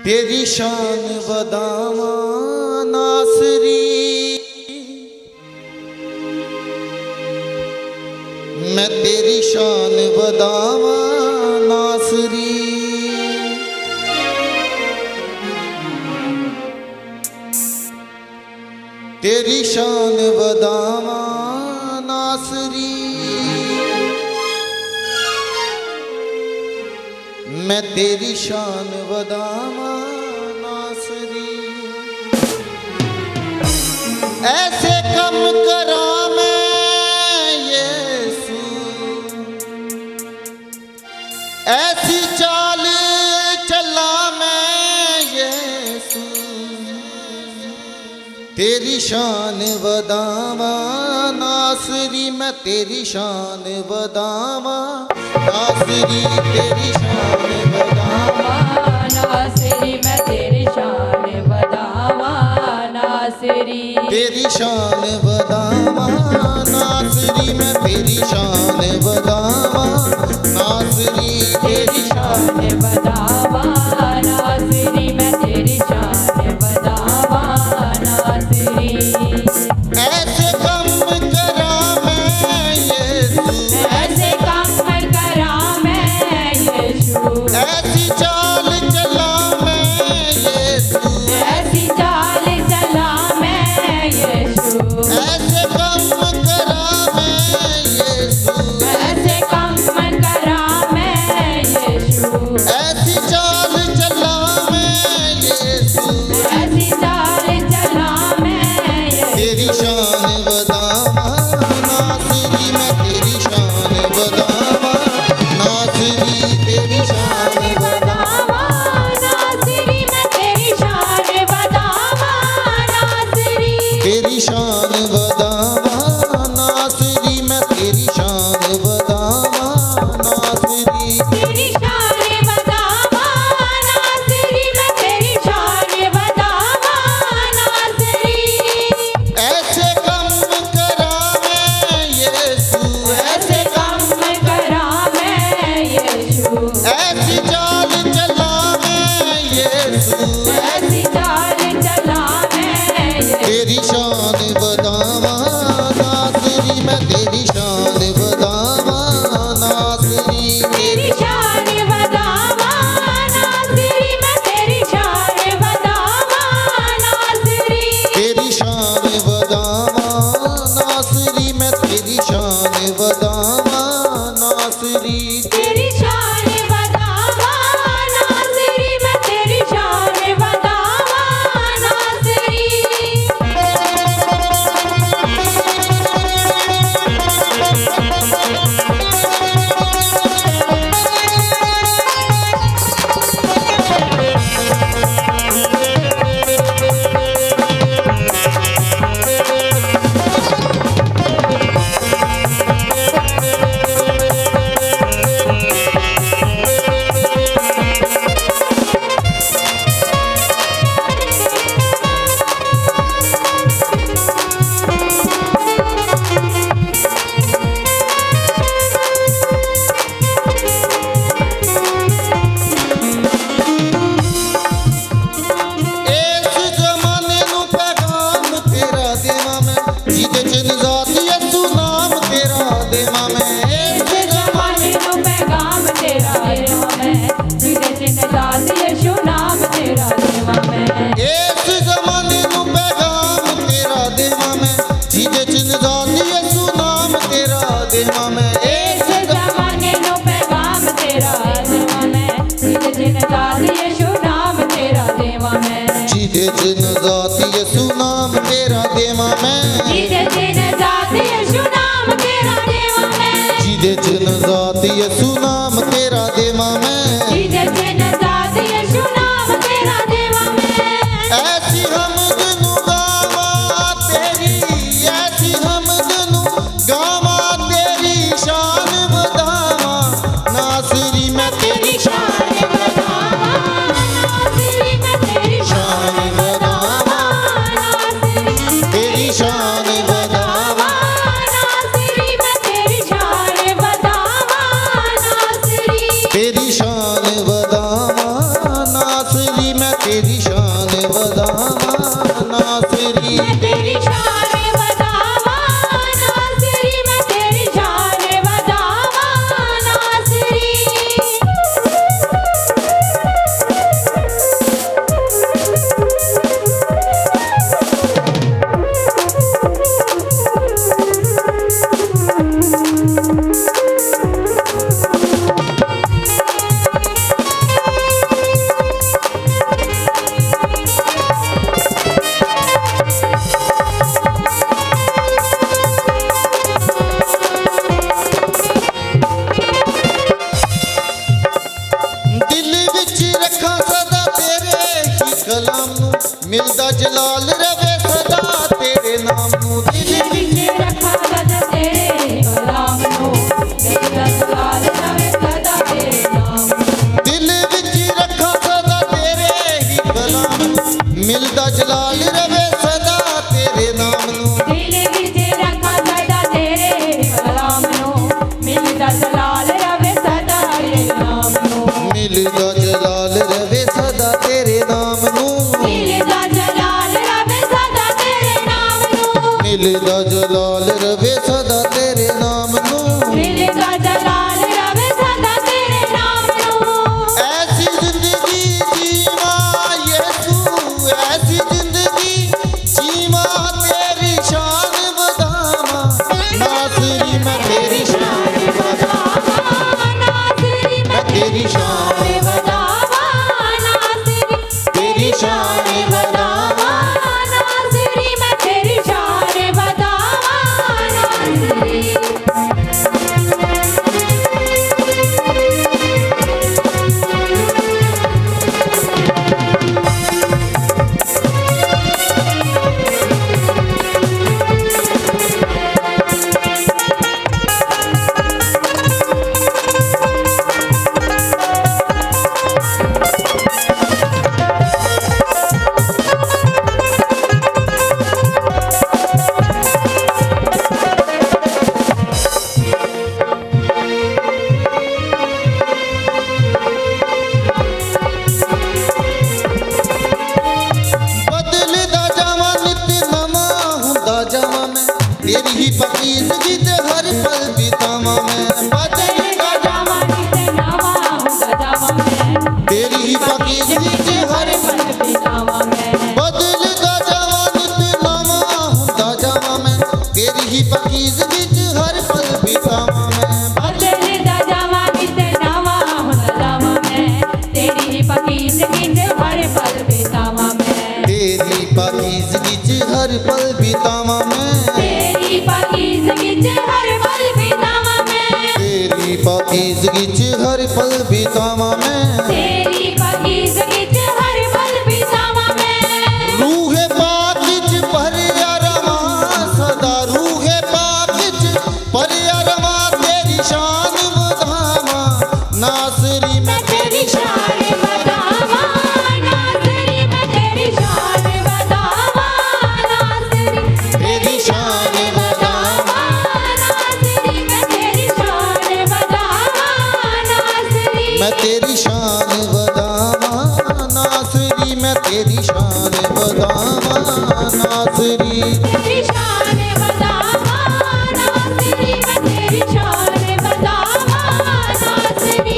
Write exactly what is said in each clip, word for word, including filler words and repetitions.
तेरी शान बदावा नासरी, मैं तेरी शान बदावा नासरी। तेरी शान बदावा नासरी, मैं तेरी शान बदावा नासरी। ऐसे कम करा मैं यीशु, ऐसी चाल चला मैं यीशु, तेरी शान बदावा नासरी, मैं तेरी शान बदावा नासरी। तेरी शान बदावा नासरी, मैं तेरी शान बदावा नासरी। तेरी शान बदावा नासरी, मैं तेरी शान बदावा नासरी। तेरी शान बदावा नासरी, मैं तेरी शान बदावा नासरी। ऐसे कम करा मैं यीशु, ऐसे काम करा मैं यीशु, ऐसी चाल चला मैं यीशु, ऐसी चाल चला मैं यीशु, ऐसे कम करा मैं यीशु, ऐसे काम करा मैं यीशु, ऐसी चाल चला मैं यीशु। ऐसी चाल चला मैं यीशु। तेरी शान बदावा नासरी, मैं तेरी शान बदावा नासरी। तेरी शान बदावा नासरी, मैं तेरी शान बदावा नासरी। तेरी शान बदावा नासरी, मैं तेरी शान बदावा नासरी। तेरी शान बदावा नासरी, मैं तेरी शान बदावा नासरी। ऐसे कम करा मैं यीशु, ऐसे काम करा मैं यीशु, ऐसी चाल चला मैं यीशु। ऐसी चाल चला मैं यीशु। तेरी शान बदावा नासरी, मैं तेरी शान बदावा नासरी। तेरी शान बदावा नासरी, मैं तेरी शान बदावा नासरी। तेरी शान बदावा नासरी, मैं तेरी शान बदावा नासरी। तेरी शान बदावा नासरी, मैं तेरी शान बदावा नासरी। इस जमाने नू पैगाम तेरा देवा मैं, जिदे च निजात यसू नाम तेरा देवा मैं। इस जमाने को पैगाम तेरा देवा मैं, जिदे च निजात यीशु नाम तेरा देवा मैं। इस जमाने नू पैगाम तेरा देवा मैं, जिदे च निजात यसू नाम तेरा देवा मैं। इस जमाने को पैगाम तेरा देवा मैं, जिदे च निजात यीशु नाम तेरा देवा मैं। जिदे च निजात यसू नाम तेरा देवा मैं। जिदे च निजात यीशु नाम तेरा देवा मैं। जिदे च निजात यसू नाम तेरा देवा मैं। जिदे च निजात यीशु नाम तेरा देवा मैं। ऐसी हमद नू गावा तेरी, ऐसी हमद नू गावा तेरी शान बदावा नासरी। मैं तेरी शान बदावा नासरी, मैं तेरी शान बदावा नासरी। तेरी शान बदावा मैं तेरी शान बदावा नासरी, मैं तेरी शान बदावा नासरी। मिलदा जलाल रवे सदा तेरे नाम नू, दिल विच रखा सदा तेरे कलाम नू, मिलदा जलाल रवे सदा तेरे नाम नू। दिल विच रखा सदा तेरे ही कलाम नू, मिलदा जलाल रवे सदा तेरे नाम नू। दिल विच रखा सदा तेरे कलाम नू, मिलदा जलाल रवे सदा तेरे नाम नू। मिलदा जलाल रवे सदा तेरे नाम नू, मिलदा जलाल रवे सदा तेरे नाम नू। मिलदा जलाल रवे सदा तेरे नाम नू। मिलदा जलाल रवे सदा तेरे नाम नू। ऐसी जिंदगी जीवा यीशु, ऐसी जिंदगी जीवा तेरी शान बदावा नासरी, मैं तेरी शान बदावा नासरी, मैं तेरी शान बदावा नासरी, तेरी शान बदावा नासरी, मैं तेरी शान बदावा नासरी। बदलदा जावां नित नवां हुंदा जावां मैं, तेरी ही पकीज़गी ते हर पल बितावां मैं। बदलदा जावां नित नवां हुंदा जावां मैं, तेरी ही पकीज़गी ते हर पल बितावां मैं। बदलदा जावां नित नवां हुंदा जावां मैं, तेरी ही पकीज़गी ते हर पल बितावां मैं। बदलदा जावां नित नवां हुंदा जावां मैं, तेरी ही पकीज़गी ते हर पल बितावां मैं। तेरी पकीज़गी च हर पल बितावां मैं। तेरी पकीज़गी ते हर पल बितावां मैं। तेरी पकीज़गी च हर पल बितावां मैं। तेरी पकीज़गी ते हर पल बितावां मैं। रूहे पाक च भरिया रवां सदा, रूहे पाक च भरिया रवां तेरी शान बदावां नासरी, मैं तेरी शान बदावा नासरी, मैं तेरी शान बदावा नासरी, तेरी शान बदावां नासरी, मैं तेरी शान बदावा नासरी। मैं तेरी शान बदावां नासरी, मैं तेरी शान बदावां नासरी। तेरी शान बदावा नासरी, मैं तेरी शान बदावा नासरी।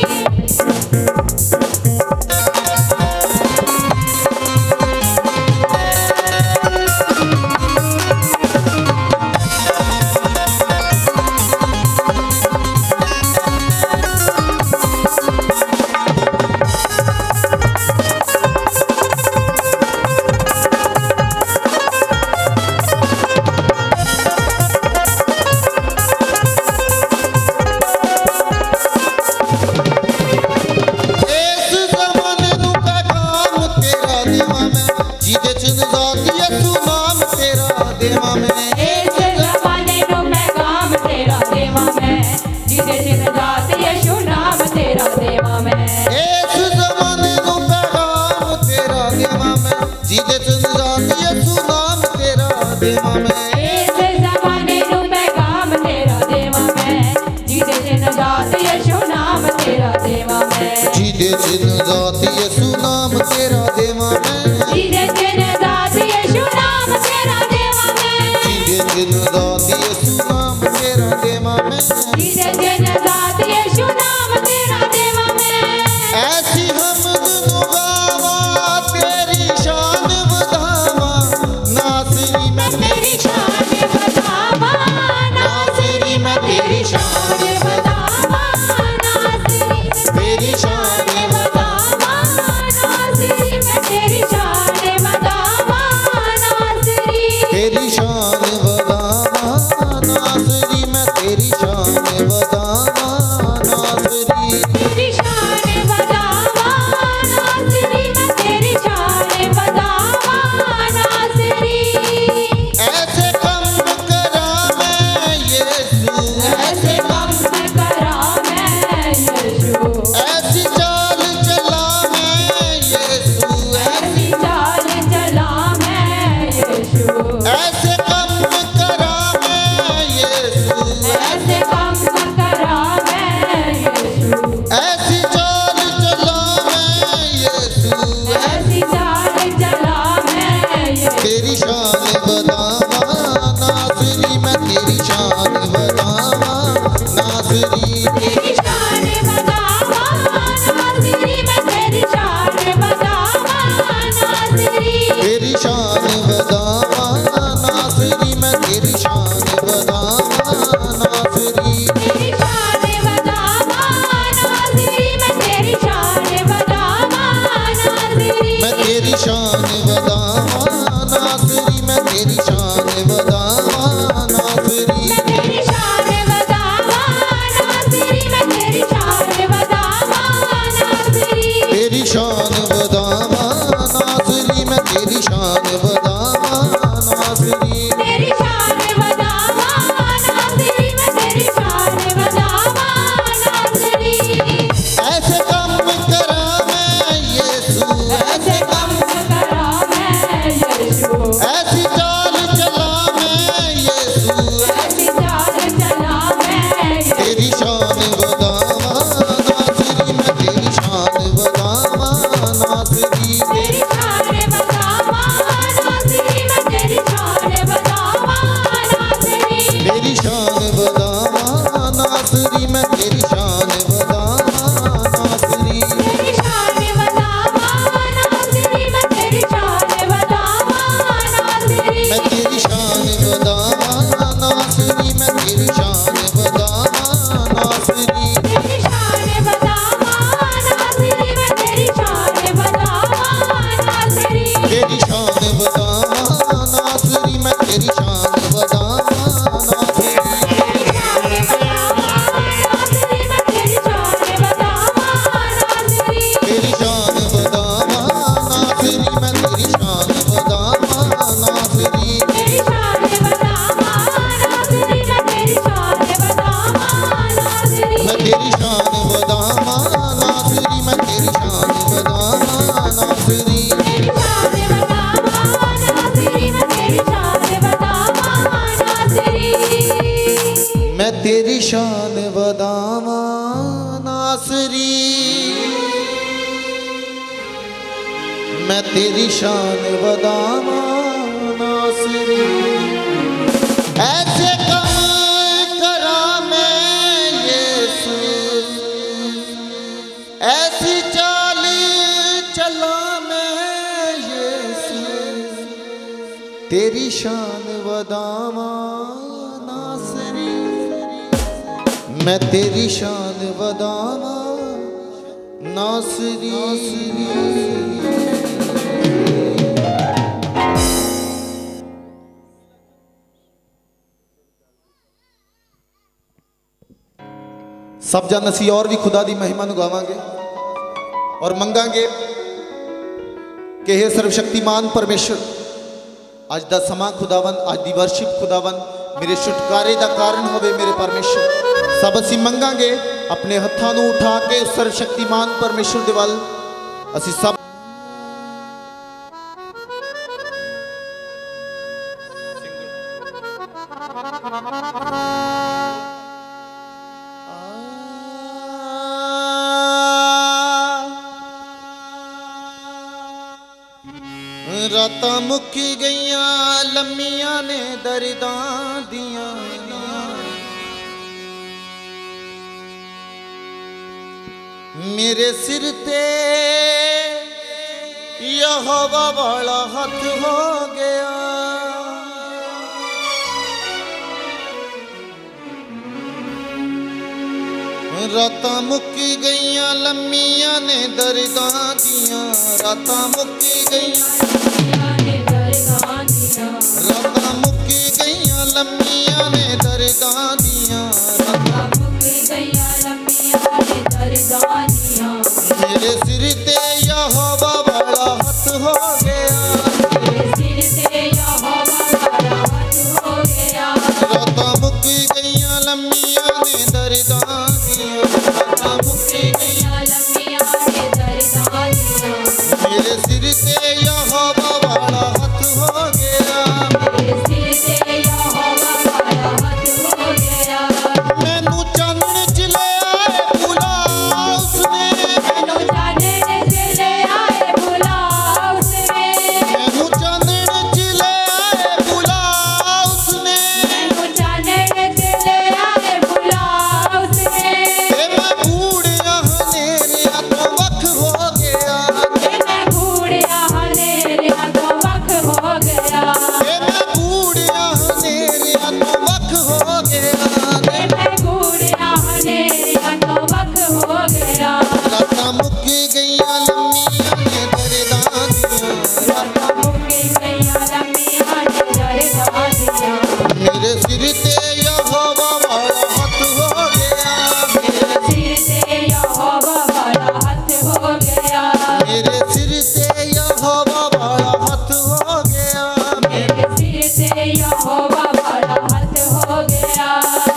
इस ज़माने नू पैगाम तेरा देवां मैं, जिहदे च निजात यीशु नाम तेरा देवां मैं। इस ज़माने नू पैगाम तेरा देवां मैं, जिहदे च निजात यीशु नाम तेरा देवां मैं। इस ज़माने नू पैगाम तेरा देवां मैं, जिहदे च निजात यीशु नाम तेरा देवां मैं। इस ज़माने नू पैगाम तेरा देवां मैं, जिहदे च निजात यीशु नाम तेरा देवां मैं। जिहदे च निजात यीशु नाम तेरा देवां मैं। जिहदे च निजात यीशु नाम मैं तेरी शान बतावा नासरी मैं तेरी शान बतावा नासरी तेरी शान बतावा नासरी मैं तेरी शान बतावा नासरी तेरी शान बतावा नासरी मैं तेरी शान बतावा नासरी तेरी शान बतावा नासरी मैं तेरी शान बतावा नासरी ऐसे कम करा मैं यीशु ऐसे कम करा मैं यीशु ऐसी चाल चला मैं यीशु ऐसी चाल चला मैं यीशु ऐसे कम करा मैं यीशु ऐसे कम करा मैं यीशु ऐसी चाल चला मैं यीशु ऐसी चाल चला मैं यीशु तेरी शान बतावा नासरी मैं तेरी शान बतावा नासरी तेरी शान बतावा नासरी मैं तेरी शान बतावा नासरी तेरी शान बतावा नासरी मैं तेरी शान बतावा नासरी तेरी शान बतावा नासरी मैं तेरी शान बतावा नासरी मैं तेरी शान बतावा नासरी मैं तेरी शान बतावा नासरी तेरी शान बतावा नासरी मैं तेरी शान बतावा नासरी तेरी शान बतावा नासरी मैं तेरी शान बतावा नासरी तेरी शान बतावा नासरी मैं तेरी शान बतावा नासरी ऐसे कम करा मैं यीशु ऐसे कम करा मैं यीशु ऐसी चाल चला मैं यीशु ऐसी चाल चला मैं तेरी शान बतावा नासरी मैं तेरी शान बतावा नासरी तेरी शान बतावा नासरी मैं तेरी शान बतावा नासरी तेरी शान बतावा नासरी मैं तेरी शान बतावा नासरी तेरी शान बतावा नासरी मैं तेरी शान बतावा नासरी मैं तेरी शान बतावा नासरी मैं तेरी शान बतावा नासरी तेरी शान बतावा नासरी मैं तेरी शान बतावा नासरी तेरी शान बतावा नासरी मैं तेरी शान बतावा नासरी तेरी शान बतावा नासरी मैं तेरी शान बतावा नासरी तेरी शान बतावा नासरी मैं तेरी शान बतावा नासरी तेरी शान बतावा नासरी मैं तेरी शान बतावा नासरी मैं तेरी शान बतावा नासरी मैं तेरी शान बतावा नासरी तेरी शान बतावा नासरी मैं तेरी शान बतावा नासरी मैं तेरी शान बतावा नासरी मैं तेरी शान बतावा नासरी ऐसे कम करा मैं यीशु ऐसी चाल चला मैं यीशु तेरी शान बतावा नासरी मैं तेरी शान बतावा नासरी सब जन असी और भी खुदा दी महिमा नूं गावांगे और मंगांगे कि हे सर्वशक्तिमान परमेश्वर अज दा समा खुदावन अज दी वर्शिप खुदावन मेरे छुटकारे दा कारण होवे मेरे परमेश्वर सब असी मंगांगे अपने हत्थां नूं उठा के उस सर्वशक्तिमान परमेश्वर दे वल असी सब रातां मुक्की गईयां लम्मियां ने दर्दां दियां मेरे सिर ते यहोवा वाला हथ हो गया रातां मुक्की गईयां लम्मियां ने दर्दां दियां, रातां मुक्की गईयां रातां मुक्की गईयां लम्मियां ने दर्दां दियां, रातां मुक्की गईयां लम्मियां ने दर्दां दियां। मेरे सिर ते यहोवा वाला हथ हो गया, मेरे सिर ते यहोवा वाला हथ हो गया। रातां मुक्की गईयां लम्मियां ने दर्दां दियां, रातां मुक्की गईयां लम्मियां ने दर्दां दियां। मेरे सिर ते यहोवा वाला हथ हो गया, मेरे सिर ते यहोवा वाला हथ हो गया। मैनू चानण च ले आए बुला उसने, मैनू चानण च ले आए बुला उसने, मैनू चानण च ले आए बुला उसने, मैनू चानण च ले आए बुला उसने। ते मैं बूढ़िया हनेरिया तो वख हो गया, ते मैं बूढ़िया हनेरिया तो वख हो गया, ते मैं बूढ़िया हनेरिया तो वख हो गया, ते मैं बूढ़िया हनेरिया तो वख हो गया। रातां मुक्की गईयां लम्मियां ने दर्दां दियां, रातां मुक्की गईयां लम्मियां ने दर्दां दियां। मेरे सिर ते यहोवा वाला हथ हो गया, मेरे सिर ते यहोवा वाला हथ हो गया, मेरे सिर ते यहोवा वाला हथ हो गया, मेरे सिर ते यहोवा वाला हथ हो गया।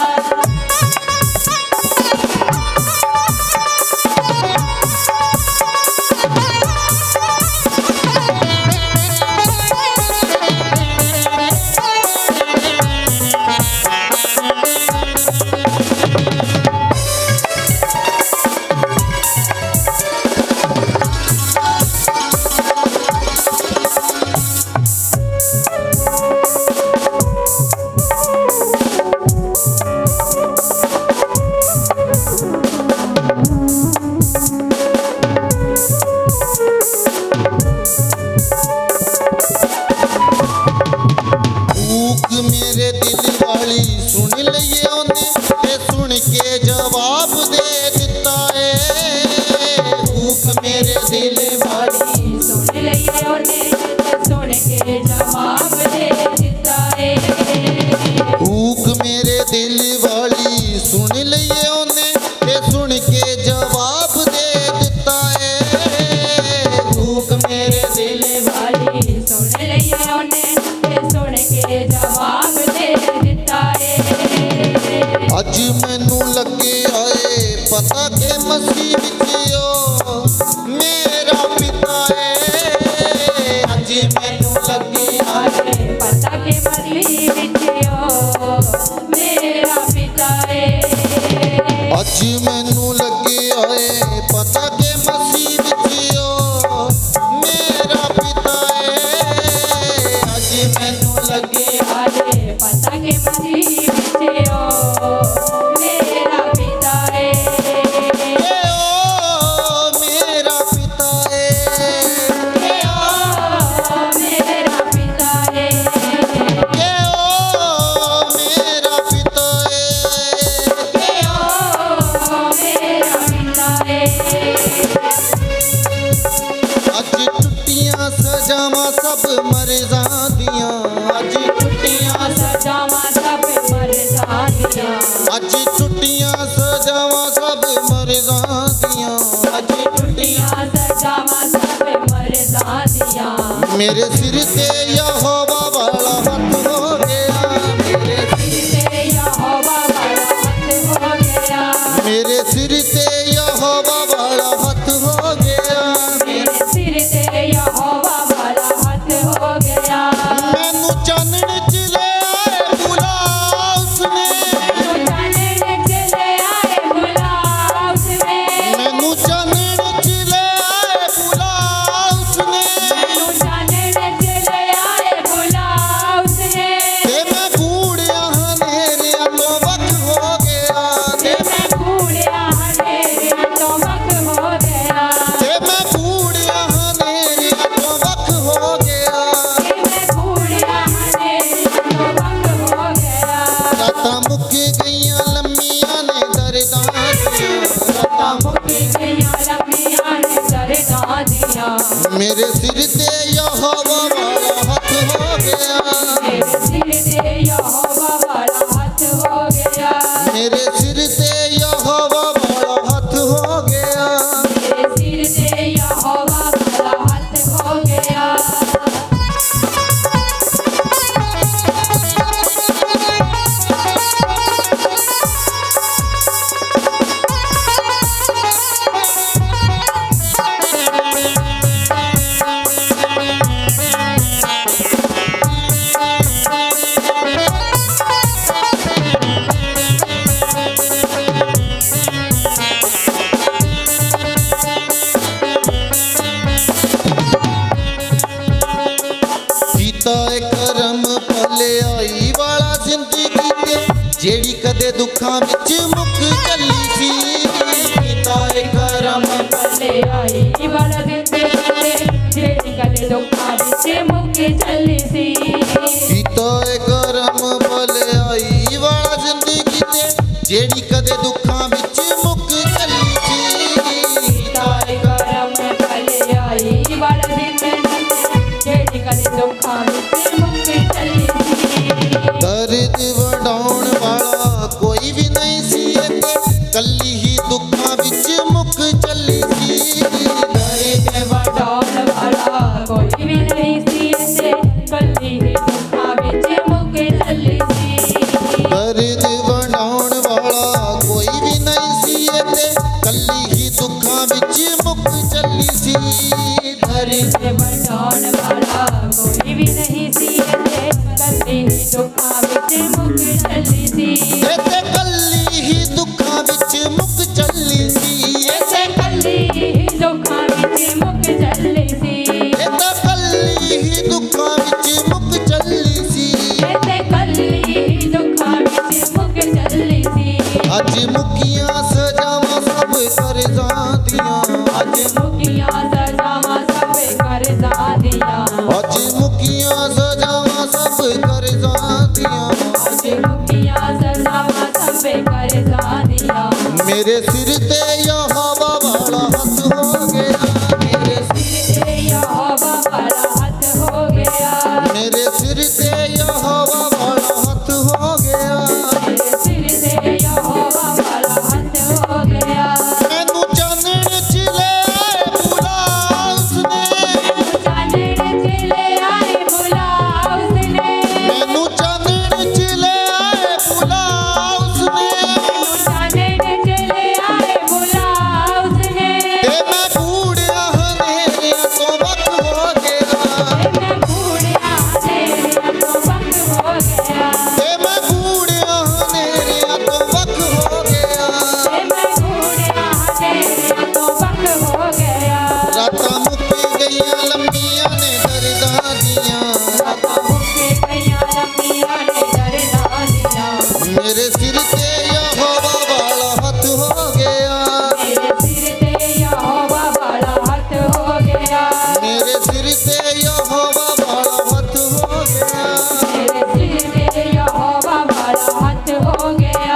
भूख मेरे दिल वाली सुन लइए ओने, ते सुन के जवाब दे दिता है। भूख मेरे दिल वाली सुन लइए ओने ते सुन के जवाब दे दिता है। भूख मेरे दिल वाली सुन लइए ओने, ते सुन के जवाब दे दिता है। भूख मेरे दिल वाली सुन लइए ओने ते सुन के जवाब दे दिता है। अज मैनू लगे आए पता के मसीह विच ओ मेरा पिता है। अज मैनू लगे आए पता के मसीह विच ओ मेरा पिता है। अज मैनू लगे आए पता के मसीह विच ओ मेरा पिता है। अज मैनू लगे आए पता के मसीह विच ओ मेरा पिता है। ए ओ मेरा पिता है, ए ओ मेरा पिता है, ए ओ मेरा पिता है, ए ओ मेरा पिता है। अज टुटियां सजावां सब मर्ज़ां दियां, अज टुटियां सजावां सब मर्ज़ां दियां, अज टुटियां सजावां सब मर्ज़ां दियां, अज टुटियां सजावां सब मर्ज़ां दियां। मेरे सिर ते यहोवा वाला हथ हो गया, मेरे सिर ते यहोवा वाला हथ हो गया, मेरे सिर ते यहोवा वाला हथ हो गया। मेरे सिर ते यहोवा वाला हथ हो गया। मैनू चानण च ले आए बुला उसने, मैनू चानण च ले आए बुला उसने, मैनू चानण च ले आए बुला उसने। मैनू चानण च ले आए बुला उसने। ते मैं बूढ़िया हनेरिया तो वख हो गया, ते मैं बूढ़िया हनेरिया तो वख हो गया, ते मैं बूढ़िया हनेरिया तो वख हो गया। मैं बूढ़िया हनेरिया मेरे सिर ते यहोवा वाला हाथ हो गया, मेरे सिर ते यहोवा वाला हाथ हो गया, मेरे सिर ते यहोवा वाला हाथ हो गया, मेरे सिर ते यहोवा वाला हाथ हो गया। करम भले आई वाला जिंदगी ते जेड़ी कदे दुखां विच मुक चली सी, कीता है करम भले आई वाला जिंदगी ते जेड़ी कदे दुखां विच मुक चली सी, कीता है करम भले आई वाला जिंदगी ते जेड़ी कदे दुखां विच मुक चली सी, कीता है करम भले आई वाला जिंदगी जेड़ी कदे दुखां विच मुक चली सी। दर्द वडाउण वाला कोई भी नहीं सी ते कल्ली ही दुखां विच मुक चली सी, दर्द वडाउण वाला कोई भी नहीं सी ते कल्ली ही दुखां विच मुक चली सी, दर्द वडाउण वाला कोई भी नहीं सी ते कल्ली ही दुखां विच मुक चली सी, दर्द वडाउण वाला कोई भी नहीं सी ते कल्ली ही दुखां विच मुक चली सी, ते कल्ली ही दुखां विच मुक चली सी, ते कल्ली ही दुखां विच मुक चली सी, ते कल्ली ही दुखां विच मुक चली सी, ते कल्ली ही दुखां विच मुक चली सी। अज मुकियां सजावां सब करज़ां दियां, अज मुकियां सजावां सब करज़ां दियां, अज मुकियां सजावां सब करज़ां दियां, अज मुकियां सजावां सब करज़ां दियां, मेरे सिर ते यहोवा वाला हाथ हो गया, मेरे सिर ते यहोवा वाला हाथ हो गया, मेरे सिर ते यहोवा वाला हाथ हो गया, मेरे सिर ते यहोवा वाला हाथ हो गया। मैनू चानण च ले आए बुला उसने, चानण च ले आए बुला उसने, मैनू चानण च ले आए बुला उसने, चानण च ले आए बुला उसने, ते मैं बूढ़िया हनेरिया तो वक्त हो गया, मैं बूढ़िया हनेरिया तो वक्त हो गया, ते मैं बूढ़िया हनेरिया तो वक्त हो गया, मैं बूढ़िया हनेरिया तो वक्त हो गया। रातां मुक गईयां लंबियां ने दर्दां दियां, रातां मुक्के गईयां लंबियां ने दर्दां दियां, मेरे सिर ते यहोवा वाला हाथ हो गया, मेरे सिर ते यहोवा वाला हाथ हो गया, मेरे सिर ते यहोवा वाला हाथ हो गया, मेरे सिर ते यहोवा वाला हाथ हो गया।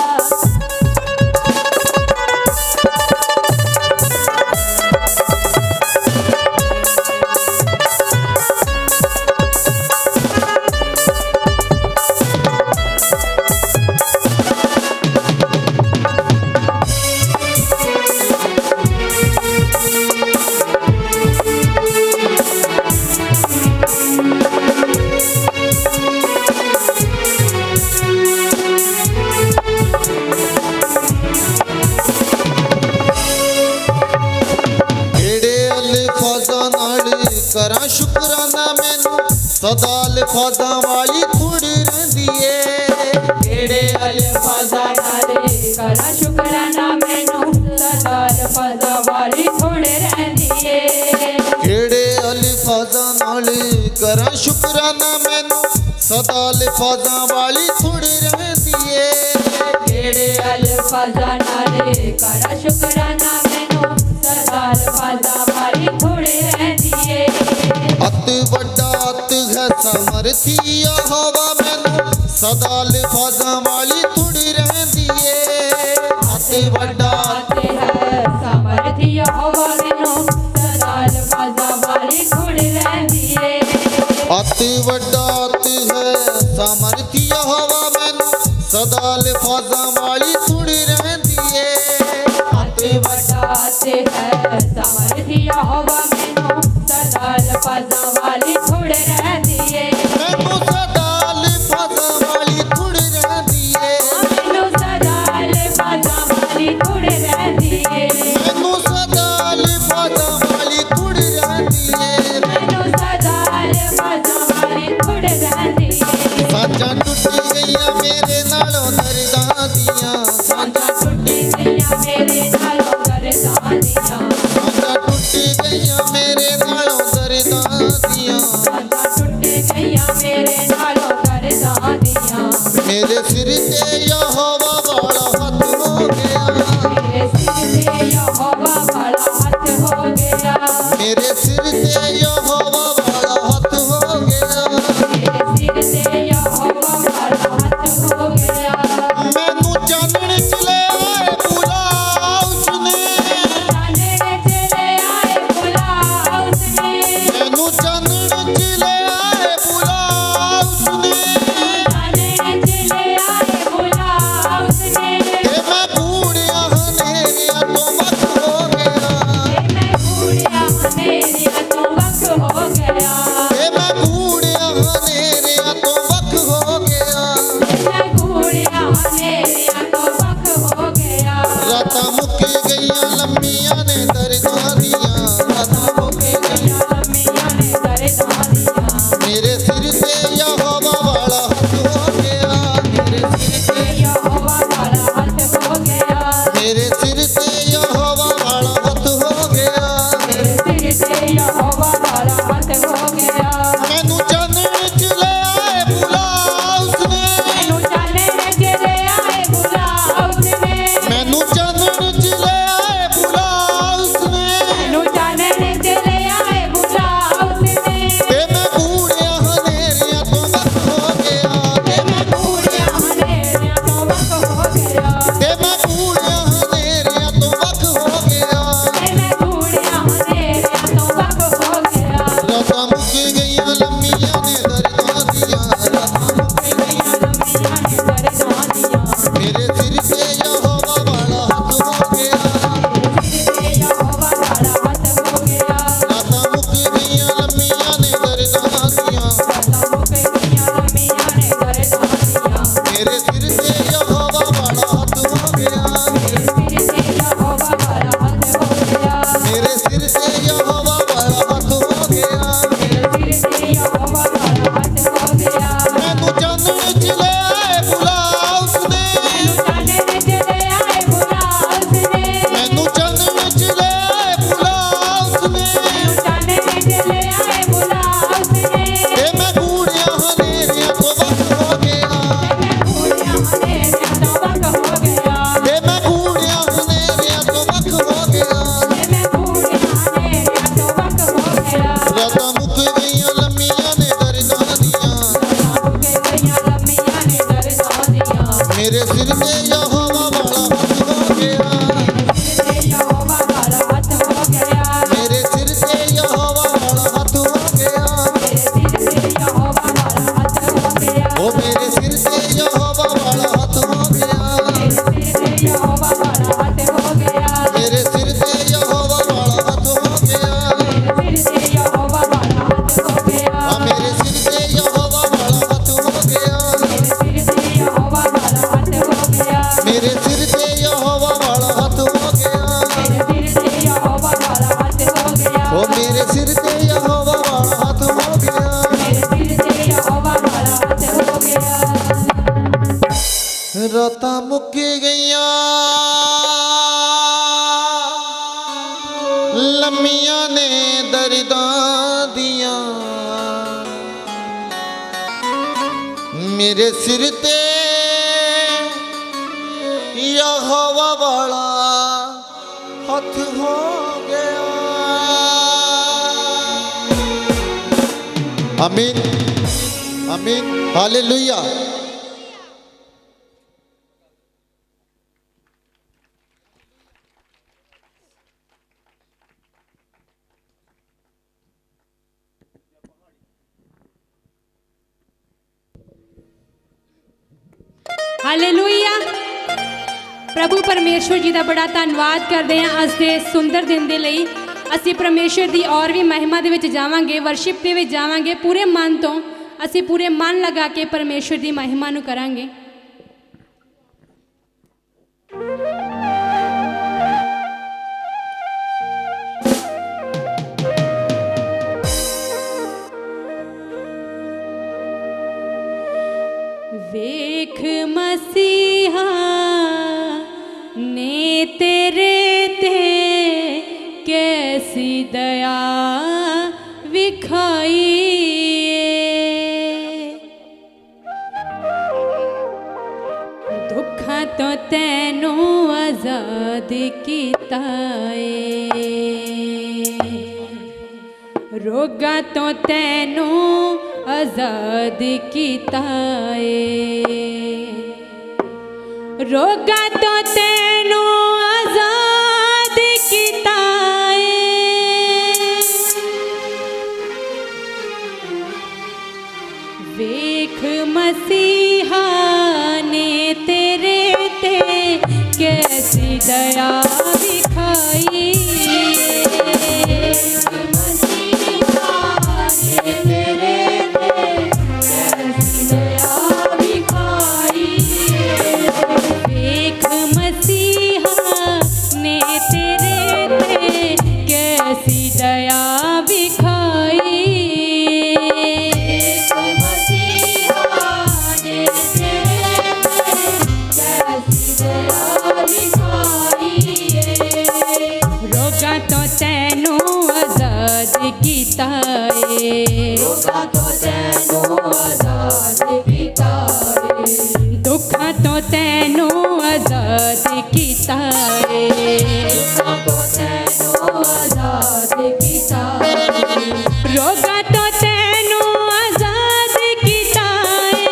केड़े अल्फाज़ां नाल करां शुकराना मैनू सदा अल्फाज़ां वाली थुड़ रहिंदी ए, केड़े अल्फाज़ां नाल करां शुकराना मैनू सदा अल्फाज़ां वाली थुड़ रहिंदी ए, केड़े अल्फाज़ां नाल करां शुकराना मैनू सदा अल्फाज़ां वाली थुड़ रहिंदी ए, केड़े अल्फाज़ां नाल करां शुकराना मैनू सदा अल्फाज़ां वाली थुड़ रहिंदी ए, अत वड्डा अत है समर्थी यहोवा मैनू सदा अल्फाज़ां वाली थुड़ रहिंदी ए, अत वड्डा आते है सामर्थी यहोवा मैनू सदा अल्फाज़ां सामर्थ्य यहोवा मैनू सदा लिफाजा वाली थोड़ी रहंदी है हथ वटाते है सामर्थ्य यहोवा मैनू सदा लिफाजा वाली थोड़ रहंदी है मैनू सदा लिफाजा वाली थोड़ी रहंदी है मैनू सदा लिफाजा वाली थोड़ रहंदी है मैनू सदा लिफाजा वाली थोड़ी रहंदी है मैनू सदा लिफाजा वाली थोड़ रहंदी है साजा टुटी गईया मेरे नालों दर्दां दियां साजा टुटी गईया मेरे नालों दर्दां दियां साजा टुटी गईया मेरे नालों दर्दां दियां साजा टुटी गईया मेरे नालों दर्दां दियां मेरे सिर ते यहोवा वाला हथ हो गया मेरे सिर ते यहोवा वाला हथ हो गया मेरे सिर ते यहोवा वाला हथ हो गया मेरे सिर ते यहोवा वाला हथ हो गया मैनू चानण च ले आए बुला उसने चांदने चले आए बुला उसने मैनू चानण च ले आए बुला उसने चांदने चले आए बुला उसने ते मैं बूढ़िया हनेरिया तो वक्त हो गया मैं बूढ़िया हनेरिया तो वक्त हो गया ते मैं बूढ़िया हनेरिया तो वक्त हो गया मैं बूढ़िया हनेरिया तो वक्त हो गया रातां मुक गईयां लम्मियां ने दर्दां दियां रातां मुक गईयां लम्मियां ने दर्दां दियां मेरे सिर ते यहोवा वाला हथ हो गया मेरे सिर ते यहोवा वाला हथ हो गया मेरे सिर ते यहोवा वाला हथ हो गया मेरे सिर से यहोवा वाला हथ हो गया मैनू चानण च ले आए बुला उसने मैनू चांदने चले आए बुला उसने मैनू चानण च ले आए बुला उसने मैनू चांदने चले आए बुला उसने ते मैं बूढ़िया हनेरिया तो वक्त हो गया ते मैं बूढ़िया हनेरिया तो वक्त हो गया ते मैं बूढ़िया हनेरिया तो वक्त हो गया मैं बूढ़िया हनेरिया तो वक्त हो गया रातां मुक गईयां लम्मियां ने दर्दां दियां रातां मुक गईयां लम्मियां ने दर्दां दियां मेरे सिर ते यहोवा वाला हथ हो गया सिर से यहोवा वाला हथ हो गया रातां मुक गईयां लम्मियां ने दर्दां दियां मुख गईया लम्मियां ने दर्दां दियां मेरे सिर ते यहोवा वाला हथ हो गया सिर से यहोवा वाला हथ हो गया मेरे सिर ते यहोवा वाला हथ हो गया सिर से यहोवा वाला हथ हो गया मैनू चानण च ले आए बुला उसने चांदने चले आए बुला उसने मैनू चानण च ले आए बुला उसने चांदने चले आए बुला उसने ते मैं बूढ़िया हनेरिया तो वक्त हो गया मैं बूढ़िया हनेरिया तो वक्त हो गया ते मैं बूढ़िया हनेरिया तो वक्त हो गया मैं बूढ़िया हनेरिया तो वक्त हो गया रातां मुक गईयां लम्मियां ने दर्दां दियां मुख गईया लम्मियां ने दर्दां दियां मेरे सिर ते यहोवा वाला हथ हो गया सिर से यहोवा वाला हथ हो गया मेरे सिर ते यहोवा वाला हथ हो गया मेरे सिर से यहोवा वाला हथ हो गया ओ मेरे सिर ते यहोवा वाला हथ हो गया मेरे सिर से यहोवा वाला हथ हो गया मेरे सिर ते यहोवा वाला हथ हो गया मेरे सिर से यहोवा वाला हथ हो गया आ मेरे सिर ते यहोवा वाला हथ हो गया मेरे सिर से यहोवा वाला हथ हो गया मेरे सिर ते यहोवा वाला हथ हो गया मेरे सिर से यहोवा वाला हथ हो गया ओ मेरे सिर ते यहोवा वाला हथ हो गया मेरे सिर से यहोवा वाला हथ हो गया रातां मुक गईयां लम्मियां ने दर्दां दियां मेरे सिर ते यहोवा वाला हथ हो गया आमीन आमीन हालेलुया। हालेलुया। प्रभु परमेश्वर जी का बड़ा धन्यवाद करते हैं अज के सुंदर दिन के लिए। असी परमेश्वर की और भी महिमा के विच जावांगे, वर्शिप के विच जावांगे। पूरे मन तो असी पूरे मन लगा के परमेश्वर की महिमा नूं करांगे। वेख मसीहा ने तेरे ते कैसी दया विखाई, दुखा तो तैनू आजाद कीता है, रोगा तो तैनू आजाद कीता है, रोगा तो तैनू आजाद कीता है। वेख मसीहा ने तेरे ते कैसी दया दिखाई, दुखा तो तैनू आजाद कीता है, रोगा तो तैनू आजाद कीता है,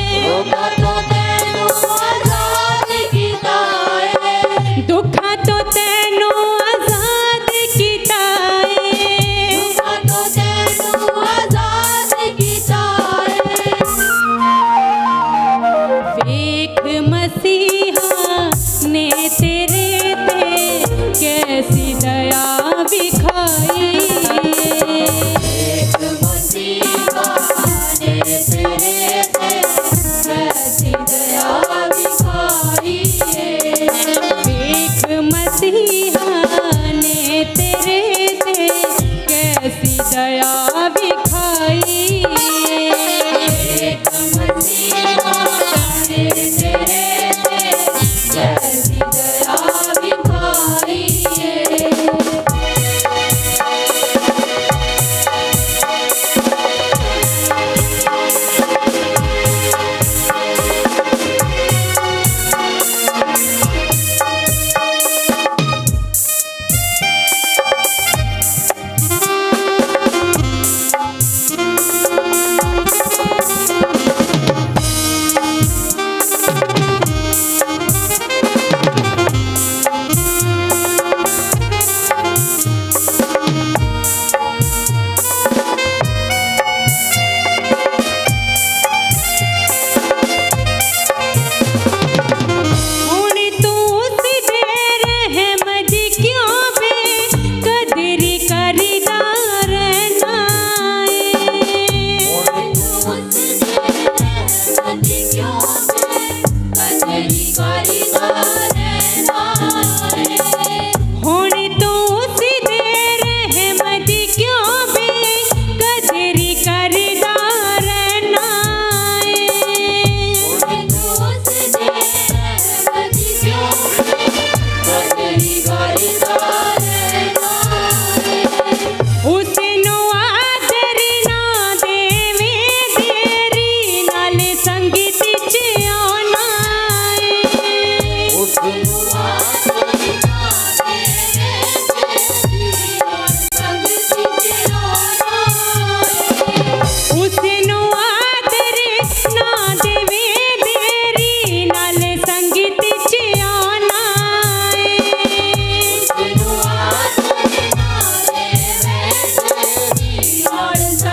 दुखा तो तैनू आजाद कीता है। वेख मसीहा ने तेरे ते कैसी दया विखाई, वेख मसीहा ने तेरे ते कैसी दया विखाई, वेख मसीहा ने तेरे ते कैसी दया विखाई, वेख मसीहा ने तेरे ते कैसी दया विखाई।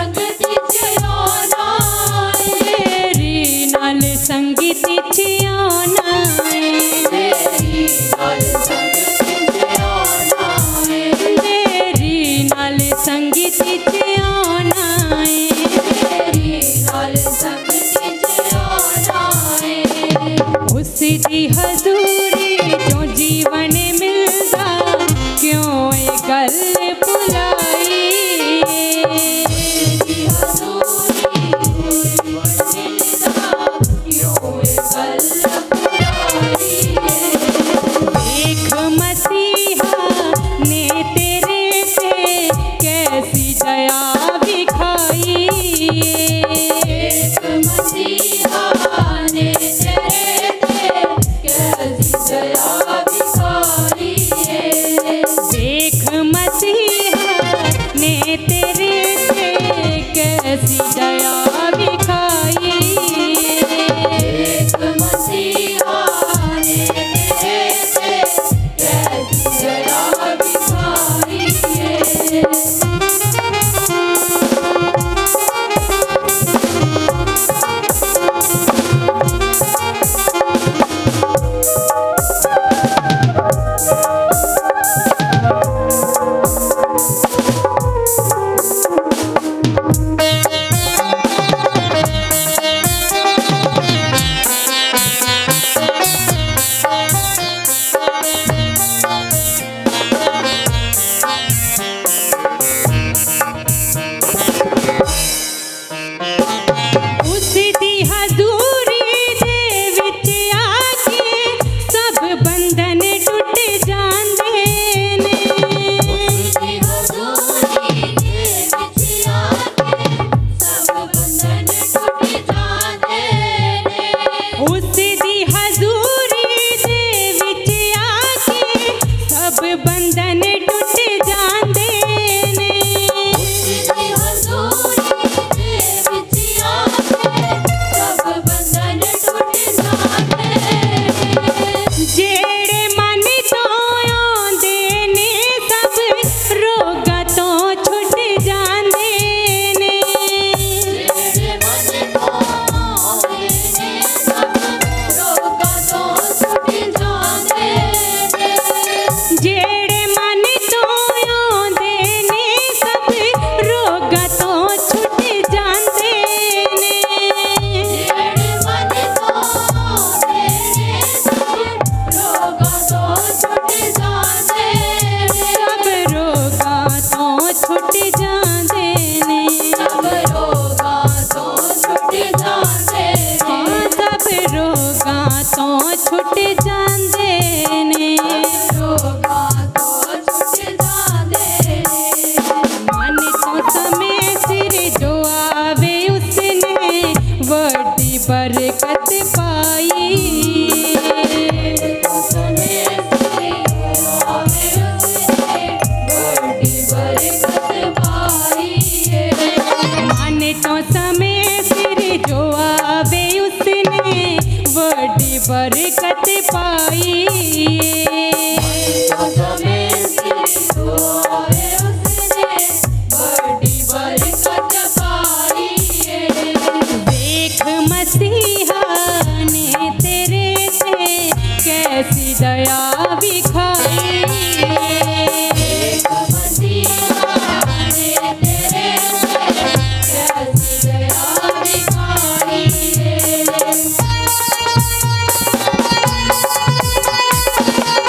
संगीत छुट जांदे ने रोगां तो छुट जांदे ने मन तो समय सिर जो आवे उसने वड्डी बरकत पाई समय से आवे उसने बड़ी बरकत पाई है मन तो समय सिर जो आवे उसने वड्डी बरकत पाई समय से आवे उसने बड़ी बरकत पाई है देख मसीहा ने तेरे से कैसी दया दिखाई मसीहा ने तेरे से कैसी दया दिखाई है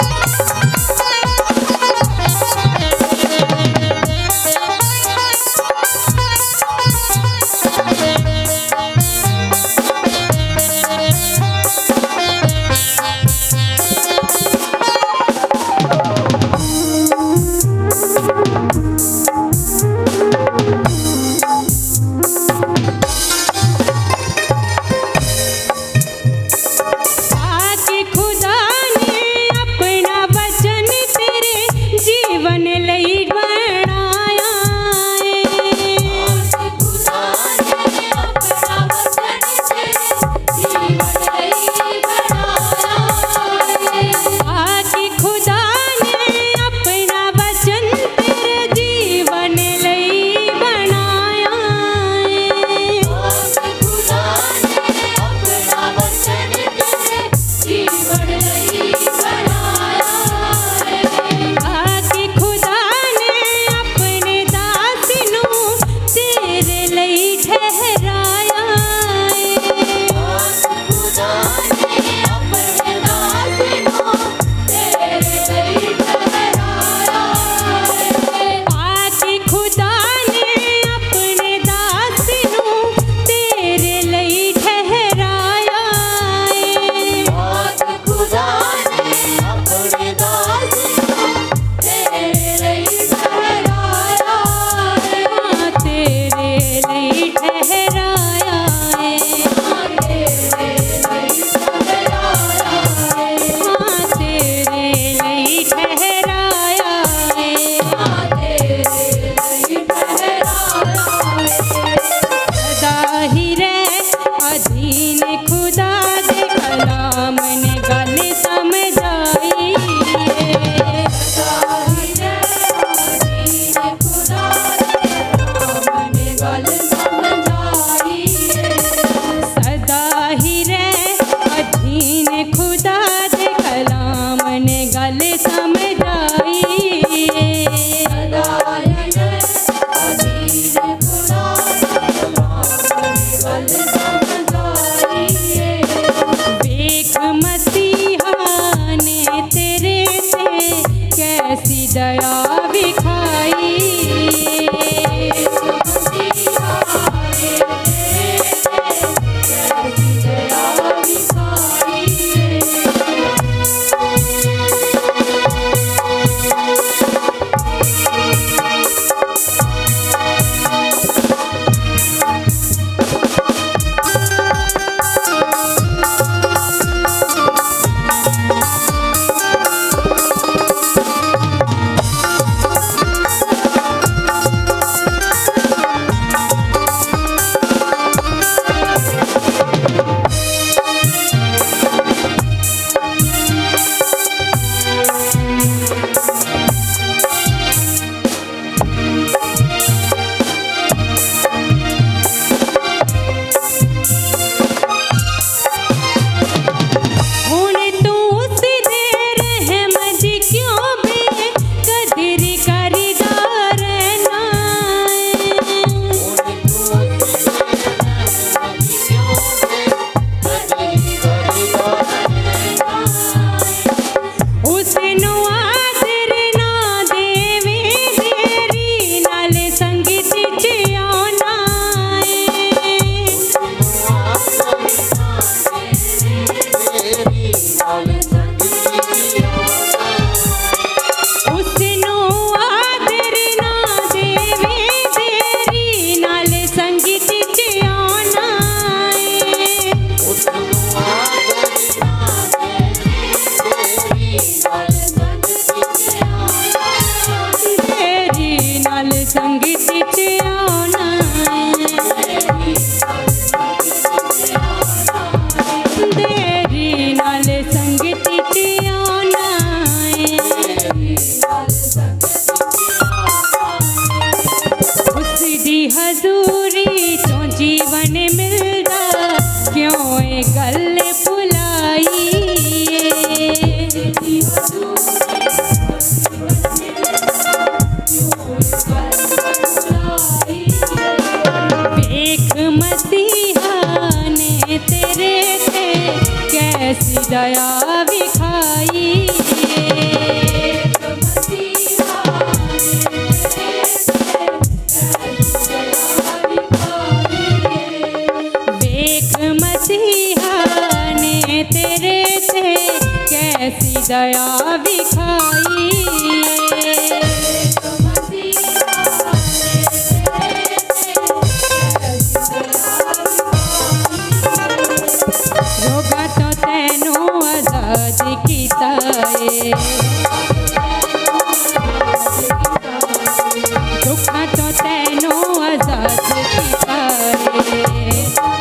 कैसी दया विखाई वेख मसीहा ने तेरे से कैसी दया विखाई रोगा तो तेनू आजाद कीता है दुखा तो तेनू आजाद कीता है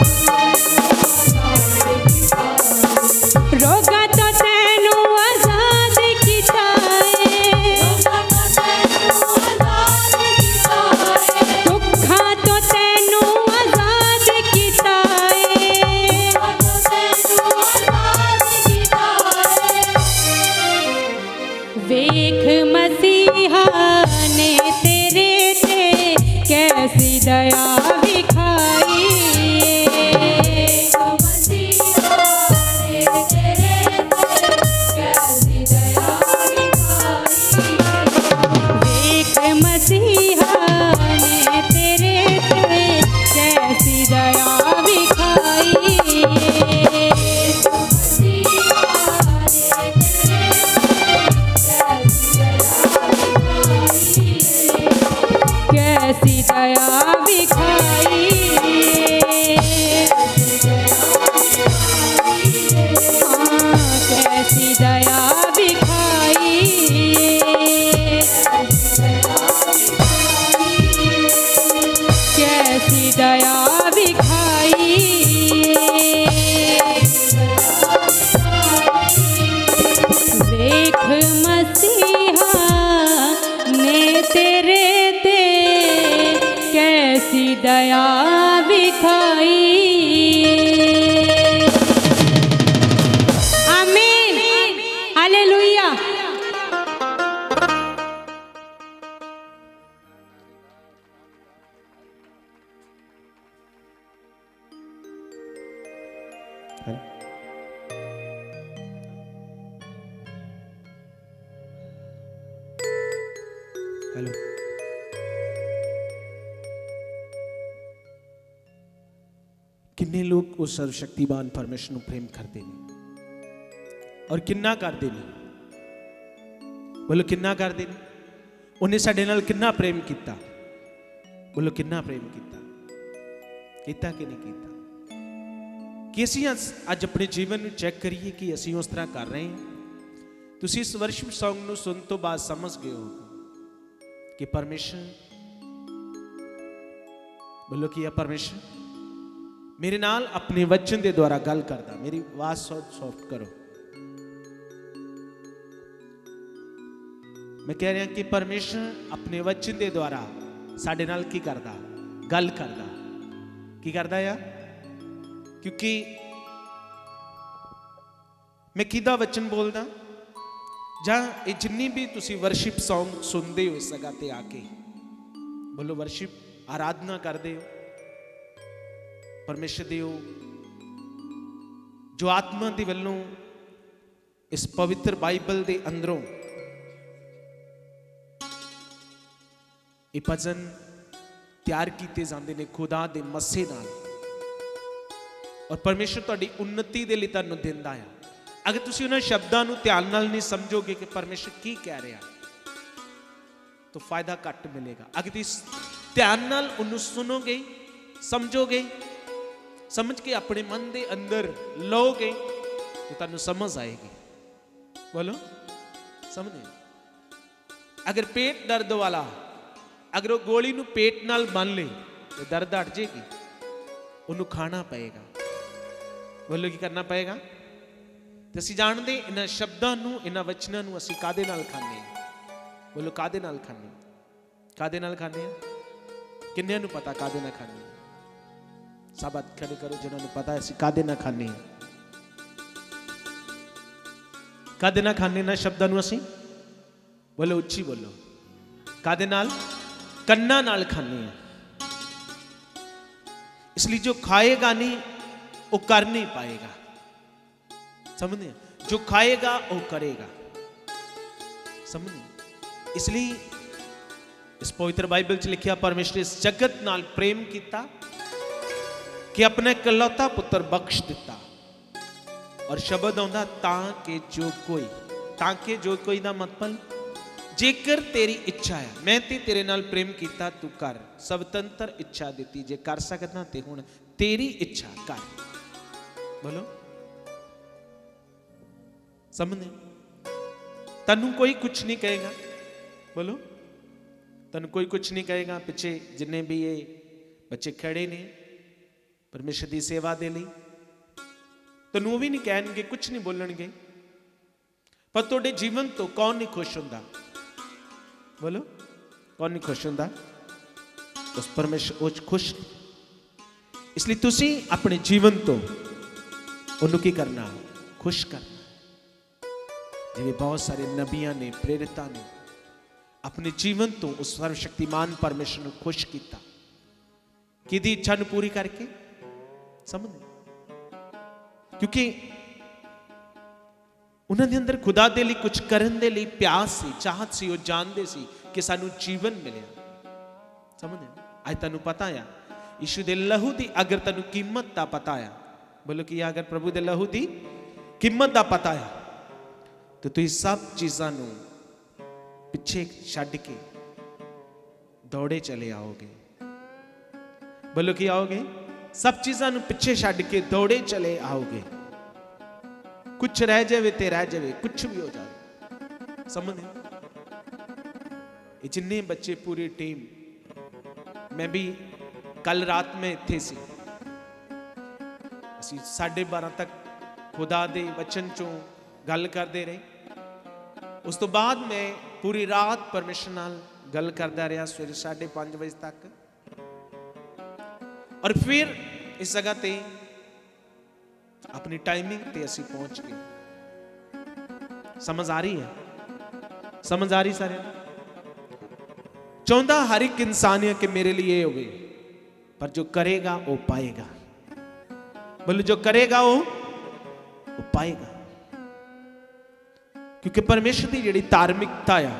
रोगा तो तेनू आजाद कीता है दुखा तो तेनू आजाद कीता है वेख मसीहा ने तेरे से कैसी दया विखाई वेख मसीहा ने तेरे से कैसी दया विखाई कैसी दया विखाई हाँ कैसी दया विखाई कैसी दया विखाई देख मसीहा ने तेरे ते कैसी दया विखाई आमीन हालेलुया हेलो किन्ने लोग उस सर्वशक्तिमान परमेश्वर ਨੂੰ प्रेम करते ਨੇ और किन्ना करते ने बोलो किन्ना करते ने उन्हें साडे नाल किन्ना प्रेम किया बोलो किन्ना प्रेम किया किया कि नहीं किया कि असीं अज अपने जीवन में चेक करिए कि असीं उस तरह कर रहे हैं तुसीं इस वर्शिप सॉन्ग ਨੂੰ सुन तो बाद समझ गए हो कि परमेश्वर बोलो कि परमेश्वर मेरे नाल अपने वचन के द्वारा गल करदा मेरी आवाज सॉफ्ट सॉफ्ट करो मैं कह रहा कि परमेश्वर अपने वचन के द्वारा साडे नाल की करदा गल करदा की करदा यार क्योंकि मैं किदा वचन बोलदा जां ये जिन्नी भी तुसी वर्शिप सॉन्ग सुनते हो इस जगह ते आके बोलो वर्शिप आराधना करते हो परमेश्वर देओ जो आत्मा दे वल्लों इस पवित्र बाइबल दे अंदरों ये भजन तैयार किए जाते हैं खुदा दे मस्से नाल और परमेश्वर तुहाडी उन्नति दे लई तुहानूं दिंदा है अगर तुसीं उन्हां शब्दां नूं ध्यान नाल नहीं समझोगे कि परमेश्वर की कह रहा तो फायदा घट मिलेगा अगर तुसीं ध्यान नाल उन्होंने सुनोगे समझोगे समझ के अपने मन के अंदर लोगे तो तुहानूं समझ आएगी बोलो समझे अगर पेट दर्द वाला अगर वो गोली नूं पेट नाल बन ले तो दर्द हट जाएगी उन्होंने खाना पएगा बोलो की करना पएगा तो असीं जानते इन्हां शब्दां नूं इन्हां वचनां नूं असीं कादे नाल खाने बोलो कादे नाल खाने कादे नाल खाने किन्नियां नूं पता कादे नाल खाने सब हथ खड़े करो जिन्हां नूं पता असीं कादे नाल खाने कादे नाल खाने ना शब्दां नूं असीं बोलो उच्ची बोलो कादे नाल कन्ना नाल खाने इसलिए जो खाएगा नहीं वो कर नहीं पाएगा समझे? जो खाएगा वो करेगा, समझे? इसलिए इस पवित्र बाइबल च लिखिया परमेश्वर इस जगत नाल प्रेम किया कि अपने इकलौता पुत्र बख्श दिता। और शब्द आंदा ताकि जो कोई, ताकि जो कोई दा मतलब जेकर तेरी इच्छा है, मैं ते तेरे नाल प्रेम किया तू कर, स्वतंत्र इच्छा दी जे कर सकदा ते हुण तेरी इच्छा कर। बोलो समझे? तन्नू कोई कुछ नहीं कहेगा, बोलो तन्नू कोई कुछ नहीं कहेगा। पिछे जिन्ने भी ये बच्चे खड़े ने परमेश्वर की सेवा दे लई, तन्नू भी नहीं कहणगे, कुछ नहीं बोलणगे, पर तुहाडे जीवन तो कौन नहीं खुश हुंदा? बोलो कौन नहीं खुश हुंदा? उस परमेश्वर उस खुश। इसलिए तुसी अपने जीवन तो उन्होंने की करना, खुश करना। जिन्हें बहुत सारे नबियां ने, प्रेरिता ने अपने जीवन तो उस सर्वशक्तिमान परमेश्वर को खुश किया, किदी इच्छा नूं पूरी करके। समझ? क्योंकि उन्होंने अंदर खुदा दे लई कुछ करन दे लई प्यास सी, चाहत सी, वो जानते सी कि सानू जीवन मिले। समझ? आज तैनू पता है यीशु दे लहू दी अगर तैनू कीमत दा पता है, बोलो कि अगर प्रभु दे लहू दी कीमत दा पता है तो तुम सब चीज़ों नूं पिछे छड्ड के दौड़े चले आओगे। बोलो कि आओगे? सब चीज़ों नूं पिछे छड्ड के दौड़े चले आओगे। कुछ रह जाए तो रह जाए, कुछ भी हो जाए। समझ? ये जिन्ने बच्चे पूरी टीम, मैं भी कल रात में इत्थे सी, असीं साढ़े बारह तक खुदा दे वचन चों गल करते रहे। उस तो बाद मैं पूरी रात परमेश्वर नाल गल करता रहा सवेरे साढ़े पांच बजे तक। और फिर इस जगह ते अपनी टाइमिंग ते असी पहुंच गए। समझ आ रही है? समझ आ रही सारे? चाहता हर एक इंसान है कि मेरे लिए हो, पर जो करेगा वो पाएगा। बोले जो करेगा वो वो पाएगा। क्योंकि परमेश्वर की जिहड़ी धार्मिकता है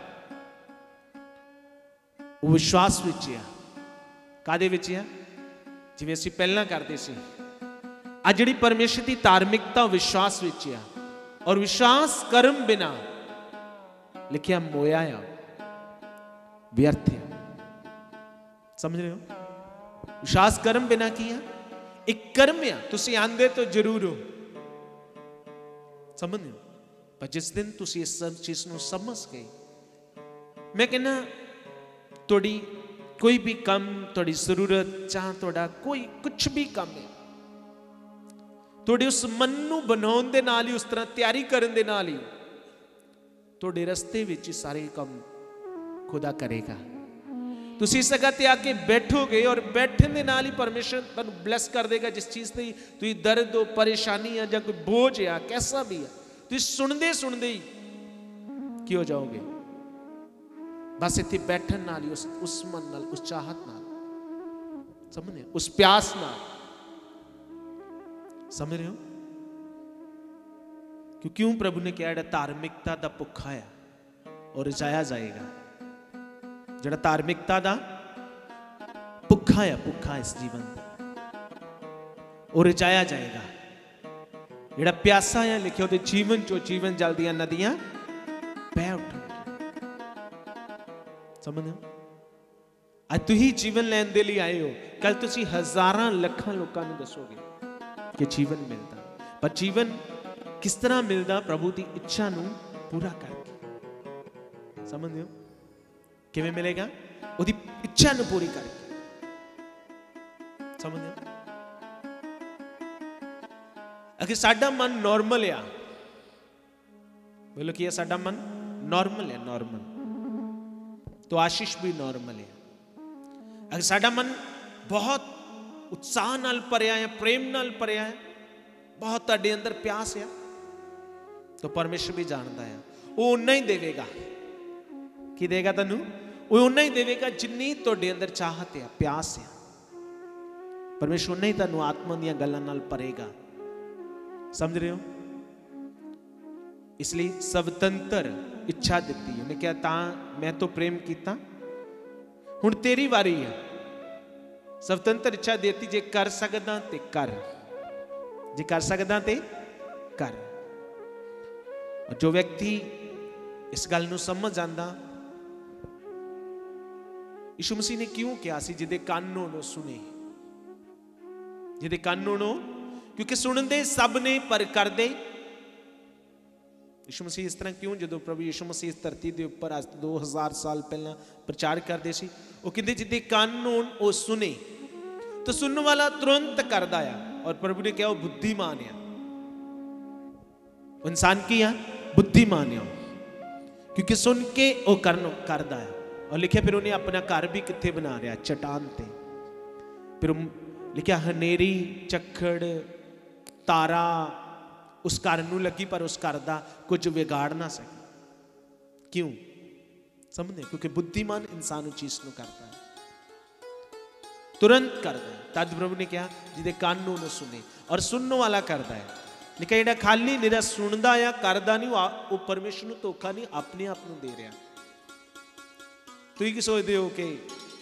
वो विश्वास विच है। कादे विच है? जिवें असीं पहलां करदे सी, अज जिहड़ी परमेश्वर की धार्मिकता विश्वास विच है। और विश्वास कर्म बिना लिखिया मोया आ व्यर्थ है। समझ रहे हो? विश्वास कर्म बिना की है? एक कर्म है, तुसीं आंदे तो जरूर हो। समझ रहे हो? पर जिस दिन तुसीं इस सब चीज नूं समझ गए, मैं कहना थोड़ी कोई भी कम, थोड़ी जरूरत, चाह थोड़ा कोई कुछ भी कम है, थोड़े उस मन नूं बनाउण दे नाल ही, उस तरह तैयारी करन दे नाल ही थोड़े रस्ते विच सारे काम खुदा करेगा। तुसीं इस जगह ते आके बैठोगे और बैठने दे नाल ही परमेश्वर तुहानूं ब्लैस कर देगा। जिस चीज़ ते तुसीं दर्द हो, परेशानी है, या कोई बोझ है, कैसा भी है, तुसीं सुनदे सुनदे ही की हो जाओगे। बस इत्थे बैठन नाल ही, उस उस मन नाल, उस चाहत नाल, समझ, उस प्यास नाल। समझ रहे हो? क्यों क्यों प्रभु ने कहा धार्मिकता दा भुखा है और रिझाया जाएगा। जड़ा धार्मिकता दा भुखा है, भुखा इस जीवन और रिझाया जाएगा। जड़ा प्यासा है, लिखे उहदे जीवन चो जीवन जल दियां नदियां बह उठणगीਆਂ। समझ? आज तुही जीवन लैण दे लई आए हो, कल तुसी हजारां लखां लोकां नूं दसोगे कि जीवन मिलता, पर जीवन किस तरह मिलता? प्रभु की इच्छा नूं पूरा करके। समझ रहे हो? किवें मिलेगा? उहदी इच्छा नूं पूरी करके। समझ रहे हो? अगर साडा मन नॉर्मल है, बोलो कि साडा मन नॉर्मल है, नॉर्मल, तो आशीष भी नॉर्मल है। अगर साडा मन बहुत उत्साह नाल भरिया है, प्रेम नाल भरिया है, बहुत तुहाडे अंदर प्यास है, तो परमेश्वर भी जानता है वो उन्ना ही देवेगा। की देगा तुहानूं? वो उन्ना ही देवेगा जिन्नी तुहाडे अंदर चाहत है, प्यास है। परमेश्वर उन्ना ही तुहानूं आत्मा दीयां गल्लां नाल भरेगा। समझ रहे हो? इसलिए स्वतंत्र इच्छा दी। उन्हें कहा ता मैं तो प्रेम किया, हुण तेरी वारी है। स्वतंत्र इच्छा देती, जे कर सकदा ते कर, जे कर सकदा ते कर। और जो व्यक्ति इस गल नूं समझ आंदा, यीशु मसीह ने क्यों कहा सी जिदे कान नो सुने, जिदे कान नो, क्योंकि सुनते सब ने पर करदे। यीशु मसीह इस तरह क्यों, जो प्रभु यीशु मसीह इस धरती के उपर अज दो हज़ार साल पहला प्रचार करते सी, वो कहते जिदे कान होण वो सुने, तो सुनने वाला तुरंत करदा है। और प्रभु ने कहा वो बुद्धिमान है। इंसान की है बुद्धिमान है, क्योंकि सुन के वो करन करदा है। और लिखा फिर उन्हें अपना घर भी कित्थे बना रहा, चट्टान ते। फिर लिखा हनेरी झक्खड़ तारा उस घर नूं लगी, पर उस घर दा कुछ बिगाड़ ना सके। क्यों समझे? क्योंकि बुद्धिमान इंसान उस चीज नूं करता है, तुरंत करता है। तद प्रभु ने कहा जिदे कान नूं न सुने, और सुनने वाला करता है। लेकिन जेड़ा खाली निरा सुनदा या करदा नहीं, वो परमेश्वर नूं धोखा नहीं, अपने आप नूं दे रहा। तुसीं की सोचदे हो कि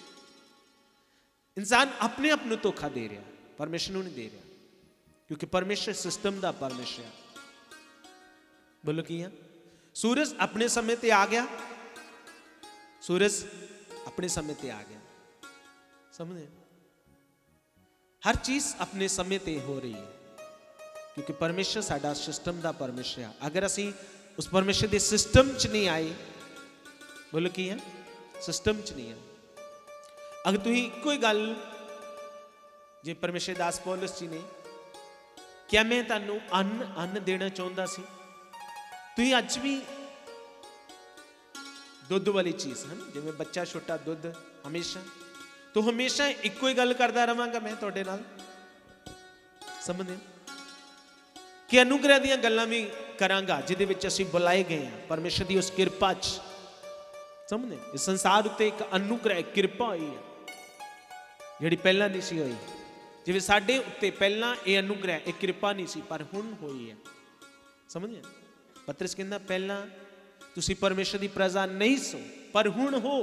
इंसान अपने आप नूं धोखा दे रहा, परमेश्वर नूं नहीं दे रहा, क्योंकि परमेश्वर सिस्टम दा परमेश्वर। बोलो की है? सूरज अपने समय ते आ गया, सूरज अपने समय ते आ गया, समझे? हर चीज अपने समय ते हो रही है, क्योंकि परमेश्वर साडा सिस्टम दा परमेश्वर है। अगर असी उस परमेश्वर दे सिस्टम च नहीं आए, बोलो की है? सिस्टम च नहीं है। अगर तुम एको ही गल जे परमेश्वर दास पौलुस जी ने क्या मैं तुहानू अन्न अन्न देना चाहता सी, तुम अज भी दुध वाली चीज है ना, जिवें बच्चा छोटा दुध हमेशा, तो हमेशा एको ही गल करता रहांगा मैं तुहाडे नाल, समझदे? कि अनुग्रह दीयां गल्लां भी करांगा जिहदे विच असीं बुलाए गए हैं परमेश्वर दी उस किरपा च, समझदे? इस संसार उत्ते एक अनुग्रह किरपा हुई है जिहड़ी पहला नहीं सी होई। जिवें साडे उत्ते पहला ये अनुग्रह एक कृपा नहीं सी, पर हुण होई है, समझे? पतरस कहंदा पहला तुसी परमेश्वर दी प्रजा नहीं सो, पर हुण हो।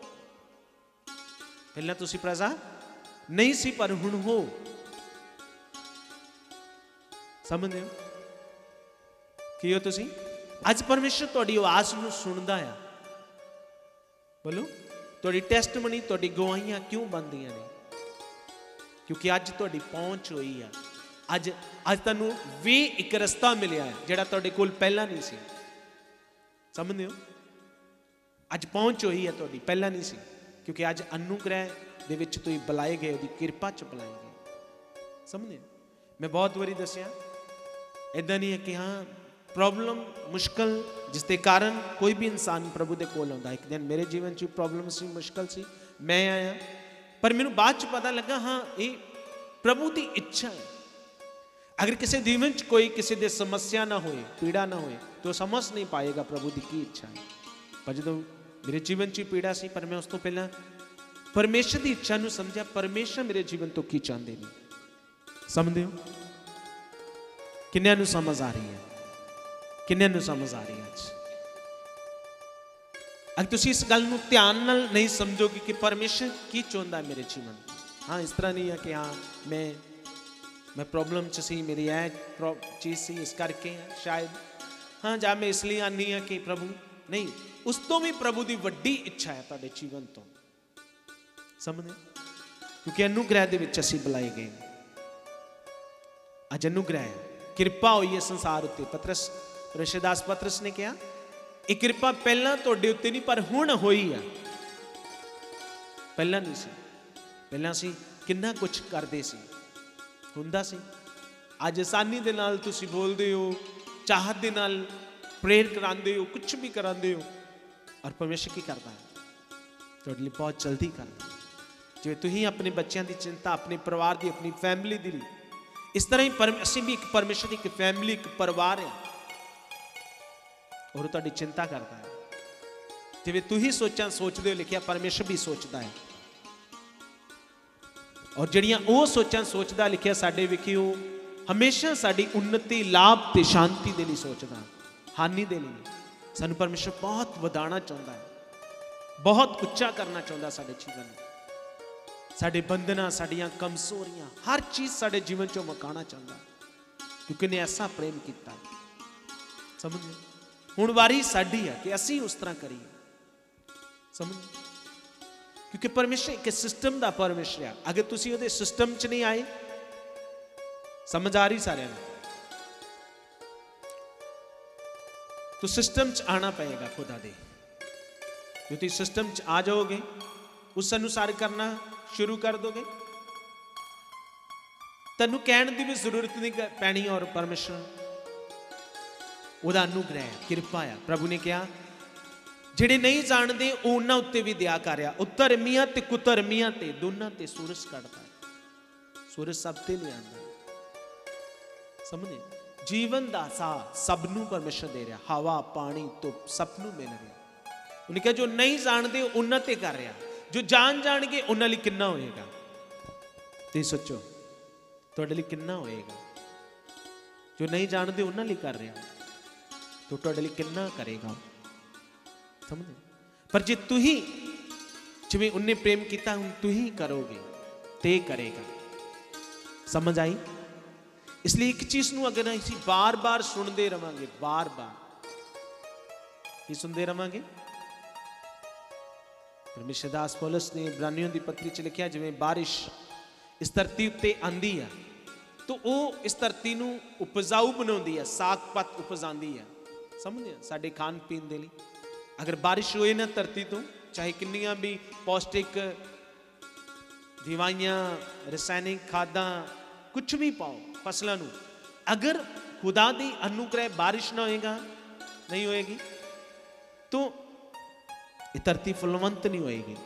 पहला तुसी प्रजा नहीं सी, पर हुण हो, समझदे हो? कि हो तुसी अज परमेश्वर तुहाडी आवाज नूं सुणदा है। बोलो तुहाडी टेस्टमनी, तुहाडी गवाहियां क्यों बनदियां ने? क्योंकि अज तुहाडी पहुंच हुई है। अज अज तुहानू वे एक रस्ता मिलिया है जिहड़ा तुहाडे कोल पहला नहीं सी, समझदे हो? अज पहुंच हुई है तुहाडी, पहला नहीं सी, क्योंकि अज अनुग्रह दे विच तुसीं बुलाए गए, उहदी किरपा च बुलाए गए, समझदे? मैं बहुत बारी दसिया इदां नहीं है कि हाँ प्रॉब्लम मुश्किल जिसके कारण कोई भी इंसान प्रभु दे कोल आउंदा। एक दिन मेरे जीवन च प्रॉब्लम सी, मुश्किल सी, मैं आया, पर मैनूं बाद च पता लगा हाँ ये प्रभु की इच्छा है। अगर किसी जीवन च कोई किसी दे समस्या ना होए, पीड़ा ना होए, तो समझ नहीं पाएगा प्रभु की की इच्छा है। पर जो मेरे जीवन च पीड़ा सी, पर मैं उस तो पहला परमेश्वर की इच्छा नूं समझा, परमेश्वर मेरे जीवन तो की चाहते नहीं, समझते हो? किन्नियां नूं समझ आ रही है? किन्नियां नूं समझ आ रही है? अज अगर तुसीं इस गल नूं ध्यान नाल नहीं समझोगे कि परमेश्वर की चाहुंदा है मेरे जीवन, हाँ इस तरह नहीं है कि हाँ मैं मैं प्रॉब्लम च सी, मेरी ऐ चीज़ सी इस करके शायद, हाँ जा मैं इसलिए आनी हाँ कि प्रभु नहीं, उस तो भी प्रभु की वड्डी इच्छा है तुहाडे जीवन तो, समझे? क्योंकि अनुग्रह दे विच असीं बुलाए गए, अज अनुग्रह किरपा हुई है संसार उत्ते। पतरस रशिदास पतरस ने कहा एक कृपा पहला तुहाडे उत्ते नहीं, पर हुण होई है, पहला नहीं सी। पहला सी किन्ना कुछ करदे सी, हुंदा सी। अज आसानी दे नाल तुसीं बोलदे हो, चाहत दे नाल प्रेयर करांदे हो, कुछ भी करांदे हो, और परमेश्वर की करदा है तुहाडे लई बहुत जल्दी करदा। जिवें तुसीं अपने बच्चों की चिंता, अपने परिवार की, अपनी फैमिली दी, इस तरह ही असीं भी एक परमेश्वर की एक फैमिली, एक परिवार है, और तुहाडी चिंता करता है। जिवें तुसीं सोचां सोचदे हो, लिखिया परमेश्वर भी सोचता है, और जड़ियां वो सोचां सोचदा, लिखिया साडे विखे वो हमेशा साडी उन्नति, लाभ ते शांति दे लई सोचदा। हानि दे लिए सानू परमेश्वर बहुत वधाना चाहता है, बहुत उच्चा करना चाहता साडे जीवन में। साडे बंधना, साडियां कमजोरियां, हर चीज साडे जीवन चों मुकाना चाहता, क्योंकि ने ऐसा प्रेम किया। समझ हुण वारी साडी है कि असी उस तरह करिए। समझ, क्योंकि परमेश्वर एक सिस्टम का परमेश्वर है। अगर तुसी उहदे सिस्टम च नहीं आए, समझ आ रही सारे में, तो सिस्टम च आना पड़ेगा खुदा दे। जो तुम सिस्टम च आ जाओगे, उस अनुसार करना शुरू कर दोगे, तेनू कहने की भी जरूरत नहीं पैनी। और परमेश्वर उहदा अनुग्रह है, कृपा है। प्रभु ने कहा जिहड़े नहीं जानते उन्हां उत्ते भी दया कर रहा, उधर्मियां ते कुधर्मियां ते दोनों ते सूरज कढ़दा है। सूरज सब ते ले आंदा, समझे? जीवन दा साह सबनू परमेश्वर दे रहा, हवा पानी धुप सबनू मिल रहा। उन्हें कहा जो नहीं जानते उन्हां ते कर रहा, जो जान जान के उन्हां लई किन्ना होएगा। ते सोचो तुहाडे लई किन्ना होएगा। जो नहीं जानते उन्हां लई कर रहा, तो तुहाडे लई किन्ना करेगा। समझे? पर जे तू ही जिवें उन्हें प्रेम किया हुण तू ही करोगे ते करेगा। समझ आई? इसलिए एक चीज नूं अगर असीं बार बार सुनते रहांगे, बार बार ही सुनते रहांगे। परमेश्वर दास पौलुस ने इब्रानियों की पत्री च लिखिया जिवें बारिश इस धरती उत्ते आंदी है तो वह इस धरती नूं उपजाऊ बनाउंदी है, साग पत उपजांदी है। समझे? साडे खान पीन दे लई अगर बारिश होए ना धरती तो, चाहे किन्नियां भी पौष्टिक दवाइयां रसायनिक खादां कुछ भी पाओ फसलों नूं, अगर खुदा दी अनुग्रह बारिश ना होएगा, नहीं होएगी, तो ये धरती फलवंत नहीं होएगी।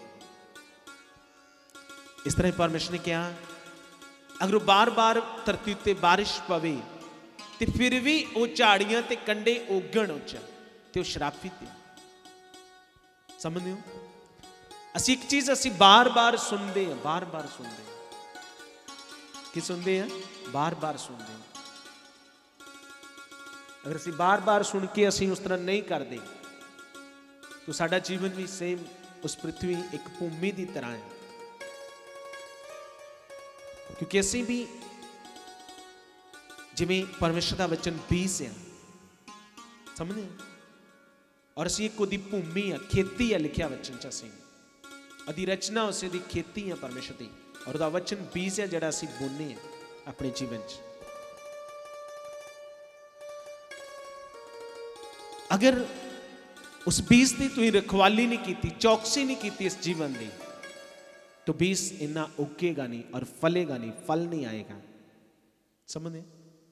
इस तरह परमेश्वर ने कहा अगर बार बार धरती उत्ते बारिश पवे तो फिर भी वो झाड़ियां ते कंडे उगण उच ते श्रापित है। समझते हो? असी एक चीज असी बार बार सुनते हैं, बार बार सुनते हैं कि सुनते हैं, बार बार सुनते हैं। अगर असी बार बार सुन के असी उस तरह नहीं करते तो साडा जीवन भी सेम उस पृथ्वी एक भूमि की तरह है। क्योंकि असी भी जिवें परमेश्वर का वचन बीज है, समझे? और असी एक उहदी भूमि है, खेती है, लिखिया वचन च असी अदी रचना उस दी खेती है परमेश्वर दी, और उहदा वचन बीज है जिहड़ा असी बोने हैं अपने जीवन च। अगर उस बीज की तुसीं रखवाली नहीं की, चौकसी नहीं की इस जीवन की, तो बीज इन्ना उगेगा नहीं और फलेगा नहीं, फल नहीं आएगा। समझे?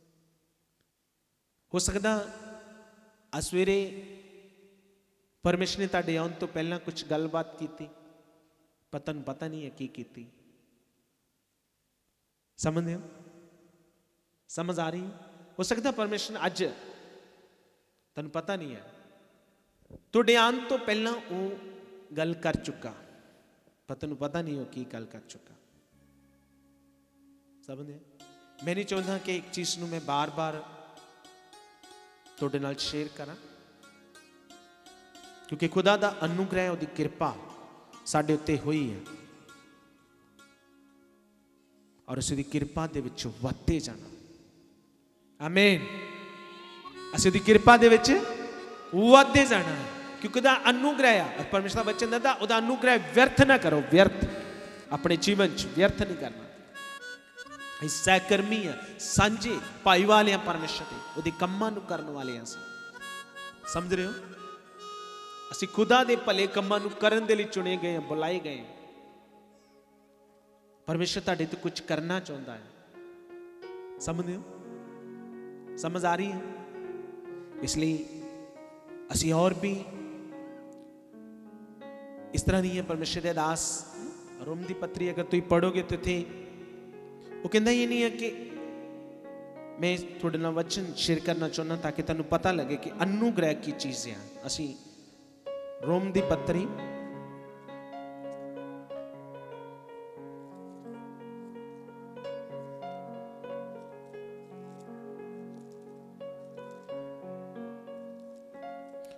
हो सकता आज सवेरे परमेश्वर ने तुहाडे आउण तो पहला कुछ गलबात की, पर तुहानूं पता नहीं है की कीती। समझते हो? समझ आ रही? हो सकता परमेश्वर अज तुहानूं पता नहीं है, तुहाडे आउण तो पहला वो गल कर चुका, पर तुहानूं पता नहीं हो की गल कर चुका। समझे? मैं नहीं चाहता कि एक चीज नूं मैं बार बार तुहाडे नाल शेयर करा, क्योंकि खुदा दा अनुग्रह उहदी कृपा साडे उत्ते हुई है, और उस दी कृपा दे विच वधदे जाना। आमीन। असीं उहदी कृपा दे विच वधदे जाना, क्योंकि उहदा अनुग्रह है। और परमेश्वर दा वचन दंदा उहदा अनुग्रह व्यर्थ ना करो, व्यर्थ अपने जीवन च व्यर्थ नहीं करना। असीं सहकर्मी है, सांझे भाईवाल हैं परमेश्वर दे, उहदे कम्मां नूं करन वाले हैं असीं। समझ रहे हो? असी खुदा दे भले कम्मां नूं करन दे लई चुने गए हैं, बुलाए गए हैं। परमेश्वर तुहाडे ते कुछ करना चाहता है। समझदे हो? समझ आ रही है? इसलिए असी और भी इस तरह नहीं है। परमेश्वर दे दास रोम दी पत्री अगर तुम पढ़ोगे तो थे वो कहता ये नहीं है कि मैं थोड़े नाल वचन शेयर करना चाहना ताकि तुहानूं पता लगे कि अनुग्रह की चीज़ है। असी रोम दी पत्री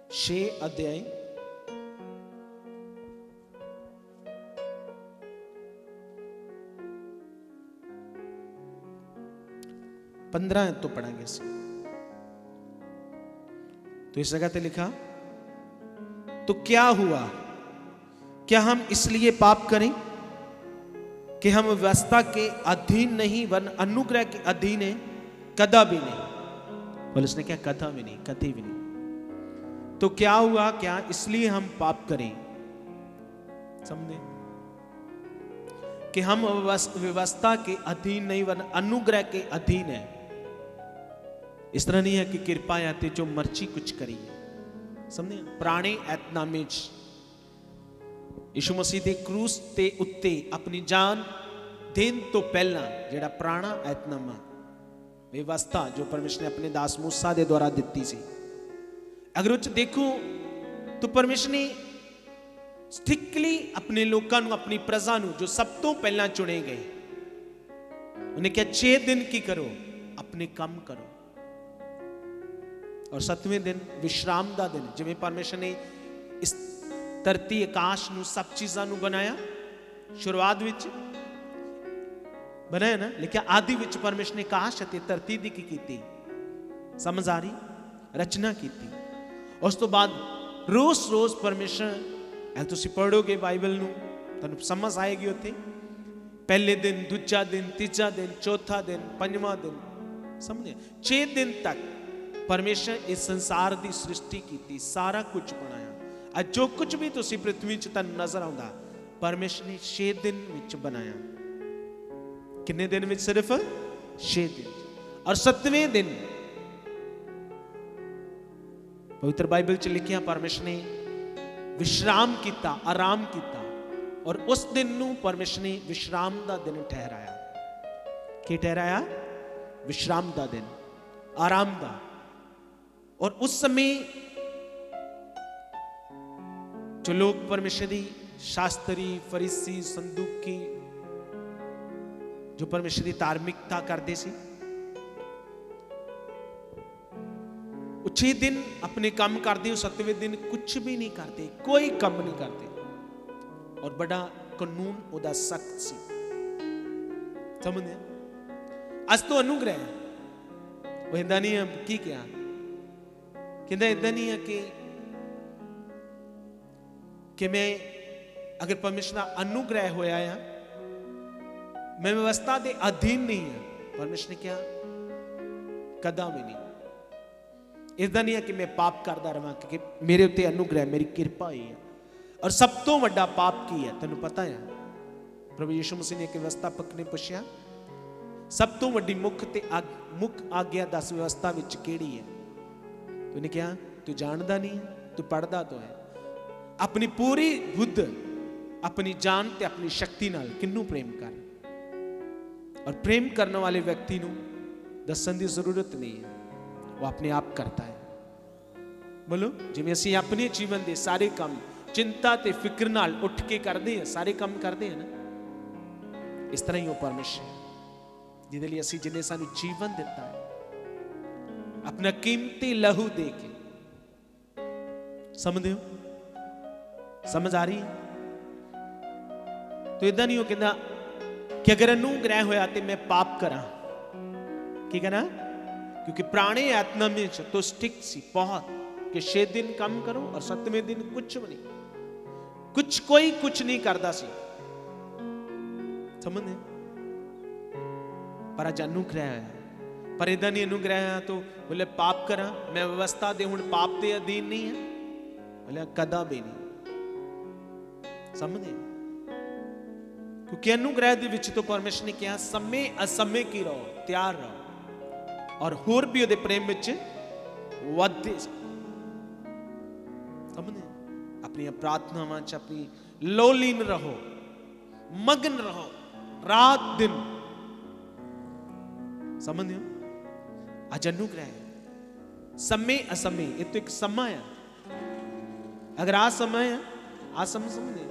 छे अध्याय पंद्रह तो पढ़ांगे इसे। तो इस जगह पे लिखा, तो क्या हुआ, क्या हम इसलिए पाप करें कि हम व्यवस्था के अधीन नहीं वन अनुग्रह के अधीन है? कदा भी नहीं। बोले उसने क्या? कदा भी नहीं, कभी भी नहीं। तो क्या हुआ, क्या इसलिए हम पाप करें? समझे कि हम व्यवस्था के अधीन नहीं वन अनुग्रह के अधीन है। इस तरह नहीं है कि कृपा आते जो मर्जी कुछ करी है। समझे? प्राणे ऐतनामे यीशु मसीह दे क्रूस ते उत्ते अपनी जान देन तो पहला जेड़ा प्राणा ऐतनामा व्यवस्था जो परमेश्वर ने अपने दास मूसा दे द्वारा दिती सी, अगर उच देखो तो परमेश्वर ने स्ट्रिक्टली अपने लोगों को, अपनी प्रजा को जो सब तो पहला चुने गए, उन्हें क्या छे दिन की करो, अपने काम करो, और सतवें दिन विश्राम का दिन। जिवें परमेश्वर ने इस धरती आकाश नू सब चीज़ों नू बनाया, शुरुआत विच बनाया ना, लेकिन आदि विच परमेश्वर ने आकाश अते धरती दी की कीती, समझ आ रही, रचना की। उस तो बाद रोज रोज परमेश्वर, तुसीं पढ़ोगे बाइबल नू तुहानूं समझ आएगी। उत्थे पहले दिन, दूजा दिन, तीजा दिन, चौथा दिन, पंजवां दिन, समझे छे दिन तक परमेश्वर इस संसार की सृष्टि की, सारा कुछ बनाया। आज जो कुछ भी तुसीं पृथ्वी च तुहानूं नजर आउंदा, परमेश्वर ने छे दिन विच बनाया। कितने दिन विच? सिर्फ छे दिन। और सतवें दिन पवित्र बाइबल च लिखिया परमेश्वर ने विश्राम किया, आराम किया, और उस दिन नू परमेश्वर ने विश्राम का दिन ठहराया। की ठहराया? विश्राम का दिन, आराम का। और उस समय जो लोग परमेश्वर की शास्त्री, फरीसी, संदूकी, जो परमेश्वर की धार्मिकता करते सी, छे दिन अपने काम करते, सतवें दिन कुछ भी नहीं करते, कोई काम नहीं करते, और बड़ा कानून उदा सख्त सी। समझे? आज तो अनुग्रह है, वो इदा नहीं है की क्या कहता, इदा नहीं है कि कि मैं अगर परमेश्वर अनुग्रह होया है, मैं व्यवस्था के अधीन नहीं है। परमेश्वर ने क्या? कदा भी नहीं। इदा नहीं है कि मैं पाप करता रहा, क्योंकि मेरे उत्ते अनुग्रह, मेरी कृपा ही है। और सब तो वड्डा पाप की है, तेन पता है? प्रभु यीशु मसीह ने एक व्यवस्थापक ने पूछा, सब तो वड्डी मुख ते आग, मुख आज्ञा दस व्यवस्था विच केड़ी है? तो उन्हें क्या? तू जानता नहीं, तू पढ़ता तो है। अपनी पूरी बुद्ध, अपनी जान ते अपनी शक्ति नाल किन्नू प्रेम कर, और प्रेम करने वाले व्यक्ति नू दसन की जरूरत नहीं है, वो अपने आप करता है। बोलो, जिवें असीं अपने जीवन के सारे काम चिंता ते फिक्र नाल उठ के करते हैं, सारे काम करते हैं ना, इस तरह ही वो परमेश्वर है जिहदे लई असीं जिन्हें सानू जीवन दिता है, अपना कीमती लहू दे के। समझदे हो? समझ आ रही है? तो इदा नहीं हो कहता कि अगर अनुग्रह होया तो मैं पाप करा, की कहना? क्योंकि प्राणे आत्मा में तो स्टिक सी बहुत कि छे दिन काम करो और सतवें दिन कुछ भी नहीं, कुछ कोई कुछ नहीं करता सी। समझे? पर अज अनुग्रह है, पर इदा नहीं अनुग्रह है तो बोले पाप करा, मैं व्यवस्था दे हुण पाप के अधीन नहीं है, बोले कदा भी नहीं। समझे? क्योंकि अनुग्रह दे विच तो परमेश्वर ने कहा समय असमय की रहो, तैयार रहो, और होर भी उहदे प्रेम विच वधदे। समझे? अपनी प्रार्थनावां च अपनी लोलीन रहो, मगन रहो, रात दिन। समझते हो? आज अनुग्रह है, समय असमय, ये तो एक समय है। अगर आ समय है, आ समय समझे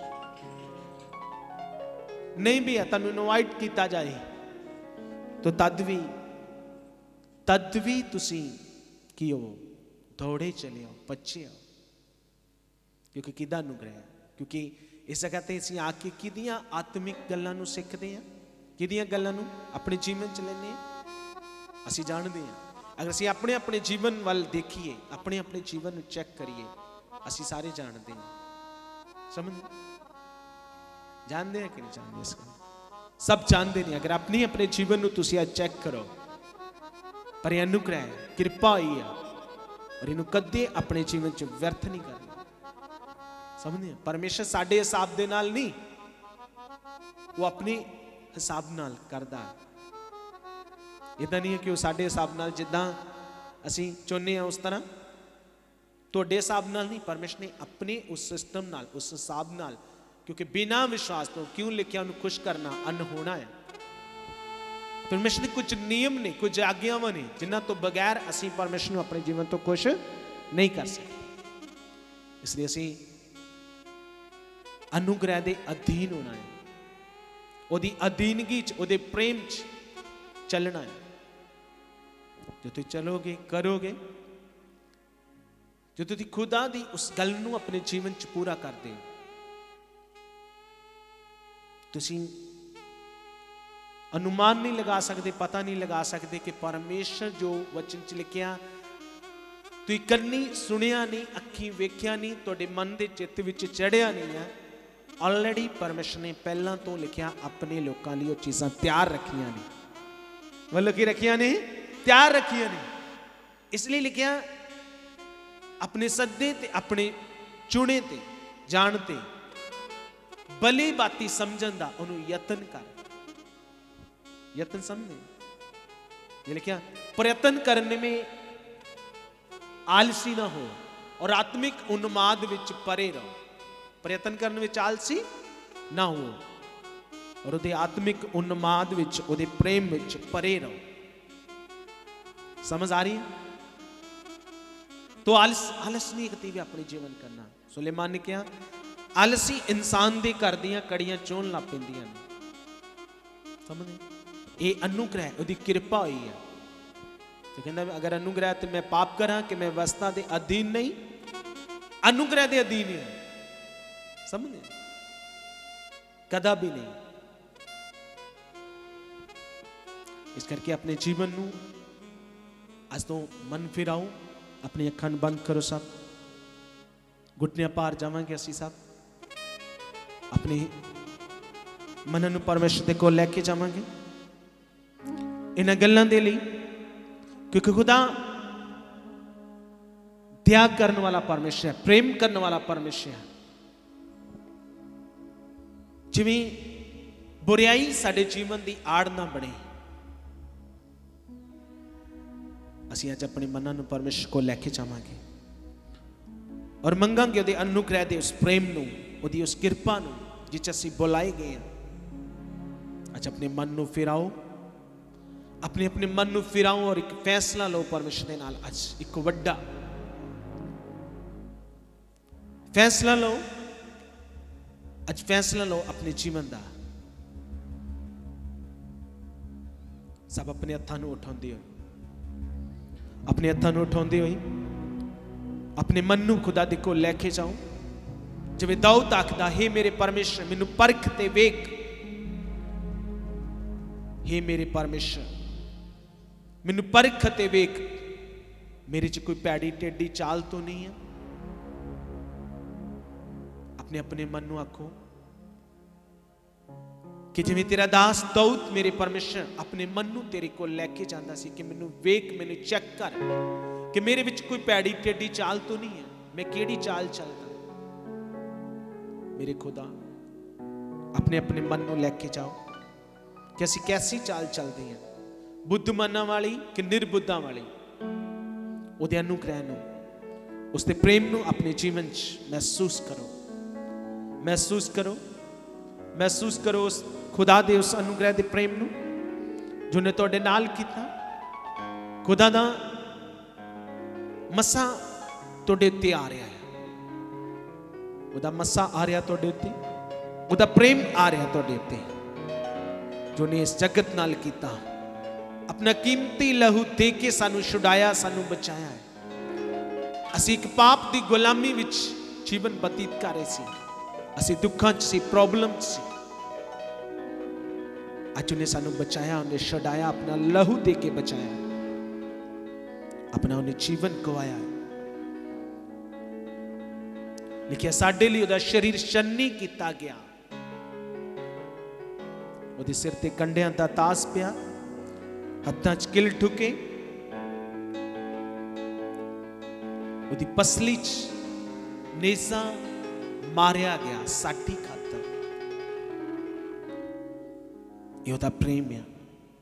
नहीं भी है, तुम इनवाइट किया जाए तो तद भी तद भी तुसी की हो, दौड़े चले आओ, पछे आओ, क्योंकि किदा अनुग्रह है। क्योंकि इस जगह ते असीं आके किदियां आत्मिक गल्लां नूं सिੱਖਦੇ हैं, किदियां गल्लां नूं अपने जीवन च लैने असीं जानते हैं। अगर असीं अपने अपने जीवन वाल देखिए, अपने अपने जीवन नूं चैक करिए, असीं सारे जानते हैं। समझ जानते हैं कि नहीं जानते? इसका सब जानते नहीं। अगर अपनी अपने जीवन नूं तुसीं आज चैक करो, पर यह अनुग्रह है, कृपा हुई है, और इन्हूं कदे अपने जीवन च व्यर्थ नहीं करना। समझे? परमेश्वर साडे हिसाब दे नाल नहीं, वो अपने हिसाब नाल करदा। इदां नहीं है कि वो साडे हिसाब नाल जिद्दां असीं चाहुंदे हां उस तरह, तुहाडे हिसाब नाल नहीं। परमेश्वर ने अपने उस सिस्टम नाल, उस हिसाब नाल, क्योंकि बिना विश्वास तो क्यों लिखिया उन्हें खुश करना अनहोना है। परमेश्वर के कुछ नियम ने, कुछ आज्ञावां ने, जिन्हां तो बगैर असीं परमेश्वर नूं अपने जीवन तो खुश नहीं कर सकते। इसलिए असीं अनुग्रह के अधीन होना है, उहदी अधीनगी च, उहदे प्रेम च चलना है। जो तुसीं चलोगे, करोगे, जो तुसीं खुदा दी उस गल नूं अपने जीवन च पूरा करदे हो, तुसीं अनुमान नहीं लगा सकते, पता नहीं लगा सकते कि परमेश्वर जो वचन च लिखिया तुसीं कन्नी सुनिया नहीं, अखीं वेख्या नहीं, तुहाडे मन के चित्त विच चढ़िया नहीं है। ऑलरेडी परमेश्वर ने पहला तो लिखिया अपने लोगों लिए वो चीज़ां तैयार रखिया ने। मतलब कि रखिया ने, तैयार रखिया ने। इसलिए लिखिया अपने सद्दे ते, अपने चुने ते, जानते, भली बाती समझन दा उन्होंने यतन कर। यतन समझे? ये लिखिया प्रयत्न करने में आलसी ना हो और आत्मिक उन्माद विच परे रहो। प्रयत्न करने में आलसी ना हो और उहदे आत्मिक उन्माद विच, उहदे प्रेम विच परे रहो। समझ आ रही है? तो आलस आलस नहीं कती भी अपने जीवन करना। सुलेमान ने कहा आलसी इंसान दे घर दियां कड़ियां चोन ला पैंदियां ने। समझे? ये अनुग्रह, उहदी कृपा हुई है। तो कहंदा अगर अनुग्रह तो मैं पाप करा कि मैं व्यवस्था के अधीन नहीं, अनुग्रह के अधीन है। समझे? कदा भी नहीं। इस करके अपने जीवन नूं अज तो मन फिराओ, अपनी अखां बंद करो, सब घुटनियां पार जावांगे असीं सब, अपने मन नूं परमेश्वर दे कोल लैके जावांगे इन्हां गल्लां दे लई, क्योंकि खुदा त्याग करने वाला परमेश्वर है, प्रेम करने वाला परमेश्वर है। जिवें बुराई साडे जीवन की आड़ ना बने, असीं अज अपने मनां नूं परमेश्वर को लैके जावांगे और मंगांगे उहदे अनुग्रह दे उस प्रेम नूं, उहदी उस किरपा नूं जिस असीं बुलाए गए हैं। अज अपने मन नूं फिराओ, अपने अपने मन नूं फिराओ और एक फैसला लो परमेश्वर दे नाल। अज एक वड्डा फैसला लो, अज फैसला लो अपने जीवन का। सब अपने हत्थां नूं उठाउंदे हो, अपने हत्थां नूं उठाउंदे होई अपने मन नूं खुदा दे कोल लैके जाओ। जिवें दाऊद आखदा, हे मेरे परमेश्वर मैनूं परख ते वेख, हे मेरे परमेश्वर मैनूं परख ते वेख, मेरे च कोई पैड़ी टेढ़ी चाल तो नहीं है। अपने अपने मन नूं आखो कि जिवें तेरा दास दाऊद मेरे परमेश्वर अपने मन नूं तेरे कोल लैके जांदा सी कि मैनूं वेख, मैनूं चेक कर कि मेरे विच कोई पैड़ी टेढ़ी चाल तो नहीं है, मैं केड़ी चाल चलदा। मेरे खुदा अपने अपने मन नूं लैके जाओ कि असीं कैसी चाल चलदे हैं, बुद्धमानां वाली कि निर्बुद्धां वाली। उहदे अनुग्रह नूं, उसदे प्रेम नूं अपने जीवन च महसूस करो, महसूस करो, महसूस करो उस खुदा दे उस अनुग्रह दे प्रेम नूं जो ने तुहाडे नाल कीता। खुदा दा मसा तुहाडे उत्ते आ रहा है, उहदा मसा आ रहा तुहाडे उत्ते, उहदा प्रेम आ रहा तुहाडे उत्ते, जो ने इस जगत नाल कीता। अपना कीमती लहू दे के सानू छुड़ाया, सानू बचाया है। ਅਸੀਂ ਇੱਕ ਪਾਪ ਦੀ ਗੁਲਾਮੀ ਵਿੱਚ ਜੀਵਨ ਬਤੀਤ ਕਰ ਰਹੇ ਸੀ, ਅਸੀਂ ਦੁੱਖਾਂ 'ਚ ਸੀ, ਪ੍ਰੋਬਲਮ 'ਚ ਸੀ। ਅੱਜ ਉਹਨੇ ਸਾਨੂੰ ਬਚਾਇਆ, ਉਹਨੇ ਛਡਾਇਆ, ਆਪਣਾ ਲਹੂ ਦੇ ਕੇ ਬਚਾਇਆ, ਆਪਣਾ ਉਹਨੇ ਜੀਵਨ ਗਵਾਇਆ। ਲਿਖਿਆ ਸਾਡੇ ਲਈ ਉਹਦਾ ਸ਼ਰੀਰ ਛੰਨੀ ਕੀਤਾ ਗਿਆ, ਉਹਦੇ ਸਿਰ ਤੇ ਕੰਡਿਆਂ ਦਾ ਤਾਸ ਪਿਆ, ਹੱਥਾਂ 'ਚ ਕਿਲ ਠੁਕੇ, ਉਹਦੀ ਪਸਲੀ 'ਚ ਨੇਜ਼ਾ ਮਾਰਿਆ ਗਿਆ ਸਾਡੀ ਖਾਤਰ। ਇਹ ਉਹਦਾ ਪ੍ਰੇਮ ਆ,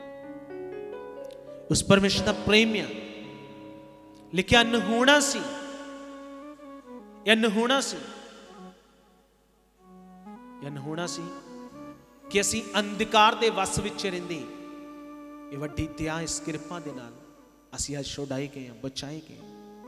ਉਸ ਪਰਮੇਸ਼ਰ ਦਾ ਪ੍ਰੇਮ ਆ। ਲਿਖਿਆ ਅਨਹੋਣਾ ਸੀ, ਇਹ ਅਨਹੋਣਾ ਸੀ, ਇਹ ਅਨਹੋਣਾ ਸੀ ਕਿ ਅਸੀਂ ਅੰਧਕਾਰ ਦੇ ਵਸ ਵਿੱਚ ਰਹਿੰਦੇ। ਇਹ ਵੱਡੀ ਦਇਆ, ਇਸ ਕਿਰਪਾ ਦੇ ਨਾਲ ਅਸੀਂ ਅੱਜ ਛੁਡਾਏ ਗਏ ਹਾਂ, ਬਚਾਏ ਗਏ।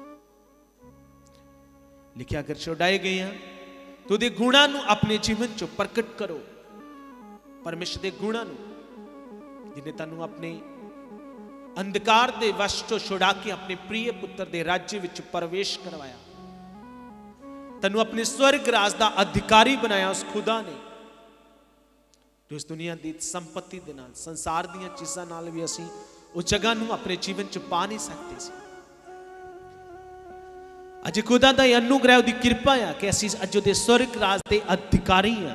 ਲਿਖਿਆ ਅਗਰ ਛੁਡਾਏ ਗਏ ਹਾਂ तो ਉਹਦੇ ਗੁਣਾਂ ਨੂੰ ਆਪਣੇ ਜੀਵਨ 'ਚ ਪ੍ਰਗਟ ਕਰੋ। ਪਰਮੇਸ਼ਰ ਦੇ ਗੁਣਾਂ ਨੂੰ, ਜਿਹਨੇ ਤੁਹਾਨੂੰ ਆਪਣੇ ਅੰਧਕਾਰ ਦੇ ਵਸ਼ ਤੋਂ ਛੁਡਾ ਕੇ ਆਪਣੇ ਪ੍ਰਿਯ ਪੁੱਤਰ ਦੇ ਰਾਜ ਵਿੱਚ ਪ੍ਰਵੇਸ਼ ਕਰਵਾਇਆ, ਤੁਹਾਨੂੰ ਆਪਣੇ ਸਵਰਗ ਰਾਜ ਦਾ ਅਧਿਕਾਰੀ ਬਣਾਇਆ। ਉਸ ਖੁਦਾ ਨੇ ਜੋ ਇਸ ਦੁਨੀਆ ਦੀ ਸੰਪਤੀ ਦੇ ਨਾਲ, ਸੰਸਾਰ ਦੀਆਂ ਚੀਜ਼ਾਂ ਨਾਲ ਵੀ ਅਸੀਂ ਉਹ ਜਗ੍ਹਾ ਨੂੰ ਆਪਣੇ ਜੀਵਨ 'ਚ ਪਾ ਨਹੀਂ ਸਕਦੇ ਸੀ। ਅੱਜ ਖੁਦਾ ਦਾ ਇਹ ਅਨੁਗ੍ਰਹਿ, ਉਹਦੀ ਕਿਰਪਾ ਆ ਕਿ ਅਸੀਂ ਅੱਜ ਉਹਦੇ ਸਵਰਗ ਰਾਜ ਦੇ ਅਧਿਕਾਰੀ ਆ।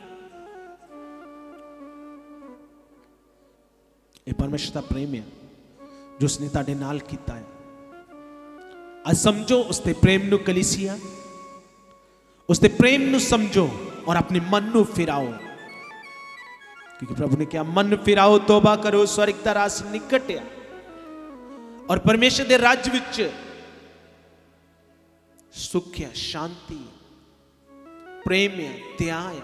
ਇਹ ਪਰਮੇਸ਼ਰ ਦਾ ਪ੍ਰੇਮ ਹੈ ਜੋ ਉਸਨੇ ਤੁਹਾਡੇ ਨਾਲ ਕੀਤਾ ਹੈ। ਅੱਜ ਸਮਝੋ ਉਸਦੇ ਪ੍ਰੇਮ ਨੂੰ, ਕਲੀਸਿਆ ਉਸਦੇ ਪ੍ਰੇਮ ਨੂੰ ਸਮਝੋ ਔਰ ਆਪਣੇ ਮਨ ਨੂੰ ਫਿਰਾਓ, क्योंकि प्रभु ने क्या मन फिराओ, तौबा करो, स्वर्ग दा राज निकट आ। और परमेश्वर दे राज विच सुख है, शांति, प्रेम है, दया है,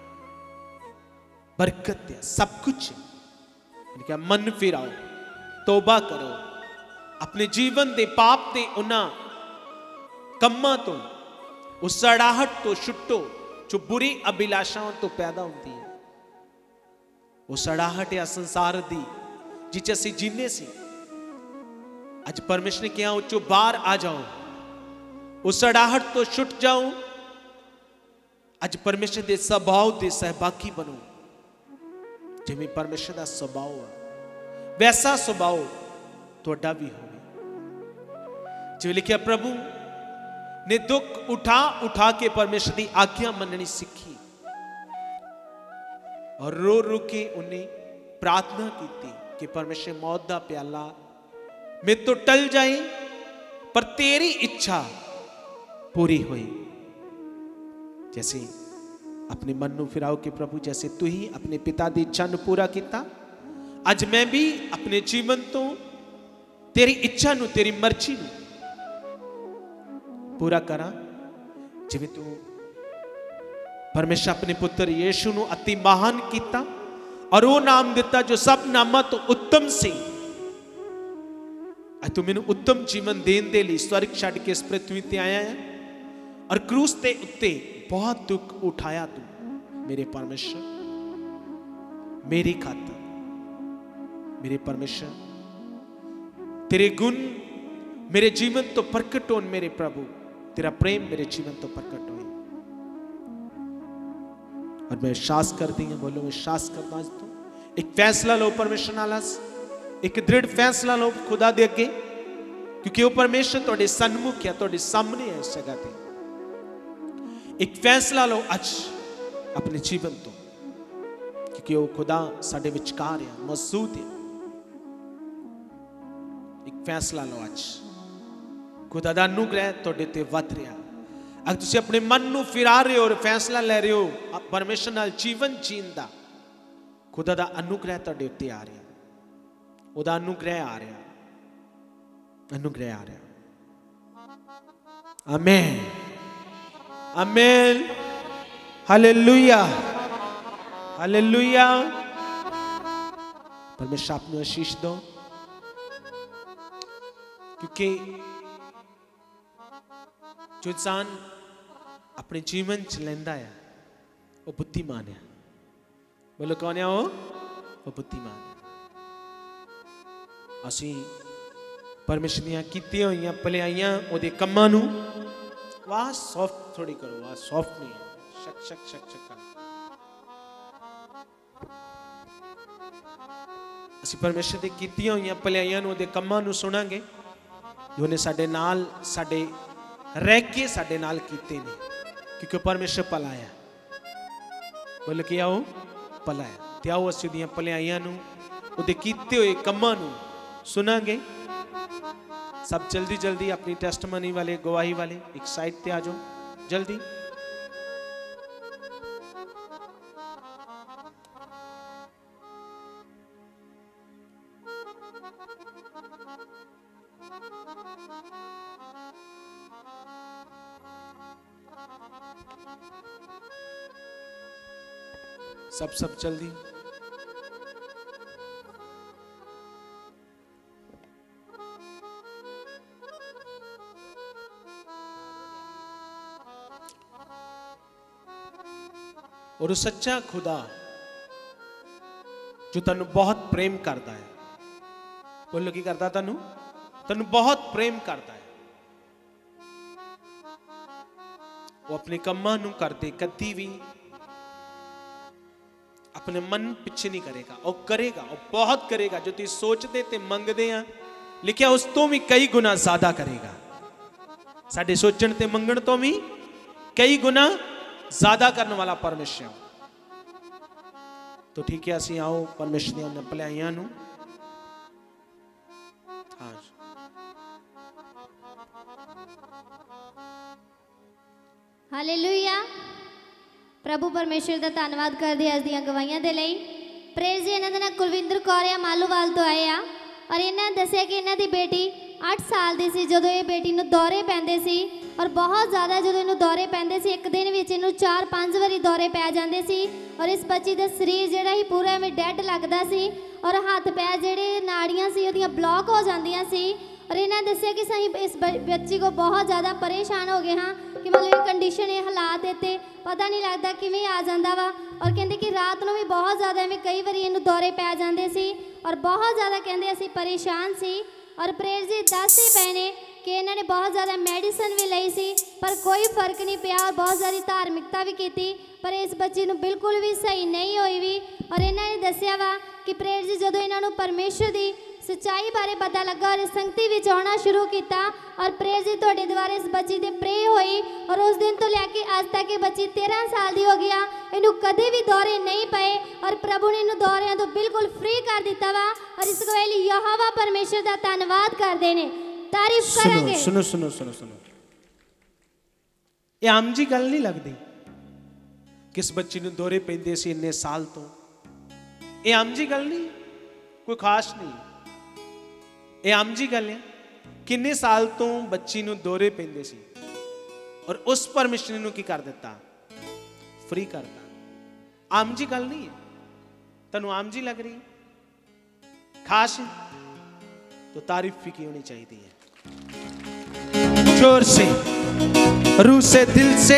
बरकत है, सब कुछ है। क्या मन फिराओ, तौबा करो, अपने जीवन दे पाप दे उन्हां कम्मां तो, उस सड़ाहट तो छुट्टो जो बुरी अभिलाषाओं तो पैदा होती है। वो सड़ाहट या संसार दी जिच असी जीने सी, अज परमेश्वर ने कहा उच्चो बाहर आ जाओ, उस सड़ाहट तो छुट जाओ। अज परमेश्वर के स्वभाव के सहभागी बनो। जिवें परमेश्वर का स्वभाव है वैसा स्वभाव तुहाडा भी हो। जिवें लिखिया प्रभु ने दुख उठा उठा के परमेश्वर की आज्ञा मननी सीखी और रो रो के उन्हें प्रार्थना की कि परमेश्वर मौत का प्याला मेरे तो टल जाए पर तेरी इच्छा पूरी हुई। जैसे अपने मन को फिराओ कि प्रभु जैसे तू ही अपने पिता की इच्छा को पूरा किया, अज मैं भी अपने जीवन तो तेरी इच्छा नू, तेरी मर्जी नू पूरा करा। जिवें तू परमेश्वर अपने पुत्र यीशु नू अति महान किया और वो नाम दिता जो सब नामां तो उत्तम सी। तू मैनू उत्तम जीवन देने दे लई स्वर्ग छड्ड के इस पृथ्वी ते आया है और क्रूस ते उत्ते बहुत दुख उठाया। तू मेरे परमेश्वर, मेरी खातर, मेरे परमेश्वर तेरे गुण मेरे जीवन तो प्रकट होन। मेरे प्रभु तेरा प्रेम मेरे जीवन तो प्रकट हो। और मैं विश्वास करती हूँ, बोलो विश्वास करता हूँ। तो एक फैसला लो परमेश्वर नाल, एक दृढ़ फैसला लो खुदा दे अगे, क्योंकि वो परमेश्वर तुहाडे सन्मुख है, तुहाडे सामने है इस जगह पे। एक फैसला लो अज अपने जीवन तो, क्योंकि वो खुदा साडे विचकार है, मौजूद है। एक फैसला लो अज, खुदा दा अनुग्रह तुहाडे ते वध रहा। अगर तुसीं अपने मन को फिरा रहे हो और फैसला ले रहे हो परमेश्वर नाल जीवन जीण दा, खुदा दा अनुग्रह तुहाडे उत्ते आ रहा, उहदा अनुग्रह आ रहा, अनुग्रह आ रहा। आमीन, आमीन, हालेलुया, हालेलुया। परमेश्वर आपको आशीष दो, क्योंकि जो इंसान अपने जीवन च लेंदा है वो बुद्धिमान है। बोलो कौन है वो? वो बुद्धिमान है। असी परमेश्वर ਦੀਆਂ ਕੀਤੀਆਂ ਹੋਈਆਂ ਭਲਾਈਆਂ ਉਹਦੇ ਕੰਮਾਂ ਨੂੰ ਆਵਾਜ਼ ਸੌਫਟ ਥੋੜੀ ਕਰੋ, ਆਵਾਜ਼ ਸੌਫਟ ਨਹੀਂ ਹੈ, ਸ਼ਕ ਸ਼ਕ ਸ਼ਕ ਸ਼ਕ ਕਰ। ਅਸੀਂ ਪਰਮੇਸ਼ਰ ਦੀ ਕੀਤੀਆਂ ਹੋਈਆਂ ਭਲਾਈਆਂ ਨੂੰ ਉਹਦੇ ਕੰਮਾਂ ਨੂੰ ਸੁਣਾਂਗੇ ਜੋ ਉਹਨੇ ਸਾਡੇ ਨਾਲ ਸਾਡੇ ਰਹਿ ਕੇ ਸਾਡੇ ਨਾਲ ਕੀਤੇ ਨੇ, ਕਿਉਂਕਿ ਪਰਮੇਸ਼ਰ ਭਲਾ ਹੈ। ਬੋਲ ਕੇ ਆਓ ਭਲਾ ਹੈ। ਤੇ ਆਓ ਅਸੀਂ ਉਹਦੀਆਂ ਭਲਾਈਆਂ ਨੂੰ ਉਹਦੇ ਕੀਤੇ ਹੋਏ ਕੰਮਾਂ ਨੂੰ ਸੁਣਾਂਗੇ। सब जल्दी जल्दी अपनी टेस्टमनी वाले गवाही वाले एक साइड पे आ जाओ जल्दी। सब सब जल्दी। और वो सच्चा खुदा जो तनु बहुत प्रेम करता है, बोलो की करता तनु तनु बहुत प्रेम करता है। वो अपने कम्मा नू करते कदी भी अपने मन पिछे नहीं करेगा, और करेगा और बहुत करेगा। जो तुम सोचते ते मंगते हैं लिखिया उस तो भी कई गुना ज्यादा करेगा। साडे सोचण ते मंगण तो भी कई गुना ज्यादा करने वाला परमेश्वर। तो ठीक है, असी आओ परमेश्वर दी उन्हां भलाइयां नूं हाँ हालेलुया। प्रभु परमेश्वर का धन्यवाद करते अज दी गवाहियां दे लई। प्रेज जी इन्हां दा नाम कुलविंदर कौर आ, मालूवाल तो आए आ, और इन्हां दस्सिया कि इन्हां दी बेटी अठ साल दी सी जदों ये बेटी नूं दौरे पैंदे सी, और बहुत ज़्यादा जो इनू दौरे पैंदे सी, एक दिन विच इनू चार पांच बारी दौरे पै जाते सी, और इस बच्ची का शरीर जिहड़ा ही पूरा में डैड लगता सी, और हाथ पैर जिहड़े नाड़ियां सी उहदियां ब्लॉक हो जांदियां सी। और इन्हें दस्सिया कि सही इस बच्ची को बहुत ज़्यादा परेशान हो गए हाँ कि मतलब ये कंडीशन ये हालात इतने पता नहीं लगता किवें आ जाता वा। और कहते कि रात को भी बहुत ज़्यादा इवें कई बार इनू दौरे पै जाते सी, और बहुत ज़्यादा कहते असीं परेशान सी। और प्रेर जी दसते पे ने कि इन्होंने बहुत ज़्यादा मेडिसिन भी ली सी, पर कोई फर्क नहीं पिया, और बहुत सारी धार्मिकता भी की, पर इस बच्चे को बिल्कुल भी सही नहीं हुई भी। और इन्होंने दसिया वा कि प्रेर जी जो इन्हों परमेश्वर की सच्चाई बारे पता लगा और संगति में आना शुरू किया, और प्रेर जी थोड़े द्वारा इस बच्ची की प्रे हुई, और उस दिन तो लैके अज तक ये बच्ची तेरह साल की हो गया, इनू कदे भी दौरे नहीं पे, और प्रभु ने इनू दौरियां तो बिल्कुल फ्री कर दिता वा। और इस गवाही यहोवा परमेश्वर का धन्यवाद करते हैं, तारीफ करेंगे। सुनो सुनो सुनो सुनो, ये आम जी गल नहीं लगती किस बच्ची ने दौरे पैंदे सी इन्ने साल तो, ये आम जी गल नहीं, कोई खास नहीं, ये आम जी गल है। किन्ने साल तो बच्ची नूं दौरे पैंदे सी, और उस परमेश्वर ने की कर दिता, फ्री करता। आम जी गल नहीं है, तनु आम जी लग रही खास है, तो तारीफ भी की होनी चाहिए है। जोर से, रूह से, दिल से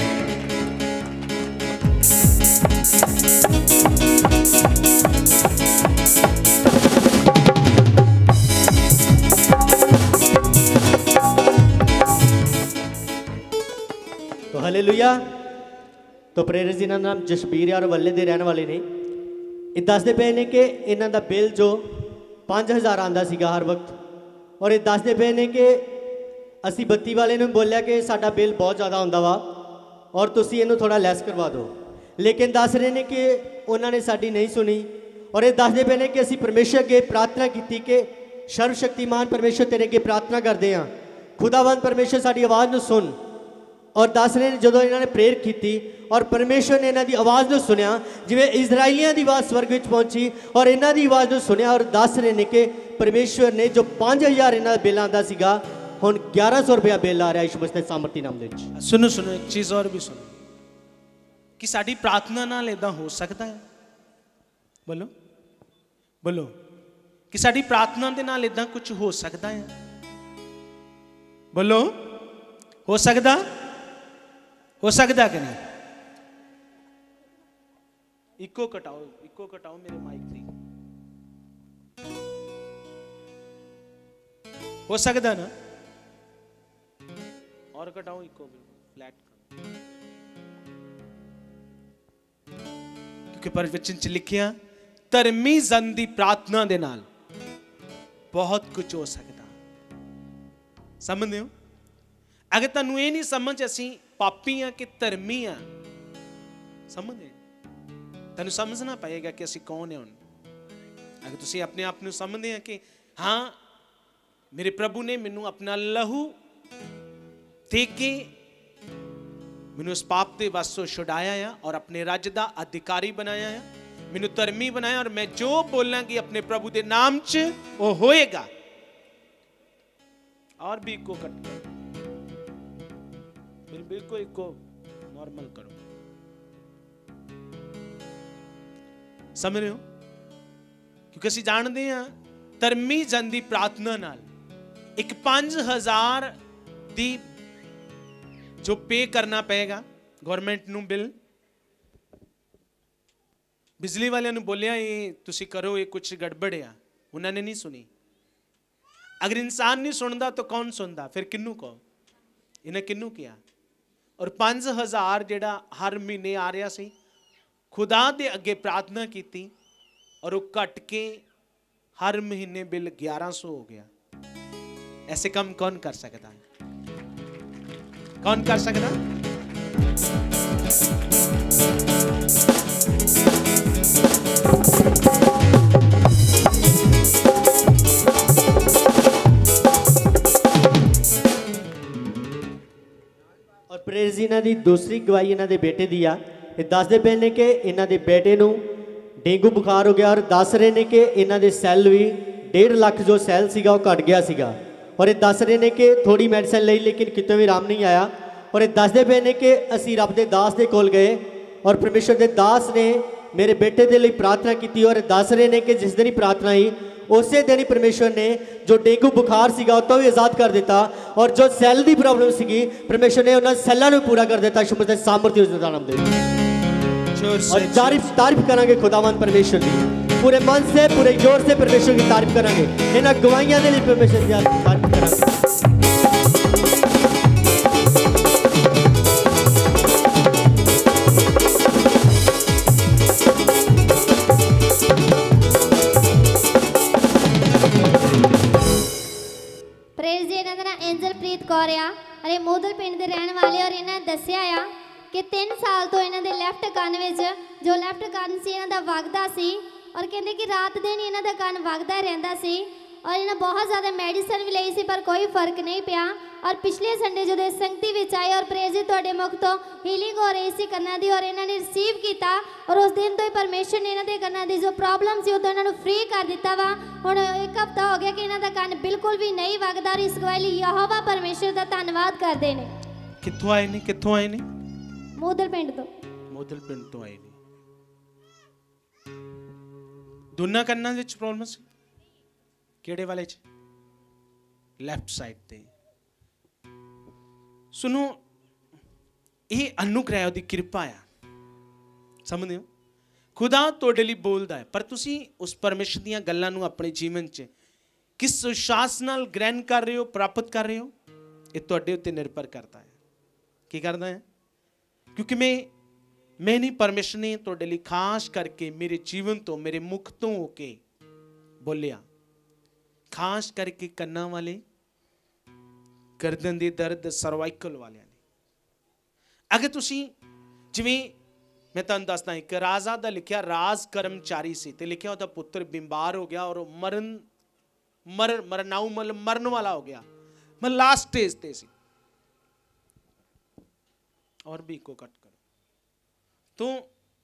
तो हालेलुया। तो प्रेरित जी नाम जसबीर और वल्ले के रहने वाले ने, ये दसते पे ने कि इन्हों का बिल जो पाँच हज़ार आता सीगा हर वक्त, और ये दसते पे ने कि असी बत्ती वाले ने बोलिया कि साडा बिल बहुत ज़्यादा आता वा और तुसी इनू थोड़ा लैस करवा दो, लेकिन दस रहे ने कि उन्होंने साडी नहीं सुनी। और ये दसते पे ने कि असी परमेश्वर अगे प्रार्थना की कि सर्वशक्तिमान परमेश्वर तेरे अगे प्रार्थना करते हैं, खुदावंद परमेश्वर साडी आवाज़ नू सुन। और दस रहे जो इन्होंने प्रेयर की, और परमेश्वर ने इन्हों की आवाज़ को सुनिया जिवें इजराइलियों की आवाज़ स्वर्ग में पहुंची, और इन्हों की आवाज़ को सुनिया। और दस रहे ने कि परमेश्वर ने जो पाँच हज़ार इन्हों का बिल आता सीगा, हुण ग्यारह सौ रुपया बिल आ रहा है यीशु मसीह दे सामर्थी नाम दे विच। सुनो सुनो, एक चीज़ और भी सुनो कि साडी प्रार्थना नाल इदां हो सकता है, बोलो बोलो कि साडी प्रार्थना दे नाल इदां कुछ हो सकता है, बोलो हो सकता हो सकता कि नहीं? इको कटाओ, इको कटाओ मेरे माइक की। हो सकता ना? और घटाओ इको फ्लैट, क्योंकि परवचन च लिखिया धर्मी जन दी प्रार्थना दे नाल बहुत कुछ हो सकता। समझते हो? अगर तुहानू ये नहीं समझ असी पापी हाँ कि धर्मी हाँ, समझे, तुहानू समझना पड़ेगा कि असी कौन है। हुण अगर तुसी अपने आप नू समझते हैं कि हाँ मेरे प्रभु ने मैनू अपना लहू दे के मैनू उस पाप के वसों छुड़ाया है और अपने राज्य का अधिकारी बनाया है, मैनू धर्मी बनाया, और मैं जो बोलांगी अपने प्रभु के नाम च वो होएगा। और भी इको कट करो, बिल्कुल इको नॉर्मल करो। समझ रहे हो? क्योंकि असीं जानते हैं धर्मी जन की प्रार्थना नाल एक पांच हजार दी जो पे करना पेगा गवर्नमेंट नू बिल। बिजली वाले नू बोलिया ये तुसी करो, ये कुछ गड़बड़ है, उन्होंने नहीं सुनी। अगर इंसान नहीं सुनता तो कौन सुनता? फिर किन्नू कहो, इन्हें किन्नू किया? और पांच हजार जेड़ा हर महीने आ रहा सी, खुदा दे अगे प्रार्थना की और वो घट के हर महीने बिल ग्यारह सौ हो गया। ऐसे काम कौन कर सकता है? कौन कर सकता? और प्रेज इन्हां दी दूसरी गवाही इन्हां दे बेटे दी आ। ये दसदे पे ने कि इन्हां दे बेटे नू डेंगू बुखार हो गया और दस रहे ने कि इन्हां दे सैल भी डेढ़ लाख जो सैल सीगा वो घट गया सीगा। और ये दस रहे ने कि थोड़ी मेडिसिन ली लेकिन कितों भी आराम नहीं आया। और ये दसदे पे ने कि असी रब दे दास दे कोल गए और परमेश्वर दे दास ने मेरे बेटे दे लिए प्रार्थना की। और दस रहे ने कि जिस दिन ही प्रार्थना ही उस दिन ही परमेश्वर ने जो डेंगू बुखार सीगा उतो भी आज़ाद कर दिता और जो सैल की प्रॉब्लम सीगी परमेश्वर ने उन्होंने सैलों को पूरा कर दिता। शुभ से सामर्थ्य उसका नाम दे और तारीफ तारीफ करांगे खुदावंद परमेश्वर की पूरे मन से पूरे जोर से परमेश्वर की तारीफ करांगे। इन गवाहियां के लिए परमेश्वर की तारीफ करांगे। प्रेज जी इन्हां दा नाम एंजलप्रीत कौर आ और ये मोदल पिंड दे रहने वाले। और इन्हां दस्सिया आ कि तीन साल तो इन्हां दे लैफ्ट कान विच जो लैफ्ट कान सी इन्हां दा वगदा सी और कहंदे कि रात दिन इन्हां दा कान वगदा रहिंदा सी और इन्हां बहुत ज़्यादा मेडिसिन भी लई सी पर कोई फर्क नहीं पिया। और पिछले संडे जो संगति विच आए और प्रेज जी तुहाडे मुख तो हीलिंग हो रही सी कन्नां दी और इन्हां ने रिसीव कीता और उस दिन तो ही परमेश्वर ने इन्हां दे कन्नां दी जो प्रॉब्लम सी उदों इन्हां नूं फ्री कर दिता वा। हुण एक हफ्ता हो गया कि इन्हां दा कान बिल्कुल भी नहीं वगदा और इस गवाही लई यहोवा परमेश्वर दा धन्नवाद करदे ने। कित्थों आए ने? कित्थों आए ने? मोदल पिंड तो। मोदल पिंड तो आए ने। दोनों कन्नां विच प्रॉब्लम सी? किहड़े वाले च? लैफ्ट साइड ते। सुनो ये अनुग्रह दी कृपा है, समझदे हो? खुदा तुहाडे लई बोलदा है पर तुसी उस परमेश्वर दीयां गल्लां नूं अपने जीवन च किस विश्वास नाल ग्रहण कर रहे हो, प्राप्त कर रहे हो, ये तुहाडे उत्ते निर्भर करता है। की करदा है? क्योंकि मैं मैं नहीं, परमेश्वर ने तुहाडे लई खास करके मेरे जीवन तो मेरे मुख तो होके बोलिया। खास करके कन्ना वाले, गर्दन दे दर्द, सर्वाइकल वाले ने। अगर तुसी जिवें मैं तुहानूं दसदा एक राजा दा लिखिया राज कर्मचारी सी ते लिखिया उहदा पुत्र बीमार हो गया और मरण मर मरनाऊ मतलब मरण वाला हो गया, मतलब लास्ट स्टेज ते सी। और भी को कट करो तो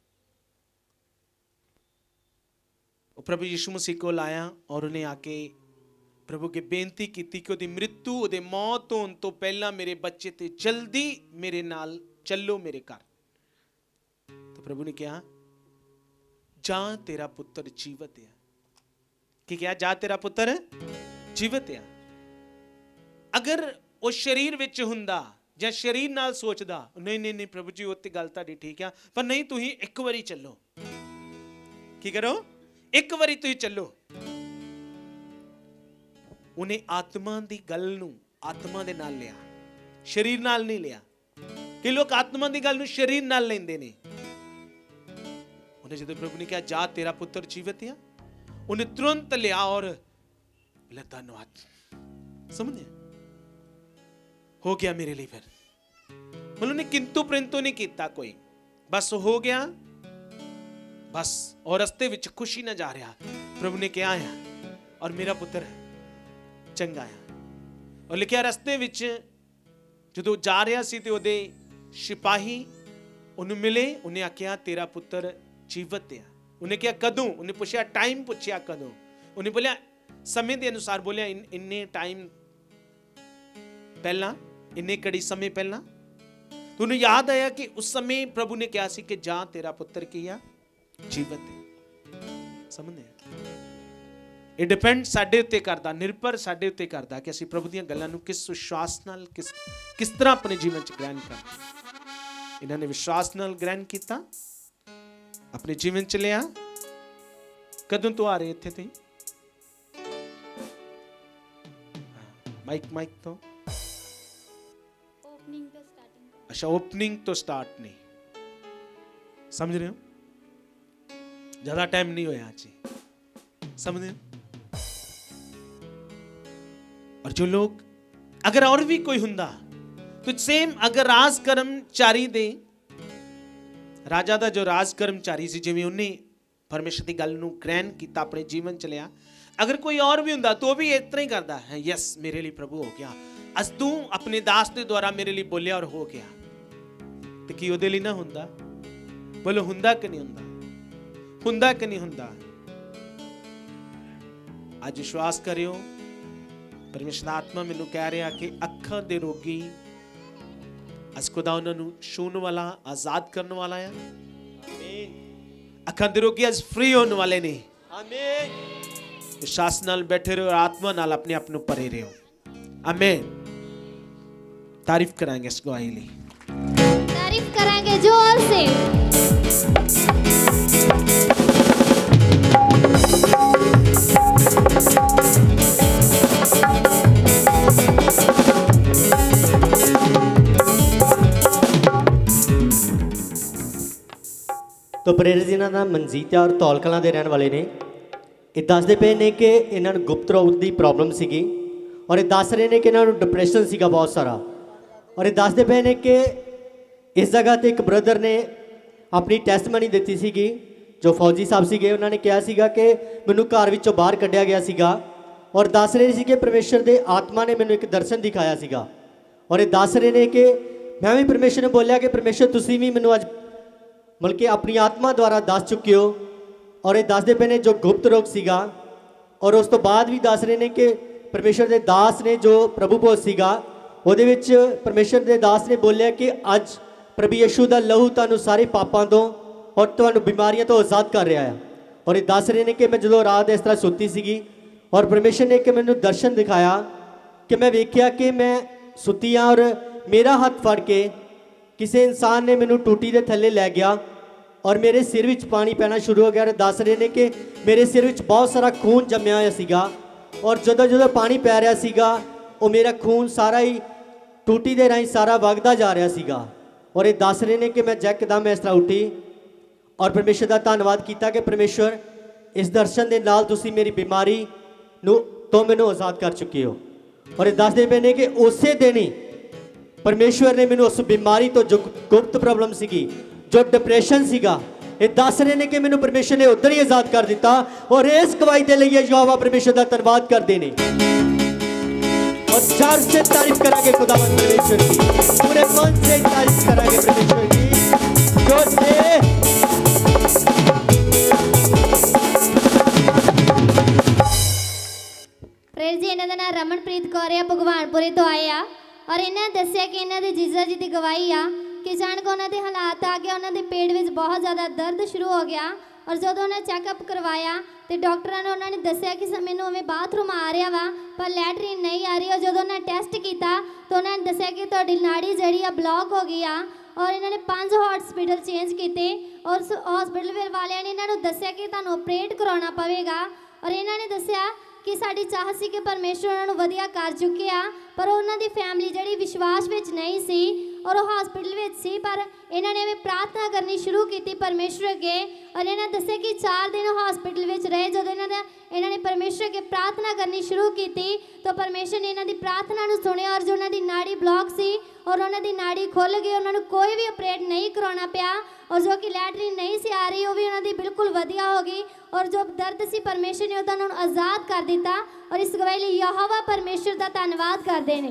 प्रभु यीशु मसीह को लाया और उन्हें आके प्रभु की बेनती की कि उहदी मृत्यु उहदे मौत होने तो पहला मेरे बच्चे ते जल्दी मेरे नाल चलो मेरे घर। तो प्रभु ने कहा जा तेरा पुत्र जीवित है। कि क्या? जा तेरा पुत्र जीवित है। अगर वो शरीर विच हुंदा ਜਾਂ शरीर नाल सोचदा नहीं नहीं नहीं प्रभु जी उत्ते गल तुहाडी ठीक है पर नहीं तुसीं एक बारी चलो। की करो? एक बारी तुसीं चलो। ਉਹਨੇ ਆਤਮਾ ਦੀ ਗੱਲ ਨੂੰ ਆਤਮਾ ਦੇ ਨਾਲ ਲਿਆ, शरीर नाल नहीं लिया। कि लोग आत्मा की गल शरीर नाल लेंदे ने। उन्हें जब प्रभु ने कहा जा तेरा पुत्र जीवित है, उन्हें तुरंत लिया और बोला धन्यवाद, समझे हो गया मेरे लिए। फिर मतलब उन्हें किंतु परंतु नहीं किया कोई, बस हो गया बस। और रस्ते विच खुशी ना जा रहा, प्रभु ने कहा है और मेरा पुत्र चंगा है। और लिखा रस्ते विच जो जा रहा सी ते ओदे सिपाही उन्हें मिले, उन्हें आख्या तेरा पुत्र जीवित है। उन्हें क्या कदों, उन्हें पूछा टाइम, पूछा कदों, उन्हें बोलिया समय के अनुसार, बोलिया इन, इन्ने टाइम पहला, इन्ने कड़ी समय पहला। तो उन्हें याद आया कि उस समय प्रभु ने कहा सी कि जा तेरा पुत्र किया जीवित है। समझे ये डिपेंड साडे उत्ते करदा, निर्भर साडे उत्ते करदा कि असीं प्रभु दीयां गल्लां नूं किस विश्वास नाल किस किस तरह अपने जीवन च ग्रहण करना। इन्हां ने विश्वास नाल ग्रहण किया, अपने जीवन च लिया। कदों तो आ रहे इत्थे ते माइक माइक तो ओपनिंग तो स्टार्टिंग। अच्छा ओपनिंग तो स्टार्ट नहीं, समझ रहे हो? ज्यादा टाइम नहीं होया जी, समझ रहे हो? और जो लोग अगर और भी कोई हुंदा तो सेम, अगर राज कर्मचारी दे राजा दा जो राज कर्मचारी सी, जिवें उन्हें परमेश्वर की गल नूं ग्रहण किया, अपने जीवन च लिया, अगर कोई और भी हुंदा तो भी इतना ही करता है, यस मेरे लिए प्रभु हो गया, अज तू अपने दास के द्वारा मेरे लिए बोलिया और हो गया। तो की उहदे लिए ना हुंदा? बोलो हुंदा कि नहीं हुंदा? हुंदा कि नहीं हुंदा? आज विश्वास करियो, परमेश्वर आत्मा मैनू कह रहा कि अखां दे रोगी अज खुदा उन्हां नूं छूण वाला, आजाद करने वाला है। आमीन। अखां दे रोगी अज फ्री होने वाले ने। आमीन। विश्वास नाल बैठे रहो और आत्मा नाल अपने आप नूं भरे रहो। आमीन। तारीफ करांगे इस गवाही लिए, तारीफ करांगे जोर से। तो प्रेरित जिन्हां दा मनजीत और धौल कलां दे रहण वाले ने, ये दसदे पे ने कि इन्हां नूं गुप्त रोग की प्रॉब्लम सीगी और ये दस रहे ने कि इन्हां नूं डिप्रैशन सीगा बहुत सारा। और ये दसदे पे ने कि इस जगह ते एक ब्रदर ने अपनी टैस्टमनी दित्ती सीगी, जो फौजी साहब सीगे, उन्होंने कहा सीगा कि मैनूं घर विचों बाहर कढ़िया गया सीगा और दस रहे सी कि परमेश्वर के आत्मा ने मैनूं एक दर्शन दिखाया सीगा। और ये दस रहे ने कि मैं भी परमेश्वर ने बोलिया कि परमेश्वर तुसीं भी मैनूं अज बल्कि अपनी आत्मा द्वारा दस चुके हो। और ये दसदे पे ने जो गुप्त रोग सीगा, और उस तो बाद भी दस रहे ने कि परमेश्वर के दास ने जो प्रभु भोज सीगा, ਉਹਦੇ ਵਿੱਚ परमेश्वर के दास ने बोलिया कि अज प्रभु यीशु का लहू तुहानूं सारे पापां तो और तुहानूं बीमारियां तो आज़ाद कर रहा है। और ये दस रहे ने कि मैं जो रात इस तरह सुती सीगी और परमेश्वर ने कि मैनूं दर्शन दिखाया कि मैं वेख्या कि मैं सुती हाँ और मेरा हाथ फड़ के किसी इंसान ने मैनूं टूटी दे थल्ले लै गया और मेरे सिर विच पानी पैना शुरू हो गया। और दस रहे ने कि मेरे सिर विच बहुत सारा खून जम्मिया होया सीगा और जदों जदों पानी पै रहा सीगा वो मेरा खून सारा ही टूटी दे राही सारा वगदा जा रहा सीगा। और ये दस रहे ने कि मैं जैकदम इस तरह उठी और परमेश्वर का धन्यवाद किया कि परमेश्वर इस दर्शन के नाल तुसीं मेरी बीमारी नूं तो मैनूं आज़ाद कर चुके हो। और ये दसदे पे ने कि उसे दिन ही परमेश्वर ने मैनूं उस बीमारी तो जो गुप्त प्रॉब्लम सीगी, जो डिप्रेशन सीगा, ये दस रहे ने कि मैनूं परमेश्वर ने उधर ही आज़ाद कर दिता। और इस गवाही के लिए यहोवा परमेश्वर का धन्यवाद करते हैं और चार से तारीफ करांगे खुदावंद परमेश्वर की, पूरे मन से तारीफ करांगे परमेश्वर की। जोर से प्रेज जी। इन्हां दा नाम रमनप्रीत कौर है, भगवानपुरे तो आए आ और इन्हें दस्सिया कि इन्हां दे जीजा जी की गवाही आ कि जान को उन्होंने हालात आ गया, उन्होंने पेट में बहुत ज़्यादा दर्द शुरू हो गया। और जो उन्हें चैकअप करवाया तो डॉक्टर ने उन्होंने दस्सिया कि मैनूं उवें बाथरूम आ रहा वा पर लैटरीन नहीं आ रही। और जो उन्हें टेस्ट किया तो उन्होंने दस्सिया कि तुहाडी नाड़ी जिहड़ी आ ब्लॉक हो गई आ। और इन्होंने पांच हॉस्पिटल चेंज किए और हॉस्पिटल वाले ने इन्होंने दस्सिया कि तुहानूं ऑपरेट करवाना पवेगा। और इन्होंने दस्सिया कि साडी चाह सी कि परमेश्वर उन्हां नूं वधिया कर चुके आ, पर उन्हां दी फैमिली जिहड़ी विश्वास विच नहीं सी और वो हॉस्पिटल विच सी। पर इन्हां ने भी प्रार्थना करनी शुरू की परमेश्वर अगे, और इन्हां दस्सिया कि चार दिन हॉस्पिटल विच रहे। जदों इन्हां ने इन्हां ने परमेश्वर अगे प्रार्थना करनी शुरू की तो परमेश्वर ने इन्हां दी प्रार्थना नूं सुनिया, और जो उन्हां दी नाड़ी ब्लॉक सी और उन्हां दी नाड़ी खुल गई, उन्हां नूं कोई भी ऑपरेट नहीं करवाना पिया, और जो कि लैटरिन नहीं सी आ रही वो भी उन्हां दी बिल्कुल वधिया हो गई, और जो दर्द सी परमेश्वर ने उन्हां नूं आज़ाद कर दिता। और इस गवाही लई यहोवा परमेश्वर दा धन्नवाद करदे ने।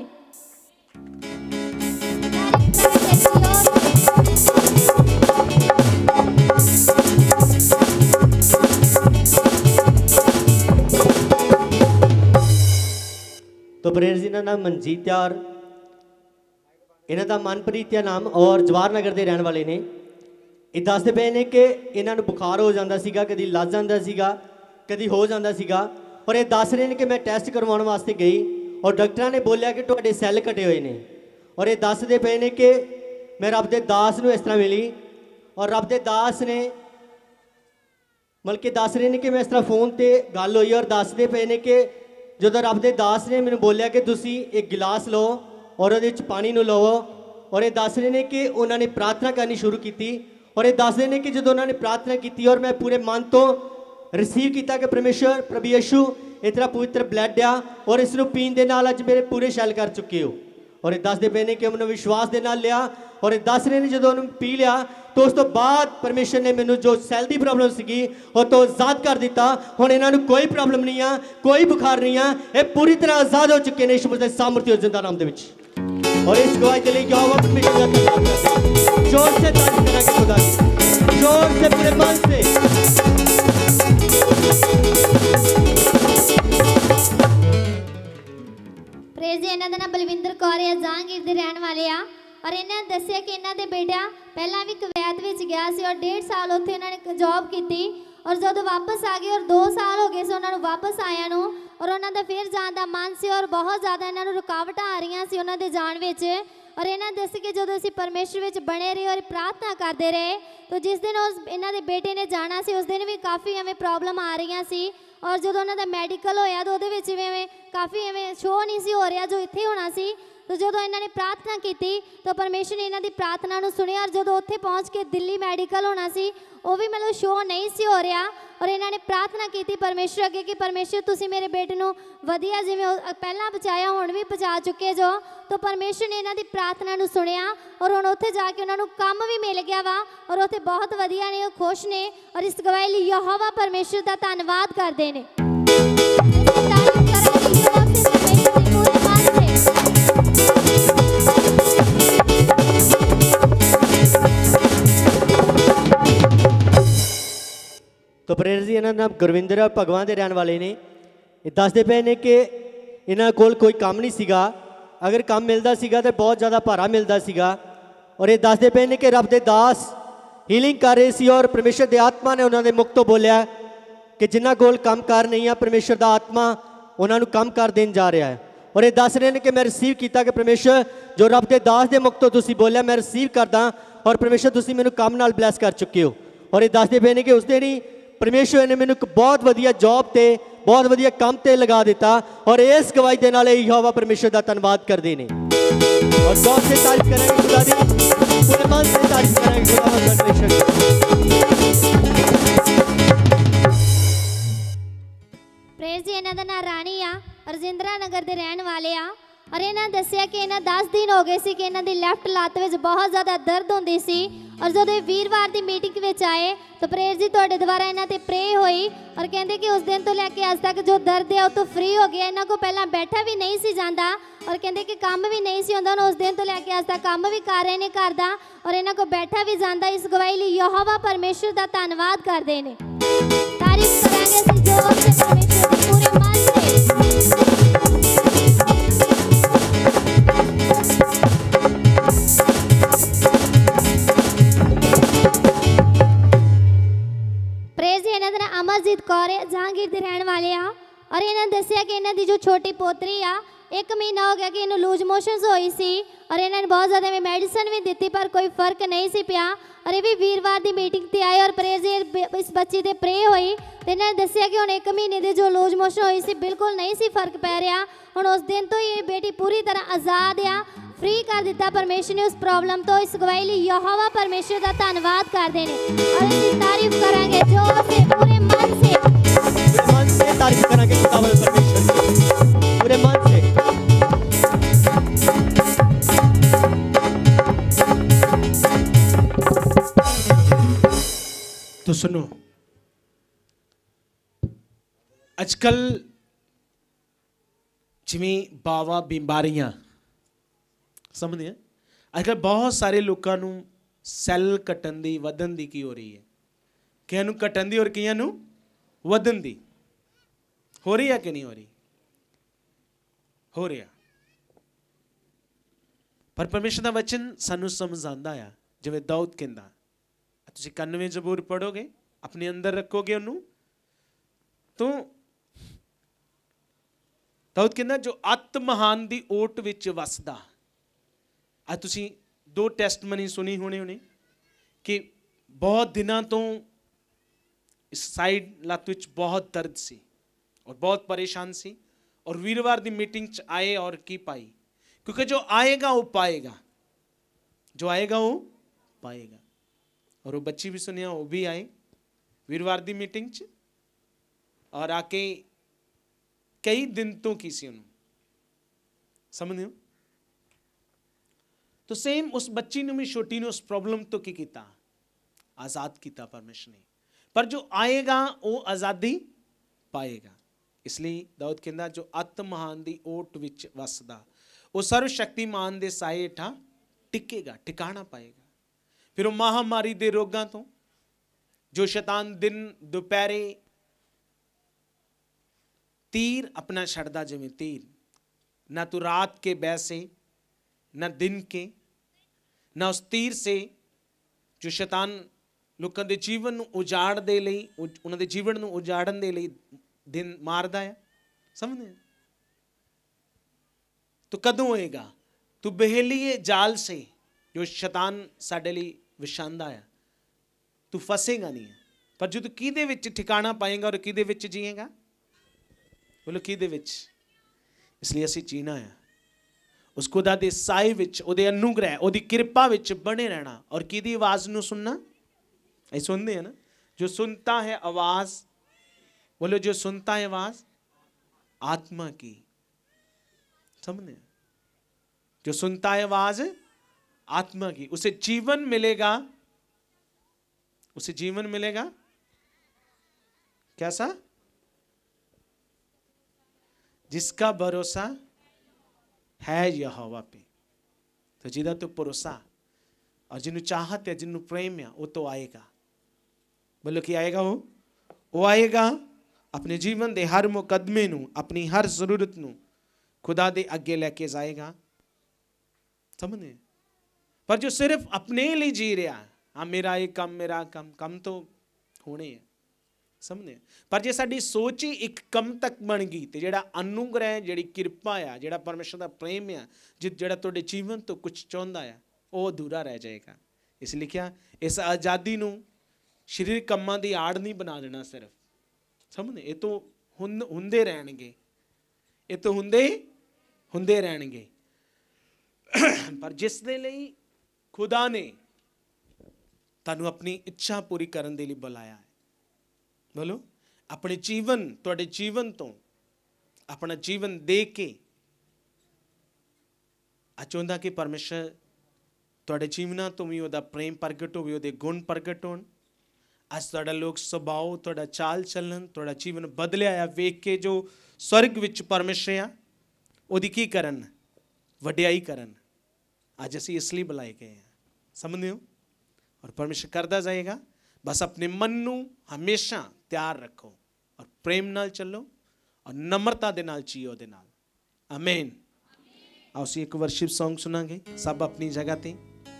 तो प्रेयर जी नाम मनजीत यार, इन्हां दा मनप्रीत या नाम और जवाहर नगर के रहने वाले ने। ये दसदे पे ने कि इन्हां नूं बुखार हो जाता सीगा, कदी लग जाता सीगा, कदी हो जाता सीगा, और ये दस रहे हैं कि मैं टैसट करवाने वास्ते गई और डॉक्टर ने बोलिया कि तुहाडे सैल कटे हुए ने, और ये दसदे पे ने कि मैं रब दे दास नूं इस तरह मिली, और रब दे दास ने मतलब कि दस रहे हैं कि मैं इस तरह फोन ते गल हुई, और दसदे पे ने कि जो रब दे दास ने मैंने बोलिया कि तुसी एक गिलास लो और उहदे विच पानी नूं लवो, और ये दस रहे हैं कि उन्होंने प्रार्थना करनी शुरू की, और ये दस रहे हैं कि जो उन्होंने प्रार्थना की और मैं पूरे मन तो रिसीव किया कि परमेश्वर प्रभु यीशु इतना पवित्र ब्लड आ, और इसनूं पीण दे नाल अज मेरे पूरे शैल कर चुके हो। और ये दसदे पे ने कि उन्होंने विश्वास के नाल लिया, और ये दस रहे हैं जो उन्होंने पी लिया तो उस तो बाद परमेश्वर ने मैनू जो सैल की प्रॉब्लम सी वो तो आज़ाद कर दिता। हुण इन्हां नूं कोई प्रॉब्लम नहीं आ, कोई बुखार नहीं आ, ये पूरी तरह आज़ाद हो चुके हैं यीशु मसीह दे सामर्थ्य और जिंदा नाम दे विच। और इस गवाही के लिए यहोवा परमेश्वर का धन्यवाद करते हैं। जोर से तारीफ करेंगे खुदा की, जोर से पूरे मन से। प्रेज जी, इन्हां दा नाम बलविंदर कौर है, जहांगीर दे रहण वाले आ, और इन्हां ने दस्सिया कि इन्हां दे बेटा पहला भी कवैत विच गया सी और डेढ़ साल उत्थे इन्हां ने जॉब की, और जदों वापस आ गए और दो साल हो गए सी उन्हां नूं वापस आया नूं, और उन्हां दा फिर जाण दा मन सी, और बहुत ज़्यादा इन्हां नूं रुकावटां आ रहीआं सी उन्हां दे जाण विच। और इन्हां दस कि जदों असीं परमेश्वर विच बने रहे और प्रार्थना करते रहे, तो जिस दिन उस इन्हां दे बेटे ने जाना सी उस दिन भी काफ़ी एवें प्रॉब्लम आ रही सी, और जो उन्होंने मैडिकल होया तो वो काफ़ी एवं शो नहीं सी हो रहा जो इत्थे होना सी। तो जो इन्होंने प्रार्थना की तो परमेश्वर ने इन्हों की प्रार्थना को सुनिया, और जो उत्थे पहुँच के दिल्ली मैडिकल होना सी वो भी मतलब शो नहीं सी हो रहा, और इन्होंने प्रार्थना की परमेश्वर अगे कि परमेश्वर तुसी मेरे बेटे को वधिया जिवें पहला बचाया हुण भी बचा चुके जो। तो परमेश्वर ने इन्हों की प्रार्थना को सुनिया, और हुण उत्थे जाके उन्होंने काम भी मिल गया वा, और उत्थे बहुत वधिया ने, खुश ने, और इस गवाही लई यहोवा परमेश्वर का धन्नवाद करते हैं। तो प्रेयर जी इन्होंने नाम गुरविंदर और भगवान के रहने वाले ने। ये दसदे पे ने कि इन्होंने कोल कोई काम नहीं सीगा, अगर काम मिलता सीगा तो बहुत ज़्यादा भारा मिलता सीगा, और ये दसदे पे ने कि रब दे दास हीलिंग कर रहे सी, और परमेश्वर के आत्मा ने उन्होंने मुख तो बोलिया कि जिन्हों कोल काम कर नहीं है परमेश्वर का आत्मा उन्होंने काम कर देन जा रहा है। और ये दस रहे हैं कि मैं रिसीव किया कि परमेश्वर जो रब के दास के मुख तो तुसी बोलिया मैं रिसीव करदा, और परमेश्वर तुसी मैनू काम नाल ब्लैस कर चुके हो। और ये दसदे पे ने कि उस दिन ही परमेश्वर ने मैनू एक बहुत वधिया जॉब ते बहुत वधिया काम ते लगा दिता, और इस गवाही के नाल यहोवा परमेश्वर का धन्यवाद करते हैं। और जॉब से तारीफ करेंगे खुदा दी, पूरे मन से तारीफ करेंगे खुदा परमेश्वर की। प्रेज जी, इन्हां दा नाम रानी आ, रजिंद्रा नगर के रहने वाले आ, और इन्होंने दसिया कि इन्हें दस दिन हो गए सी कि इन्हों की लैफ्ट लत्त में बहुत ज़्यादा दर्द होंदी सी, और जो वीरवार की मीटिंग में आए तो प्रेयर जी तुहाडे द्वारा इन्हां ते प्रे हुई, और कहते कि उस दिन तो लैके अज तक जो दर्द है वो तो फ्री हो गया। इन्हों को पहला बैठा भी नहीं सी जाता, और कहते कि काम भी नहीं सी होंदा, उस दिन तो लैके अज तक काम भी कर रहे हैं घर का, और इन्हों को बैठा भी जाता। इस गवाही लई यहोवा परमेश्वर का धन्नवाद करते हैं। तारीफ करांगे असीं जोर से परमेश्वर दी पूरे मन से। अमरजीत कौर है, जहांगीर के रहने वाले आ, और इन्होंने दसिया कि इन्हों की जो छोटी पोतरी आ एक महीना हो गया कि इन्हों लूज मोशनस होई सी और इन्होंने बहुत ज़्यादा में मेडिसिन भी दी पर कोई फर्क नहीं सी पिया और ये भी वीरवार की मीटिंग ते आए और प्रेज इस बच्ची ते प्रे हुई तो इन्होंने दसिया कि हुण एक महीने की जो लूज मोशन हुई सी बिल्कुल नहीं सी फर्क पै रहा हुण उस दिन तो ये बेटी पूरी तरह आज़ाद आ फ्री कर दिता परमेश्वर ने उस प्रॉब्लम तो। इस गवाही लिए यहोवा परमेश्वर का धन्यवाद करते हैं और इसकी तारीफ करांगे जोर से पूरे मन से पूरे मन से तारीफ करांगे खुदावंद परमेश्वर की पूरे मन से। तो सुनो, अजकल जिमें बावा बीमारियां समझते हैं अजकल बहुत सारे लोगों को सैल घटन की वधन की की हो रही है, कई घटन की और कई वधन की हो रही है कि नहीं हो रही हो रहा। पर परमेश्वर का वचन सानू समझाता है जिवें दाऊद कहंदा तुसीं इक्यानवे जबूर पढ़ोगे अपने अंदर रखोगे उन्होंने तो दाऊद कहंदा जो अत महान दी ओट विच वसदा। आज तुसीं दो टेस्टमनी सुनी होनी होनी कि बहुत दिनों तो इस साइड लत्त विच बहुत दर्द सी और बहुत परेशान सी और वीरवार की मीटिंग च आए और की पाई क्योंकि जो आएगा वो पाएगा, जो आएगा वो पाएगा। और वो बच्ची भी सुनिया वो भी आए वीरवार की मीटिंग च और आके कई दिन तो की सी उन्होंने समझ हो। तो सेम उस बच्ची ने भी छोटी ने उस प्रॉब्लम तो की किया आज़ाद किया परमेश्वर ने, पर जो आएगा वो आज़ादी पाएगा। इसलिए दाऊद कहंदा जो अत महान दी ओट विच वसदा वो सर्वशक्तिमान दे साए हेठा टिकेगा ठिकाना पाएगा। फिर वो महामारी दे रोगां तो जो शैतान दिन दोपहरे तीर अपना छड़दा जिवें तीर, ना तो रात के बैसे ना दिन के ना उस तीर से जो शैतान लोगों के जीवन नूं उजाड़ दे लई उन्हां दे जीवन नूं उजाड़न दे लई दिन मारदा है समझदे। तो कदों होएगा तू बहेलिए जाल से जो शैतान साडे लई विछांदा है तू फसेगा नहीं है, पर जो तू किहदे विच ठिकाना पाएगा और किहदे विच जीएगा बोलो किहदे विच। इसलिए असीं जीना है उस खुदा दे साए विच उहदे अनुग्रह उहदी किरपा विच बने रहना और किहदी आवाज़ नूं सुनना ऐ सुनते हैं ना जो सुनता है आवाज़ बोलो जो सुनता है आवाज़ आत्मा की समझे जो सुनता है आवाज़ आत्मा की उसे जीवन मिलेगा, उसे जीवन मिलेगा कैसा जिसका भरोसा है यहोवा पे। तो जिदा तो भरोसा और जिन्हों चाहत है जिन्हों प्रेम है वो तो आएगा। बोलो कि आएगा वो वो आएगा अपने जीवन दे हर मुकदमे नू अपनी हर जरूरत नू खुदा दे अगे लेके जाएगा समझे। पर जो सिर्फ अपने लिए जी रहा हाँ मेरा ये कम मेरा कम कम तो होने है समझे। पर जे साडी सोच ही एक कम तक बन गई तो जेड़ा अनुग्रह जेड़ी किरपा आ जेड़ा परमेश्वर का प्रेम आ जित जेड़ा तुहाडे जीवन तो कुछ चाहुंदा है वो अधूरा रह जाएगा। इसलिए क्या इस आज़ादी नू शरीर कम्मां दी आड़ नहीं बना देना सिर्फ समझे। ये तो हुंद हुंदे रहणगे ये तो हुंदे हुंदे रहणगे पर जिस दे लई खुदा ने तुहानू अपनी इच्छा पूरी करन दे लई बुलाया है बोलो अपने जीवन तुहाडे जीवन तो अपना जीवन दे के आ चाहुंदा कि परमेश्वर तुहाडे जीवना तो भी उहदा प्रेम प्रगट होवे उहदे गुण प्रगट होण। अज तुहाडा लोक सुभाव तुहाडा चाल चलन तुहाडा जीवन बदलिया आ वेख के जो स्वर्ग विच परमेश्वर आ उहदी की करन वडियाई करन। अज असीं इसलिए बुलाए गए हैं समझदे हो और परमेश्वर करदा जाएगा। बस अपने मन नू हमेशा तैयार रखो और प्रेम नाल चलो और नम्रता दे नाल जियो दे नाल आमीन। आओ असीं एक वर्शिप सॉन्ग सुनांगे सब अपनी जगह ते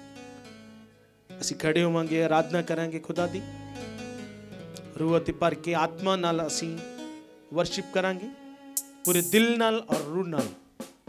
असीं खड़े होवांगे आराधना करांगे खुदा दी रूह ते भर के आत्मा नाल असीं वर्शिप करांगे पूरे दिल नाल और रूह नाल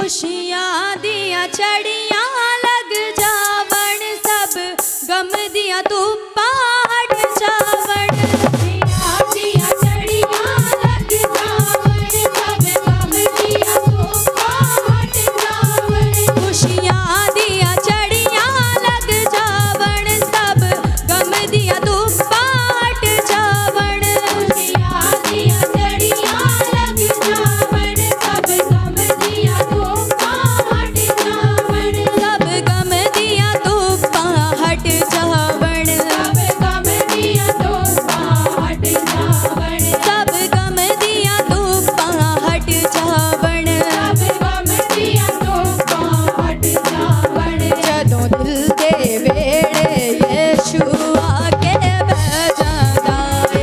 खुशियां दिया चढ़ियां लग जावण, सब गम दिया धुप्पा हट जावण। खुशियां दिया चढ़ियां लग जावण, सब गम दिया धुप्पा हट जावण। खुशियां दिया चढ़ियां लग जावण, सब गम दिया धुप्पा हट जावण। खुशियां दिया चढ़ियां लग जावण, सब गम दिया धुप्पा हट जावण। सब गम दिया धुप्पा हट जावण। सब गम दिया धुप्पा हट जावण। सब गम दिया धुप्पा हट जावण। सब गम दिया धुप्पा हट जावण। जदों दिल दे वेड़े यीशु आके बह जांदा ए।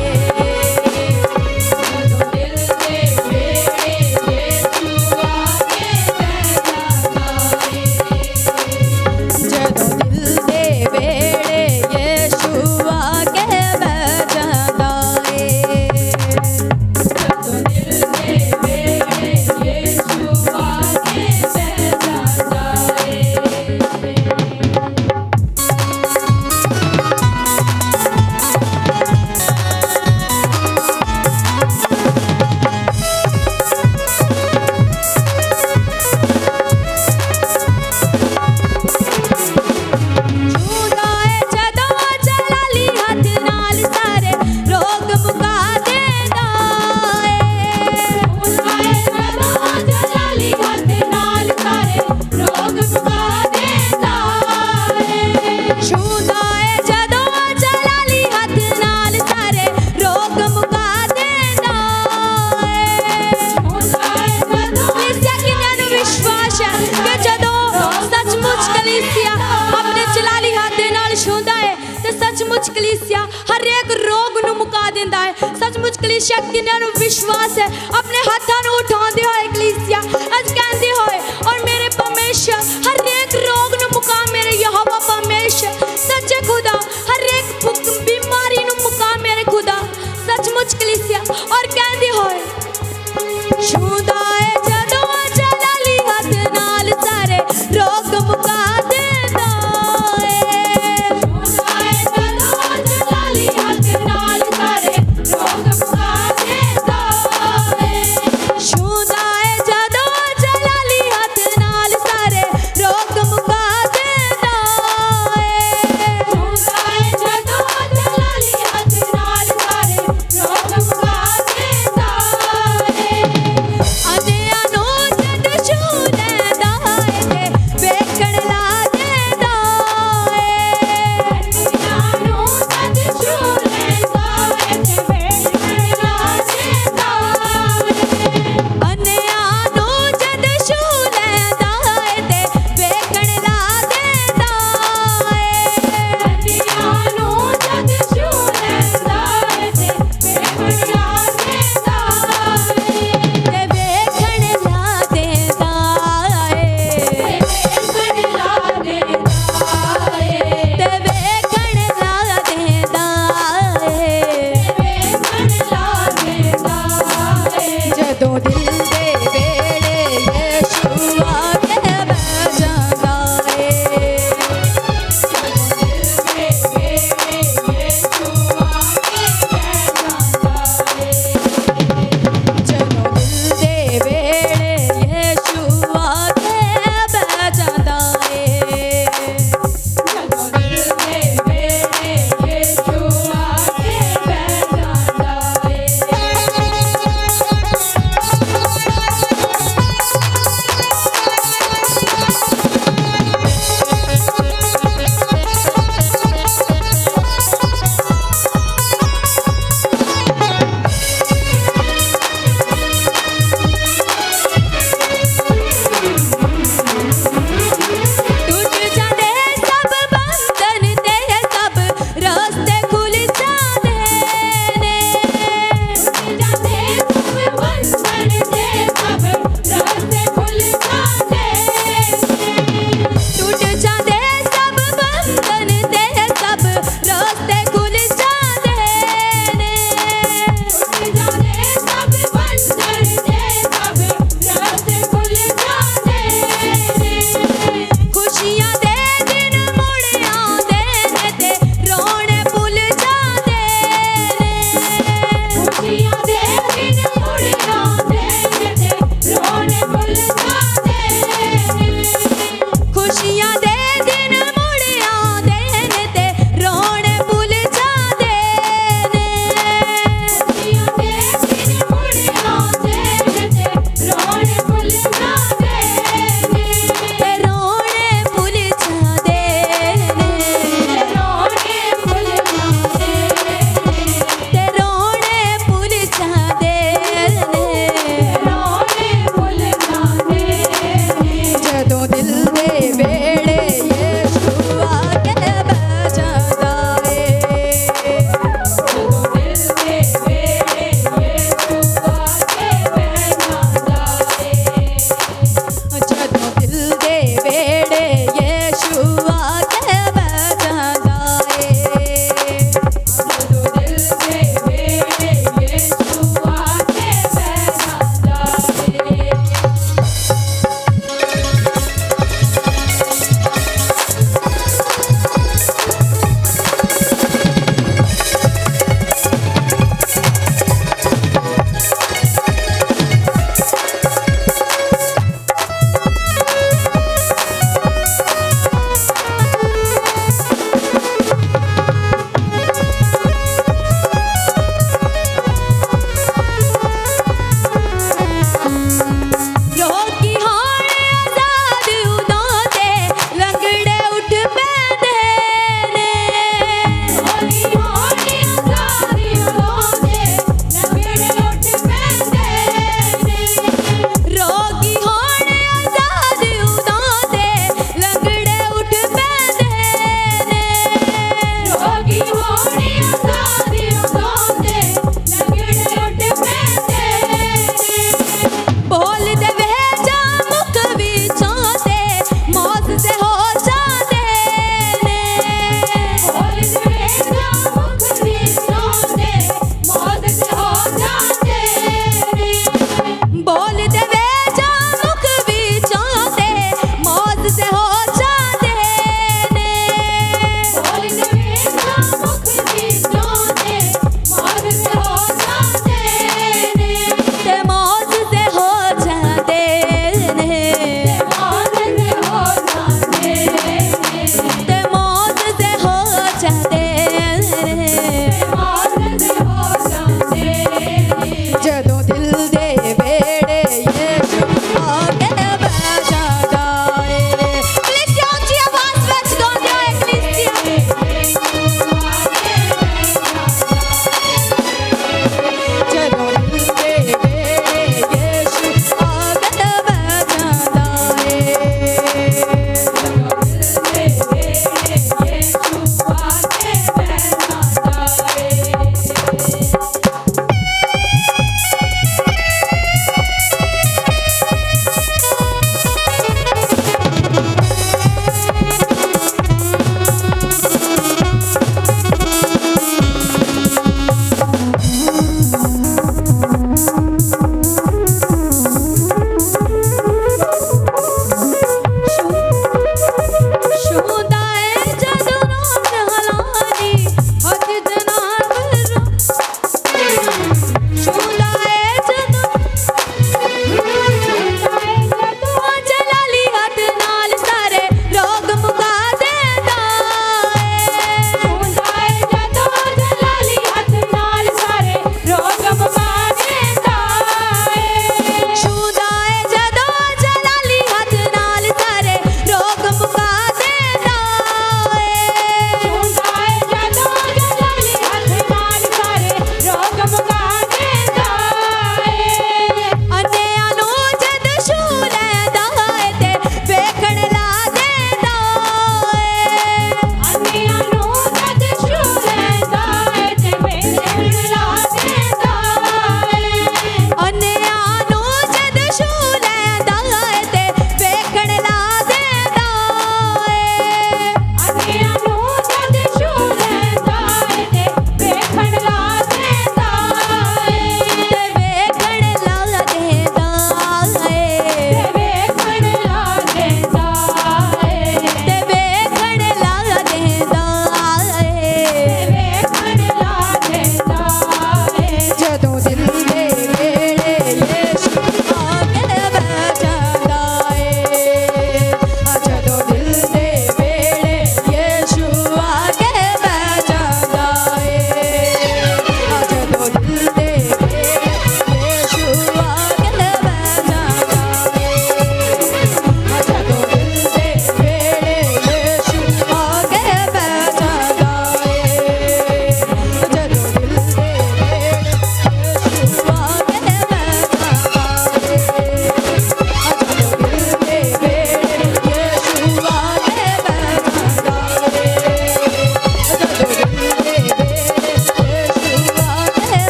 जदों दिल दे वेड़े यीशु आके बह जांदा ए। जदों दिल दे वेड़े यीशु आके बह जांदा ए। जदों दिल दे वेड़े यीशु आके बह जांदा ए। ਛੂਦਾ ਏ ਜਦੋਂ ਜਲਾਲੀ ਹੱਥ ਨਾਲ ਸਾਰੇ ਰੋਗ ਮੁਕਾ ਦੇਂਦਾ ਏ। ਛੂਦਾ ਏ ਜਦੋਂ ਜਲਾਲੀ ਹੱਥ ਨਾਲ ਸਾਰੇ ਰੋਗ ਮੁਕਾ ਦੇਂਦਾ ਏ। ਛੂਦਾ ਏ ਜਦੋਂ ਜਲਾਲੀ ਹੱਥ ਨਾਲ ਸਾਰੇ ਰੋਗ ਮੁਕਾ ਦੇਂਦਾ ਏ। ਛੂਦਾ ਏ ਜਦੋਂ ਕਲੀਸਿਆ ਕਿੰਨਿਆਂ ਨੂੰ ਵਿਸ਼ਵਾਸ ਹੈ ਕਿ ਜਦੋਂ ਸੱਚਮੁੱਚ ਕਲੀਸਿਆ ਆਪਣੇ ਜਲਾਲੀ ਹੱਥ ਦੇ ਨਾਲ ਛੂੰਦਾ ਹੈ ਤੇ ਸੱਚਮੁੱਚ ਕਲੀਸਿਆ ਹਰੇਕ ਰੋਗ ਨੂੰ ਮੁਕਾ ਦਿੰਦਾ ਹੈ। ਸੱਚਮੁੱਚ ਕਲੀਸਿਆ ਕਿੰਨਿਆਂ ਨੂੰ ਵਿਸ਼ਵਾਸ ਹੈ ਆਪਣੇ ਹੱਥਾਂ ਨੂੰ ਉਠਾਉਂਦੇ ਹੋਏ ਕਲੀਸਿਆ ਅੱਜ ਕਹਿੰਦੇ ਹੋਏ ਔਰ ਮੇਰੇ ਪਰਮੇਸ਼ਰ ਹਰੇਕ ਰੋਗ ਨੂੰ ਮੁਕਾ ਮੇਰੇ ਯਹੋਵਾ ਪਰਮੇਸ਼ਰ ਸੱਚੇ ਖੁਦਾ ਹਰੇਕ ਭੁੱਖ ਬਿਮਾਰੀ ਨੂੰ ਮੁਕਾ ਮੇਰੇ ਖੁਦਾ ਸੱਚਮੁੱਚ ਕਲੀਸਿਆ ਔਰ ਕਹਿੰਦੇ ਹੋਏ ਛੂੰਦਾ ਏ ਜਦੋਂ ਜਲਾਲੀ ਹੱਥ ਨਾਲ ਸਾਰੇ ਰੋਗ ਮੁਕਾ ਦਿੰਦਾ ਏ। ਛੂੰਦਾ ਏ ਜਦੋਂ ਜਲਾਲੀ ਹੱਥ ਨਾਲ ਸਾਰੇ ਰੋਗ ਮੁਕਾ ਦਿੰਦਾ ਏ। ਛੂੰਦਾ ਏ ਜਦੋਂ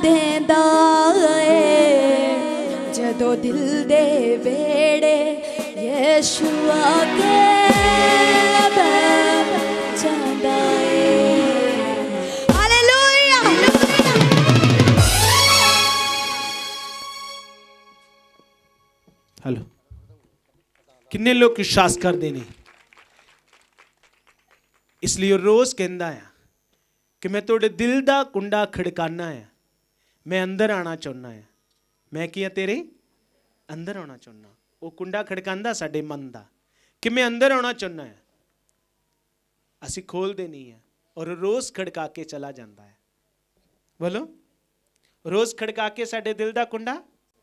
देंदा ए जदों दिल दे वेड़े यीशु आके बैठ जांदा ए। हालेलुया। हेलो, किन्ने लोग विश्वास करते हैं? इसलिए रोज कहता है कि मैं थोड़े दिल का कुंडा खड़काना है, मैं अंदर आना चाहना है। मैं किया तेरे अंदर आना चाहना। वो कुंडा खड़कांदा साडे मन का कि मैं अंदर आना चाहना है, असी खोलते नहीं है और रोज खड़का के चला जाता है। बोलो, रोज खड़का के साडे दिल का कुंडा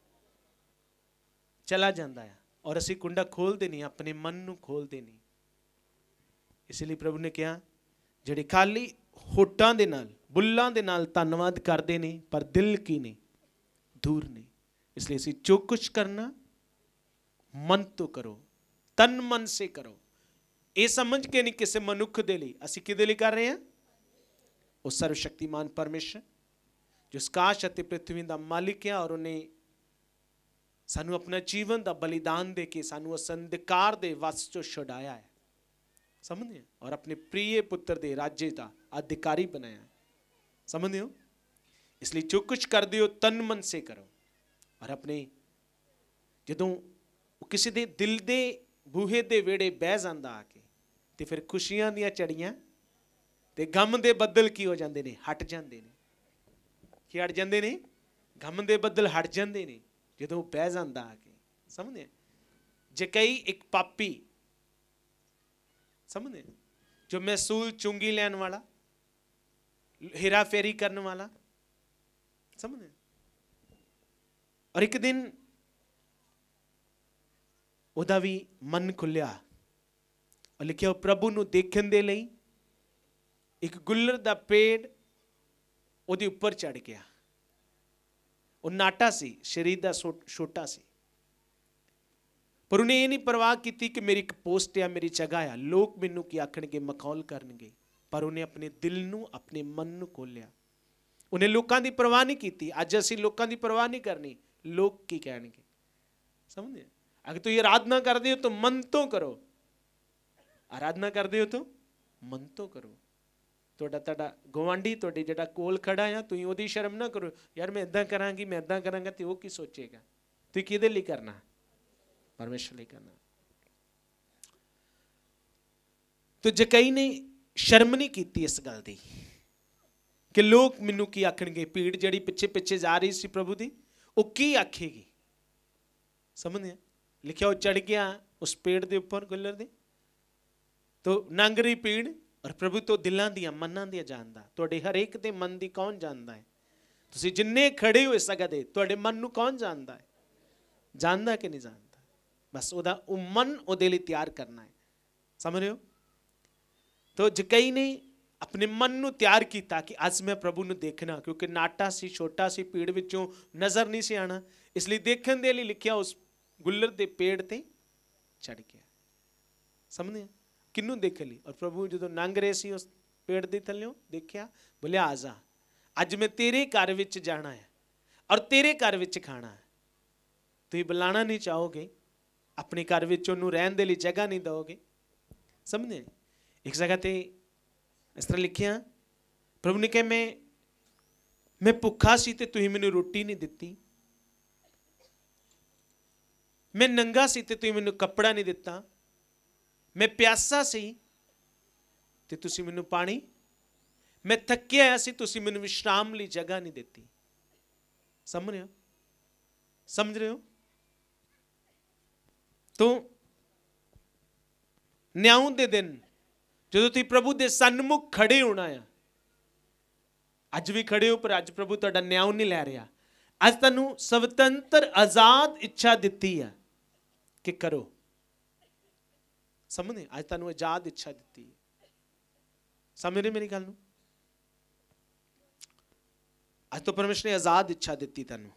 चला जाता है और असी कुंडा खोलते नहीं, अपने मन को खोलते नहीं। इसलिए प्रभु ने कहा ਜਿਹੜੇ खाली होटां दे नाल बुल्लां दे नाल धन्नवाद करते ने पर दिल की नहीं, दूर नहीं। इसलिए असी जो कुछ करना मन तो करो, तन मन से करो, ये समझ के नहीं किसी मनुख दे लिए। असी किदे लिए कर रहे हैं? उस सर्वशक्तिमान परमेश्वर जो आकाश अते पृथ्वी का मालिक है और उन्हें सानू अपना जीवन का बलिदान दे के सानू उस अंधकार दे वस चो छुड़ाया है, समझे? और अपने प्रिय पुत्र दे राज्य का अधिकारी बनाया है, समझते हो? इसलिए जो कुछ कर दो तन मन से करो। और अपने जदों किसी दे दिल दे बूहे दे वेड़े बह जांदा आके ते फिर खुशियां दियां चड़ियां ते गम दे बदल की हो जाते ने, हट जाते ने। की हट जाते ने? गम दे बदल हट जाते ने जदों बह जांदा आके, समझे? जे कई एक पापी, समझे, जो महसूल चुंगी लैन वाला, हेरा फेरी करने वाला, समझे? और एक दिन उदा भी मन खुलिया और लिखिया प्रभु नूं देखण दे लई एक गुल्लर दा पेड़ उहदे उपर चढ़ गया। वो नाटा सी, शरीर दा छोटा सी, पर उन्हें ये नहीं परवाह की कि मेरी एक पोस्ट है, मेरी जगह है, लोग मैनू की आखणगे, मखौल करनगे। पर उन्हें अपने दिल नूं, अपने मन नूं खोलिया। उन्हें लोगों की परवाह नहीं की। अज असी लोगों की परवाह नहीं करनी, लोग की कहेंगे, समझे? अगर तुम आराधना करते हो तो मन तो करो, आराधना करते हो तो मन तो करो। ਤੁਹਾਡਾ ਤੁਹਾਡਾ ਗਵਾਂਢੀ ਤੁਹਾਡੇ ਜਿਹੜਾ ਕੋਲ ਖੜਾ ਆ, ਤੁਸੀਂ ਉਹਦੀ ਸ਼ਰਮ ਨਾ ਕਰੋ, ਯਾਰ ਮੈਂ ਇਦਾਂ ਕਰਾਂਗੀ, ਮੈਂ ਇਦਾਂ ਕਰਾਂਗਾ, ਤੇ ਉਹ ਕੀ ਸੋਚੇਗਾ? ਤੁਸੀਂ ਕਿਹਦੇ ਲਈ ਕਰਨਾ? परमेश्वर लिए करना। तो जे कई ने शर्म नहीं की इस गल की कि लोग मैनू की आखणगे, भीड़ जड़ी पिछे पिछे जा रही सी प्रभु दी, वो की आखेगी, समझे? लिखा वो चढ़ गया उस पेड़ के उपर, गुल्लर दे, तो नंग रही भीड़ और प्रभु तो दिलों दियां मनां दियां जानदा। तुहाडे हरेक दे मन दी कौन जानदा है? तुसीं जिन्ने खड़े हो इस जगह दे, तुहाडे मन नूं कौन जानदा है? जानदा कि नहीं जानदा? बस ओदा वो मन ओदे लिए तैयार करना है, समझ रहे हो? तो जकई ने अपने मन नूं तैयार किया कि अज मैं प्रभु नूं देखना, क्योंकि नाटा सी, छोटा सी, भीड़ विचों नज़र नहीं सी आना, इसलिए देखने दे लिए लिखिया उस गुल्लर दे पेड़ ते चढ़ गया। समझे? किन्नू देख ली? और प्रभु जो लंघ रहे सी उस पेड़ दे थल्लों देखिया, बोलिया आ जा, अज मैं तेरे घर विच जाना है और तेरे घर विच खाना है। तुसीं बुलाना नहीं चाहोगे, अपने घर विच उन्हूं रहन दे लई जगह नहीं दोगे, समझे? एक जगह ते इस तरह लिखिया, प्रभु ने कहा मैं मैं भुखा सी ते तुसीं मैनूं रोटी नहीं दित्ती, मैं नंगा सी ते तुसीं मैनूं कपड़ा नहीं दिता, मैं प्यासा सी ते तुसीं मैनूं पानी, मैं थकिया आया सी तुसीं मैनूं विश्राम लई जगह नहीं दित्ती। समझ रहे हो? समझ रहे हो? तो न्याऊ दे दिन जो तुसीं प्रभु दे सन्मुख खड़े होना है, अज भी खड़े हो, पर अज प्रभु तुहाडा न्याऊ नहीं लै रहा। अज तुहानूं स्वतंत्र आजाद इच्छा दित्ती है कि करो, समझे? अज तुहानूं आजाद इच्छा दित्ती है, समझ रहे मेरी गल नूं? अज तो परमेश्वर ने आजाद इच्छा दित्ती तुहानूं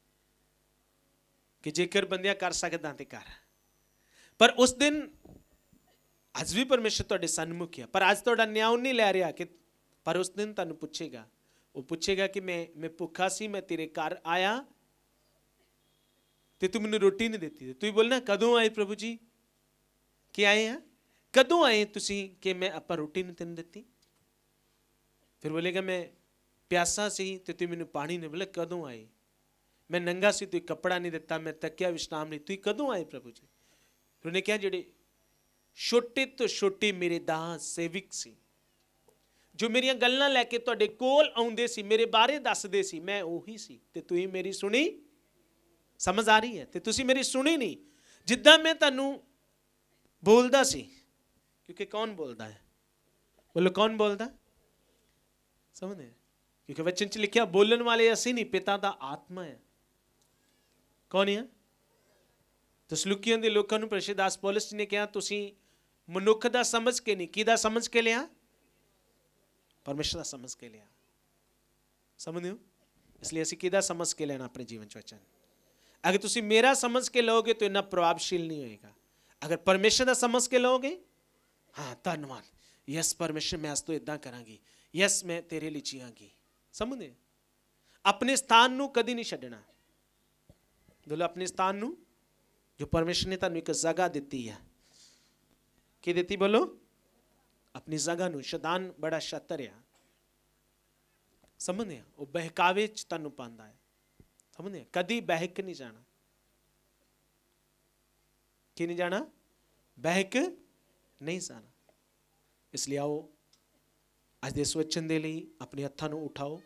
कि जेकर बंदियां कर सकदा ते कर। पर उस दिन अज भी परमेश्वर तुहाडे सन्मुख है, पर अज तुहाडा न्याय नहीं लै रहा कि, पर उस दिन तुहानूं पुछेगा वो पूछेगा कि मैं मैं भुखा सी, मैं तेरे घर आया ते तू मैनू रोटी नहीं देती। तू बोलना कदों आए प्रभु जी, कि आए हैं कदों आए तुसी कि मैं आपा रोटी नहीं तेन देती। फिर बोलेगा मैं प्यासा सी ते तू मैनू पानी नहीं। बोले कदों आए? मैं नंगा सी, तू कपड़ा नहीं दिता, मैं तकिया विश्राम नहीं, तू कदों आए प्रभु जी? फिर उन्हें कहा जेडे छोटे तो छोटे मेरे दास सेविक सी, जो मेरिया गल्लां लैके तुहाडे कोल आउंदे सी, मेरे बारे दसदे सी, मैं ओही सी ते तुसीं मेरी सुनी। समझ आ रही है? ते तुसीं मेरी सुनी नहीं। जिद्दां मैं तुहानू बोलदा सी, क्योंकि कौन बोलदा है? बोलो कौन बोलदा? समझे? क्योंकि वचन च लिखिया बोलन वाले असी नहीं, पिता दा आत्मा है। कौन है? तसलुकियां दे लोकां नू प्रशदास पौलुस ने कहा तुसीं मनुख दा समझ के नहीं, किदा समझ के लिया? परमेश्वर दा समझ के लिया। समझदे हो? इसलिए असीं किदा समझ के लेना अपने जीवन च वचन। अगर तुसीं मेरा समझ के लोगे तो इन्ना प्रभावशील नहीं होएगा। अगर परमेश्वर दा समझ के लोगे, हाँ धन्यवाद, यस परमेश्वर मैं अज तो इदां करांगी, यस मैं तेरे लिए जियांगी। समझदे? अपने स्थान नू कदी नहीं छड्डना। बोलो अपने स्थान नू, जो परमेश्वर ने तुहानू एक जगह दी है, कि दी? बोलो अपनी जगह नू। शैतान बड़ा शातिर है, समझदे? वो बहकावे च तुहानू पांदा है। समझदे? कदी बहक नहीं जाना। कि नहीं जाना? बहक नहीं जाना। इसलिए आओ अज दे इस वचन दे लई अपने हत्थां नू उठाओ।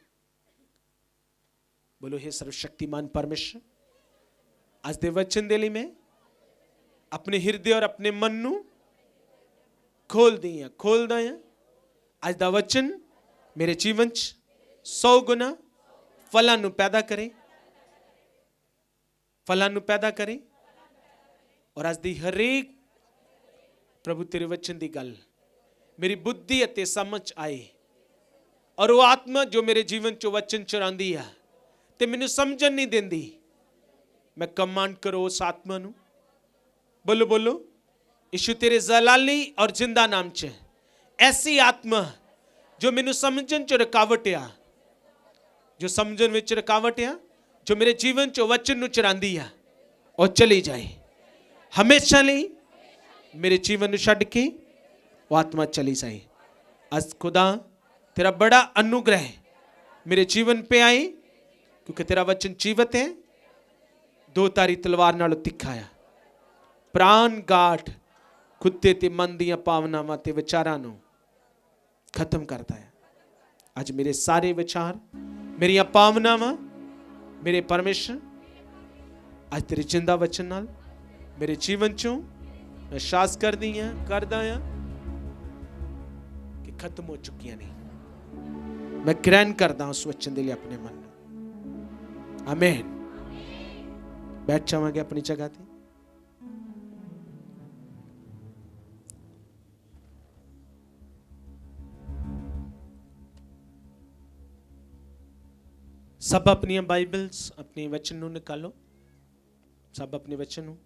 बोलो हे सर्वशक्तिमान परमेश्वर, अज दे वचन दे लई मैं अपने हृदय और अपने मन नू खोल दी है, खोलदा है। अज दा वचन मेरे जीवन च सौ गुना फलां नू पैदा करे, फलां नू पैदा करे। और अज दी हरेक प्रभु तेरे वचन दी गल मेरी बुद्धि अते समझ आए, और वो आत्मा जो मेरे जीवन चो वचन चुरांदी है ते मैनू समझन नहीं देंदी, मैं कमांड करो उस आत्मा नू। बोलो बोलो यीशु तेरे जलाली और जिंदा नाम च ऐसी आत्मा जो मैनू समझन च रुकावट आ, जो समझन विच रुकावट आ, जो मेरे जीवन चो वचन नू चुरांदी है, और चली जाए हमेशा लिए मेरे जीवन नू छड्ड के वो आत्मा चली जाए। अज खुदा तेरा बड़ा अनुग्रह मेरे जीवन पे आए, क्योंकि तेरा वचन जीवित है, दो तारी तलवार नालों तिखा है, प्राण गाठ कुत्ते ते मन दियां भावनावां ते विचारां नूं खत्म करता है। अज मेरे सारे विचार, मेरियां भावनावां, मेरे परमेश्वर अज तेरे जिंदा वचन नाल मेरे जीवन चों मैं शास कर दी हैं, करदा हां कि खत्म हो चुकियां नहीं। मैं ग्रहण करदा उस वचन दे लिए अपने मन में। आमीन। बैठ जावांगे अपनी जगह ते। सब अपनी बाइबल्स अपने वचन नू निकालो, सब अपने वचन नू।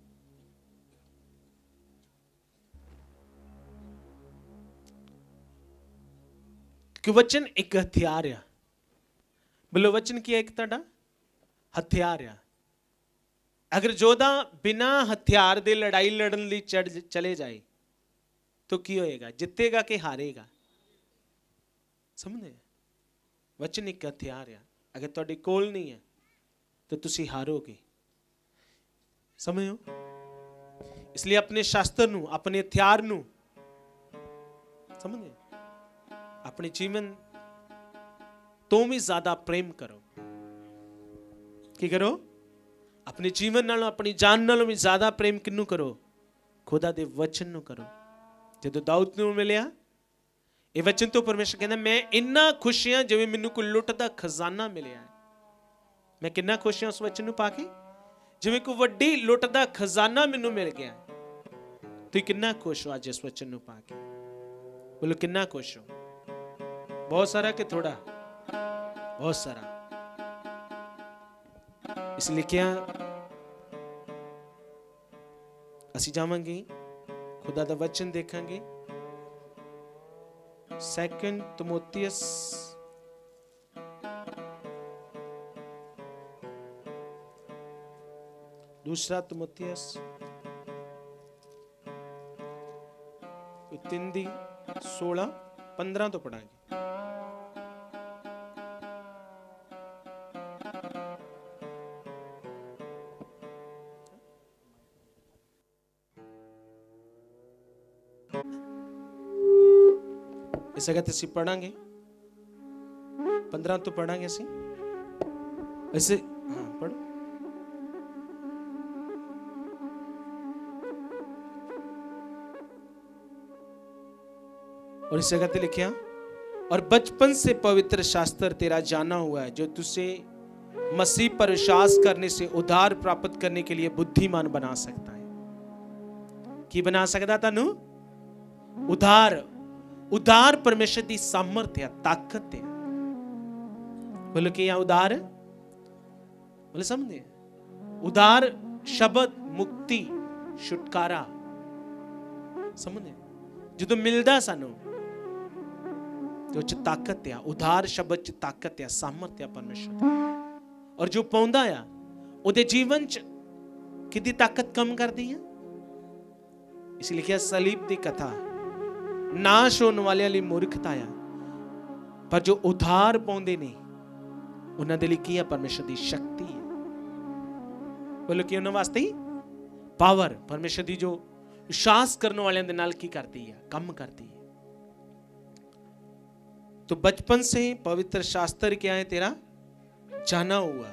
कि वचन एक हथियार है। बोलो वचन की है एक ताड़ा हथियार है। अगर जोधा बिना हथियार दे लड़ाई लड़न ली चढ़ चले जाए तो की होएगा? जितेगा कि हारेगा? समझे? वचन एक हथियार है। अगर तुहाडे कोल नहीं है तो तुसी हारोगे। समझो? इसलिए अपने शास्त्र नू, अपने हथियार नू समझे, अपने जीवन तो भी ज्यादा प्रेम करो। की करो? अपने जीवन नालों, अपनी जान नालों भी ज्यादा प्रेम किन्नू करो? खुदा दे वचन नू करो। जदों दाऊद नू मिलिया ये वचन तो परमेश्वर कहना मैं इन्ना खुश हाँ जिवें मैनू कोई लुट दा खजाना मिलिया है। मैं किन्ना खुश हाँ उस वचन नू पाके, जिवें कोई वड्डी लुट दा खजाना मैनू मिल गया। तुसीं किन्ना खुश हो अज इस वचन नू पाके? बोलो किन्ना खुश हो? बहुत सारा कि थोड़ा? बहुत सारा। इसलिए क्या असी जावांगे खुदा दा वचन देखांगे। सेकंड तिमोथियस दूसरा तिमुथियुस तीन दी सोलह पंद्रह तो पढ़ांगे। इस जगह असी पढ़ांगे पंद्रह तो पढ़ांगे असी ऐसे। हाँ पढ़ो। और इस जगह लिखिया, और बचपन से पवित्र शास्त्र तेरा जाना हुआ है जो तुझे मसीह पर विश्वास करने से उद्धार प्राप्त करने के लिए बुद्धिमान बना सकता है। की बना सकता तानू? उद्धार। उद्धार परमेश्वर की सामर्थ्य है, ताकत है। बोलो कि यह उद्धार, बोले समझे? उद्धार शब्द मुक्ति छुटकारा समझे जो तो मिलता सानू तो च ताकत है। उद्धार शब्द च ताकत है, सामर्थ्य है परमेश्वर। और जो पाउंदा आ उहदे जीवन च किदी ताकत कम कर दी है। इसलिए लिखिया सलीब दी कथा नाश होने वाले वाली मूर्खता है, पर जो उद्धार पाउंदे नहीं उन्हां दे लई की है परमेश्वर दी शक्ति है। बोलो कि उन्हां वास्ते ही पावर परमेश्वर दी जो विश्वास करने वाले दे नाल की करती है, कम करती है। तो बचपन से पवित्र शास्त्र क्या है तेरा जाना हुआ।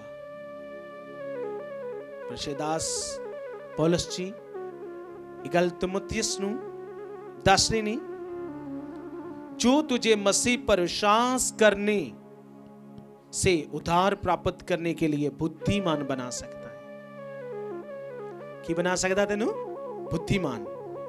प्रशेदास पौलुस जी गल तिमुथियुस नूं दस रहे नहीं, जो तुझे मसीह पर विश्वास करने से उद्धार प्राप्त करने के लिए बुद्धिमान बना सकता है। की बना सकता तेनू? बुद्धिमान।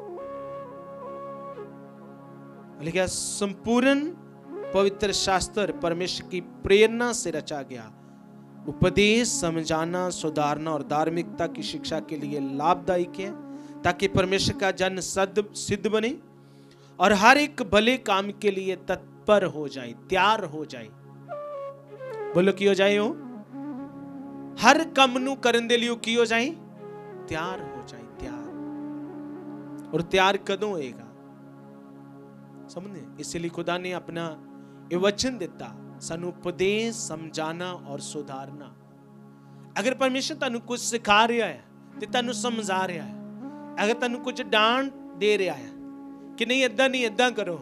लिखा संपूर्ण पवित्र शास्त्र परमेश्वर की प्रेरणा से रचा गया उपदेश समझाना, सुधारना और धार्मिकता की शिक्षा के लिए लाभदायक है, ताकि परमेश्वर का जन सद सिद्ध बने और हर एक भले काम के लिए तत्पर हो जाए, तैयार हो जाए। बोलो की हो जाए हो? हर काम नू करन दे लिए की हो जाए? तैयार हो जाए, तैयार। और तैयार कदों होएगा समझे? इसलिए खुदा ने अपना ये वचन दिता सानू उपदेश समझाना और सुधारना। अगर परमेश्वर तानू कुछ सिखा रहा है तो तानू समझा रहा है। अगर तानू कुछ डांट दे रहा है कि नहीं इदा नहीं इदा करो,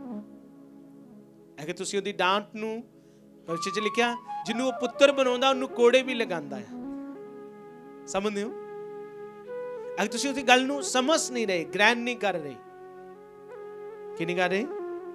अगर तुसी उहदी डांट नू परमेश्वर च लिखिया जिन्हों पुत्र बनाउंदा उन्हों कोड़े भी लगांदा है। समझदे हो? अगर तुसी उहदी गल नू समझ नहीं रहे, ग्रहण नहीं कर रहे, कि नहीं कर रहे,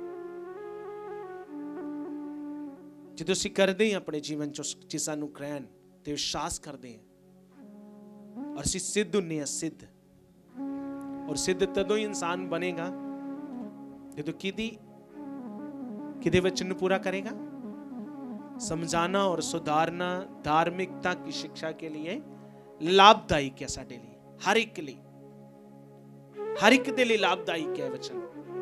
जो ਅਸੀਂ ਕਰਦੇ ਹਾਂ ਆਪਣੇ ਜੀਵਨ ਚ ਜਿਸ ਸਾਨੂੰ ਗ੍ਰਹਿਣ ਤੇ ਵਿਸ਼ਵਾਸ ਕਰਦੇ ਹਾਂ ਔਰ ਅਸੀਂ ਸਿੱਧ ਹੁੰਨੇ ਆ ਸਿੱਧ। ਔਰ ਸਿੱਧ ਤਦੋਂ ਹੀ ਇਨਸਾਨ ਬਣੇਗਾ ਜਦੋਂ ਕਿਦੀ ਕਿਦੇ ਵਚਨ ਨੂੰ पूरा करेगा। समझाना और सुधारना धार्मिकता की शिक्षा के लिए लाभदायक है साडे लिए, हर एक लिए, हर एक दे लिए लाभदायक है वचन।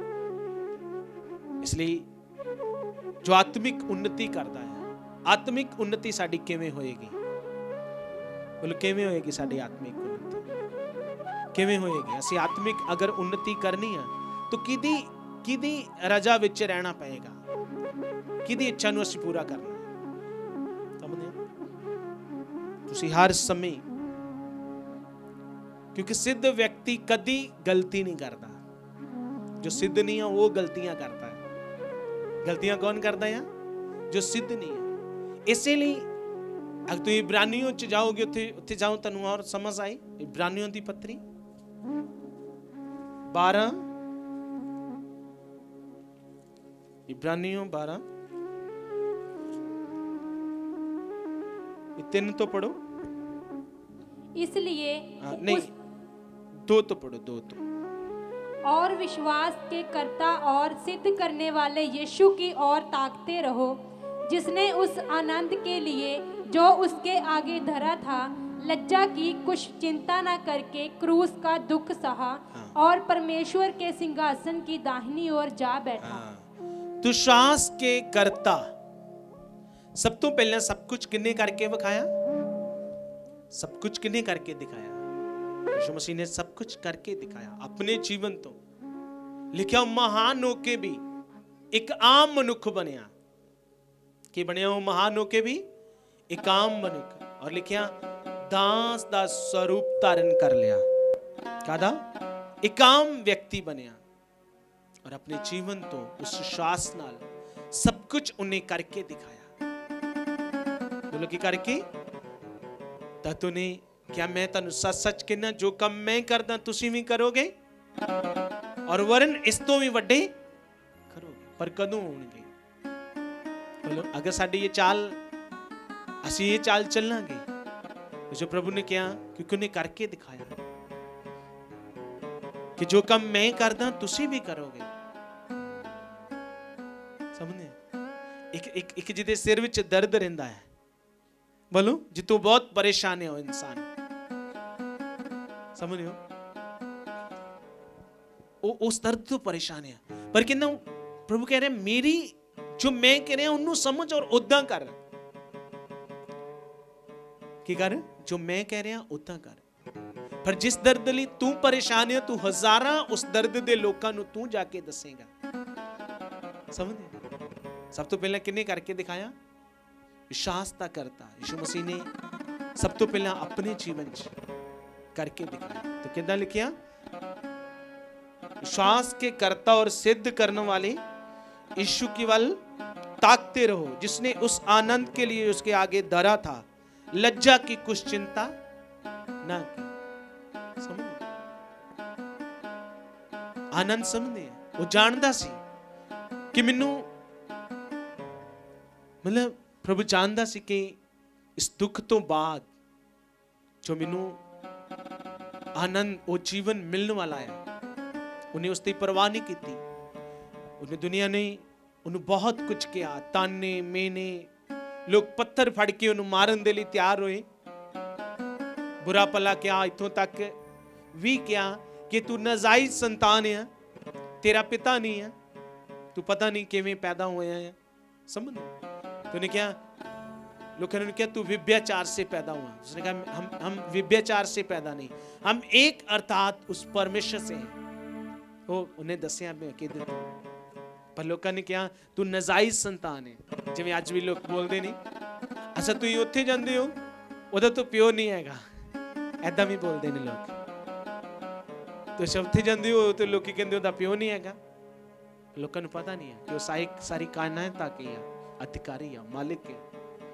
इसलिए जो आत्मिक उन्नति करता है, आत्मिक उन्नति साडी किवें होएगी? बोलो किवें होएगी साडी आत्मिक उन्नति? किवें होएगी? असी आत्मिक अगर उन्नति करनी है तो किदी किदी रजा विच रहना पएगा, किदी इच्छा नूं असी पूरा करना। समझे? तुसी हर समय, क्योंकि सिद्ध व्यक्ति कदी गलती नहीं करता, जो सिद्ध नहीं है वो गलतियां करता है। गलतियां कौन करता है? जो सिद्ध नहीं है। इसलिए अगर तुम इब्रानियों च जाओगे, उत्थे उत्थे जाओ तनु और समझ आई। इब्रानियों की पत्री बारह, इब्रानियों बारह तीन तो पढ़ो। इसलिए आ, नहीं उस... दो तो पढ़ो, दो तो। और विश्वास के कर्ता और सिद्ध करने वाले यीशु की ओर ताकते रहो, जिसने उस आनंद के लिए जो उसके आगे धरा था लज्जा की, कुछ चिंता न करके क्रूस का दुख सहा, हाँ। और परमेश्वर के सिंहासन की दाहिनी ओर जा बैठा। हाँ। विश्वास के कर्ता, सब तो पहले सब कुछ किन्ने करके दिखाया? सब कुछ किन्ने करके दिखाया? यीशु मसीह ने सब कुछ करके दिखाया अपने जीवन तो। लिखिया महान होके भी एक आम मनुख बनया कि बनया वो महान होके भी एक आम मनुख। और लिखिया दास का स्वरूप धारण कर लिया, कहदा एक आम व्यक्ति बनया और अपने जीवन तो उस विश्वास नाल सब कुछ उन्हें करके दिखाया। बोलो की करके तातो ने क्या मैं तनु सच सच कहना जो कम मैं करदा तुसी भी करोगे और वरन इस तो भी वड्डे करोगे। पर कदों होणगे? बोलो अगर साडी ये चाल असी ये चाल चलांगे जो प्रभु ने क्या, क्योंकि उन्हें करके दिखाया कि जो कम मैं करदा तुसी भी करोगे। समझे? एक एक एक जिदे सिर विच दर्द रहिंदा है, बोलो जितो बहुत परेशान है इंसान, समझ रहे हो? वो उस दर्द तो परेशान है, पर कहना प्रभु कह रहे मेरी जो मैं कह रहा उन्होंने समझ और उदा कर की कर जो मैं कह रहा उदा कर। पर जिस दर्द लिए तू परेशान है तू हजारा उस दर्द दे लोकां नू तू जाके दसेगा। समझ? सब तो पहले किन्ने करके दिखाया? विश्वास ता करता यीशु मसीह ने सब तो पहले अपने जीवन च करके दिखाया। तो कितना लिखिया? विश्वास के करता और सिद्ध करने वाले यीशु की वल ताकते रहो जिसने उस आनंद के लिए उसके आगे धरा था, लज्जा की कुछ चिंता ना की। समझ? आनंद समझे? वो जानता सी कि मैनू मतलब प्रभु जानता सी कि इस दुख तो बाद जो मैनू आनंद वो जीवन मिलने वाला है, उन्हें उसकी परवाह नहीं की थी। उन्हें दुनिया ने उन्हें बहुत कुछ किया, ताने मेने, लोग पत्थर फड़ के उन्हें मारन दे लिए तैयार हुए, बुरा भला क्या इतों तक भी क्या कि तू नाजायज संतान है, तेरा पिता नहीं है, तू पता नहीं किवें पैदा हुए हैं। समझ? तूने क्या लोगों ने क्या तू विभ्याचार से पैदा हुआ। उसने कहा हम हम विभ्याचार से पैदा नहीं, हम एक अर्थात उस परमेश्वर से हैं। वो उन्हें दसिया मैं कह देता, पर लोगों ने क्या तू नाजायज संतान है, जिवें आज भी लोग बोलते नहीं अच्छा तू उत्थे जांदे हो उदा तो प्यो नहीं हैगा, ऐदा भी बोलते ने लोग। तो जब उत्थे जांदे हो तो लोग कहते उदा प्यो नहीं हैगा। लोगों को पता नहीं है कि वो सारी सारी कायनात का की अधिकारी है, मालिक है।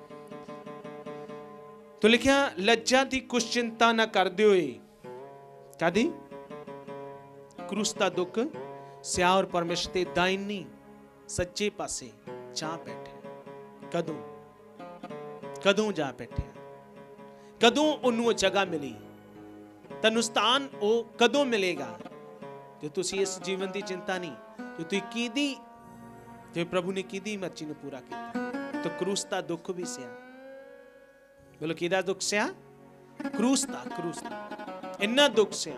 तो लिखिया लज्जा दी कुछ चिंता ना कर दे हुए कादी क्रूस दा दुख स्या और परमेश्वर ते दाइनी सच्चे पासे जा बैठे। कदों कदों जा बैठे, कदों उन्होंने जगह मिली, तनु स्थान ओ कदों मिलेगा जो तुसी इस जीवन की चिंता नहीं जो तू की दी जो प्रभु ने की दी मर्जी ने पूरा किया। तो क्रूस दा दुख भी स्या, बोलो किदा दुख स्या? क्रूस दा क्रूस दा इन्ना दुख स्या।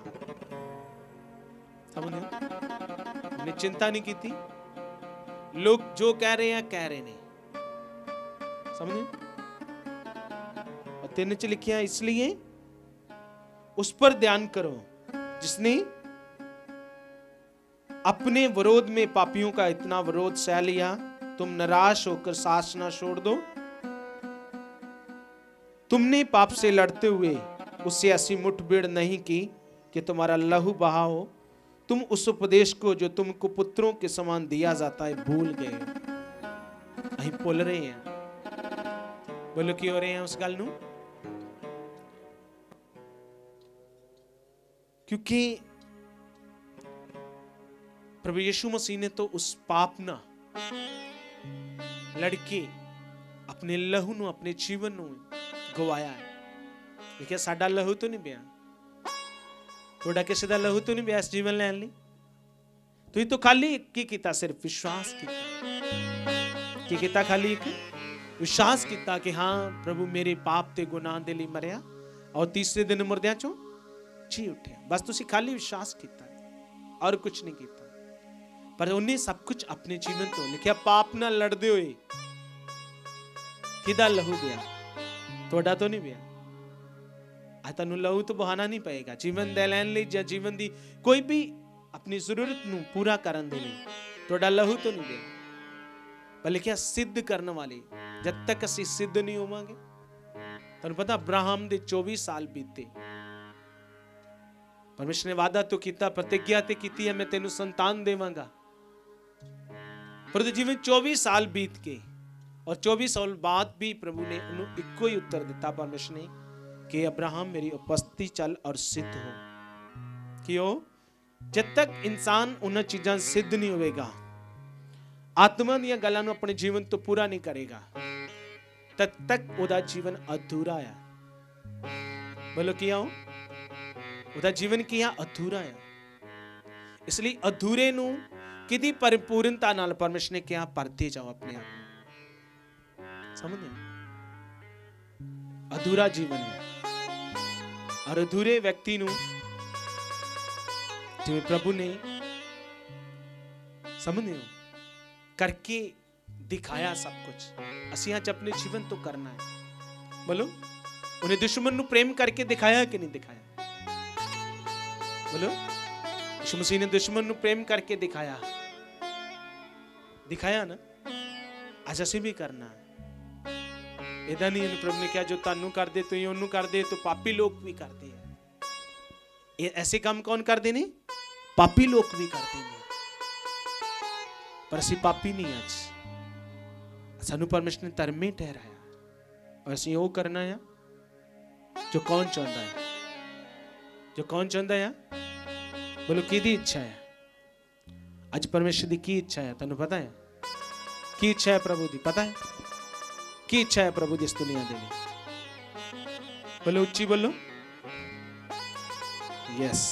समझ? हमने चिंता नहीं की थी, लोग जो कह रहे हैं कह रहे नहीं। समझे? और तीन च लिखिया इसलिए उस पर ध्यान करो जिसने अपने विरोध में पापियों का इतना विरोध सह लिया। तुम निराश होकर सांस ना छोड़ दो, तुमने पाप से लड़ते हुए उससे ऐसी मुठभेड़ नहीं की कि तुम्हारा लहू बहा हो। तुम उस उपदेश को जो तुमको पुत्रों के समान दिया जाता है भूल गए। अहीं भूल रहे हैं। बोलो की हो रहे हैं उस गल नूं? क्योंकि प्रभु यीशु मसीह ने तो उस पाप ना लड़के अपने लहू नूं अपने जीवन नूं गवाया है। देखिए साडा लहू तो नहीं बिया, थोड़ा किसी का लहू तो नहीं बिया इस जीवन लैन लई। तो ये तो खाली की किता सिर्फ विश्वास किया की किता खाली एक विश्वास किया कि हाँ प्रभु मेरे पाप ते गुनाह दे लई मरिया और तीसरे दिन मुर्दियां चों जी उठिया। बस तुसी खाली विश्वास किया और कुछ नहीं किया। पर उन्हें सब कुछ अपने जीवन तो लिखिया पाप ना लड़दे हुए किदा लहू गया, थोड़ा तो नहीं गया। ਅੱਜ ਤੁਹਾਨੂੰ ਲਹੂ ਤੋਂ ਬਹਾਨਾ ਨਹੀਂ ਪਏਗਾ ਜੀਵਨ ਦੇ ਲੈਣ ਲਈ ਜਾਂ ਜੀਵਨ ਦੀ ਕੋਈ ਵੀ ਆਪਣੀ ਜ਼ਰੂਰਤ ਨੂੰ ਪੂਰਾ ਕਰਨ ਦੇ ਲਈ ਤੁਹਾਡਾ ਲਹੂ ਤੋਂ ਨਹੀਂ ਦੇਣਾ पर लिखा सिद्ध करने वाले जब तक असी सिद्ध नहीं होवांगे तुहानू पता अब्राहम दे चौबीस साल बीते परमेश्वर ने वादा तो किया प्रतिज्ञा ते कीती है मैं तेनू संतान देवांगा पर जीवन चौबीस साल बीत गए और चौबीस साल बाद भी प्रभु ने उन्होंने इको ही उत्तर दिता परमेश्वर ने कि अब्राहम मेरी उपस्थिति चल और सिद्ध हो क्यों जब तक इंसान उन चीज़ां सिद्ध नहीं होगा आत्मा ਦੀਆਂ ਗੱਲਾਂ ਨੂੰ ਆਪਣੇ ਜੀਵਨ ਤੋਂ ਪੂਰਾ ਨਹੀਂ ਕਰੇਗਾ ਤਦ ਤੱਕ ਉਹਦਾ ਜੀਵਨ ਅਧੂਰਾ ਹੈ ਬੋਲੋ ਕੀ ਆਓ ਉਹਦਾ ਜੀਵਨ ਕੀ ਹੈ ਅਧੂਰਾ ਹੈ ਇਸ ਲਈ ਅਧੂਰੇ ਨੂੰ ਕਿਦੀ ਪਰਿਪੂਰਨਤਾ ਨਾਲ ਪਰਮੇਸ਼ਰ ਨੇ ਕਿਹਾ ਭਰਦੇ ਜਾਓ ਆਪਣੇ ਆਪ ਨੂੰ ਸਮਝਦੇ ਅਧੂਰਾ ਜੀਵਨ ਹੈ ਔਰ ਅਧੂਰੇ ਵਿਅਕਤੀ ਨੂੰ ਜਿਵੇਂ ਪ੍ਰਭੂ ਨੇ समझते हो करके दिखाया सब कुछ असी आज अपने जीवन तो करना है बोलो उन्हें दुश्मन नु प्रेम करके दिखाया कि नहीं दिखाया बोलो यीशु मसीह ने दुश्मन नु प्रेम करके दिखाया दिखाया ना आज असी भी करना है इदा नहीं प्रभु ने कहा जो तानू कर दे तो ओनू कर दे तो पापी लोग भी करते हैं ये ऐसे काम कौन करते ने पापी लोग भी करते हैं पर असी पापी नहीं आज सानू परमेश्वर ने धर्मी ठहराया और असी वो करना है जो कौन चाहता है जो कौन चाहता है बोलो किदी इच्छा है आज परमेश्वर की की इच्छा है तेन पता है की इच्छा है प्रभु की पता है की इच्छा है प्रभु की इस दुनिया दे बोलो उच्ची बोलो यस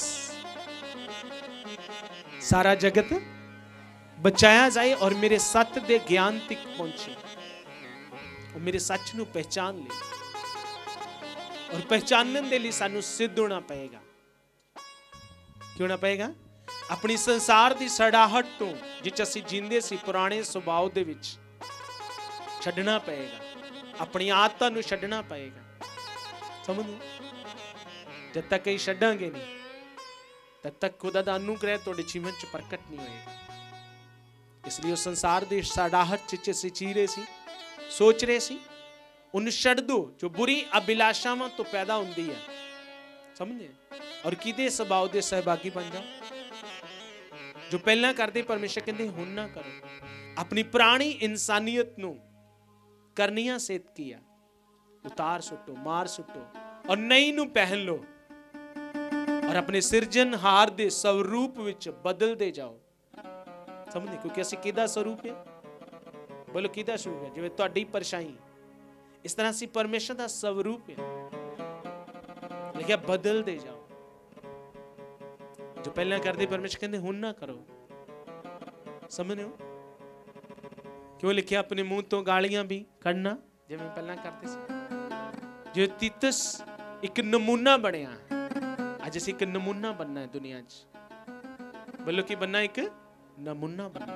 सारा जगत बचाया जाए और मेरे सत्य दे ज्ञान तक पहुंचे और मेरे सच नू पहचान ले और पहचानने के लिए सानू सिद्ध होना पएगा क्यों होना पएगा अपनी संसार की सड़ाहट तो जिच असी जींदे सी पुराने सुभाव दे विच छड्डना पएगा अपनी आदतां नू छड्डना पएगा समझ जब तक कहीं छड्डांगे नहीं तब तक खुदा दा अनुग्रह तुहाडे जीवन च प्रकट नहीं होएगा इसलिए संसार की सड़ाहट च असीं जी रहे सी सोच रहे सी उन छड्ड दो जो बुरी अभिलाषावां तो पैदा होंदी है समझे और किदे सुभाव दे सहभागी बन जाओ जो पहला करते परमेश्वर कहते हुण ना करो अपनी पुरानी इंसानियत नू करनिया सेत किया उतार सुटो मार सुटो और नई नू पहन लो और अपने सिरजनहार दे स्वरूप विच बदलते जाओ समझे क्योंकि असी किदा स्वरूप है बोलो किदा स्वरूप है जिवें तुहाडी परछाई इस तरह असी परमेश्वर दा स्वरूप है लिखिया बदलते जाओ जो पहला करते परमेश्वर कहते हुण ना करो समझ रहे हो क्यों लिखिया अपने मुंह तो गालियां भी कढ़ना जिवें पहला करते सी जो तीतस एक नमूना बनया आज असी एक नमूना बनना है दुनिया च बोलो की बनना एक नमूना बनना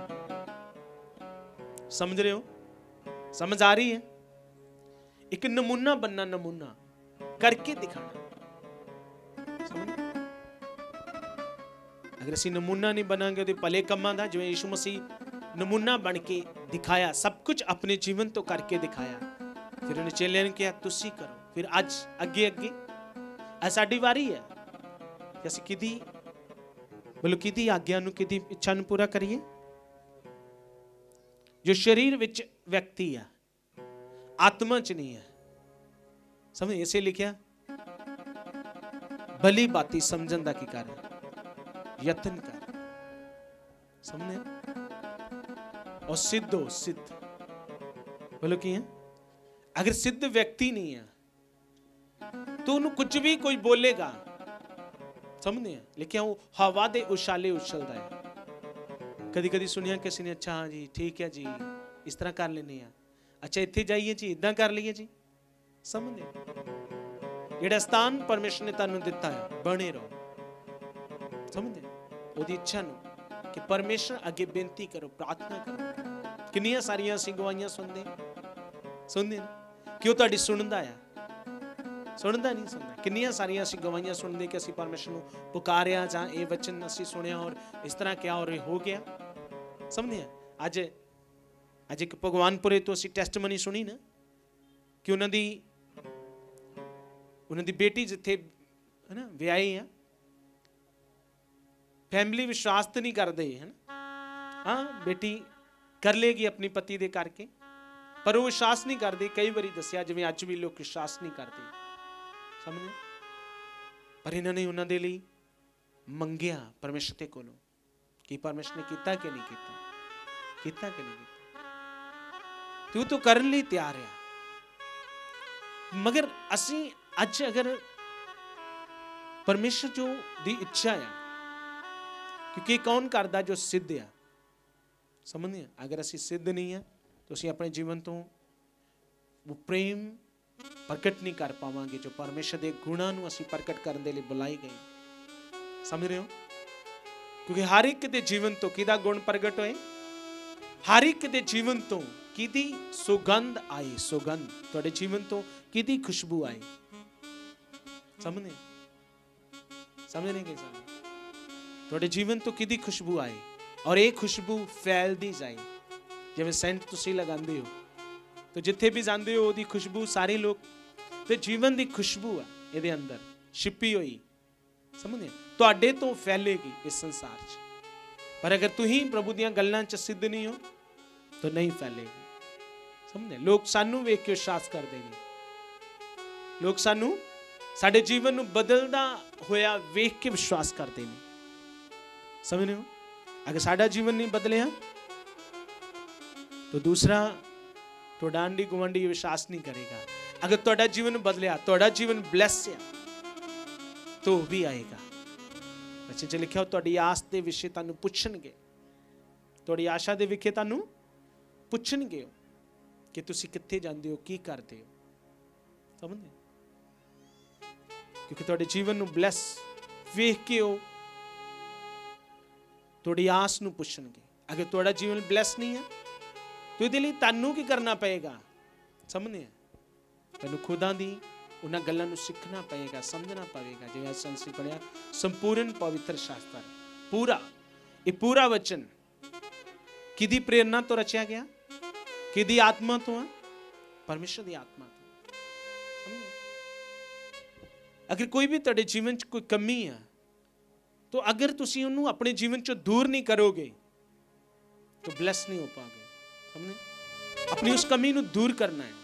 समझ रहे हो समझ आ रही है एक नमूना बनना नमूना करके दिखाना अगर असी नमूना नहीं बनांगे तो भले कमां दा जिवें यीशु मसीह नमूना बन के दिखाया सब कुछ अपने जीवन तो करके दिखाया फिर उन्हें चेलियां ने कहा तुसी करो फिर आज अगे अगे ऐ साडी वारी है कि असी किदी बोलो किदी आज्ञा नू किदी इच्छा नू पूरा करिए जो शरीर विच व्यक्ति है आत्मा च नहीं है समझ इसे लिखा भली बाती समझन दा की कर यत्न कर समझे और सिद्ध हो सिद्ध बोलो की है अगर सिद्ध व्यक्ति नहीं है तो उन्हें कुछ भी कोई बोलेगा समझने लेकिन वो हवा दे उछाले उछलता है कदी कदी सुनिया किसी ने अच्छा हाँ जी ठीक है जी इस तरह कर लेने हैं अच्छा इत्थे जाइए जी इदा कर लीए जी समझने जेड़ा स्थान परमेश्वर ने तुहानू दिता है बने रहो समझने ओदी इच्छा नू कि परमेश्वर अगे बेनती करो प्रार्थना करो किन्नियां सारियां असीं गवाहियां सुनदे सुनदे कि वो तुहाडी सुनदा है ਸੁਣਦਾ ਨਹੀਂ ਸੁਣਦਾ। ਕਿੰਨੀਆਂ ਸਾਰੀਆਂ ਅਸੀਂ ਗਵਾਹੀਆਂ ਸੁਣਦੇ ਕਿ ਅਸੀਂ ਪਰਮੇਸ਼ਰ ਨੂੰ ਪੁਕਾਰਿਆ ਜਾਂ ਇਹ ਵਚਨ ਅਸੀਂ ਸੁਣਿਆ ਔਰ ਇਸ ਤਰ੍ਹਾਂ ਕਿਹਾ ਔਰ ਇਹ ਹੋ ਗਿਆ। ਸਮਝਦੇ ਆ। ਅੱਜ ਅੱਜ ਇੱਕ ਭਗਵਾਨਪੁਰੇ ਤੋਂ ਅਸੀਂ ਟੈਸਟਮਨੀ ਸੁਣੀ ਨਾ ਕਿ ਉਹਨਾਂ ਦੀ ਉਹਨਾਂ ਦੀ ਬੇਟੀ ਜਿੱਥੇ ਹੈ ਨਾ ਵਿਆਹੀ ਆ, ਫੈਮਿਲੀ ਵਿਸ਼ਵਾਸ ਤਾਂ ਨਹੀਂ ਕਰਦੇ ਹੈ ਨਾ, ਹਾਂ ਬੇਟੀ ਕਰ ਲੇਗੀ ਆਪਣੇ ਪਤੀ ਦੇ ਕਰਕੇ, ਪਰ ਉਹ ਵਿਸ਼ਵਾਸ ਨਹੀਂ ਕਰਦੇ। ਕਈ ਵਾਰੀ ਦੱਸਿਆ ਜਿਵੇਂ ਅੱਜ ਵੀ ਲੋਕ ਵਿਸ਼ਵਾਸ ਨਹੀਂ ਕਰਦੇ, ਸਮਝੇ। ਪਰ ਇਹਨਾਂ ਨੇ ਉਹਨਾਂ ਦੇ ਲਈ ਮੰਗਿਆ ਪਰਮੇਸ਼ਰ ਦੇ ਕੋਲੋਂ ਕਿ ਪਰਮੇਸ਼ਰ ਨੇ ਕੀਤਾ ਕਿ ਨਹੀਂ ਕੀਤਾ, ਕੀਤਾ ਕਿ ਨਹੀਂ ਕੀਤਾ, ਤੂੰ ਤਾਂ ਕਰਨ ਲਈ ਤਿਆਰ ਆ। ਮਗਰ ਅਸੀਂ ਅੱਜ ਅਗਰ ਪਰਮੇਸ਼ਰ ਜੋ ਦੀ ਇੱਛਾ ਆ, ਕਿਉਂਕਿ ਕੌਣ ਕਰਦਾ ਜੋ ਸਿੱਧ ਆ, ਸਮਝਦੇ ਆ। ਅਗਰ ਅਸੀਂ ਸਿੱਧ ਨਹੀਂ ਆ ਤਾਂ ਅਸੀਂ ਆਪਣੇ ਜੀਵਨ ਤੋਂ ਉਹ ਪ੍ਰੇਮ ਪ੍ਰਗਟ ਨਹੀਂ ਕਰ ਪਾਵਾਂਗੇ ਜੋ ਪਰਮੇਸ਼ਰ ਦੇ ਗੁਣਾਂ ਨੂੰ ਅਸੀਂ ਪ੍ਰਗਟ ਕਰਨ ਦੇ ਲਈ ਬੁਲਾਏ ਗਏ। ਸਮਝ ਰਹੇ ਹੋ? ਕਿਉਂਕਿ ਹਰ ਇੱਕ ਦੇ ਜੀਵਨ ਤੋਂ ਕਿਹਦਾ ਗੁਣ ਪ੍ਰਗਟ ਹੋਏ, ਹਰ ਇੱਕ ਦੇ ਜੀਵਨ ਤੋਂ ਕਿਹਦੀ ਸੁਗੰਧ ਆਏ, ਸੁਗੰਧ ਤੁਹਾਡੇ ਜੀਵਨ ਤੋਂ ਕਿਹਦੀ ਖੁਸ਼ਬੂ ਆਏ। ਸਮਝਦੇ ਸਮਝਣੇ ਕਿ ਸਾਨੂੰ ਤੁਹਾਡੇ ਜੀਵਨ ਤੋਂ ਕਿਹਦੀ ਖੁਸ਼ਬੂ ਆਏ ਔਰ ਇਹ ਖੁਸ਼ਬੂ ਫੈਲਦੀ ਜਾਏ। ਜਿਵੇਂ ਸੈਂਟ ਤੁਸੀਂ ਲਗਾਉਂਦੇ ਹੋ ਤਾਂ ਜਿੱਥੇ ਵੀ ਜਾਂਦੇ ਹੋ ਉਹਦੀ ਖੁਸ਼ਬੂ ਸਾਰੇ ਲੋਕ ਤੇ ਜੀਵਨ ਦੀ ਖੁਸ਼ਬੂ ਆ ਇਹਦੇ ਅੰਦਰ ਛਿਪੀ ਹੋਈ, ਸਮਝਦੇ ਤੁਹਾਡੇ ਤੋਂ ਫੈਲੇਗੀ ਇਸ ਸੰਸਾਰ 'ਚ। ਪਰ ਅਗਰ ਤੁਸੀਂ ਪ੍ਰਭੂ ਦੀਆਂ ਗੱਲਾਂ 'ਚ ਸਿੱਧ ਨਹੀਂ ਹੋ ਤਾਂ ਨਹੀਂ ਫੈਲੇਗੀ। ਸਮਝਦੇ ਲੋਕ ਸਾਨੂੰ ਵੇਖ ਕੇ ਵਿਸ਼ਵਾਸ ਕਰਦੇ ਨੇ, ਲੋਕ ਸਾਨੂੰ ਸਾਡੇ ਜੀਵਨ ਨੂੰ ਬਦਲਦਾ ਹੋਇਆ ਵੇਖ ਕੇ ਵਿਸ਼ਵਾਸ ਕਰਦੇ ਨੇ। ਸਮਝਦੇ ਹੋ? ਅਗਰ ਸਾਡਾ ਜੀਵਨ ਨਹੀਂ ਬਦਲਿਆ ਤਾਂ ਦੂਸਰਾ ਤੁਹਾਡਾ ਆਂਢੀ ਗੁਆਂਢੀ ਵਿਸ਼ਵਾਸ ਨਹੀਂ ਕਰੇਗਾ। ਅਗਰ ਤੁਹਾਡਾ ਜੀਵਨ ਬਦਲਿਆ, ਤੁਹਾਡਾ ਜੀਵਨ ਬਲੈਸ ਆ, ਤਾਂ ਉਹ ਵੀ ਆਏਗਾ। ਬੱਚੇ 'ਚ ਲਿਖਿਆ ਤੁਹਾਡੀ ਆਸ ਦੇ ਵਿਸ਼ੇ ਤੁਹਾਨੂੰ ਪੁੱਛਣਗੇ, ਤੁਹਾਡੀ ਆਸ਼ਾ ਦੇ ਵਿਖੇ ਤੁਹਾਨੂੰ ਪੁੱਛਣਗੇ ਕਿ ਤੁਸੀਂ ਕਿੱਥੇ ਜਾਂਦੇ ਹੋ, ਕੀ ਕਰਦੇ ਹੋ। ਸਮਝਦੇ? ਕਿਉਂਕਿ ਤੁਹਾਡੇ ਜੀਵਨ ਨੂੰ ਬਲੈਸ ਵੇਖ ਕੇ ਉਹ ਤੁਹਾਡੀ ਆਸ ਨੂੰ ਪੁੱਛਣਗੇ। ਅਗਰ ਤੁਹਾਡਾ ਜੀਵਨ ਬਲੈਸ ਨਹੀਂ ਹੈ ਤਾਂ ਇਹਦੇ ਲਈ ਤੁਹਾਨੂੰ ਕੀ ਕਰਨਾ ਪਏਗਾ। ਸਮਝਦੇ ਆ? ਤੁਹਾਨੂੰ ਖੁਦਾ ਦੀ ਉਹਨਾਂ ਗੱਲਾਂ ਨੂੰ ਸਿੱਖਣਾ ਪਏਗਾ, ਸਮਝਣਾ ਪਵੇਗਾ। ਜਿਵੇਂ ਅੱਜ ਅਸੀਂ ਪੜ੍ਹਿਆ ਸੰਪੂਰਨ ਪਵਿੱਤਰ ਸ਼ਾਸਤਰ, ਪੂਰਾ ਇਹ ਪੂਰਾ ਵਚਨ ਕਿਹਦੀ ਪ੍ਰੇਰਨਾ ਤੋਂ ਰਚਿਆ ਗਿਆ, ਕਿਹਦੀ ਆਤਮਾ ਤੋਂ ਆ, ਪਰਮੇਸ਼ਰ ਦੀ ਆਤਮਾ ਤੋਂ। ਸਮਝੇ? ਅਗਰ ਕੋਈ ਵੀ ਤੁਹਾਡੇ ਜੀਵਨ 'ਚ ਕੋਈ ਕਮੀ ਆ ਤਾਂ ਅਗਰ ਤੁਸੀਂ ਉਹਨੂੰ ਆਪਣੇ ਜੀਵਨ 'ਚੋਂ ਦੂਰ ਨਹੀਂ ਕਰੋਗੇ ਤਾਂ ਬਲੈਸ ਨਹੀਂ ਹੋ ਪਾਓਗੇ। ਸਮਝੇ? ਆਪਣੀ ਉਸ ਕਮੀ ਨੂੰ ਦੂਰ ਕਰਨਾ ਹੈ।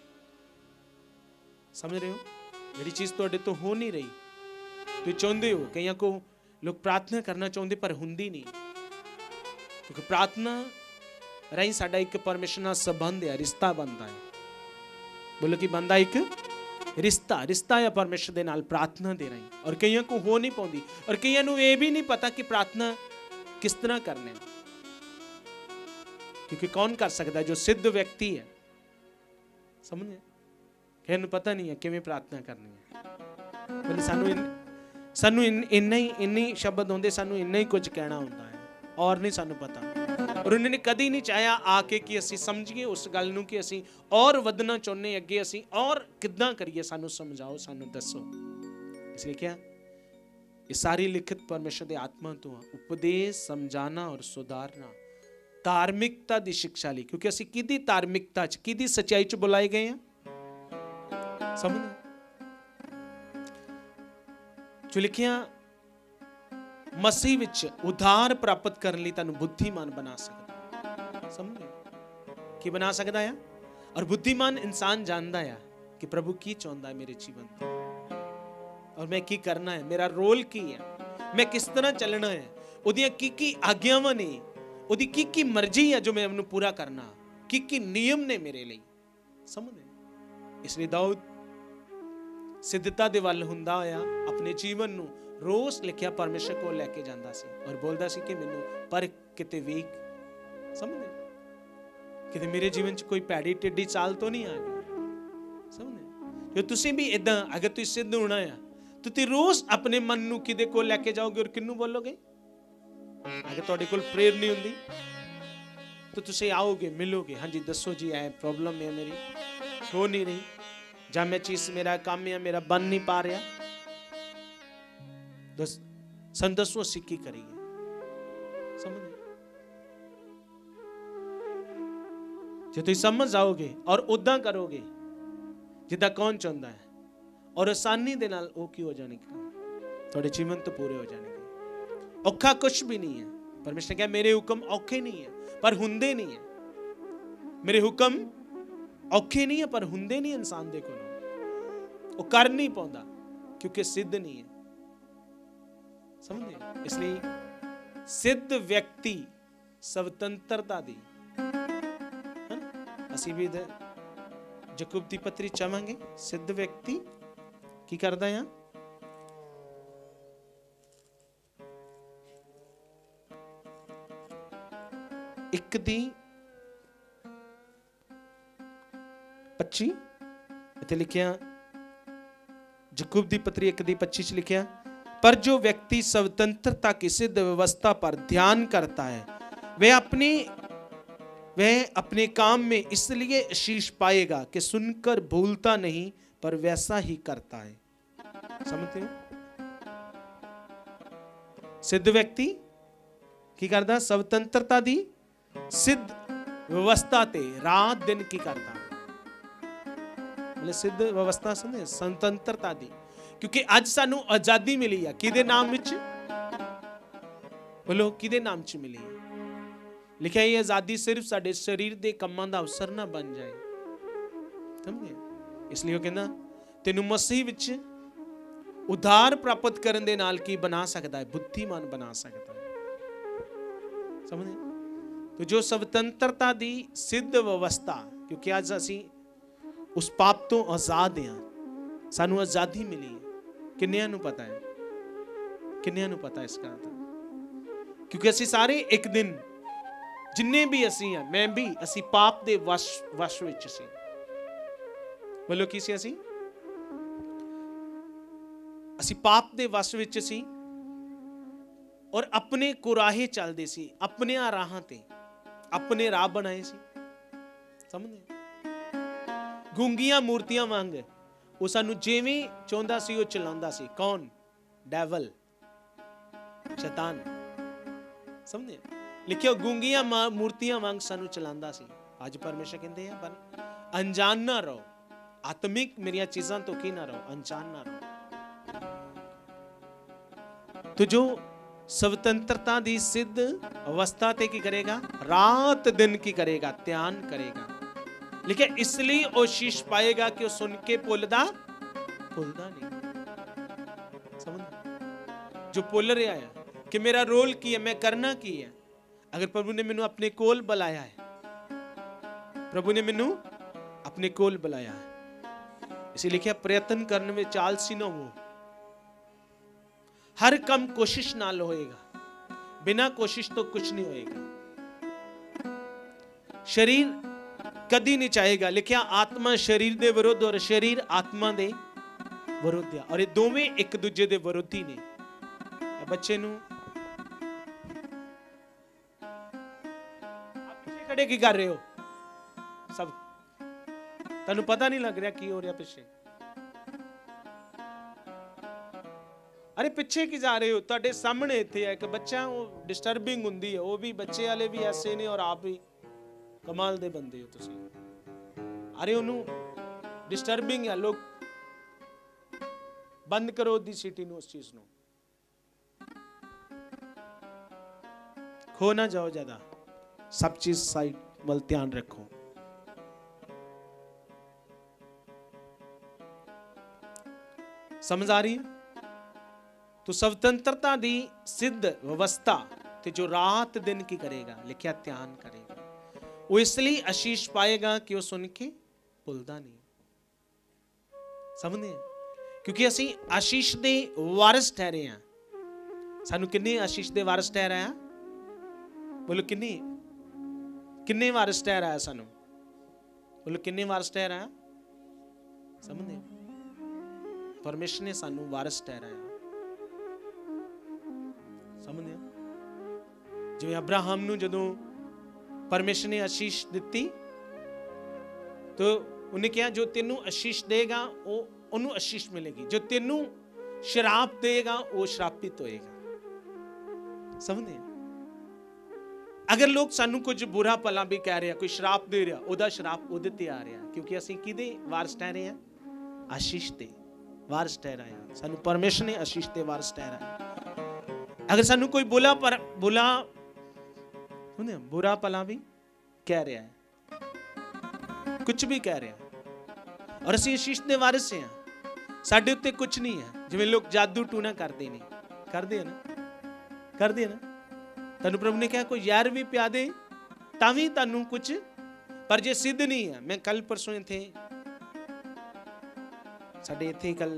ਸਮਝ ਰਹੇ ਹੋ? ਜਿਹੜੀ ਚੀਜ਼ ਤੁਹਾਡੇ ਤੋਂ ਹੋ ਨਹੀਂ ਰਹੀ, ਤੁਸੀਂ ਚਾਹੁੰਦੇ ਹੋ, ਕਈਆਂ ਕੋ ਲੋਕ ਪ੍ਰਾਰਥਨਾ ਕਰਨਾ ਚਾਹੁੰਦੇ ਪਰ ਹੁੰਦੀ ਨਹੀਂ, ਕਿਉਂਕਿ ਪ੍ਰਾਰਥਨਾ ਰਾਹੀਂ ਸਾਡਾ ਇੱਕ ਪਰਮੇਸ਼ਰ ਨਾਲ ਸੰਬੰਧ ਹੈ, ਰਿਸ਼ਤਾ ਬਣਦਾ ਹੈ। ਬੋਲੋ ਕੀ ਬਣਦਾ? ਇੱਕ ਰਿਸ਼ਤਾ, ਰਿਸ਼ਤਾ ਹੈ ਪਰਮੇਸ਼ਰ ਦੇ ਨਾਲ ਪ੍ਰਾਰਥਨਾ ਦੇ ਰਾਹੀਂ। ਔਰ ਕਈਆਂ ਕੋ ਹੋ ਨਹੀਂ ਪਾਉਂਦੀ, ਔਰ ਕਈਆਂ ਨੂੰ ਇਹ ਵੀ ਨਹੀਂ ਪਤਾ ਕਿ ਪ੍ਰਾਰਥਨਾ ਕਿਸ ਤਰ੍ਹਾਂ ਕਰਨਾ ਹੈ। ਕਿਉਂਕਿ ਕੌਣ ਕਰ ਸਕਦਾ? ਜੋ ਸਿੱਧ ਵਿਅਕਤੀ ਹੈ। ਸਮਝੇ? ਕਿਸੇ ਨੂੰ ਪਤਾ ਨਹੀਂ ਹੈ ਕਿਵੇਂ ਪ੍ਰਾਰਥਨਾ ਕਰਨੀ ਹੈ। ਬੋਲੇ ਸਾਨੂੰ ਸਾਨੂੰ ਇੰਨਾ ਹੀ ਇੰਨੇ ਸ਼ਬਦ ਹੁੰਦੇ, ਸਾਨੂੰ ਇੰਨਾ ਹੀ ਕੁਝ ਕਹਿਣਾ ਹੁੰਦਾ ਹੈ ਔਰ ਨਹੀਂ ਸਾਨੂੰ ਪਤਾ। ਔਰ ਉਹਨਾਂ ਨੇ ਕਦੀ ਨਹੀਂ ਚਾਹਿਆ ਆ ਕੇ ਕਿ ਅਸੀਂ ਸਮਝੀਏ ਉਸ ਗੱਲ ਨੂੰ ਕਿ ਅਸੀਂ ਔਰ ਵਧਣਾ ਚਾਹੁੰਦੇ ਅੱਗੇ, ਅਸੀਂ ਔਰ ਕਿੱਦਾਂ ਕਰੀਏ, ਸਾਨੂੰ ਸਮਝਾਓ, ਸਾਨੂੰ ਦੱਸੋ। ਇਸ ਲਈ ਕਿਹਾ ਇਹ ਸਾਰੀ ਲਿਖਤ ਪਰਮੇਸ਼ਰ ਦੇ ਆਤਮਾ ਤੋਂ ਆ, ਉਪਦੇਸ਼, ਸਮਝਾਣਾ ਔਰ ਸੁਧਾਰਨਾ, ਧਾਰਮਿਕਤਾ ਦੀ ਸਿੱਖਿਆ ਲਈ। ਕਿਉਂਕਿ ਅਸੀਂ ਕਿਹਦੀ ਧਾਰਮਿਕਤਾ 'ਚ, ਕਿਹਦੀ ਸੱਚਾਈ 'ਚ ਬੁਲਾਏ ਗਏ ਆ। ਸਮਝ ਜੋ ਲਿਖਿਆ ਮਸੀਹ ਵਿੱਚ ਉਧਾਰ ਪ੍ਰਾਪਤ ਕਰਨ ਲਈ ਤੁਹਾਨੂੰ ਬੁੱਧੀਮਾਨ ਬਣਾ ਸਕਦਾ। ਸਮਝੇ? ਕੀ ਬਣਾ ਸਕਦਾ ਆ? ਔਰ ਬੁੱਧੀਮਾਨ ਇਨਸਾਨ ਜਾਣਦਾ ਆ ਕਿ ਪ੍ਰਭੂ ਕੀ ਚਾਹੁੰਦਾ ਹੈ ਮੇਰੇ ਜੀਵਨ ਤੋਂ, ਔਰ ਮੈਂ ਕੀ ਕਰਨਾ ਹੈ, ਮੇਰਾ ਰੋਲ ਕੀ ਹੈ, ਮੈਂ ਕਿਸ ਤਰ੍ਹਾਂ ਚੱਲਣਾ ਹੈ, ਉਹਦੀਆਂ ਕੀ ਕੀ ਆਗਿਆਵਾਂ ਨੇ, ਉਹਦੀ ਕੀ ਕੀ ਮਰਜ਼ੀ ਹੈ ਜੋ ਮੈਂ ਉਹਨੂੰ ਪੂਰਾ ਕਰਨਾ, ਕੀ ਕੀ ਨਿਯਮ ਨੇ ਮੇਰੇ ਲਈ। ਸਮਝਦੇ? ਇਸ ਲਈ ਦਾਊਦ ਸਿੱਧਤਾ ਦੇ ਵੱਲ ਹੁੰਦਾ ਹੋਇਆ ਆਪਣੇ ਜੀਵਨ ਨੂੰ ਰੋਜ਼ ਲਿਖਿਆ ਪਰਮੇਸ਼ਰ ਕੋਲ ਲੈ ਕੇ ਜਾਂਦਾ ਸੀ ਔਰ ਬੋਲਦਾ ਸੀ ਕਿ ਮੈਨੂੰ ਪਰ ਕਿਤੇ ਵੇਖ। ਸਮਝਦੇ? ਕਿਤੇ ਮੇਰੇ ਜੀਵਨ 'ਚ ਕੋਈ ਭੈੜੀ ਟੇਢੀ ਚਾਲ ਤੋਂ ਨਹੀਂ ਆ ਗਈ। ਸਮਝਦੇ? ਜੋ ਤੁਸੀਂ ਵੀ ਇਦਾਂ ਅਗਰ ਤੁਸੀਂ ਸਿੱਧ ਹੋਣਾ ਆ ਤੁਸੀਂ ਰੋਜ਼ ਆਪਣੇ ਮਨ ਨੂੰ ਕਿਹਦੇ ਕੋਲ ਲੈ ਕੇ ਜਾਓਗੇ ਔਰ ਕਿਹਨੂੰ ਬੋਲੋਗੇ? ਅਗਰ ਤੁਹਾਡੇ ਕੋਲ ਪ੍ਰੇਰ ਨਹੀਂ ਹੁੰਦੀ ਤਾਂ ਤੁਸੀਂ ਆਓਗੇ, ਮਿਲੋਗੇ, ਹਾਂਜੀ ਦੱਸੋ ਜੀ ਇਹ ਪ੍ਰੋਬਲਮ ਹੈ ਮੇਰੀ, ਹੋ ਨਹੀਂ ਰਹੀ, ਜਾਂ ਮੈਂ ਚੀਜ਼ ਮੇਰਾ ਕੰਮ ਹੈ ਮੇਰਾ ਬਣ ਨਹੀਂ ਪਾ ਰਿਹਾ, ਦਸ ਸਾਨੂੰ ਦੱਸੋ ਅਸੀਂ ਕੀ ਕਰੀਏ। ਸਮਝ ਜੇ ਤੁਸੀਂ ਸਮਝ ਜਾਓਗੇ ਔਰ ਉਦਾਂ ਕਰੋਗੇ ਜਿੱਦਾਂ ਕੌਣ ਚਾਹੁੰਦਾ ਹੈ, ਔਰ ਆਸਾਨੀ ਦੇ ਨਾਲ ਉਹ ਕੀ ਹੋ ਜਾਣਗੇ, ਤੁਹਾਡੇ ਜੀਵਨ ਤੋਂ ਪੂਰੇ ਹੋ ਜਾਣਗੇ। ਔਖਾ ਕੁਛ ਵੀ ਨਹੀਂ ਹੈ। परमेश्वर ने कहा मेरे हुक्म औखे नहीं है पर हुंदे नहीं है। मेरे हुक्म औखे नहीं है पर हुंदे नहीं इंसान दे कोलों, वो कर नहीं पाता क्योंकि सिद्ध नहीं है। समझे? इसलिए सिद्ध व्यक्ति स्वतंत्रता दी है ना। असी भी याकूब दी पत्री चाहांगे सिद्ध व्यक्ति की करदा है। एक दी पच्ची इत्थे लिखिया, याकूब दी पत्री एक दी पच्ची च लिखिया, पर जो व्यक्ति स्वतंत्रता की सिद्ध व्यवस्था पर ध्यान करता है वह अपने वह अपने काम में इसलिए आशीष पाएगा कि सुनकर भूलता नहीं पर वैसा ही करता है। समझते हो? सिद्ध व्यक्ति की करदा स्वतंत्रता दी सिद्ध व्यवस्था ते रात दिन की करता, मतलब सिद्ध व्यवस्था समझे स्वतंत्रता दी, क्योंकि अज सानू आजादी मिली है किदे नाम विच, बोलो किदे नाम च मिली है। लिखा ये आजादी सिर्फ साडे शरीर दे कम्मां दा अवसर ना बन जाए। समझे? इसलिए कहना तेनू मसीह विच उधार प्राप्त करन दे नाल की बना सकता है, बुद्धिमान बना सकता है। समझे? तो जो स्वतंत्रता दी सिद्ध व्यवस्था, क्योंकि आज असी उस पाप तो आजाद हैं, सानू आजादी मिली है। किन्नियां नू पता है? किन्नियां नू पता इसका? क्योंकि असी सारे एक दिन जिन्ने भी असी हैं, मैं भी असी पाप दे वश वश विच सी। बोलो की सी असी? असी पाप दे वश विच सी और अपने कुराहे चलदे सी, अपने राहां ते अपने राह बनाए सी। समझे? गूंगियां मूर्तियां वांग वो सानू जिवें चाहुंदा सी वो चलांदा सी। कौन? डेवल, शैतान। समझे? लिखियो गूंगियां मूर्तियां वांग सानू चलांदा सी। आज परमेश्वर कहंदे हैं पर अनजान ना रहो, आत्मिक मेरिया चीजां तो की ना रहो, अनजान ना रहो। तो जो स्वतंत्रता दी सिद्ध अवस्था ते की करेगा, रात दिन की करेगा, ध्यान करेगा। लिखे इसलिए वो शीश पाएगा कि वो सुन के भुलदा भुलदा नहीं। समझ? जो भुल रहा है कि मेरा रोल की है, मैं करना की है, अगर प्रभु ने मैनू अपने कोल बुलाया है, प्रभु ने मैनू अपने कोल बुलाया है, इसी लिखे प्रयत्न करने में आलसी ना हो। हर काम कोशिश नाल होएगा, बिना कोशिश तो कुछ नहीं होएगा। शरीर कदी नहीं चाहेगा। लिखिया आत्मा शरीर दे विरुद्ध और शरीर आत्मा दे विरुद्ध है, और ये दोवें एक दूजे दे विरोधी ने। बच्चे नू आप पीछे खड़े की कर रहे हो? सब तैनू पता नहीं लग रहा की हो रहा पिछे? अरे पिछे की जा रहे हो? तुहाडे सामने इत्थे एक बच्चा वो डिस्टर्बिंग हुंदी है, वो भी बच्चे वाले भी ऐसे ने और आप भी कमाल दे बंदे हो तुसी। अरे उन्हों डिस्टर्बिंग है, लोग बंद करो दी सिटी नू, उस चीज नू खो ना जाओ ज्यादा, सब चीज साइड वाल ध्यान रखो। समझ आ रही है? तो स्वतंत्रता दी सिद्ध व्यवस्था ते जो रात दिन की करेगा, लिखिया ध्यान करेगा, वो इसलिए आशीष पाएगा कि वो सुन के भुलदा नहीं। समझे? क्योंकि असी आशीष दे वारिस ठहरे हैं। सानू किन्ने आशीष दे वारिस ठहराया? बोलो किन्ने किन्ने वारिस ठहराया सानू? बोलो किन्ने वारिस ठहराया? समझे? परमेश्वर ने सानू वारिस ठहराया। समझे? जिवें अब्राहम नू जदों परमेश्वर ने आशीष दिती तो ਉਹਨੇ ਕਿਹਾ ਜੋ ਤੈਨੂੰ ਆਸ਼ੀਸ਼ ਦੇਗਾ ਉਹ ਉਹਨੂੰ ਆਸ਼ੀਸ਼ ਮਿਲੇਗੀ, ਜੋ ਤੈਨੂੰ ਸ਼ਰਾਪ ਦੇਗਾ ਉਹ ਸ਼ਰਾਪਿਤ ਹੋਏਗਾ। ਸਮਝਦੇ? ਅਗਰ ਲੋਕ ਸਾਨੂੰ ਕੁਝ ਬੁਰਾ ਭਲਾ ਵੀ ਕਹਿ ਰਿਹਾ, ਕੋਈ ਸ਼ਰਾਪ ਦੇ ਰਿਹਾ, ਉਹਦਾ ਸ਼ਰਾਪ ਉਹਦੇ ਤੇ ਆ ਰਿਹਾ, ਕਿਉਂਕਿ ਅਸੀਂ ਕਿਹਦੇ ਵਾਰਸ ਠਹਿਰੇ ਆ? ਆਸ਼ੀਸ਼ ਦੇ ਵਾਰਸ ਠਹਿਰਾਇਆ। ਸਾਨੂੰ ਪਰਮੇਸ਼ਰ ਨੇ ਆਸ਼ੀਸ਼ ਦੇ ਵਾਰਸ ਠਹਿਰਾਇਆ। ਅਗਰ ਸਾਨੂੰ ਕੋਈ ਬੁਲਾ ਪਰ ਬੁਲਾ ਹੁੰਦੇ ਬੁਰਾ ਭਲਾ ਵੀ ਕਹਿ ਰਿਹਾ ਹੈ, ਕੁਝ ਵੀ ਕਹਿ ਰਿਹਾ, ਔਰ ਅਸੀਂ ਆਸ਼ੀਸ਼ ਦੇ ਵਾਰਿਸ ਹਾਂ, ਸਾਡੇ ਉੱਤੇ ਕੁਝ ਨਹੀਂ ਹੈ। ਜਿਵੇਂ ਲੋਕ ਜਾਦੂ ਟੂਣਾ ਕਰਦੇ ਨੇ, ਕਰਦੇ ਆ ਨਾ, ਕਰਦੇ ਆ ਨਾ। ਤੁਹਾਨੂੰ ਪ੍ਰਭੂ ਨੇ ਕਿਹਾ ਕੋਈ ਜ਼ਹਿਰ ਵੀ ਪਿਆ ਦੇ ਤਾਂ ਵੀ ਤੁਹਾਨੂੰ ਕੁਝ, ਪਰ ਜੇ ਸਿੱਧ ਨਹੀਂ ਹੈ। ਮੈਂ ਕੱਲ ਪਰਸੋਂ ਇੱਥੇ ਸਾਡੇ ਇੱਥੇ ਕੱਲ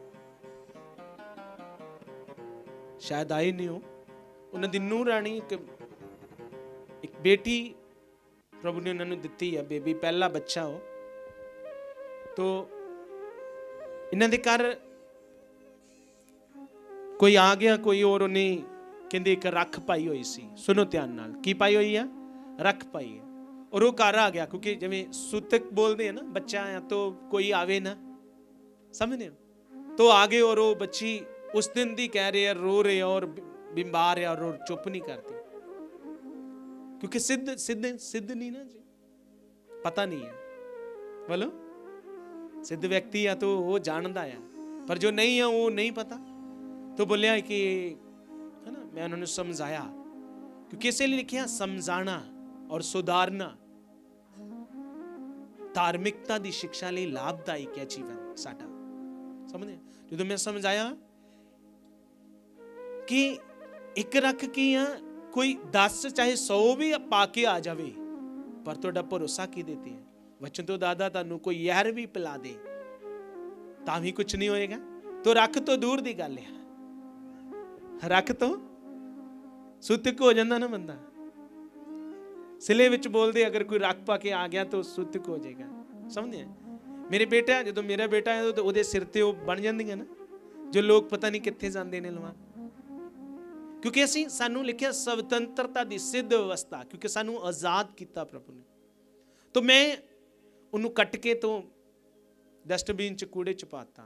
ਸ਼ਾਇਦ ਆਏ ਨਹੀਂ ਹੋ, ਉਹਨਾਂ ਦੀ ਨੂੰਹ ਰਾਣੀ ਇੱਕ ਇੱਕ ਬੇਟੀ ਪ੍ਰਭੂ ਨੇ ਉਹਨਾਂ ਨੂੰ ਦਿੱਤੀ ਹੈ, ਬੇਬੀ, ਪਹਿਲਾ ਬੱਚਾ ਹੋ। ਤੋ ਇਹਨਾਂ ਦੇ ਘਰ ਕੋਈ ਆ ਗਿਆ ਕੋਈ, ਔਰ ਉਹਨੇ ਕਹਿੰਦੇ ਇੱਕ ਰੱਖ ਪਾਈ ਹੋਈ ਸੀ। ਸੁਣੋ ਧਿਆਨ ਨਾਲ, ਕੀ ਪਾਈ ਹੋਈ ਆ? ਰੱਖ ਪਾਈ ਹੈ। ਔਰ ਉਹ ਘਰ ਆ ਗਿਆ, ਕਿਉਂਕਿ ਜਿਵੇਂ ਸੂਤਕ ਬੋਲਦੇ ਆ ਨਾ, ਬੱਚਾ ਆ ਤਾਂ ਕੋਈ ਆਵੇ ਨਾ, ਸਮਝਦੇ ਹੋ? तो आगे और वो बच्ची उस दिन दी कह रही है, रो रही है और बीमार है, और वो चुप नहीं करती, क्योंकि सिद्ध सिद्ध सिद्ध नहीं ना जी, पता नहीं है। बोलो, सिद्ध व्यक्ति है तो वो जानता है, पर जो नहीं है वो नहीं पता। तो बोलिया कि है ना, मैं उन्होंने समझाया, क्योंकि इसलिए लिखा समझाना और सुधारना धार्मिकता दी शिक्षा लिए लाभदायक है जीवन साडा। समझे? जो मैं समझाया कि एक रख की है, कोई दस चाहे सौ भी पाके आ जावे, पर तुहाडा भरोसा की देते हैं वचन तो दादा तानू कोई यार भी पिला दे तां भी कुछ नहीं होएगा। तो रख तो दूर दी गल है, रख तो सुतक हो जाता ना बंदा। सिले विच बोलते अगर कोई रख पा के आ गया तो सुतक हो जाएगा। समझे? मेरे बेटा जो तो मेरा बेटा है तो ਉਹਦੇ ਸਿਰ ਤੇ ਉਹ ਬਣ ਜਾਂਦੀਆਂ ਨਾ, ਜੋ ਲੋਕ ਪਤਾ ਨਹੀਂ ਕਿੱਥੇ ਜਾਂਦੇ ਨੇ ਲਵਾ, ਕਿਉਂਕਿ ਅਸੀਂ ਸਾਨੂੰ ਲਿਖਿਆ ਸੁਤੰਤਰਤਾ ਦੀ ਸਿੱਧ ਅਵਸਥਾ, ਕਿਉਂਕਿ ਸਾਨੂੰ ਆਜ਼ਾਦ ਕੀਤਾ ਪ੍ਰਭੂ ਨੇ। तो मैं ਉਹਨੂੰ ਕੱਟ ਕੇ ਤੋਂ ਡਸਟਬਿਨ ਚ ਕੂੜੇ ਚ ਪਾਤਾ।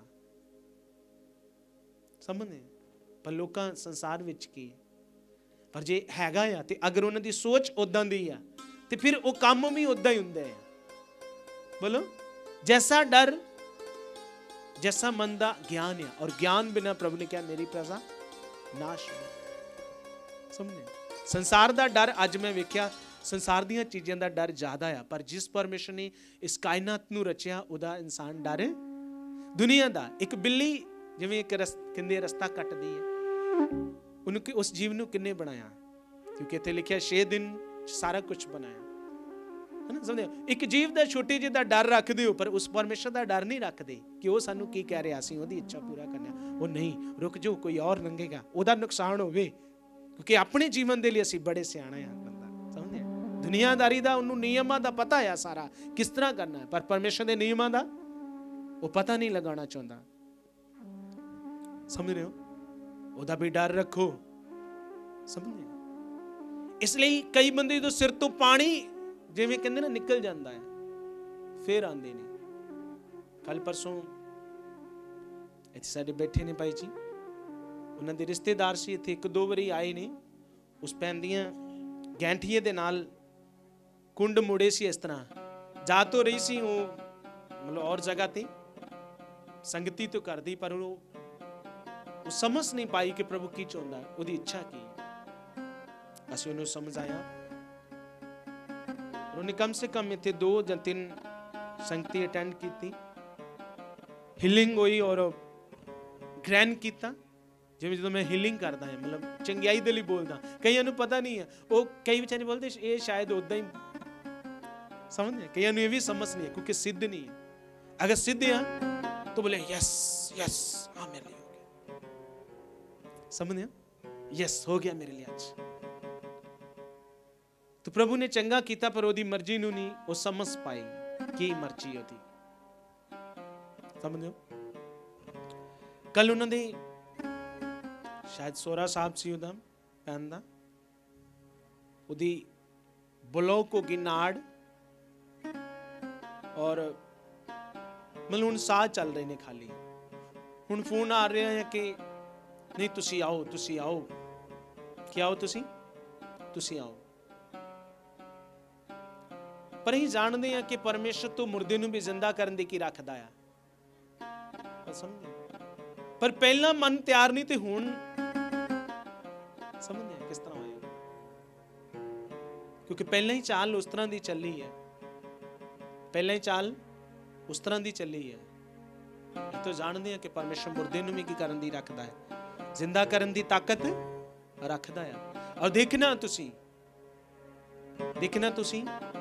ਸਮਝਦੇ? ਪਰ ਲੋਕਾਂ ਸੰਸਾਰ ਵਿੱਚ ਕੀ, ਪਰ ਜੇ ਹੈਗਾ ਆ ਤੇ ਅਗਰ ਉਹਨਾਂ ਦੀ ਸੋਚ ਉਦਾਂ ਦੀ ਆ ਤੇ ਫਿਰ ਉਹ ਕੰਮ ਵੀ ਉਦਾਂ ਹੀ ਹੁੰਦਾ ਹੈ। बोलो, जैसा डर जैसा मन दा ज्ञान है, और ज्ञान बिना प्रभु ने क्या मेरी प्रजा नाश हो। समझे? संसार दा डर अज मैं वेख्या संसार दियां चीज़ां दा डर ज़्यादा है, पर जिस परमेश्वर ने इस कायनात नूं रचिया उदा इंसान डर दुनिया दा। एक बिल्ली जिवें एक रस किंदे रस्ता कटदी है, उन्हें उस जीव नूं किन्ने बनाया? क्योंकि इत्थे लिखिया छे दिन सारा कुछ बनाया है ना। समझे? एक जीव दा छोटे जिहा दा डर रखदे हो, पर उस परमेश्वर दा डर नहीं रखदे कि वो सानू की कह रहा, असीं ओहदी इच्छा पूरा करना। वो नहीं, रुक जाओ, कोई और लंघेगा, ओहदा नुकसान होवे, क्योंकि अपने जीवन दे लई असीं बड़े सियाणे आ बंदा। समझे? दुनियादारी दा उन्नू नियमां दा पता है सारा किस तरह करना है, पर परमेश्वर दे नियमां दा वो पता नहीं लगाना चाहुंदा। समझ रहे हो? ओहदा भी डर रखो। समझे? इसलिए कई बंदे तो सिर तो पानी जिवें कहंदे ना निकल जाता है, फिर आंदे ने। कल परसों इत्थे साडे बैठे ने भाई जी, उन्हां दे रिश्तेदार सी, इत्थे एक दो वारी आए ने। उस पैन दियां गैंठीए दे नाल कुंड मुड़े सी, इस तरह जा तो रही सी वो मतलब और जगह ते संगति तो करदी, पर वो वो समझ नहीं पाई कि प्रभु की चाहुंदा, ओहदी इच्छा की। असीं उहनूं समझाया, उन्होंने कम से कम इतने दो या तीन संगति अटेंड की थी, हीलिंग हुई और ग्रहण किया। जिवें जो मैं हीलिंग करता है, मतलब चंगियाई दे लई बोलदा, कईयां नूं पता नहीं है, वो कई बेचारे बोलते ये शायद उदा ही। समझे? कईयां नूं ये भी समझ नहीं है, क्योंकि सिद्ध नहीं है। अगर सिद्ध है तो बोले यस यस, हाँ मेरे लिए हो गया। समझे? यस हो गया मेरे लिए आज। तो प्रभु ने चंगा किया, पर ओदी मर्जी नूं नहीं वो समझ पाई की मर्जी ओदी। समझो? कल उन्होंने शायद सोरा साहब सी उदा भैन दा, ओदी ब्लॉक हो गई नाड़, और मतलब हुण साह चल रहे ने खाली, हुण फोन आ रहे हैं कि नहीं तुसी आओ तुसी आओ, कि आओ तुसी तुसी आओ। पर ਅਸੀਂ ਜਾਣਦੇ ਹਾਂ ਕਿ ਪਰਮੇਸ਼ਰ ਤੋਂ ਮੁਰਦੇ ਨੂੰ ਵੀ ਜ਼ਿੰਦਾ ਕਰਨ ਦੀ ਕੀ ਰੱਖਦਾ ਆ, ਪਰ ਸਮਝਦੇ ਪਰ ਪਹਿਲਾਂ ਮਨ ਤਿਆਰ ਨਹੀਂ ਤੇ ਹੁਣ ਸਮਝਦੇ ਆ ਕਿਸ ਤਰ੍ਹਾਂ ਹੋਇਆ, ਕਿਉਂਕਿ ਪਹਿਲਾਂ ਹੀ ਚਾਲ ਉਸ ਤਰ੍ਹਾਂ ਦੀ ਚੱਲੀ ਹੈ, ਪਹਿਲਾਂ ਹੀ ਚਾਲ ਉਸ ਤਰ੍ਹਾਂ ਦੀ ਚੱਲੀ ਹੈ। ਇਹ ਤਾਂ ਜਾਣਦੇ ਆ ਕਿ ਪਰਮੇਸ਼ਰ ਮੁਰਦੇ ਨੂੰ ਵੀ ਕੀ ਕਰਨ ਦੀ ਰੱਖਦਾ ਹੈ, ਜ਼ਿੰਦਾ ਕਰਨ ਦੀ ਤਾਕਤ ਰੱਖਦਾ ਆ। ਔਰ ਦੇਖਣਾ ਤੁਸੀਂ ਦੇਖਣਾ ਤੁਸੀਂ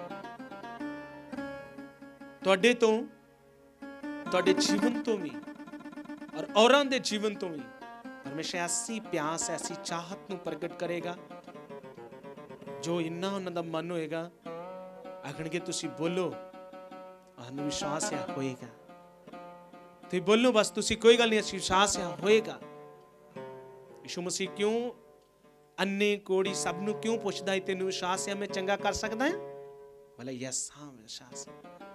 ਤੁਹਾਡੇ ਤੋਂ ਤੁਹਾਡੇ ਜੀਵਨ ਤੋਂ ਵੀ ਔਰ ਔਰਾਂ ਦੇ ਜੀਵਨ ਤੋਂ ਵੀ ਪਰਮੇਸ਼ਰ ਐਸੀ ਪਿਆਸ ਐਸੀ ਚਾਹਤ ਨੂੰ ਪ੍ਰਗਟ ਕਰੇਗਾ ਜੋ ਇੰਨਾ ਉਹਨਾਂ ਦਾ ਮਨ ਹੋਏਗਾ, ਆਖਣਗੇ ਤੁਸੀਂ ਬੋਲੋ, ਸਾਨੂੰ ਵਿਸ਼ਵਾਸ ਹੈ ਹੋਏਗਾ, ਤੁਸੀਂ ਬੋਲੋ ਬਸ, ਤੁਸੀਂ ਕੋਈ ਗੱਲ ਨਹੀਂ, ਅਸੀਂ ਵਿਸ਼ਵਾਸ ਹੈ ਹੋਏਗਾ। ਯਿਸੂ ਮਸੀਹ ਕਿਉਂ ਅੰਨੇ ਕੋੜੀ ਸਭ ਨੂੰ ਕਿਉਂ ਪੁੱਛਦਾ ਹੈ, ਤੈਨੂੰ ਵਿਸ਼ਵਾਸ ਹੈ ਮੈਂ ਚੰਗਾ ਕਰ ਸਕਦਾ ਹਾਂ? ਬੋਲੇ ਯੈਸ, ਹਾਂ ਵਿਸ਼ਵਾਸ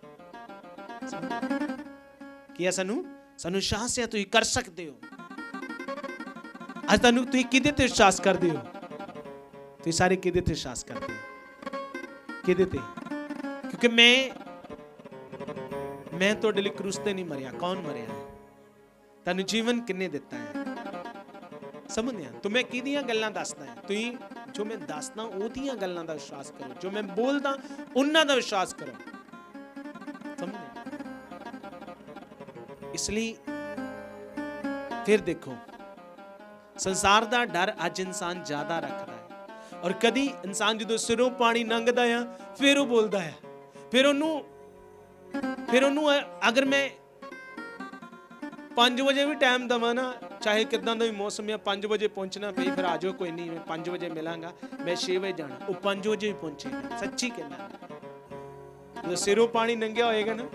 ਕੀ ਹੈ, ਸਾਨੂੰ ਸਾਨੂੰ ਵਿਸ਼ਵਾਸ ਹੈ ਤੁਸੀਂ ਕਰ ਸਕਦੇ ਹੋ। ਅੱਜ ਤੁਹਾਨੂੰ ਤੁਸੀਂ ਕਿਹਦੇ ਤੇ ਵਿਸ਼ਵਾਸ ਕਰਦੇ ਹੋ? ਤੁਸੀਂ ਸਾਰੇ ਕਿਹਦੇ ਤੇ ਵਿਸ਼ਵਾਸ ਕਰਦੇ ਹੋ? ਕਿਹਦੇ ਤੇ? ਕਿਉਂਕਿ ਮੈਂ ਮੈਂ ਤੁਹਾਡੇ ਲਈ ਕਰੂਸ ਤੇ ਨਹੀਂ ਮਰਿਆ, ਕੌਣ ਮਰਿਆ? ਤੁਹਾਨੂੰ ਜੀਵਨ ਕਿੰਨੇ ਦਿੱਤਾ ਹੈ? ਸਮਝਦੇ ਆ? ਤੂੰ ਮੈਂ ਕਿਹਦੀਆਂ ਗੱਲਾਂ ਦੱਸਦਾ ਹੈ? ਤੁਸੀਂ ਜੋ ਮੈਂ ਦੱਸਦਾ ਉਹਦੀਆਂ ਗੱਲਾਂ ਦਾ ਵਿਸ਼ਵਾਸ ਕਰੋ, ਜੋ ਮੈਂ ਬੋਲਦਾ ਉਹਨਾਂ ਦਾ ਵਿਸ਼ਵਾਸ ਕਰੋ। ਸਮਝਦੇ? ਇਸ ਲਈ ਫਿਰ ਦੇਖੋ, ਸੰਸਾਰ ਦਾ ਡਰ ਅੱਜ ਇਨਸਾਨ ਜ਼ਿਆਦਾ ਰੱਖਦਾ ਹੈ, ਔਰ ਕਦੀ ਇਨਸਾਨ ਜਦੋਂ ਸਿਰੋਂ ਪਾਣੀ ਲੰਘਦਾ ਆ ਫਿਰ ਉਹ ਬੋਲਦਾ ਹੈ, ਫਿਰ ਉਹਨੂੰ ਫਿਰ ਉਹਨੂੰ ਅਗਰ ਮੈਂ ਪੰਜ ਵਜੇ ਵੀ ਟਾਈਮ ਦਵਾਂ ਨਾ, ਚਾਹੇ ਕਿਦਾਂ ਦਾ ਵੀ ਮੌਸਮ ਹੈ, ਪੰਜ ਵਜੇ ਪਹੁੰਚਣਾ ਪਈ, ਫਿਰ ਆ ਜਾਓ ਕੋਈ ਨਹੀਂ, ਮੈਂ ਪੰਜ ਵਜੇ ਮਿਲਾਂਗਾ, ਮੈਂ ਛੇ ਵਜੇ ਜਾਣਾ, ਉਹ ਪੰਜ ਵਜੇ ਵੀ ਪਹੁੰਚੇਗਾ। ਸੱਚੀ ਕਹਿੰਦਾ, ਜਦੋਂ ਸਿਰੋਂ ਪਾਣੀ ਲੰਘਿਆ ਹੋਏਗਾ ਨਾ,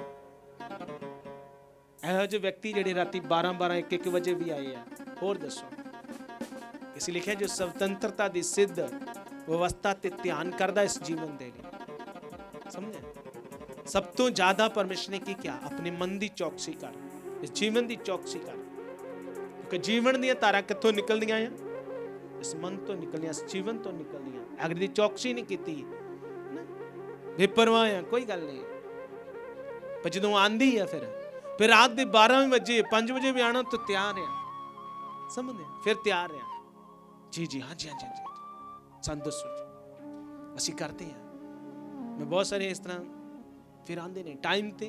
ਇਹੋ ਜਿਹੇ ਵਿਅਕਤੀ ਜਿਹੜੇ ਰਾਤੀ ਬਾਰਾਂ ਬਾਰਾਂ ਇੱਕ ਇੱਕ ਵਜੇ ਵੀ ਆਏ ਆ। ਹੋਰ ਦੱਸੋ, ਇਸ ਲਿਖਿਆ ਜੋ ਸੁਤੰਤਰਤਾ ਦੀ ਸਿੱਧ ਵਿਵਸਥਾ ਤੇ ਧਿਆਨ ਕਰਦਾ ਇਸ ਜੀਵਨ ਦੇ ਲਈ। ਸਮਝਿਆ? ਸਭ ਤੋਂ ਜ਼ਿਆਦਾ ਪਰਮੇਸ਼ਰ ਨੇ ਕੀ ਕਿਹਾ? ਆਪਣੇ ਮਨ ਦੀ ਚੌਕਸੀ ਕਰ, ਇਸ ਜੀਵਨ ਦੀ ਚੌਕਸੀ ਕਰ, ਕਿਉਂਕਿ ਜੀਵਨ ਦੀਆਂ ਤਾਰਾਂ ਕਿੱਥੋਂ ਨਿਕਲਦੀਆਂ ਆ? ਇਸ ਮਨ ਤੋਂ ਨਿਕਲਦੀਆਂ, ਇਸ ਜੀਵਨ ਤੋਂ ਨਿਕਲਦੀਆਂ। ਅਗਰ ਦੀ ਚੌਕਸੀ ਨਹੀਂ ਕੀਤੀ, ਬੇਪਰਵਾਹ ਆ, ਕੋਈ ਗੱਲ ਨਹੀਂ, ਪਰ ਜਦੋਂ ਆਂਦੀ ਆ ਫਿਰ ਫਿਰ ਰਾਤ ਦੇ ਬਾਰਾਂ ਵਜੇ ਪੰਜ ਵਜੇ ਵੀ ਆਣਾ ਤਾਂ ਤਿਆਰ ਆ। ਸਮਝਦੇ? ਫਿਰ ਤਿਆਰ ਆ, ਜੀ ਜੀ ਹਾਂਜੀ ਹਾਂਜੀ ਹਾਂਜੀ ਸਾਨੂੰ ਦੱਸੋ ਜੀ, ਅਸੀਂ ਕਰਦੇ ਹਾਂ। ਮੈਂ ਬਹੁਤ ਸਾਰੇ ਇਸ ਤਰ੍ਹਾਂ ਫਿਰ ਆਂਦੇ ਨੇ ਟਾਈਮ ਤੇ,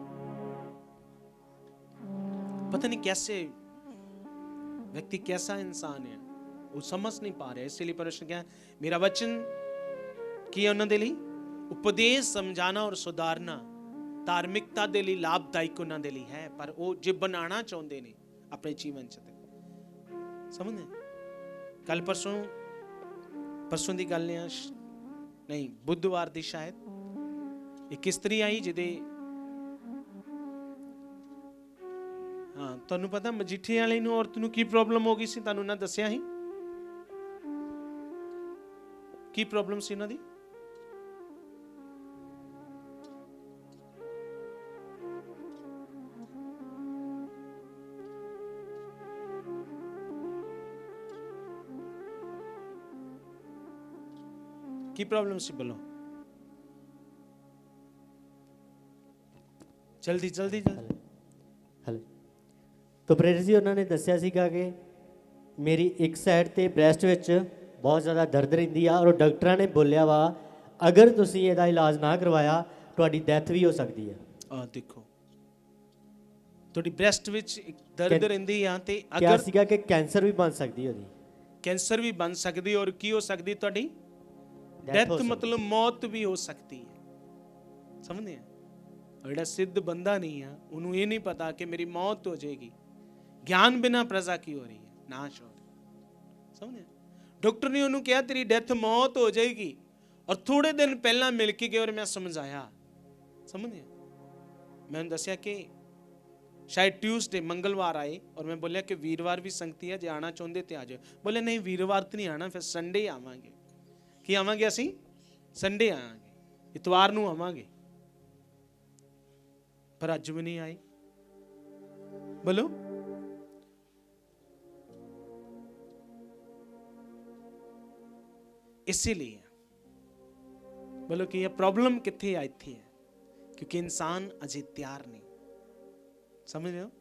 पता नहीं कैसे व्यक्ति कैसा इंसान है, वो समझ नहीं पा रहे। इसलिए परमेश्वर क्या मेरा वचन किया उन्होंने लिए उपदेश समझाना और सुधारना धार्मिकता दे लिए लाभदायक उन्होंने लिए है, पर वो जो बनाना चाहते ने अपने जीवन च। समझे? कल परसों परसों की गल नहीं, बुधवार की शायद एक स्त्री आई जिदे हाँ तुहानू पता मजीठे वाले नूं औरत नूं की प्रॉब्लम हो गई सी, तुहानू उन्हां दस्सिया ही की प्रॉब्लम सी उन्हां दी। की प्रॉब्लम सी बोलो जल्दी जल्दी जल्दी। हले तो प्रेरित जी उन्होंने दस्सिया सीगा कि मेरी एक साइड ते ब्रैस्ट विच बहुत ज़्यादा दर्द रहिंदी आ और डॉक्टर ने बोलिया वा अगर तुसीं इहदा इलाज ना करवाया तुहाडी डेथ भी हो सकती है। आ देखो तुहाडी ब्रैस्ट विच एक दर्द रहिंदी आ ते क्या अगर सीगा कि कैंसर भी बन सकती है, कैंसर भी बन सकती और की हो सकती तुहाडी डेथ मतलब मौत भी हो सकती है। समझे? और जो सिद्ध बंदा नहीं है उन्होंने ये नहीं पता कि मेरी मौत हो जाएगी, ज्ञान बिना प्रजा की हो रही है, नाश हो रही है। समझे? डॉक्टर ने उन्होंने कहा तेरी डेथ मौत हो जाएगी और थोड़े दिन पहला मिल के गए और मैं समझाया। समझे? मैंने दसिया कि शायद ट्यूसडे मंगलवार आए और मैं बोलिया कि वीरवार भी संगती है, जो आना चाहते थे आ जाओ। बोले नहीं वीरवार तो नहीं आना, फिर संडे आवांगे। कि आवांगे असी संडे आवांगे, इतवार नूं आवांगे, पर अज भी नहीं आए। बोलो इसीलिए बोलो कि यह प्रॉब्लम कितने आई थी है क्योंकि इंसान अजे तैयार नहीं। समझ रहे हो?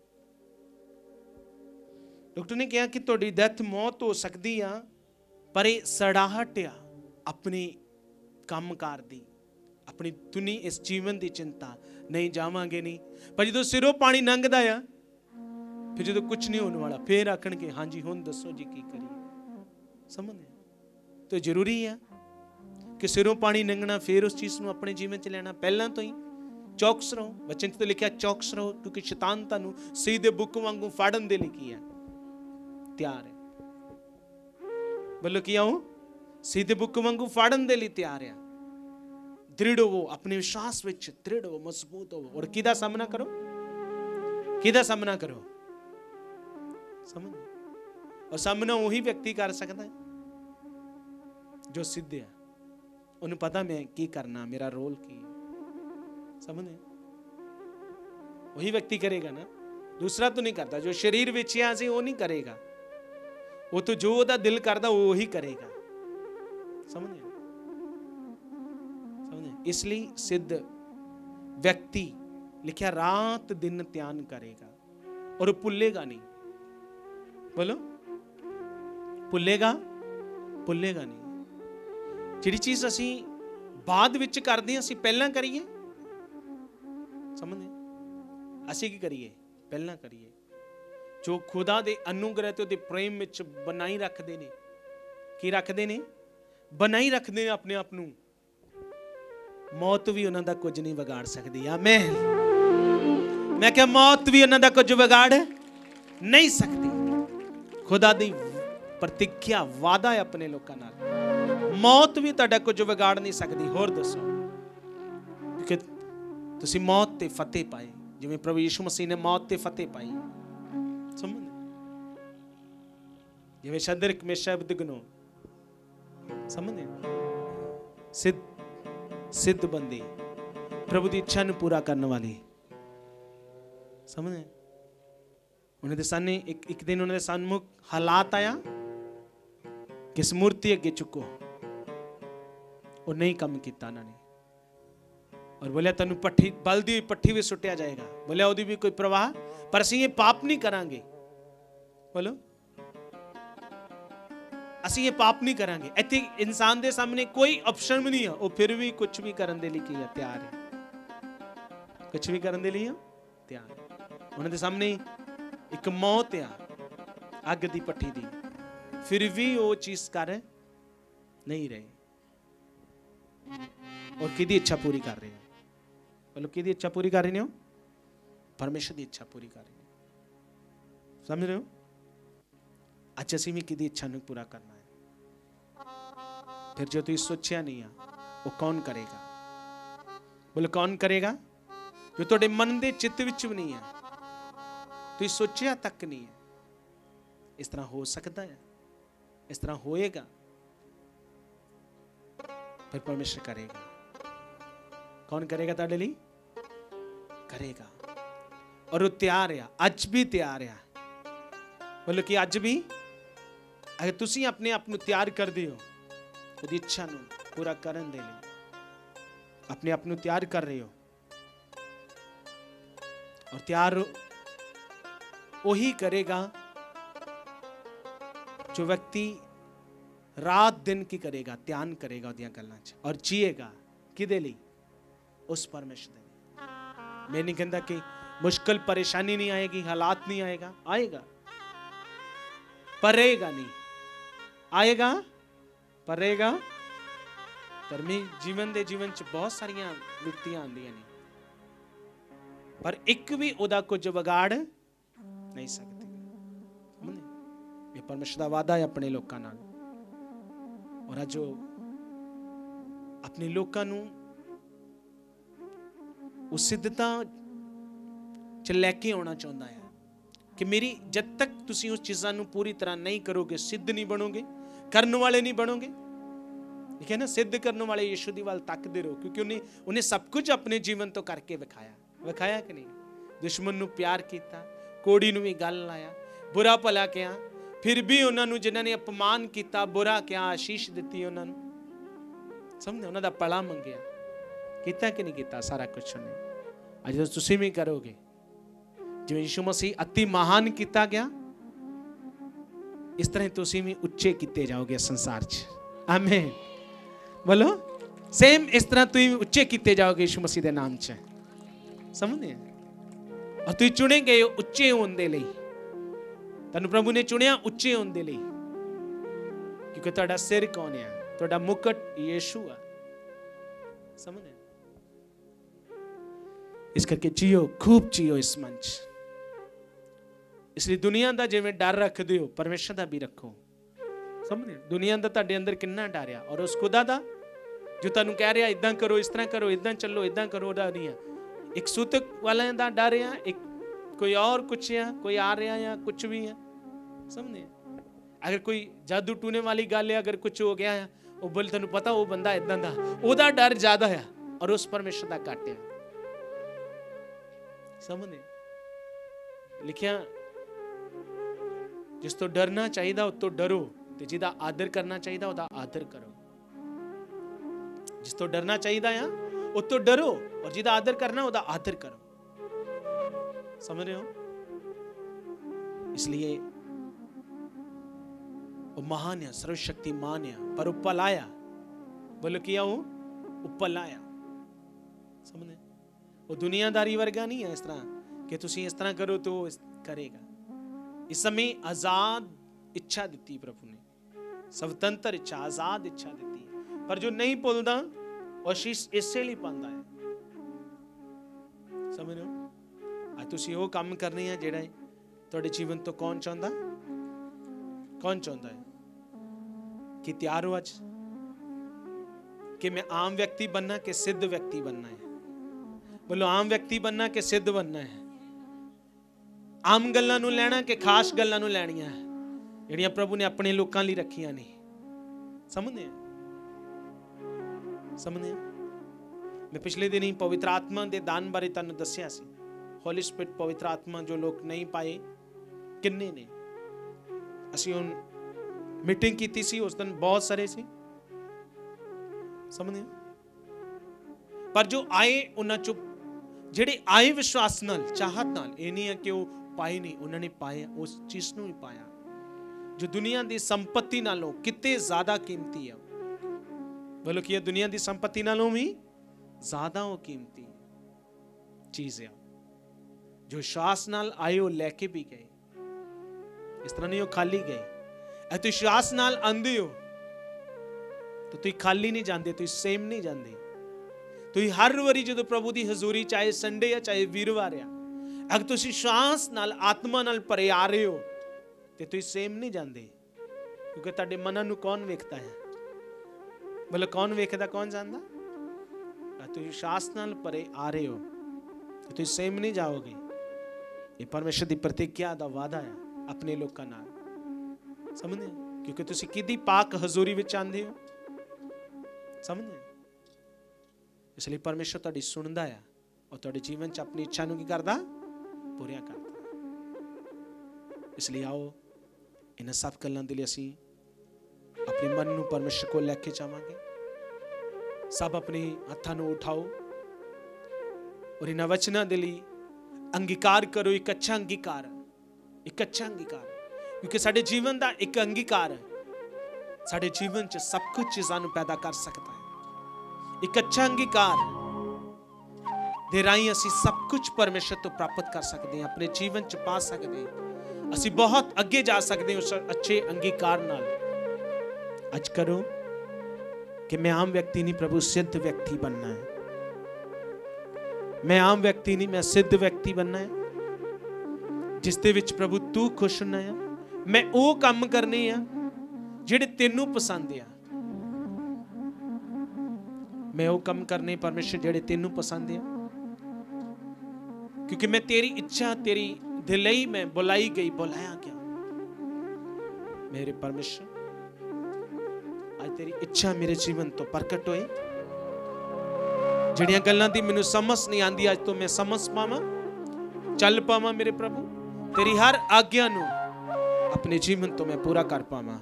डॉक्टर ने कहा कि थोड़ी डेथ मौत हो सकती है पर यह सड़ाहट आ अपनी कामकार दी अपनी दुनी इस जीवन की चिंता नहीं जावांगे नहीं। पर जो सिरों पानी लंघदा आ फिर जो कुछ नहीं होने वाला फिर आखण के हाँ जी हुण दसो जी की करिए। समझ तो जरूरी है कि सिरों पानी लंघना फिर उस चीज को अपने जीवन च लेना। पहला तो ही चौकस रहो। वचन तो लिखा चौकस रहो क्योंकि शैतान तुहानू सीधे बुक वांगू फाड़न दे लई है तैयार है। बोलो कि आऊं सीधे बुक वांगू फाड़न दे लई तैयार है। दृढ़ हो अपने विश्वास विच दृढ़ हो मजबूत हो और किदा सामना करो किदा सामना करो समझ। और सामना वही व्यक्ति कर सकता है जो सिद्ध है उन्हें पता मैं की करना मेरा रोल की है। समझे? वही व्यक्ति करेगा ना दूसरा तो नहीं करता। जो शरीर विचिया से वो नहीं करेगा वो तो जो ओदा दिल करता वो ही करेगा। समझे? समझे? इसलिए सिद्ध व्यक्ति लिखा रात दिन ध्यान करेगा और भुलेगा नहीं। बोलो भुलेगा भुलेगा नहीं। जिहड़ी चीज असी बाद विच करदे असी पहला करिए। समझे? असी की करिए पहला करिए जो खुदा दे अनुग्रह ते प्रेम विच बनाई रखते ने। की रखते ने? बनाई रखते ने अपने आप नूं। मौत भी उन्हां दा कुछ नहीं बिगाड़ सकती। आमीन। मैं क्या मौत भी उन्हां दा कुछ बिगाड़ नहीं सकती। खुदा दी प्रतिज्ञा वादा है अपने लोगों नाल। मौत भी तुहाडा कुछ बिगाड़ नहीं सकती। होर दसो क्योंकि तुसी मौत ते फतेह पाई जिवें प्रभु यीशु मसीह ने मौत ते फतेह पाई। समझ? जिवें शद्रक मेशक अबेदनगो समझे सिद्ध सिद्ध बंदे प्रभु की इच्छा नूं पूरा करने वाले। समझे? उन्हें दे सामने एक एक दिन उन्हें सन्मुख हालात आया कि इस मूर्ति अगे चुको और नहीं कम किया उन्होंने और बोलिया तेन पट्ठी बलदी हुई पट्ठी भी सुटिया जाएगा। बोलिया ओदी भी कोई प्रवाह पर असीं ये पाप नहीं करांगे। बोलो असीं ये पाप नहीं करांगे। इत्थे इंसान दे सामने कोई ऑप्शन भी नहीं है वो फिर भी कुछ भी करने के लिए तैयार है। कुछ भी करने के लिए तैयार है। उन्होंने सामने एक मौत आ अग दी पट्ठी दी फिर भी वो चीज कर नहीं रहे और किदी इच्छा पूरी कर रहे हैं। बोलो किदी इच्छा पूरी कर रहे हो? परमेश्वर की इच्छा पूरी कर रहे हैं। समझ रहे हो? अच्छा असीं भी किदी इच्छा नूं पूरा करना है। फिर जो तुसीं सोचिया नहीं है वो कौन करेगा? बोलो कौन करेगा? जो तुहाडे मन दे चित्त विच भी नहीं है तुसीं सोचिया तक नहीं है। इस तरह हो सकता है इस तरह होएगा फिर परमेश्वर करेगा। कौन करेगा? ताड़े लिए करेगा और वो तैयार है। अज भी तैयार है। बोलो कि अज भी अगर तुसी अपने आप को तैयार कर दियो उसकी इच्छा नूं पूरा करन दे लिए अपने आप को तैयार कर रहे हो और तैयार वही करेगा जो व्यक्ति रात दिन की करेगा ध्यान करेगा उदियां गल्लां च और जिएगा किदे लई? उस परमेश्वर दे लई। मैं नहीं कहता कि मुश्किल परेशानी नहीं आएगी हालात नहीं आएगा आएगा पर रहेगा नहीं आएगा पर रहेगा। धर्मी जीवन दे जीवन च बहुत सारियां विपत्तियां आंदियां ने पर एक भी उदा कुछ बिगाड़ नहीं सकती। ये परमेश्वर दा वादा है अपने लोकां नाल और अज जो अपने लोकां नूं उस सिद्धता च लैके आना चाहता है कि मेरी जब तक तुसी उस चीज़ां नूं पूरी तरह नहीं करोगे सिद्ध नहीं बनोगे करने वाले नहीं बनोगे। ठीक है ना? सिद्ध करने वाले यीशु दी वाल तकदे रहो क्योंकि उन्हें उन्हें सब कुछ अपने जीवन तो करके विखाया विखाया कि नहीं? दुश्मन नूं प्यार किया कोड़ी नूं भी गल लाया, बुरा भला कहा, फिर भी उन्होंने जिन्होंने अपमान किया, बुरा कहा, आशीष दी उन्होंने, समझे, उन्होंने भला मंगया, किया कि नहीं किया, सारा कुछ उन्हें। अज तो तुसीं भी करोगे जिवें यीशु मसीह अति महान किया गया, इस तरह तुसीं भी उच्चे किए जाओगे संसार च। आमीन बोलो, सेम इस तरह तुम भी उच्चे किए जाओगे यीशु मसीह के नाम च, समझे। और तुम चुने गए उच्चे होने दे लई, तैनू प्रभु ने चुनिया उच्चे होने दे लई, क्योंकि तुहाडा सिर कौन है, तुहाडा मुकुट यीशु है, समझे। इस करके जियो, खूब जियो इस मंच। इसलिए दुनिया का जिवें डर रखते हो, परमेश्वर का भी रखो, समझे। दुनिया का तुहाडे अंदर कितना डर आ, और उस खुदा का जो तुहानू कह रहा इदां करो, इस तरह करो, इदां चलो, इदां करो, उहदा नहीं है। एक सूतक वाले का डर है, एक कोई और कुछ है, कोई आ रहा है, कुछ भी है, समझे। अगर कोई जादू टूने वाली गल है, अगर कुछ हो गया है, वो बोल तुहानू पता वो बंदा इदां दा, ओहदा डर ज्यादा है और उस परमेश्वर का घट है, समझे। लिखिया जिस तो डरना चाहिए उस तो डरो, ते जिहदा आदर करना चाहिए उसका आदर करो। जिस तो डरना चाहिए है उस तो डरो, और जिहदा आदर करना उसका आदर करो, समझ रहे हो। इसलिए वो महान है, सर्वशक्तिमान है, पर वो पलाया, बोलो किया वो पलाया, समझे। वो दुनियादारी वर्गा नहीं है, इस तरह कि तुसी इस तरह करो तो करेगा। इस समय आजाद इच्छा दी प्रभु ने, स्वतंत्र इच्छा, आजाद इच्छा दी, पर जो नहीं भुलदा वो आशीष इससे लिए पांदा है, समझ रहे हो। आज तुसी वो काम करने हैं जेड़ा तुहाडे जीवन तो कौन चाहता, कौन चाहता है कि तैयार हो आज कि मैं आम व्यक्ति बनना कि सिद्ध व्यक्ति बनना है। बोलो, आम व्यक्ति बनना कि सिद्ध बनना है। आम गल्लां नूं लैना कि खास गल्लां नूं लैणियां है जिहड़ियां प्रभु ने अपने लोकां लई रखियां ने, समझदे समझदे। मैं पिछले दिन ही पवित्र आत्मा के दान बारे तुहानूं दस्सिया सी। होली स्पिरिट पवित्र आत्मा जो लोग नहीं पाए किन्ने ने, असीं हुण मीटिंग कीती सी, उस दिन बहुत सारे सी, समझदे। पर जो आए उन्हां चों जिहड़े आए विश्वास नाल, चाहत नाल, ये नहीं है कि वो पाए नहीं, उन्होंने पाया, उस चीज नूं भी पाया जो दुनिया की संपत्ति नालों कितने ज्यादा कीमती है। बोलो कि दुनिया की संपत्ति नालों भी ज्यादा वो कीमती चीज है। जो विश्वास नाल आए वो लैके भी गए, इस तरह नहीं वो खाली गए। तो विश्वास नाल आंदे हो तो तुम खाली नहीं जाते, तुम सेम नहीं जाते। तुम हर वारी जो प्रभु की हजूरी, चाहे संडे है चाहे वीरवार है, अगर तुम विश्वास नाल आत्मा नाल भरे आ रहे हो तो तुम सेम नहीं जाते, क्योंकि तुहाडे मनां नूं कौन वेखता है। बोलो कौन वेखदा, कौन जानदा। तुम विश्वास नाल भरे आ रहे हो तो तुम सेम नहीं जाओगे। ये परमेश्वर की प्रतिज्ञा का वादा है अपने लोगों नाल, समझे, क्योंकि तुम किदी पाक हजूरी विच आंदे हो, समझे। इसलिए परमेश्वर तुहाडी सुनदा है और तुहाडे जीवन च अपनी इच्छा नूं की करदा, पूरा करदा। इसलिए आओ इन्हां सब गल्लां दे लई असीं अपने मन नूं परमेश्वर को लैके जावांगे। सब अपने हत्थां नूं उठाओ और इन्हां वचनां दे लई अंगीकार करो। एक अच्छा अंगीकार, एक अच्छा अंगीकार, क्योंकि साडे जीवन का एक अंगीकार साडे जीवन च सब कुछ चीज़ां नूं पैदा कर सकता है। एक अच्छा अंगीकार दे राही असी सब कुछ परमेश्वर तो प्राप्त कर सकते हैं, अपने जीवन च पा सकते हैं, असी बहुत अगे जा सकते हैं उस अच्छे अंगीकार नाल। आज करो कि मैं आम व्यक्ति नहीं, प्रभु सिद्ध व्यक्ति बनना है। मैं आम व्यक्ति नहीं, मैं सिद्ध व्यक्ति बनना है, जिस दे विच प्रभु तू खुश होना है। मैं वो काम करने हैं जिहड़े तेनू पसंद है। मैं वो काम करने परमेश्वर जिहड़े तेनू पसंद है, क्योंकि मैं तेरी इच्छा, तेरी दिलई मैं बुलाई गई, बुलाया गया। मेरे परमेश्वर आज तेरी इच्छा मेरे जीवन तो प्रकट होए। जिहड़ियां गल्लां दी मैनू समझ नहीं आंदी, आज तो मैं समझ पावां, चल पावां मेरे प्रभु। तेरी हर आज्ञा नू अपने जीवन तो मैं पूरा कर पावा।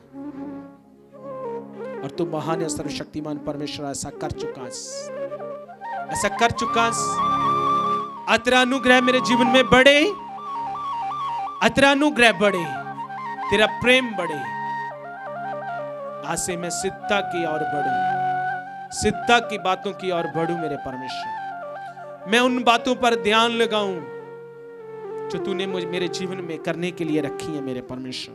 और तू महान है, सर्वशक्तिमान परमेश्वर ऐसा कर चुका, ऐसा कर चुका। तेरा अनुग्रह मेरे जीवन में बढ़े, तेरा अनुग्रह बढ़े, तेरा प्रेम बढ़े। आज से मैं सिद्धता की ओर बढ़ूं, सिद्धता की बातों की ओर बढ़ूं मेरे परमेश्वर। मैं उन बातों पर ध्यान लगाऊं जो तूने मुझे मेरे जीवन में करने के लिए रखी है मेरे परमेश्वर,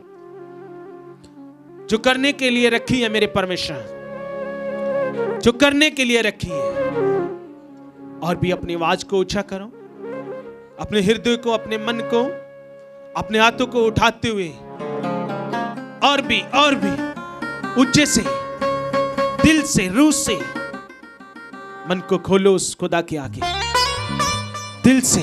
जो करने के लिए रखी है मेरे परमेश्वर, जो करने के लिए रखी है। और भी अपनी आवाज को ऊंचा करो, अपने हृदय को, अपने मन को, अपने हाथों को उठाते हुए और भी और भी ऊंचे से, दिल से, रूह से मन को खोलो उस खुदा के आगे। दिल से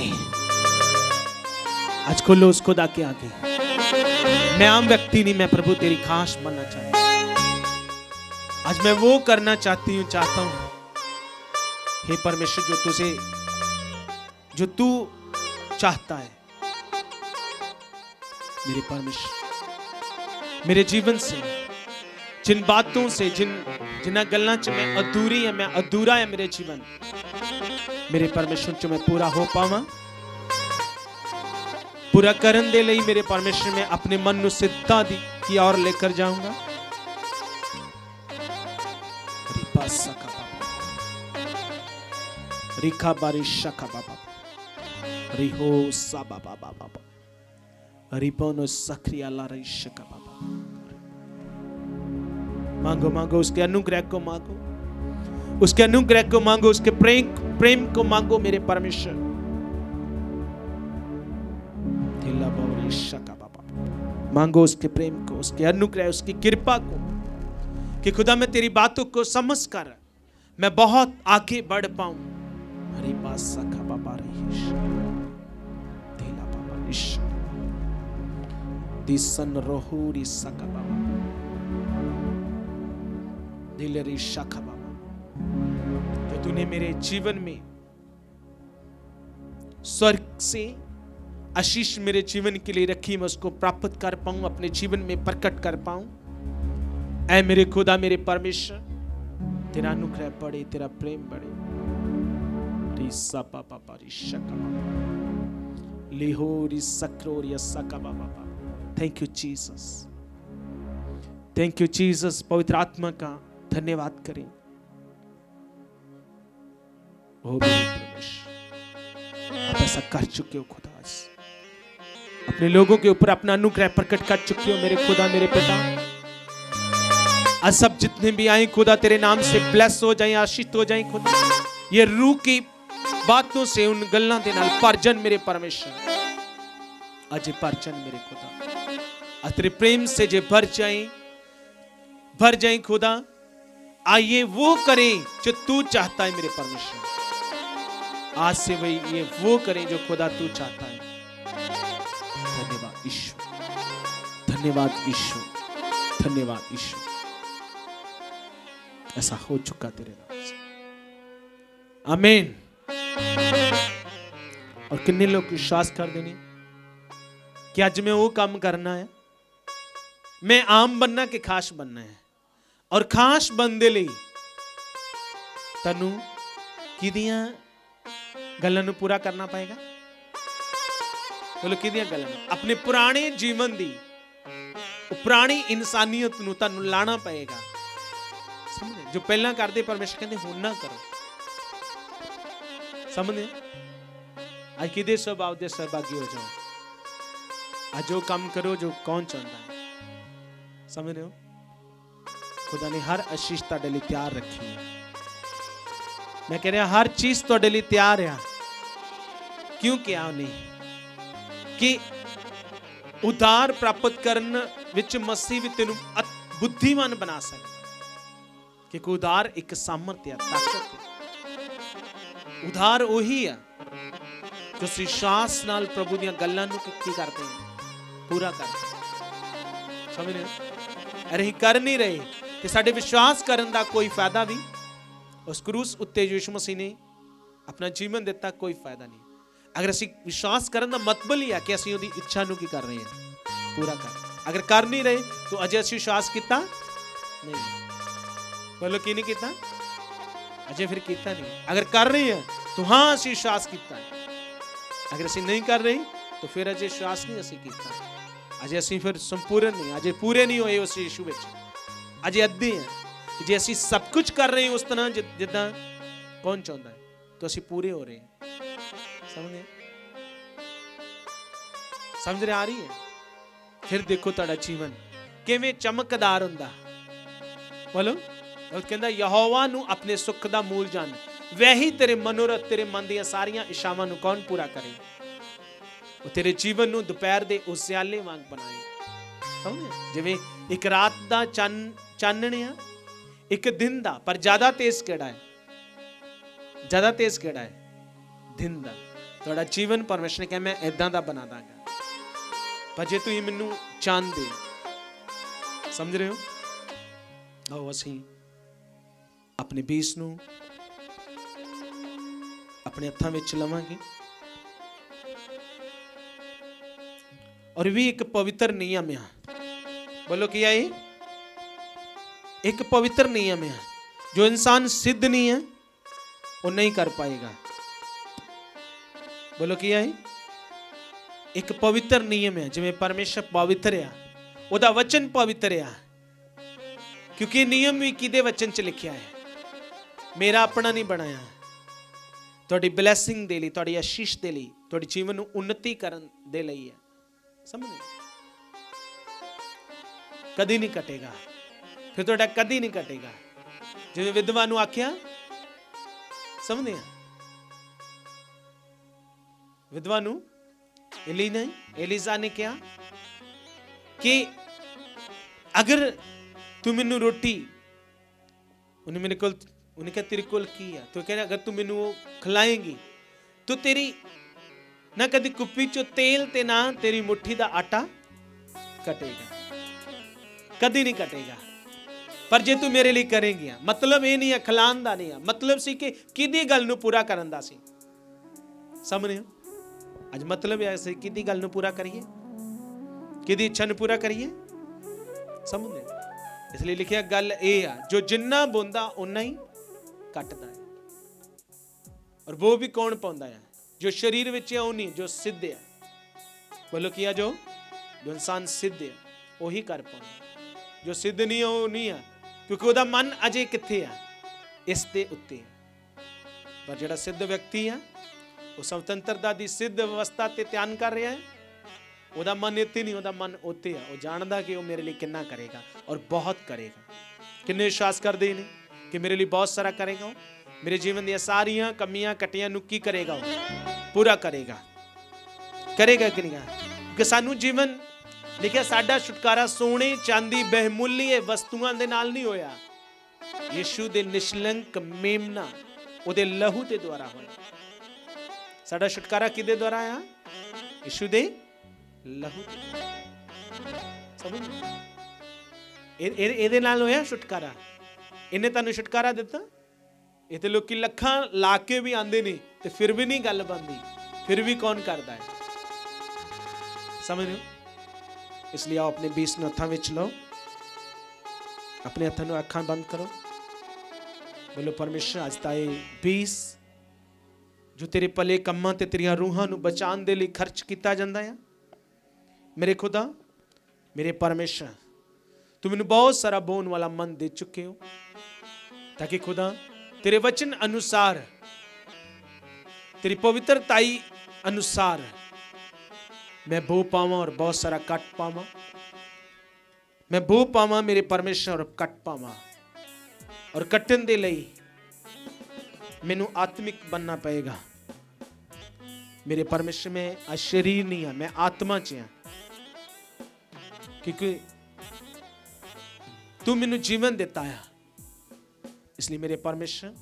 आज खोलो उस खुदा के आगे। मैं आम व्यक्ति नहीं, मैं प्रभु तेरी खास बनना चाहता हूं। आज मैं वो करना चाहती हूं, चाहता हूं हे परमेश्वर जो तुझे, जो तू चाहता है मेरे परमेश्वर। मेरे जीवन से जिन बातों से, जिन जिन्हां गल्लां च मैं अधूरी है, मैं अधूरा है मेरे जीवन, मेरे परमेश्वर च मैं पूरा हो पावां। पूरा करन दे लई मेरे परमेश्वर में अपने मन नू सिद्धता दी की ओर लेकर जाऊंगा। रिपा सका बाबा, रिखा बारी शका बाबा, रिहो सा बाबा बाबा, रिपोनो सक्रिया ला रही शका बाबा। मांगो मांगो उसके अनुग्रह को, मांगो उसके अनुग्रह को, मांगो उसके प्रेम प्रेम को, मांगो मेरे परमेश्वर। मांगो उसके प्रेम को, उसके अनुग्रह, उसकी कृपा को, कि खुदा मैं तेरी बातों को समझ कर मैं बहुत आगे बढ़ पाऊं। हरी बात सखा बाबा रही बाबा दिसन रोहूरी सका बाबा दिलरी शाखा बाबा। जो तूने मेरे जीवन में स्वर्ग से आशीष मेरे जीवन के लिए रखी, मैं उसको प्राप्त कर पाऊं, अपने जीवन में प्रकट कर पाऊं। ऐ मेरे खुदा, मेरे परमेश्वर, तेरा अनुग्रह बढ़े, तेरा प्रेम बढ़े। रिसा बाबा बारी शका बाबा लिहोरी सक्रोरी सका बाबा। Thank you Jesus, thank you Jesus. पवित्र आत्मा का धन्यवाद करें। ओ मेरे परमेश्वर, आप ऐसा कर चुके हो खुदा, अपने लोगों के ऊपर अपना अनुग्रह प्रकट कर चुके हो मेरे खुदा, मेरे पिता। आज सब जितने भी आए खुदा तेरे नाम से ब्लेस हो जाएं, आशीषित हो जाएं खुदा। ये रूह की बातों से, उन गल्लां दे नाल परजन मेरे परमेश्वर, आज परजन मेरे खुदा, आज तेरे प्रेम से जे भर जाएं, भर जाएं खुदा। आइए वो करें जो तू चाहता है मेरे परमेश्वर। आज से वही ये वो करें जो खुदा तू चाहता है। धन्यवाद यीशु, धन्यवाद यीशु, धन्यवाद यीशु। ऐसा हो चुका तेरे नाम से, आमीन। और कितने लोग विश्वास कर देने कि आज मैं वो काम करना है, मैं आम बनना कि खास बनना है। और खास बनने ਲਈ ਤੈਨੂੰ ਕਿਹਦੀਆਂ ਗੱਲਾਂ ਨੂੰ पूरा करना पएगा? बोलो किहदियां गल्लां? अपने पुराने जीवन दी पुरानी इंसानियत ਨੂੰ ਤੁਹਾਨੂੰ ਲਾਣਾ पएगा। समझे? जो पहला करते परमेश्वर कहते हुण ना करो। समझे? आज किहदे स्वभाव दे सहभागी हो जाओ। आज वो काम करो जो कौन चाहता है। समझ रहे हो? खुदा ने हर आशीष तुहाडे लई तैयार रखी है। मैं कह रहा हर चीज तुहाडे लई तैयार है। क्यों किया नहीं कि उधार प्राप्त करने विच मसीह भी तेनू बुद्धिमान बना सके। क्योंकि उधार एक सामर्थ्य है, ताकत है। उधार वही है जो विश्वास नाल प्रभु दी गल्लां नू की करते हैं, पूरा करते हैं। समझ रहे हो? अरे ही कर नहीं रहे कि साडे विश्वास करन दा कोई फायदा भी उस क्रूस उत्ते यीशु मसीह ने अपना जीवन दिता, कोई फायदा नहीं। अगर असी विश्वास करने का मतलब ही है कि असी उसकी इच्छा नूं की कर रहे हैं, पूरा कर। अगर कर नहीं रहे तो अजे असी विश्वास किया नहीं। बोलो की नहीं किया, अजे फिर किया नहीं। अगर कर रहे हैं तो हाँ असी विश्वास किया, अगर असी नहीं कर रहे तो फिर अजे विश्वास नहीं असी किया, अजे असी फिर संपूर्ण नहीं, अजे पूरे नहीं होए उस यीशु विच, अजे अद्धे हैं। जे असी सब कुछ कर रहे हैं उस तरह जि जिदा कौन चाहता है तो असी पूरे हो रहे हैं। समझे समझ रहे आ रही है? फिर देखो तुहाडा जीवन किवें चमकदार हुंदा। बोलो ਉਹ ਕਹਿੰਦਾ ਯਹੋਵਾ ਨੂੰ ਆਪਣੇ ਸੁੱਖ ਦਾ ਮੂਲ ਜਾਣ, ਵੈਹੀ ਤੇਰੇ ਮਨੋਰਥ ਤੇਰੇ ਮਨ ਦੀਆਂ ਸਾਰੀਆਂ ਇਛਾਵਾਂ ਨੂੰ ਕੌਣ ਪੂਰਾ ਕਰੇ। ਉਹ ਤੇਰੇ ਜੀਵਨ ਨੂੰ ਦੁਪਹਿਰ ਦੇ ਉਸਿਆਲੇ ਵਾਂਗ ਬਣਾਏ। ਸਮਝੇ? ਜਿਵੇਂ ਇੱਕ ਰਾਤ ਦਾ ਚੰਨ ਚਾਨਣ ਆ, ਇੱਕ ਦਿਨ ਦਾ, ਪਰ ਜ਼ਿਆਦਾ ਤੇਜ਼ ਕਿਹੜਾ ਹੈ? ਜ਼ਿਆਦਾ ਤੇਜ਼ ਕਿਹੜਾ ਹੈ? ਦਿਨ ਦਾ। ਤੁਹਾਡਾ ਜੀਵਨ ਪਰਮੇਸ਼ਰ ਨੇ ਕਿਹਾ ਮੈਂ ਇਦਾਂ ਦਾ ਬਣਾ ਦਾਂਗਾ, ਪਰ ਜੇ ਤੁਸੀਂ ਮੈਨੂੰ ਚਾਹੁੰਦੇ। ਸਮਝ ਰਹੇ ਹੋ? ਆਓ ਅਸੀਂ अपने बीस नूं अपने हत्थां विच लवांगे और भी एक पवित्र नियम है। बोलो की है? एक पवित्र नियम है जो इंसान सिद्ध नहीं है वो नहीं कर पाएगा। बोलो की है? एक पवित्र नियम है, जिवें परमेश्वर पवित्र है, उहदा वचन पवित्र है, क्योंकि नियम भी किदे वचन च लिखिया है, मेरा अपना नहीं बनाया। तुहाडी ब्लैसिंग दे लई, तुहाडी आशीष दे लई, तुहाडी जीवन नूं उन्नति करन दे लई है। समझे? कदी नहीं कटेगा, फिर तुहाडा कदी नहीं कटेगा। जिवें विधवा नूं आख्या, समझदे आ? विधवा नूं एली ने एलिजा ने कहा कि अगर तू मैनू रोटी, उन्हें मेरे को उन्हें कहा तेरे कोल की है, तो कह रहा अगर तू मैनू खिलाएंगी तो तेरी ना कभी कुप्पी चो तेल ते ना तेरी मुट्ठी दा आटा कटेगा, कदी नहीं कटेगा। पर जे तू मेरे लिए करेंगी, मतलब ये नहीं है खिलान दा नहीं है, मतलब सी कि किदी गल नू पूरा करन दा सी। समझ रहे हो? अज मतलब है ऐसे किदी गल नू पूरा करिए, किदी इच्छा नू पूरा करिए। समझ रहे? इसलिए लिखिया गल ये है, जो जिन्ना बोंदा उन्ना ही कटदा है, और वो भी कौन पाउंदा है? जो शरीर विच है, नहीं जो सिद्ध है। बोलो किया? जो जो इंसान सिद्ध है वही कर पाउंदा, जो सिद्ध नहीं है वो नहीं है, क्योंकि उसदा मन अजे किथे है? इस दे उत्ते है। पर जिहड़ा सिद्ध व्यक्ति है वो स्वतंत्रता दी सिद्ध व्यवस्था ते ध्यान कर रहा है, ਉਹਦਾ मन इत्थे नहीं, ਉਹਦਾ मन उत्ते है। वो जानदा कि वो मेरे लिए कितना करेगा और बहुत करेगा। किन्ने विश्वास करदे ने कि मेरे लिए बहुत सारा करेगा, वो मेरे जीवन दी सारियां कमियां कटियां नूं की करेगा? वो पूरा करेगा। करेगा कि नहीं? क्योंकि सानू जीवन लिखिया साडा छुटकारा सोने चांदी बहुमुल्य वस्तुआं दे नाल नहीं होया, यीशु दे निशलंक मेमना ਉਹਦੇ लहू दे द्वारा होया। साडा छुटकारा किदे द्वारा आया? यीशु दे लहू। समझ? ਇਹਦੇ ਨਾਲ ਹੋਇਆ ਛੁਟਕਾਰਾ। ਇਹਨੇ ਤੁਹਾਨੂੰ ਛੁਟਕਾਰਾ ਦਿੱਤਾ। ਇਹ ਤੇ ਲੋਕੀ ਲੱਖਾਂ ਲਾ ਕੇ ਵੀ ਆਂਦੇ ਨੇ ਤੇ ਫਿਰ ਵੀ ਨਹੀਂ ਗੱਲ ਬਣਦੀ, ਫਿਰ ਵੀ ਕੌਣ ਕਰਦਾ ਹੈ? ਸਮਝ ਰਹੇ ਹੋ? इसलिए आओ अपने बीस ਨੂੰ ਹੱਥਾਂ ਵਿੱਚ ਲਓ, अपने हत्थों ਨੂੰ ਅੱਖਾਂ ਬੰਦ ਕਰੋ। बोलो परमेश्वर आज ताए बीस जो तेरे भले कम्मां ते तेरियां रूहां नूं बचाने दे लई खर्च किया जाता है, मेरे खुदा मेरे परमेश्वर तू मैनूं बहुत सारा बोन वाला मन दे चुके हो, ताकि खुदा तेरे वचन अनुसार तेरी पवित्रताई अनुसार मैं बो पावां और बहुत सारा कट पावां। मैं बो पावां मेरे परमेश्वर और कट पावां, और कट्टन दे लई मैनू आत्मिक बनना पएगा। मेरे परमेश्वर में आज शरीर नहीं है, मैं आत्मा च हां, क्योंकि तू मैनू जीवन देता है। इसलिए मेरे परमेश्वर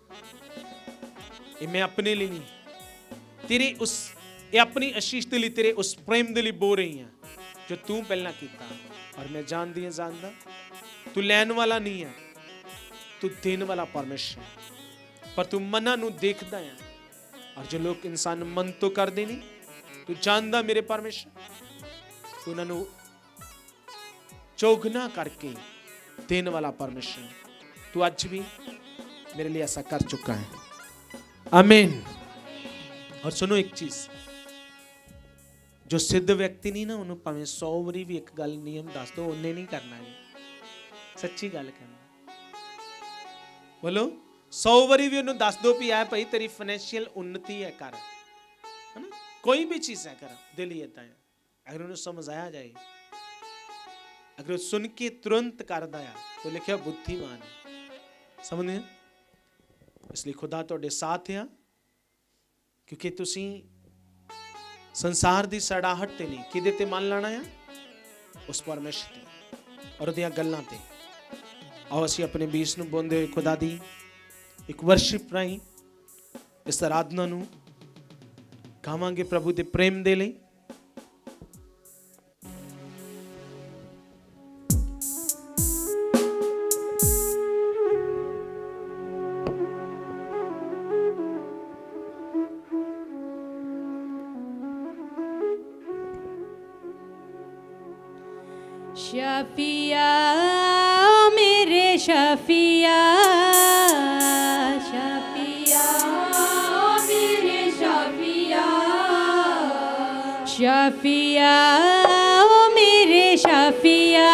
ये मैं अपने लिए नहीं, तेरे उस ये अपनी आशीष के लिए, तेरे उस प्रेम के लिए बो रही हैं जो तू पहला किया। और मैं जान दी जानदा तू लैन वाला नहीं है, तू देने वाला परमेश्वर, पर तू मना नू देखदा है, और जो लोग इंसान मन तो करते नहीं, तू जानदा मेरे परमेश्वर, तू उन्होंने चौगना करके देने वाला परमेश्वर, तू आज भी मेरे लिए ऐसा कर चुका है। आमीन। और सुनो एक चीज, जो सिद्ध व्यक्ति नहीं ना, उन्होंने भावें सौ बारी भी एक गल नियम दस दो, उन्हें नहीं करना है। सच्ची गल कहना, बोलो सौ बारी भी उन्होंने दस दो भी है भाई तेरी फाइनेंशियल उन्नति है कर, है ना, कोई भी चीज है कर, दिल ही इतना है। अगर उन्हें समझ आया जाए, अगर सुन के तुरंत कर दिया तो लिखा बुद्धिमान है। समझे? इसलिए खुदा तुहाडे साथ है, क्योंकि तुसी संसार दी सड़ाहट ते नहीं, किदे ते मन लाना है? उस परमेश्वर ते और उहदियां गल्लां ते। आओ असीं अपने बीच नूं बोंदे होए खुदा दी एक वर्शिप राहीं इस आराधना नूं गावांगे प्रभु दे प्रेम दे लई। शफिया मेरे शफिया, शफिया मेरे शफिया, शफिया मेरे शफिया,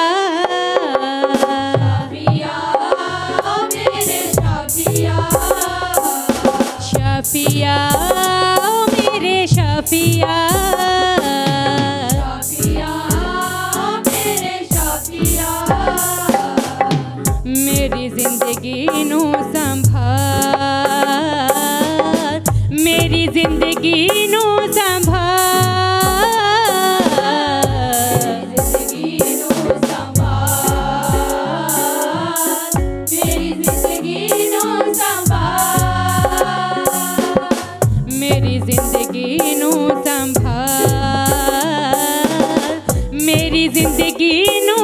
शफिया मेरे शफिया, शफिया मेरे शफिया, मेरी जिंदगी नू संभाल, मेरी जिंदगी नू संभाल, जिंदगी नू संभाल, मेरी जिंदगी नू संभाल, मेरी जिंदगी नू संभाल, मेरी जिंदगी नू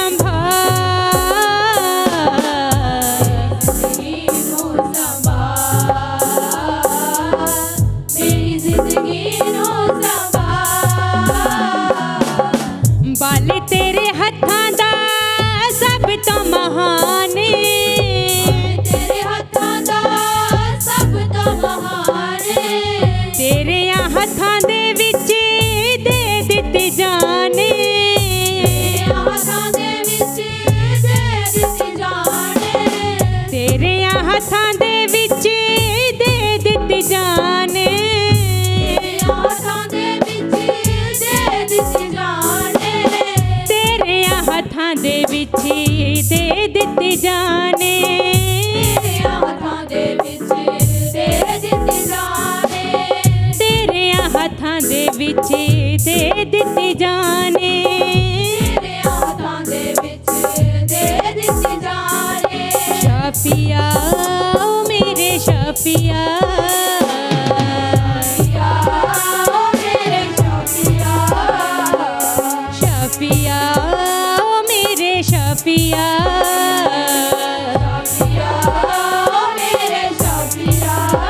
दे दित्ती जाने, हाथां दे विच दे दित्ती जाने, तेरे हाथां दे विच दे दित्ती जाने, तेरे हाथां दे विच दे दित्ती जाने, शफिया मेरे शफिया, मेरे शफिया, शफिया मेरे शफिया, शफिया मेरे शफिया।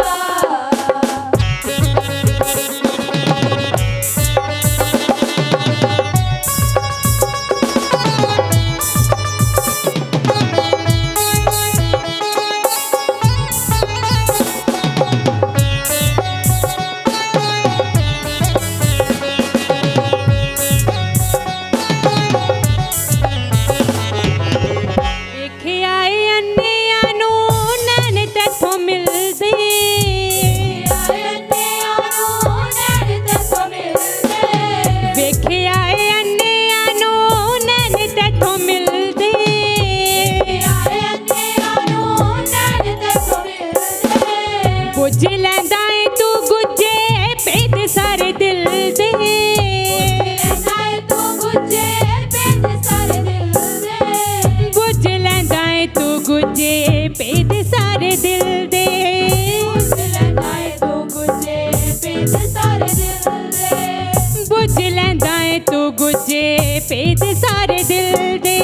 पेद सारे दिल दे,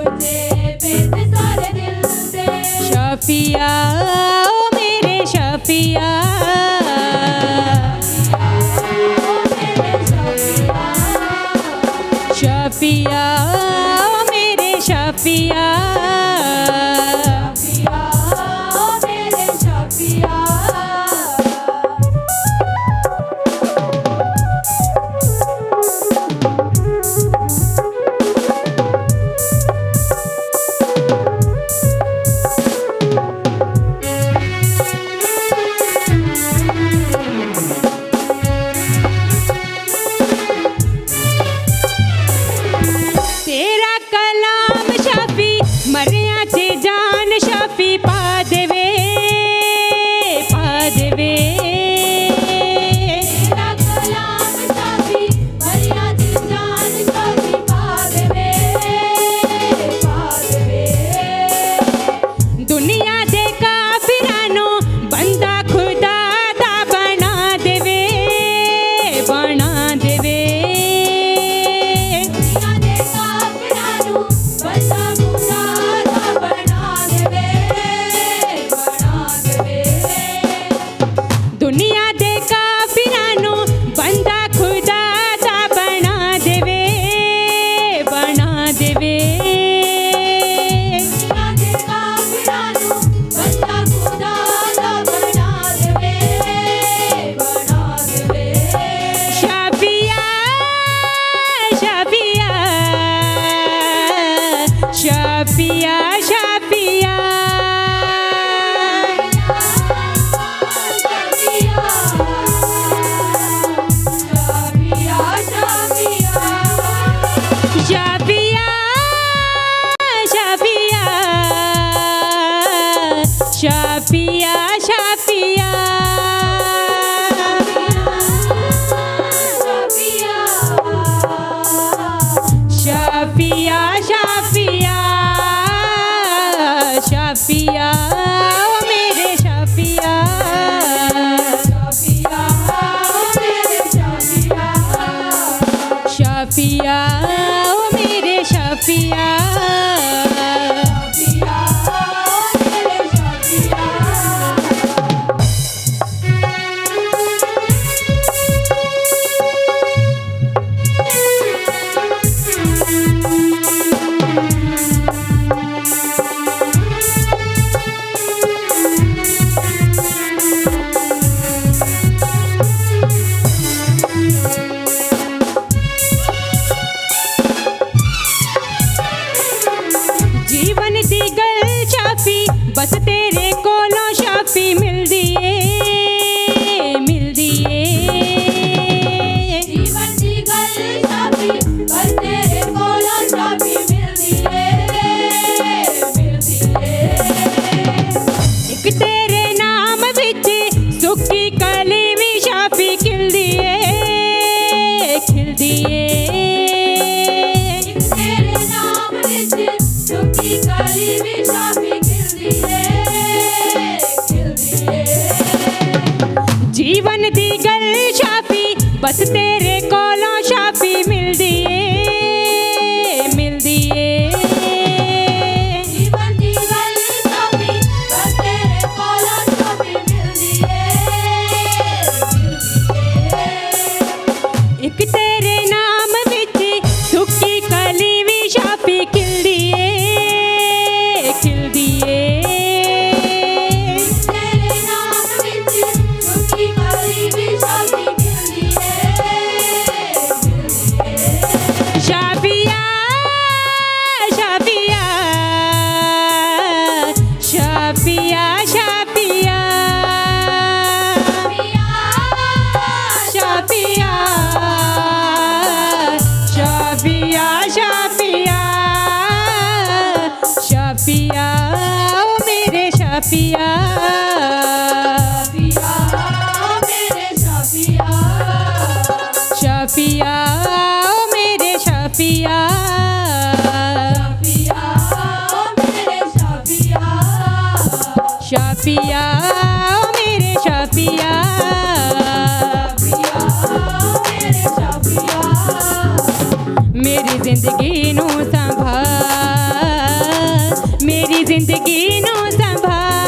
शफिया मेरे शफिया, शाफिया ओ मेरे शाफिया, शाफिया ओ मेरे शाफिया। तेरा कलाम शाफी मरिया चे जान शाफी पा देवे पा देवे। तेरा कलाम शाफी मरिया दी जान शाफी पा देवे पा देवे। दुनिया दे काफिरानो बंदा खुदा दा बना देवे बना देवे। दुनिया दे काफिरानू बंदा खुदा दा बना देवे बना देवे। दुनिया दे काफिरानो बंदा खुदा दा बना देवे बना देवे। शाफिया शाफिया शाफिया शाफिया। शाफिया शाफिया शाफिया शाफिया शाफिया ओ मेरे शाफिया शाफिया ओ मेरे शाफिया शाफिया ओ मेरे शाफिया। शाफिया ओ मेरे शाफिया। जीवन दी गल शाफी बस तेरे कोलों शाफी मिलदी ए मिलदी ए। जीवन दी गल शाफी बस तेरे कोलों शाफी मिलदी ए मिलदी ए। एक तेरे नाम विच सुक्की कली भी शाफी खिलदी ए खिलदी ए। तेरे नाम विच सुखी कली भी शाफी खिलदी ए खिलदी ए। जीवन दी गल शाफी बस तेरे कोलों शाफी मिलदी ए मिलदी ए। जीवन दी गल शाफी बस तेरे कोलों शाफी मिलदी ए मिलदी ए। एक तेरे नाम विच सुक्की कली भी शाफी खिलदी ए खिलदी ए। तेरे नाम विच सुखी कली भी शाफी खिलदी ए खिलदी ए। शाफिया शाफिया शाफिया शाफिया शाफिया शाफिया शाफिया शाफिया ओ मेरे शाफिया शाफिया ओ मेरे शाफिया। शाफिया ओ मेरे शाफिया मेरी जिंदगी नू संभाल मेरी जिंदगी नू संभाल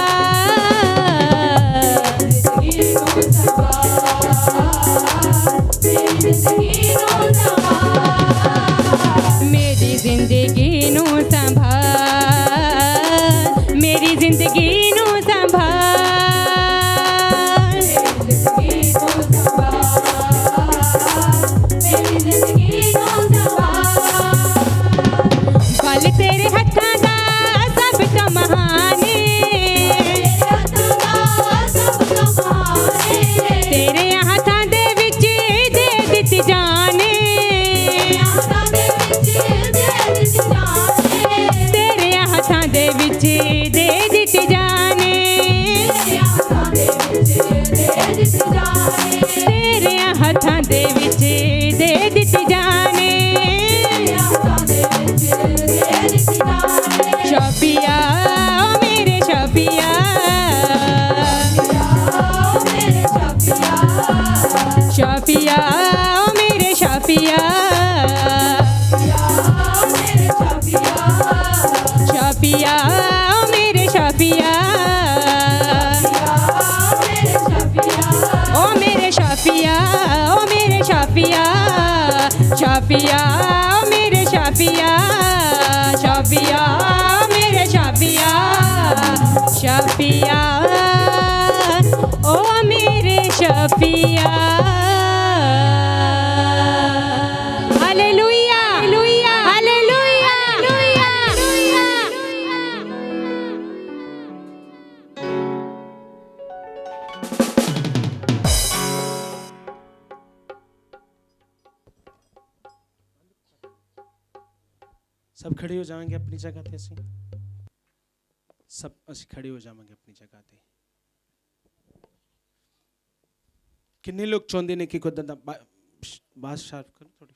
जिंदगी नू संभाल शाफिया ओ मेरे शाफिया, ओ मेरे शाफिया, ओ मेरे शाफिया, शाफिया ओ मेरे शाफिया, शाफिया ओ मेरे शाफिया, शाफिया ओ मेरे शाफिया। Hallelujah, hallelujah, hallelujah, hallelujah. सब खड़े हो जाएंगे अपनी जगह ते, ਅਸੀਂ सब ਅਸੀਂ खड़े हो जाएंगे अपनी जगह ते। किन्ने लोग चाहते ने कि खुदा दा बात शार्प करो थोड़ी।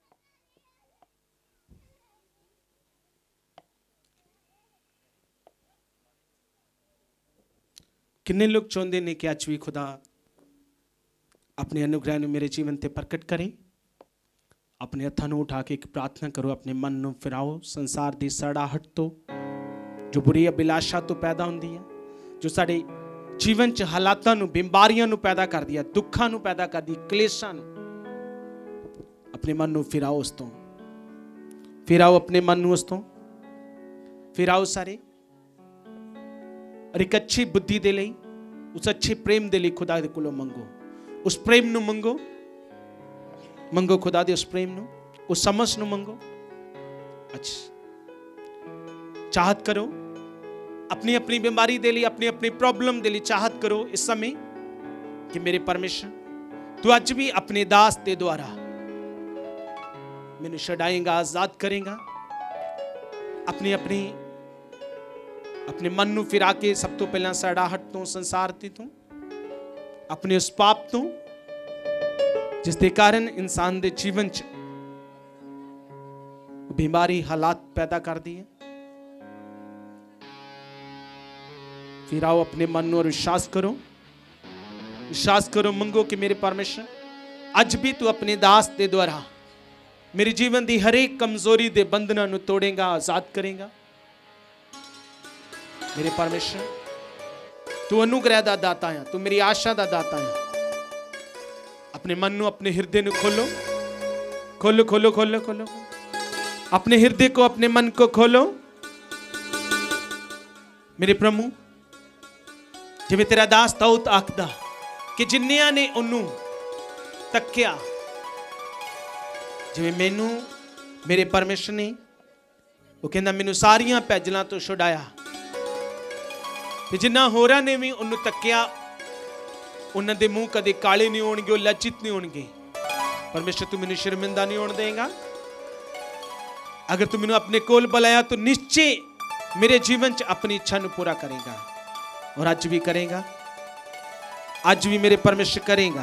किन्ने लोग चाहते ने कि अज भी खुदा अपने अनुग्रह नूं मेरे जीवन ते प्रकट करे। अपने हत्थां नूं उठा के एक प्रार्थना करो, अपने मन नूं फिराओ संसार दी सड़ाहट तो, जो बुरी अभिलाषा तो पैदा होंदी है, जो साडे जीवन च हालातां नूं बीमारियां नूं पैदा कर दिया, दुखां नूं पैदा कर दी, क्लेशां नूं। अपने मन नूं फिराओ उस तो, फिराओ अपने मन नूं उस तो, फिराओ सारे। और एक अच्छी बुद्धि दे लई, उस अच्छे प्रेम दे लई खुदा दे कोलों मंगो। उस प्रेम नूं मंगो, मंगो खुदा दे उस प्रेम नूं, उस समझ नूं मंगो। अच्छा चाहत करो अपनी अपनी बीमारी दे लिए, अपनी अपनी प्रॉब्लम दे लिए चाहत करो इस समय कि मेरे परमेश्वर तू अज भी अपने दास दे द्वारा मैनू छड़ाएगा, आजाद करेगा। अपनी अपनी अपने मन नू फिरा के सब तो पहला सड़ाहट तो, संसार दी तो, अपने उस पाप तो जिसके कारण इंसान दे जीवन च बीमारी हालात पैदा कर दी है। फिर आओ अपने मन में और विश्वास करो, विश्वास करो, मंगो कि मेरे परमेश्वर अज भी तू अपने दास दे द्वारा मेरे जीवन की हर एक कमजोरी दे बंधना नू तोड़ेगा, आजाद करेगा। मेरे परमेश्वर तू अनुग्रह दा दाता है, तू मेरी आशा दा दाता है। अपने मन नू, अपने हृदय नू खोलो, खोलो खोलो खोलो खोलो अपने हृदय को, अपने मन को खोलो। मेरे प्रभु जिवें तेरा दास दाऊद आखदा कि जिन्नियां ने उन्नू तक्या, जिवें मैनू मेरे परमेश्वर ने वो कहंदा मैनू सारियां पैजलां तो छुड़ाया, ते जिन्ना होरां ने भी उन्नू तक्या उन्हां दे मूंह कदे काले नहीं होणगे, लज्जित नहीं होणगे। परमेश्वर तू मैनू शर्मिंदा नहीं होण देगा। अगर तू मैनू अपने कोल बुलाया तो निश्चय मेरे जीवन च अपनी इच्छा नू पूरा करेगा, और आज भी करेगा, आज भी मेरे परमेश्वर करेगा,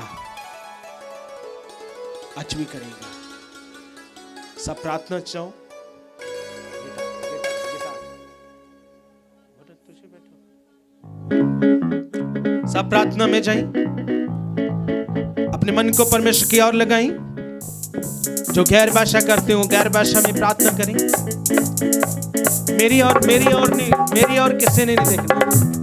आज भी करेगा। सब प्रार्थना चाहो, सब प्रार्थना में जाएं, अपने मन को परमेश्वर की ओर लगाएं। जो गैर भाषा करते हो गैर भाषा में प्रार्थना करें। मेरी और मेरी और नहीं, मेरी और किसी ने नहीं देखना।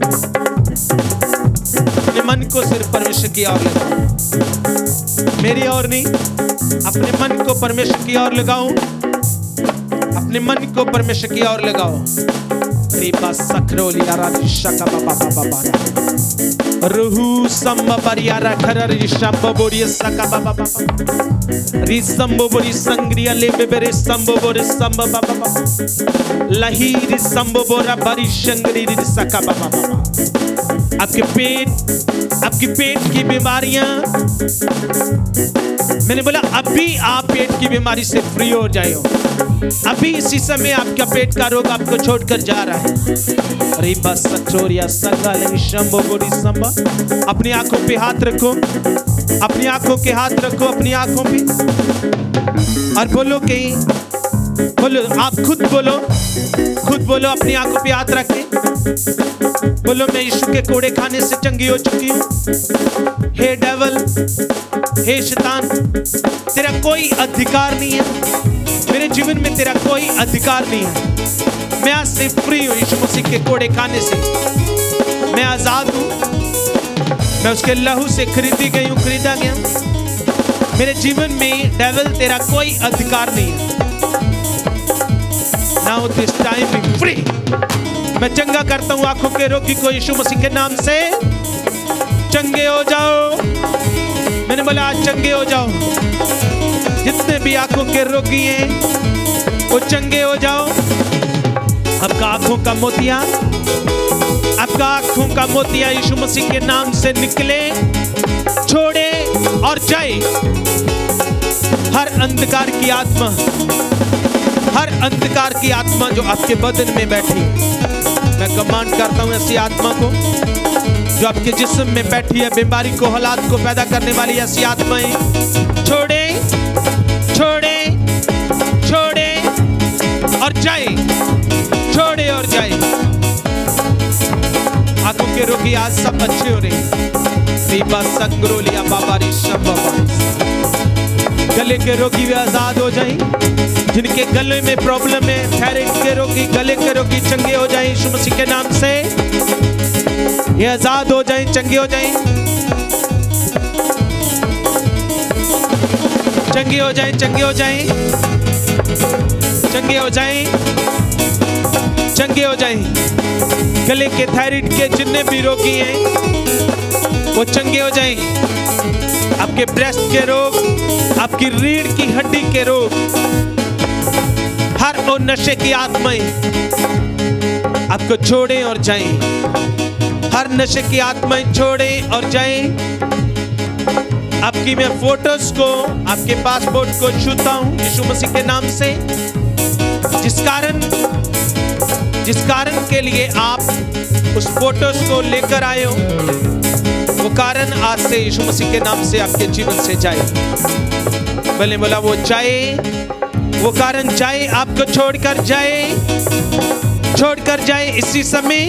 अपने मन को सिर्फ परमेश्वर की ओर लगाओ, मेरी और नहीं, अपने मन को परमेश्वर की ओर लगाओ, अपने मन को परमेश्वर की ओर लगाओ। रीपा सक्रोलिया राजिशा का बाबा बाबा बाबा रूह संबा परियारा खरर रिशंबो बोरिया सका बाबा बाबा रिसंबो बोरी संग्रिया ले बेबरे संबो बोरे संबा बाबा बाबा लही रिसंबो बोरा बरी शंगरी रिसका बाबा बाबा। आपके पेट, आपकी पेट की बीमारियां, मैंने बोला अभी आप पेट की बीमारी से फ्री हो जाए हो। अभी इसी समय आपका पेट का रोग आपको छोड़कर जा रहा है। रिबा सचोरिया संगाले शंभो बोरी संबा। अपनी आंखों पे हाथ रखो, अपनी आंखों के हाथ रखो अपनी आंखों पे, और बोलो कि बोलो, आप खुद बोलो, खुद बोलो अपनी आंखों पे हाथ रख के बोलो, मैं यीशु के कोड़े खाने से चंगी हो चुकी हूँ। हे डेविल, हे शैतान, तेरा कोई अधिकार नहीं है मेरे जीवन में, तेरा कोई अधिकार नहीं है। मैं आज से फ्री हूँ यीशु मसीह के कोड़े खाने से। मैं आजाद हूँ, मैं उसके लहू से खरीदी गई हूँ, खरीदा गया। मेरे जीवन में डेविल तेरा कोई अधिकार नहीं है। Now this time be free. मैं चंगा करता हूँ आंखों के रोगी को यीशु मसीह के नाम से। चंगे हो जाओ। मैंने बोला आज चंगे हो जाओ। जितने भी आंखों के रोगी हैं वो चंगे हो जाओ। आपका आंखों का मोतिया, आपका आंखों का मोतिया यीशु मसीह के नाम से निकले, छोड़े और जाए। हर अंधकार की आत्मा, हर अंधकार की आत्मा जो आपके बदन में बैठी है, मैं कमांड करता हूं ऐसी आत्मा को जो आपके जिस्म में बैठी है, बीमारी को, हालात को पैदा करने वाली ऐसी आत्माएं, छोड़े छोड़े छोड़े और जाए, छोड़े और जाए। आंखों के रोगी आज सब अच्छे हो रहे हैं। संग्रोलिया बाबा गले के रोगी भी आजाद हो जाएं। जिनके गले में प्रॉब्लम है, थायराइड के रोगी, गले के रोगी चंगे हो जाएं यीशु मसीह के नाम से। ये आजाद हो जाएं, चंगे हो जाएं, चंगे हो जाएं, चंगे हो जाएं, चंगे हो जाएं, चंगे हो जाएं। गले के, थायराइड के जितने भी रोगी हैं वो चंगे हो जाएं। आपके ब्रेस्ट के रोग, आपकी रीढ़ की हड्डी के रोग, हर वो नशे की आत्माएं आपको छोड़ें और जाएं। हर नशे की आत्माएं छोड़ें और जाएं। आपकी मैं फोटोज को, आपके पासपोर्ट को छूता हूं यीशु मसीह के नाम से। जिस कारण जिस कारण के लिए आप उस फोटोज को लेकर आए हो, वो कारण आज से यीशु मसीह के नाम से आपके जीवन से जाए। भले बोला वो जाए, वो कारण जाए, आपको छोड़कर जाए, छोड़कर जाए। इसी समय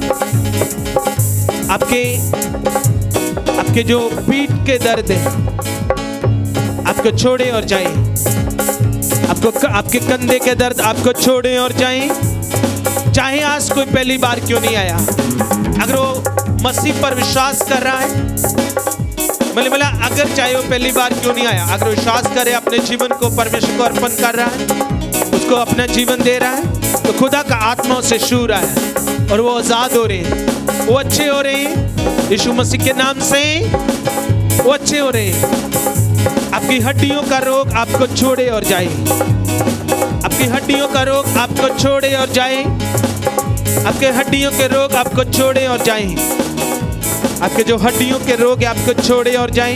आपके आपके जो पीठ के दर्द है आपको छोड़े और जाए। आपको आपके कंधे के दर्द आपको छोड़े और जाए। चाहे आज कोई पहली बार क्यों नहीं आया, अगर वो मसीह पर विश्वास कर रहा है, बोले बोला अगर चाहे वो पहली बार क्यों नहीं आया, अगर विश्वास करे, अपने जीवन को परमेश्वर को अर्पण कर रहा है, उसको अपना जीवन दे रहा है, तो खुदा का आत्मा उसे छू रहा है और वो आजाद हो रहे हैं, वो अच्छे हो रहे हैं यीशु मसीह के नाम से। वो अच्छे हो रहे हैं। आपकी हड्डियों का रोग आपको छोड़े और जाए। आपकी हड्डियों का रोग आपको छोड़े और जाए। आपके हड्डियों के रोग आपको छोड़े और जाए। आपके जो हड्डियों के रोग आपको छोड़े और जाए।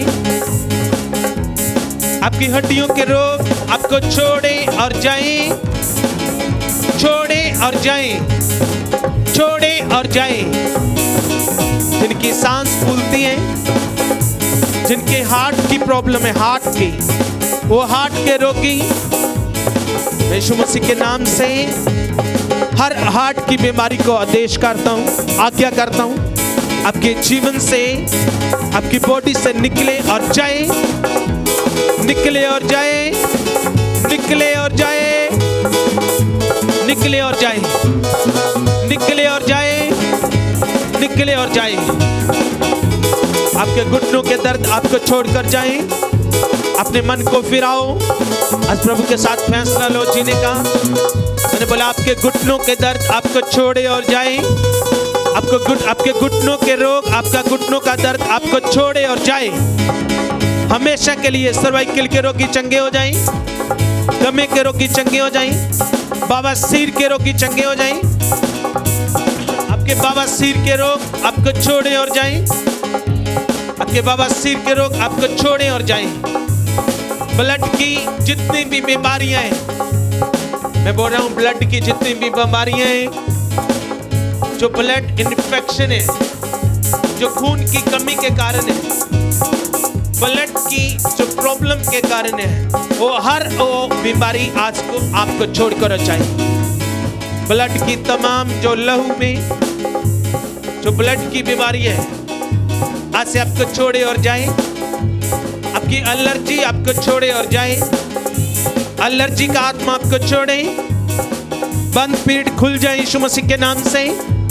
आपकी हड्डियों के रोग आपको छोड़े और जाए, छोड़े और जाए, छोड़े और जाए। जिनकी सांस फूलती है, जिनके हार्ट की प्रॉब्लम है, हार्ट की, वो हार्ट के रोगी यीशु मसीह के नाम से हर हार्ट की बीमारी को आदेश करता हूँ, आज्ञा करता हूँ, आपके जीवन से, आपकी बॉडी से निकले और जाए, निकले और जाए, निकले और जाए, निकले और जाए, निकले और जाए, निकले और जाए। आपके घुटनों के दर्द आपको छोड़कर जाए। अपने मन को फिराओ, आज प्रभु के साथ फैसला लो जीने का। मैंने बोला आपके घुटनों के दर्द आपको छोड़े और जाए। आपको घुट आपके घुटनों के रोग, आपका घुटनों का दर्द आपको छोड़े और जाए। हमेशा के लिए सर्वाइकल के रोगी चंगे हो जाएं, गमे के रोगी चंगे हो जाएं, बवासीर के रोगी चंगे हो जाएं। आपके बवासीर के रोग आपको छोड़े और जाएं। आपके बवासीर के रोग आपको छोड़े और जाएं। ब्लड की जितनी भी बीमारियां हैं, मैं बोल रहा हूं ब्लड की जितनी भी बीमारियां हैं, जो ब्लड इन्फेक्शन है, जो खून की कमी के कारण है, ब्लड की जो प्रॉब्लम के कारण है, वो हर वो बीमारी आज को आपको छोड़कर जाए। ब्लड की तमाम जो लहू में जो ब्लड की बीमारी है, आज से आपको छोड़े और जाए। आपकी एलर्जी आपको छोड़े और जाए। एलर्जी का आत्मा आपको छोड़े। बंद पीठ खुल जाए यीशु मसीह के नाम से।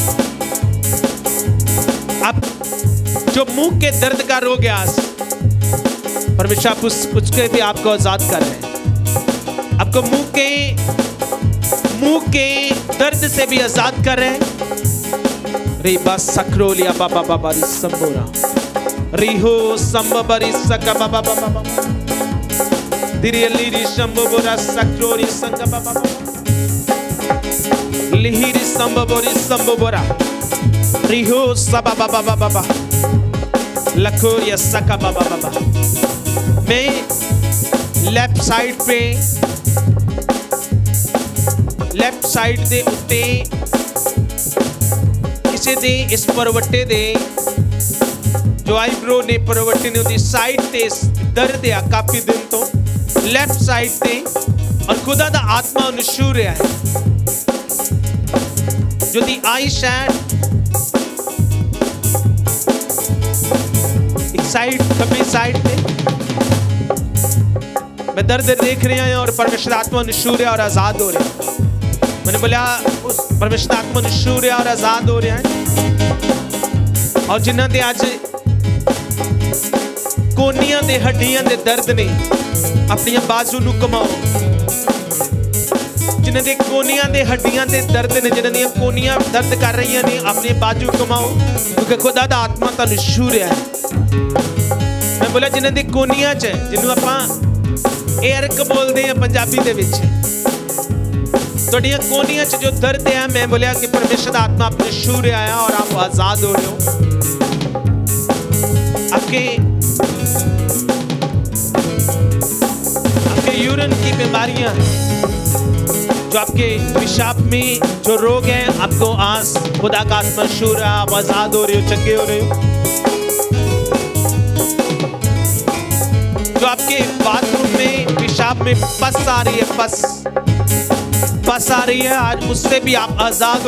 अब जो मुंह के दर्द का रोग है आज परमेश्वर आप उस उसके भी आपको आजाद कर रहे हैं। आपको मुंह के मुंह के दर्द से भी आजाद कर रहे हैं। रे बस सक्रोलिया बाबा बाबा री संबोरा रिहो संबबरी सका बाबा बाबा बाबा दिरियली री संबोरा सक्रोरी संगा बाबा लिहिरी संबोरी संबोरा रिहो सबा बाबा बाबा बाबा लखोरिया सका बाबा बाबा। मैं लेफ्ट साइड पे लेफ्ट साइड दे उत्ते किसी दे इस परवट्टे दे जो आईब्रो ने परवट्टे ने उदी साइड ते दर्द है काफी दिन तो लेफ्ट साइड ते और खुदा दा आत्मा अनुशूर है जो दी आई शैड एक साइड खब्बी साइड पे मैं दर्द देख रहे हैं और परमेश्वर आत्मा अनुशूर है और आजाद हो रहे हैं। मैंने बोला उस परमेश्वर आत्मा अनुशूर है और आजाद हो रहे हैं। और जिन्हां दे आज कोनियां दे हड्डियां दे दर्द ने अपनी बाजू नू कमाओ। जिन्हां दे कोनियां दे हड्डियां दे दर्द ने जिन्हां दी कोनियां दर्द कर रही ने अपनी बाजू कमाओ क्योंकि खुदा दा आत्मा तुहानू छू रहा है। मैं बोला जिन्हां दी कोनियां च जिन्नू आपां एयरक बोलते हैं पंजाबी दे विच तुहाडियां कोनियां च जो दर्द है मैं बोलिया कि परमेश्वर दा आत्मा अपने छू रहा है और आप आजाद हो रहे हो। आपके आपके यूरिन की बीमारियां जो आपके पेशाब में जो रोग हैं आपको आज खुदा का आत्मा छू रहा है। आप आजाद हो रहे हो चंगे हो रहे हो। जो आपके बाथरूम में पेशाब में पस आ रही है पस पस आ रही है आज उससे भी आप आजाद हो।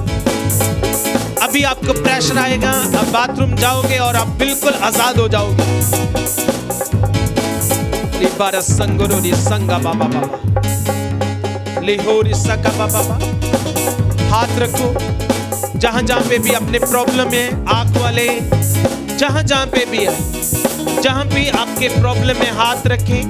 अभी आपको प्रेशर आएगा आप बाथरूम जाओगे और आप बिल्कुल आजाद हो जाओगे। लिबारा संगरो री संगा बाबा बाबा लिहोरी सका बाबा बाबा। हाथ रखो जहां जहां पे भी अपने प्रॉब्लम है आंख वाले जहां जहां पे भी है जहां भी आपके प्रॉब्लम में हाथ रखें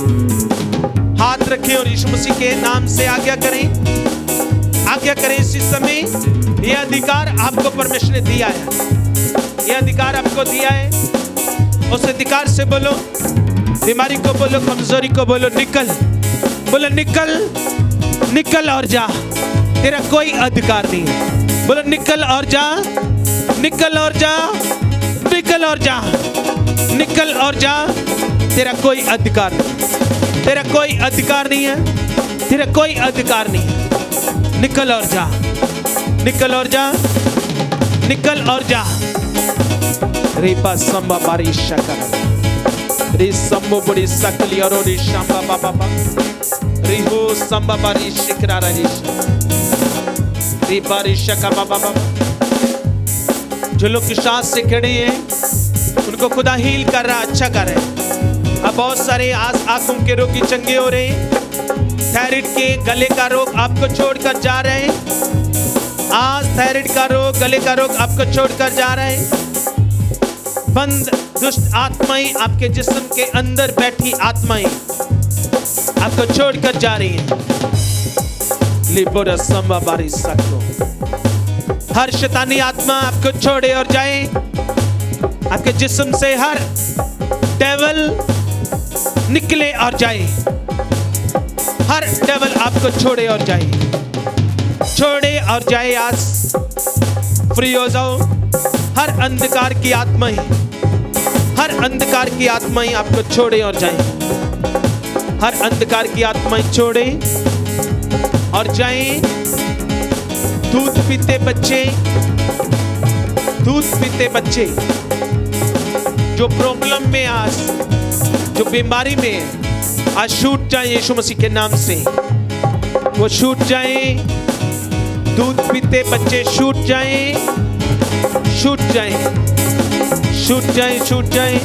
हाथ रखें और यीशु मसीह के नाम से आज्ञा करें आज्ञा करें। इसी समय यह अधिकार आपको परमेश्वर ने दिया है। यह अधिकार आपको दिया है। उस अधिकार से बोलो बीमारी को बोलो कमजोरी को बोलो निकल बोलो निकल निकल और जा तेरा कोई अधिकार नहीं है। बोलो निकल और जा निकल और जा निकल और जा निकल और जा तेरा कोई अधिकार नहीं तेरा कोई अधिकार नहीं है तेरा कोई अधिकार नहीं है। निकल और जा निकल और जा निकल और जा। रेपा संबा बारी शकर रे संबो बड़ी सकली और रे शांबा बाबा बाबा रिहो संबा बारी शिकरा राजेश रे बारी शका बाबा बाबा। जो लोग सांस से खड़े हैं उनको खुदा हील कर रहा अच्छा कर रहा है। अब बहुत सारे आस आंखों के रोगी चंगे हो रहे हैं। थायराइड के गले का रोग आपको छोड़कर जा रहे हैं। आज थायराइड का रोग गले का रोग आपको छोड़कर जा रहे हैं। बंद दुष्ट आत्माएं आपके जिस्म के अंदर बैठी आत्माएं आपको छोड़कर जा रही हैं। लिबोरा संबा बारी सको हर शैतानी आत्मा आपको छोड़े और जाए। आपके जिस्म से हर डेविल निकले और जाए। हर डेविल आपको छोड़े और जाए छोड़े और जाए। आज फ्री हो जाओ। हर अंधकार की आत्माएं हर अंधकार की आत्माएं आपको छोड़े और जाए। हर अंधकार की आत्माएं छोड़े और जाए। दूध पीते बच्चे दूध पीते बच्चे जो प्रॉब्लम में आज जो बीमारी में है आज छूट जाए यीशु मसीह के नाम से वो छूट जाए। दूध पीते बच्चे छूट जाए छूट जाए छूट जाए छूट जाए।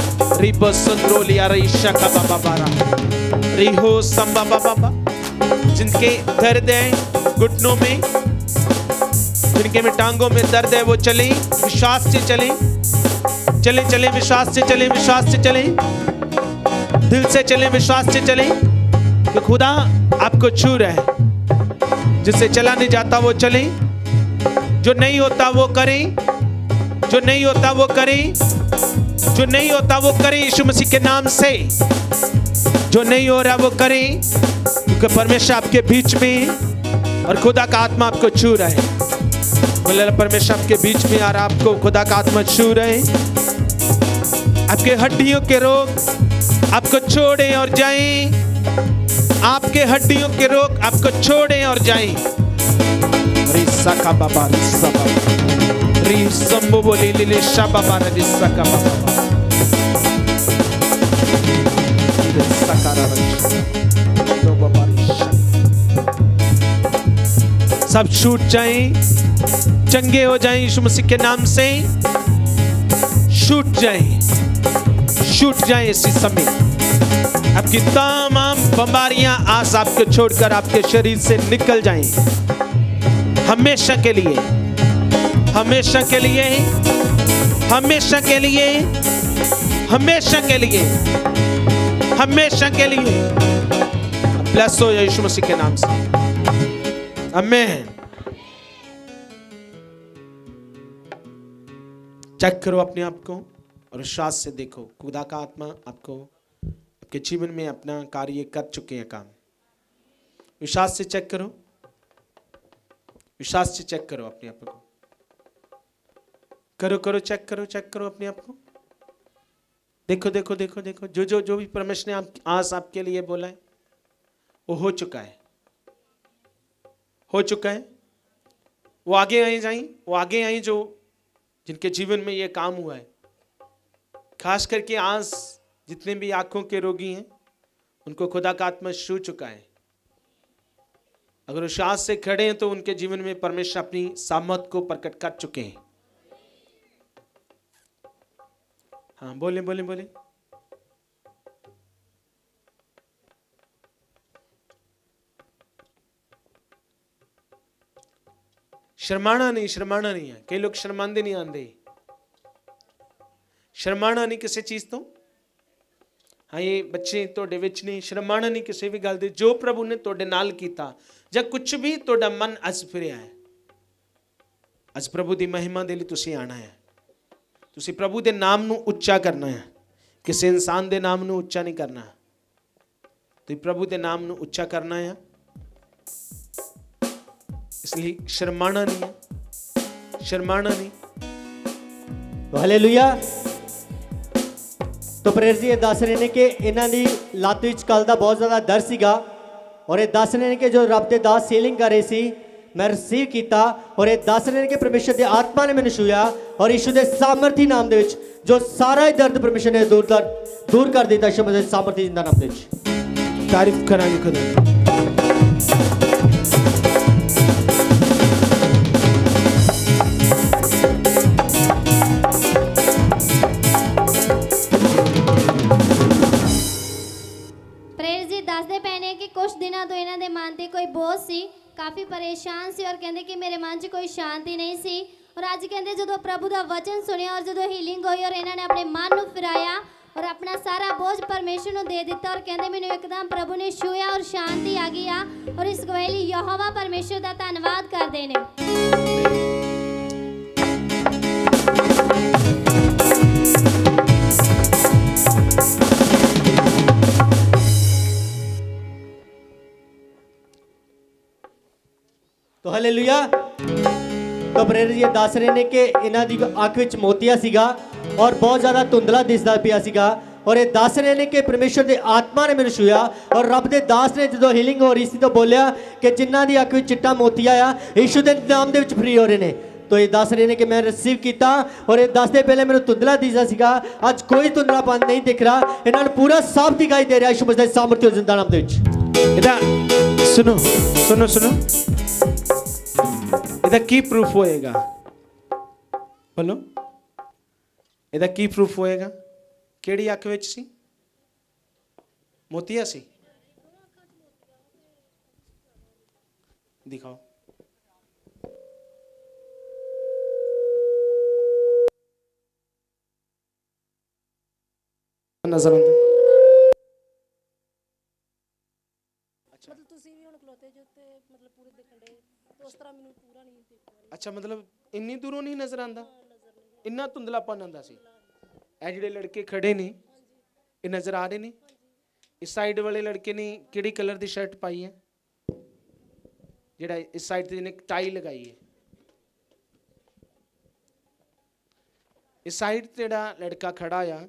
रिबो संद्रोलिया रईशा का बाबा बारा रिहो संबा बाबा जिनके दर्द है घुटनों में, जिनके में टांगों में दर्द है, वो चले विश्वास से चले, चले चले विश्वास से चले, विश्वास से चले, दिल से चले, विश्वास से चले कि खुदा आपको छू रहा है। जिससे चला नहीं जाता वो चले, जो नहीं होता वो करें, जो नहीं होता वो करें, जो नहीं होता वो करें यीशु मसीह के नाम से। जो नहीं हो रहा वो करें, क्योंकि परमेश्वर आपके बीच में और खुदा का आत्मा आपको छू रहा है। बोले परमेश्वर आपके बीच में और आपको खुदा का आत्मा छू रहे, आपके हड्डियों के रोग आपको छोड़े और जाएं, आपके हड्डियों के रोग आपको छोड़े और जाएं। रिसा का बाबा रिसा बाबा रिसम्बो बोली लिले शाबाबा रिसा का बाबा रिसा का दो बाबा सब छूट जाएं, चंगे हो जाएं यीशु मसीह के नाम से। छूट जाएं, छूट जाएं इसी समय। आपकी तमाम बीमारियां आज आपको छोड़कर आपके शरीर से निकल जाएं, हमेशा के लिए, हमेशा के लिए, हमेशा के लिए, हमेशा के लिए, हमेशा के लिए। ब्लेस हो यीशु मसीह के नाम से, आमीन। चेक करो अपने आप को और विश्वास से देखो, खुदा का आत्मा आपको आपके जीवन में अपना कार्य कर चुके हैं काम। विश्वास से चेक करो, विश्वास से चेक करो अपने आप को, करो करो चेक करो, चेक करो अपने आप को। देखो देखो देखो देखो, जो जो जो भी परमेश्वर ने आप आज आपके लिए बोला है वो हो चुका है, हो चुका है। वो आगे आए जाएं, वो आगे आए जो जिनके जीवन में ये काम हुआ है। खास करके आज जितने भी आंखों के रोगी हैं उनको खुदा का आत्मा छू चुका है। अगर वो विश्वास से खड़े हैं तो उनके जीवन में परमेश्वर अपनी सामर्थ को प्रकट कर चुके हैं। हाँ बोले बोले बोले। शर्माना नहीं, शर्माना नहीं है। कई लोग शर्मांदे नहीं आंदे। शर्माना नहीं किसी चीज तो। हाँ ये बच्चे तोड़े विच नहीं शर्माना नहीं किसी भी गल दे। जो प्रभु ने तोड़े नाल कीता ਜਾਂ कुछ भी तोड़ा मन अज फिरिया है, अज प्रभु की महिमा दे लई तुसीं आना है। तुसीं प्रभु के नाम नूं उच्चा करना है, किसी इंसान के नाम नूं उच्चा नहीं करना। तो प्रभु के नाम नूं उच्चा करना है, इसलिए शर्माना नहीं है, शर्माना नहीं। तो हालेलुया। तो प्रेर जी दस रहे ने कि इन्हां दी लत्त विच कल दा बहुत ज़्यादा दर्द सीगा और ये दस रहे ने कि जो रब दे दास सीलिंग कर रहे सी मैं रिसीव किया और ये दस रहे ने कि परमेश्वर की आत्मा ने मैंने छूया और यीशु के सामर्थी नाम दे विच जो सारा ही दर्द परमेश्वर ने दूर कर दूर कर दिता। यीशु मसीह सामर्थी जिंदा नाम दे विच तारीफ करांगे खुदा। कुछ दिनों तो इन्हों के मन से कोई बोझ सी, काफ़ी परेशान सी और कहते कि मेरे मन च कोई शांति नहीं सी। और अज कहते जो प्रभु का वचन सुनिया और जो हीलिंग हुई और इन्होंने अपने मन को फिराया और अपना सारा बोझ परमेश्वर को दे दिता और कहते मैंने एकदम प्रभु ने छूया और शांति आ गई आ। और इस गवाही लई यहोवा परमेश्वर का धन्यवाद करते हैं। तो हालेलुया। तो प्रेर जी दस रहे ने कि इन्हां दी अख विच मोतिया सीगा और बहुत ज़्यादा धुंधला दिसदा पिया सीगा और ये दस रहे ने कि परमेश्वर के आत्मा ने मैंने छूया और रब के दास ने जो हीलिंग हो रही थी तो बोलिया कि जिन्हां दी अख विच चिट्टा मोतिया आ यीशु के नाम दे विच फ्री हो रहे ने। तो ये दस रहे ने कि मैं रिसीव किया और ये दस दे पहले मैंने धुंधला दिसदा सीगा, अज कोई धुंधलापन नहीं दिख रहा। इन्हां नूं पूरा साफ दिखाई दे रहा यीशु मसीह दे सामर्थ्य जिंदा नाम दे विच। इदा सुनो सुनो सुनो, इदा की प्रूफ होएगा? बोलो इदा की प्रूफ होएगा? केड़ी अख विच सी मोतिया सी? दिखाओ। नजर आंदा अच्छा, मतलब इन्नी दूरों नहीं नजर आंदा, इन्ना धुंधलापन आंदा सी। ਇਹ ਜਿਹੜੇ लड़के खड़े ने ये नजर आ रहे ने। इस साइड वाले लड़के ने किहड़ी कलर की शर्ट पाई है? ਜਿਹੜਾ इस साइड से इन्हें टाई लगाई है। इस साइड से ਜਿਹੜਾ लड़का खड़ा आ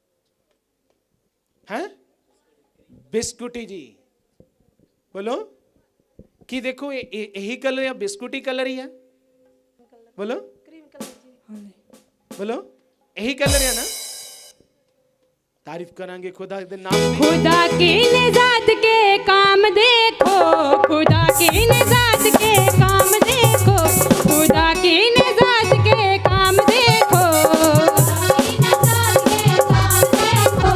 है बिस्कुटी जी, बोलो कि देखो यही कलर या बिस्कुटी कलर ही है? बोलो क्रीम कलर जी, बोलो यही कलर है ना? तारीफ करांगे खुदा के नाम में। खुदा की निजात के काम देखो, खुदा की निजात के काम देखो, खुदा की निजात के काम देखो, खुदा की निजात के काम देखो।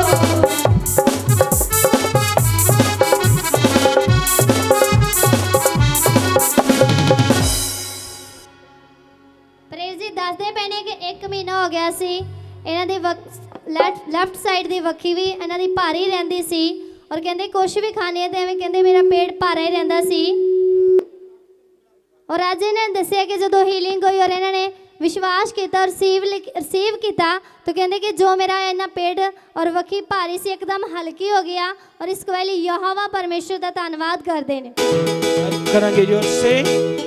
प्रेज जी दसदे पैने कि एक महीना हो गया सी इन्हां दे लैफ्ट लैफ्ट साइड दी वक्खी भी इन्हां दी भारी रहिंदी सी और कहंदे कुछ भी खाने ते एवें कहंदे मेरा पेट भारा ही रहिंदा सी। और अज इन्हां ने दस्सिया कि जदों हीलिंग हुई और इन्हां ने विश्वास किया, रिसीव रिसीव किया, तो कहंदे कि जो मेरा इन्ना पेट और वक्खी भारी सी एकदम हल्की हो गया। और इस वेले यहोवा परमेश्वर दा धन्नवाद करदे ने। करांगे जोर से।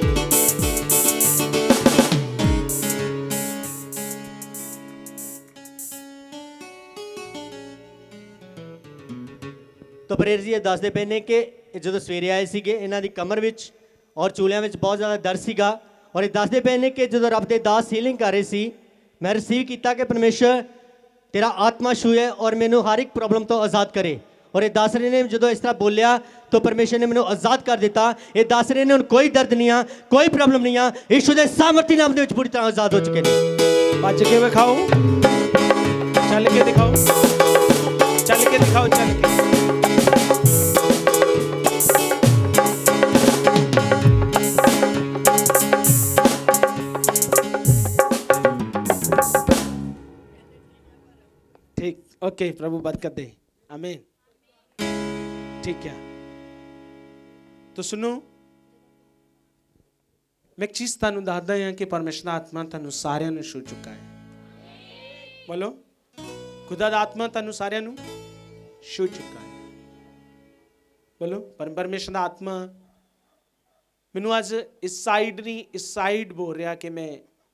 तो प्रेर जी ये दसदे पे ने कि जो सवेरे आए थे इन्हों की कमर में और चूलिया में बहुत ज़्यादा दर्द सीगा। और ये दसदे पे ने कि जो रब के दास हीलिंग कर रहे सी, मैं रिसीव किया कि परमेश्वर तेरा आत्मा छूए और मैनू हर एक प्रॉब्लम तो आज़ाद करे। और ये दस रहे ने जो इस तरह बोलिया तो परमेश्वर ने मैनू आज़ाद कर दिता। ये दस रहे ने हुण कोई दर्द नहीं आ, कोई प्रॉब्लम नहीं आ, यीशु के सामर्थी नाम के पूरी तरह आज़ाद हो चुके हैं। बच के दिखाओ, चल के दिखाओ, चल के दिखाओ, चल के। ठीक, ओके, प्रभु बात कर दे, आमीन। ठीक है, तो सुनो, मैं एक चीज तुहानू दसदा हां कि परमेश्वर दा आत्मा तुहानू सारिਆਂ ਨੂੰ छू चुका है। बोलो, खुदा दा आत्मा तुहानू सारिਆਂ ਨੂੰ छू चुका है। बोलो, पर परमेश्वर दा आत्मा मैनू अज इस साइड नहीं इस साइड बोल रहा कि मैं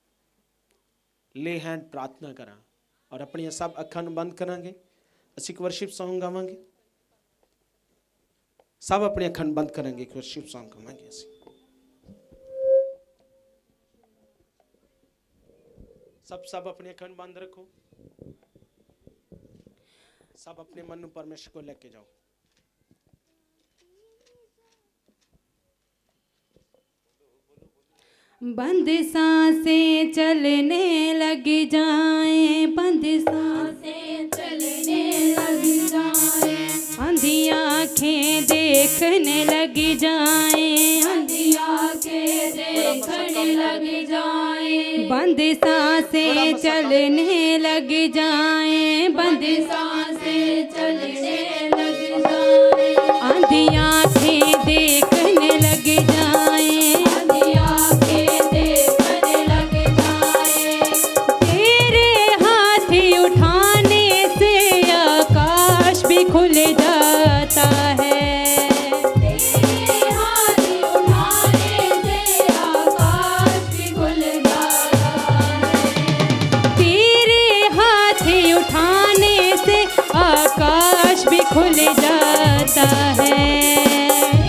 ले हैंड प्रार्थना करा। और अपनी सब अखां नूं बंद करांगे, असीं एक वर्शिप सॉन्ग गावांगे। सब अपनी अखां नूं बंद करांगे, एक वर्शिप सॉन्ग गावांगे असीं। सब सब अपने अखां नूं बंद रखो, सब अपने मन नूं परमेश्वर को लेके जाओ। बंद सांसें चलने लग जाएं, बंद सांसें चलने लग जाएं, अंधी आँखें देखने लग जाएं, अंधी आँखें देखने लग जाएं, बंद सांसें चलने लग जाएं, बंद सांसें चलने लग जाएं, अंधी आँखें देखने लग जाएं, खुल जाता है, तेरे हाथ उठाने से आकाश भी खुल जाता है, तेरे हाथ उठाने से आकाश भी खुल जाता है।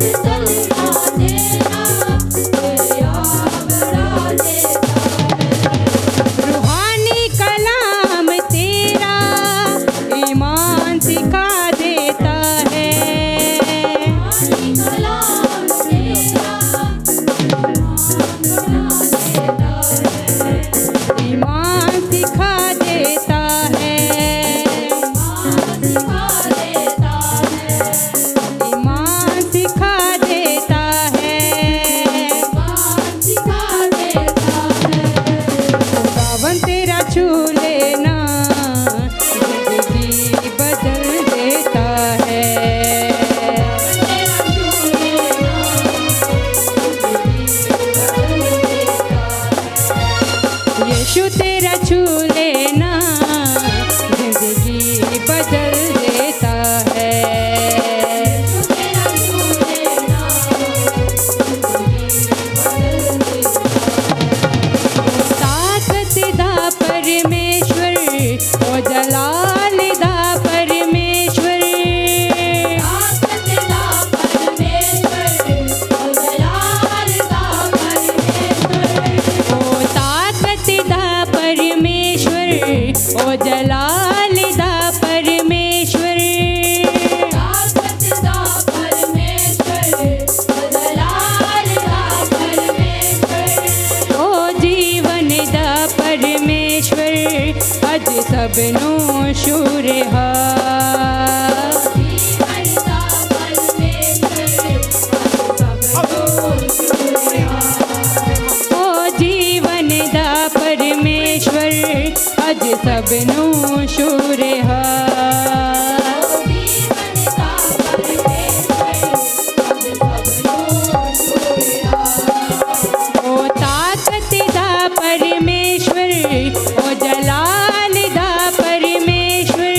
रूहानी कलाम तेरा ईमान सिखा देता है। ईमान सिखा देता है। ईमान सिखा देता है। सावन तेरा छू लेना जिंदगी बदल देता है। यीशु तेरा छू लेना जिंदगी बदल देता है। ताकत दा परमेश्वर ओ जलाल दा परमेश्वर। ओ ताकत दा परमेश्वर ओ जलाल दा परमेश्वर। ओ जीवन दा परमेश्वर अज सबनों शूर हा। ओ जीवन दा परमेश्वर अज सबनों शूर हा। ओ ताकत दा परमेश्वर ओ जलाल दा परमेश्वर।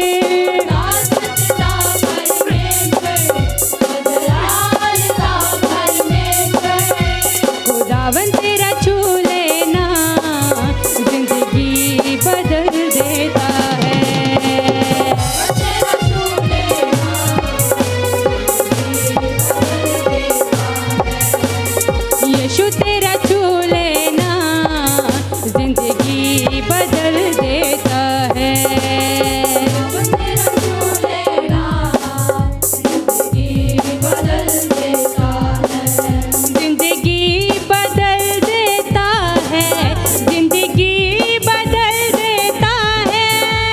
खुदावन तेरा छू लेना जिंदगी बदल देता है। यीशु तेरा छू लेना जिंदगी बदल देता है। जिंदगी बदल देता है। जिंदगी बदल देता है।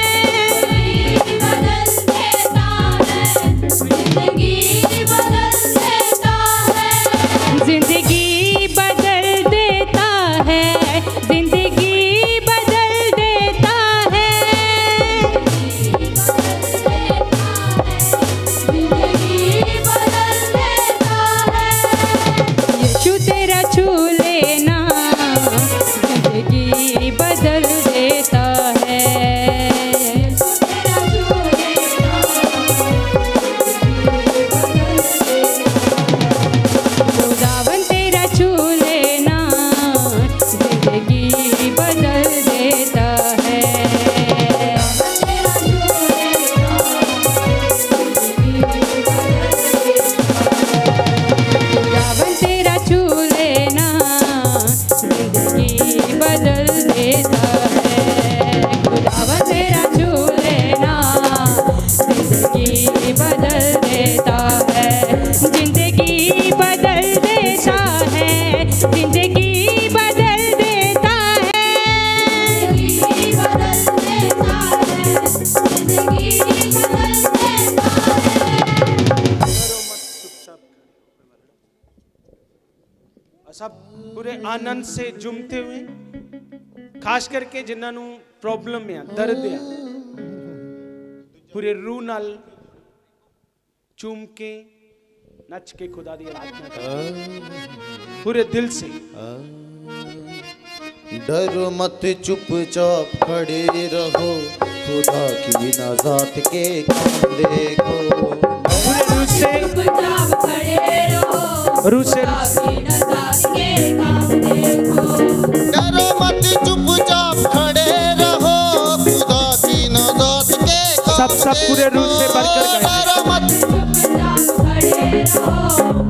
जिंदगी बदल देता है। जिंदगी बदल देता है। यीशु तेरा छू लेना जिंदगी बदल देता है। खुदावन तेरा छू लेना जिंदगी बदल देता है। खुदावन तेरा छू लेना जिंदगी बदल देता है। खुदावन तेरा छू लेना जिंदगी बदल देता है। जिंदगी बदल देता है। जिंदगी बदल देता है। सब पूरे आनंद से झूमते हुए, खास करके जिन्होंने प्रॉब्लम है, दर्द है, पूरे रूह नाल चूम के नच के खुदा दी आराधना करो पूरे दिल से। डरो मत, चुपचाप खड़े रहो, खुदा की नजात के काम देखो। पूरे रूह से चुपचाप खड़े रहो, रूह से खुदा की नजात के काम देखो। डरो मत, चुपचाप खड़े रहो, खुदा की नजात के काम सब सब पूरे रूह से बढ़कर गए। डरो मत, चुपचाप खड़े रहो,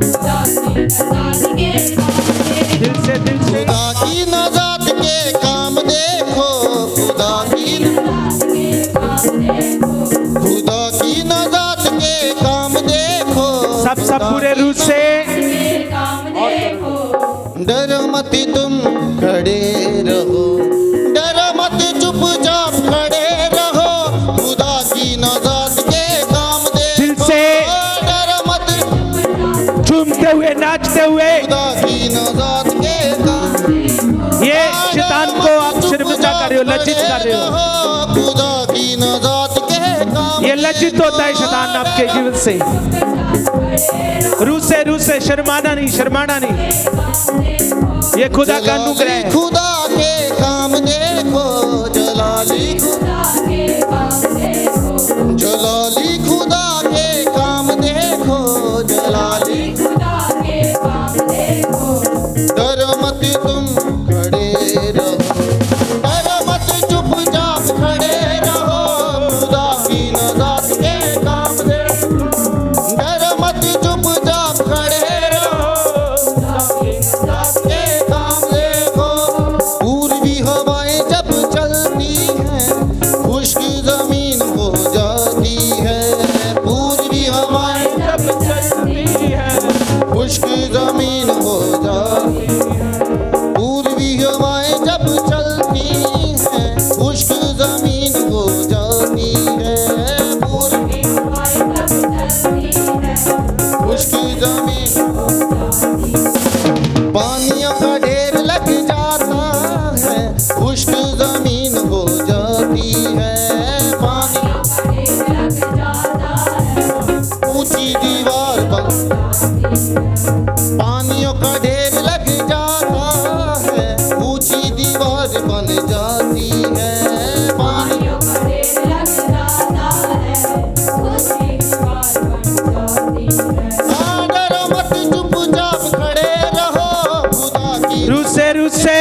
मत तुम खड़े रहो, डरो मत चुपचाप खड़े रहो, खुदा की नजात के काम देखो। दिल से डरो मत झूमते हुए नाचते हुए खुदा की नजात के काम। ये शैतान को आप शर्मिंदा कर रहे हो, लज्जित कर रहे हो। खुदा की नजात के काम। ये लज्जित होता है शैतान आपके जीवन से। रूह से रूह से शर्माना नहीं, शर्माना नहीं, ये खुदा का अनुग्रह है। खुदा के काम देखो, जलाली खुदा के काम देखो, जलाली खुदा के काम देखो, जलाली खुदा के काम देखो। डरो मत तुम खड़े रहो, डरो मत चुपचाप खड़े रहो, खुदा की नजात के काम देखो। डरो मत चुपचाप खड़े रहो, खुदा की नजात के काम देखो। पूर्वी हवाएं जब चलती हैं, खुश्क जमीन हो जाती है। पूर्वी हवाएं जब चलती हैं, खुश्क जमीन हो जाती है। पूर्वी हवाएं जब चलती हैं, खुश्क जमीन हो जाती है। पूर्वी हवाएं जब चलती हैं, खुश्क जमीन हो जाती है। पानियों का ढेर लग जाता है, खुश्क जमीन हो जाती है। पानियों का ढेर लग जाता है, ऊंची दीवार बन पानियों का ढेर लग जाता है, ऊंची दीवार बन जाती है। पानियों का ढेर लग जाता है, ऊंची दीवार बन जाती है। डरो मत चुपचाप खड़े रहो, खुदा की रूह से रूह से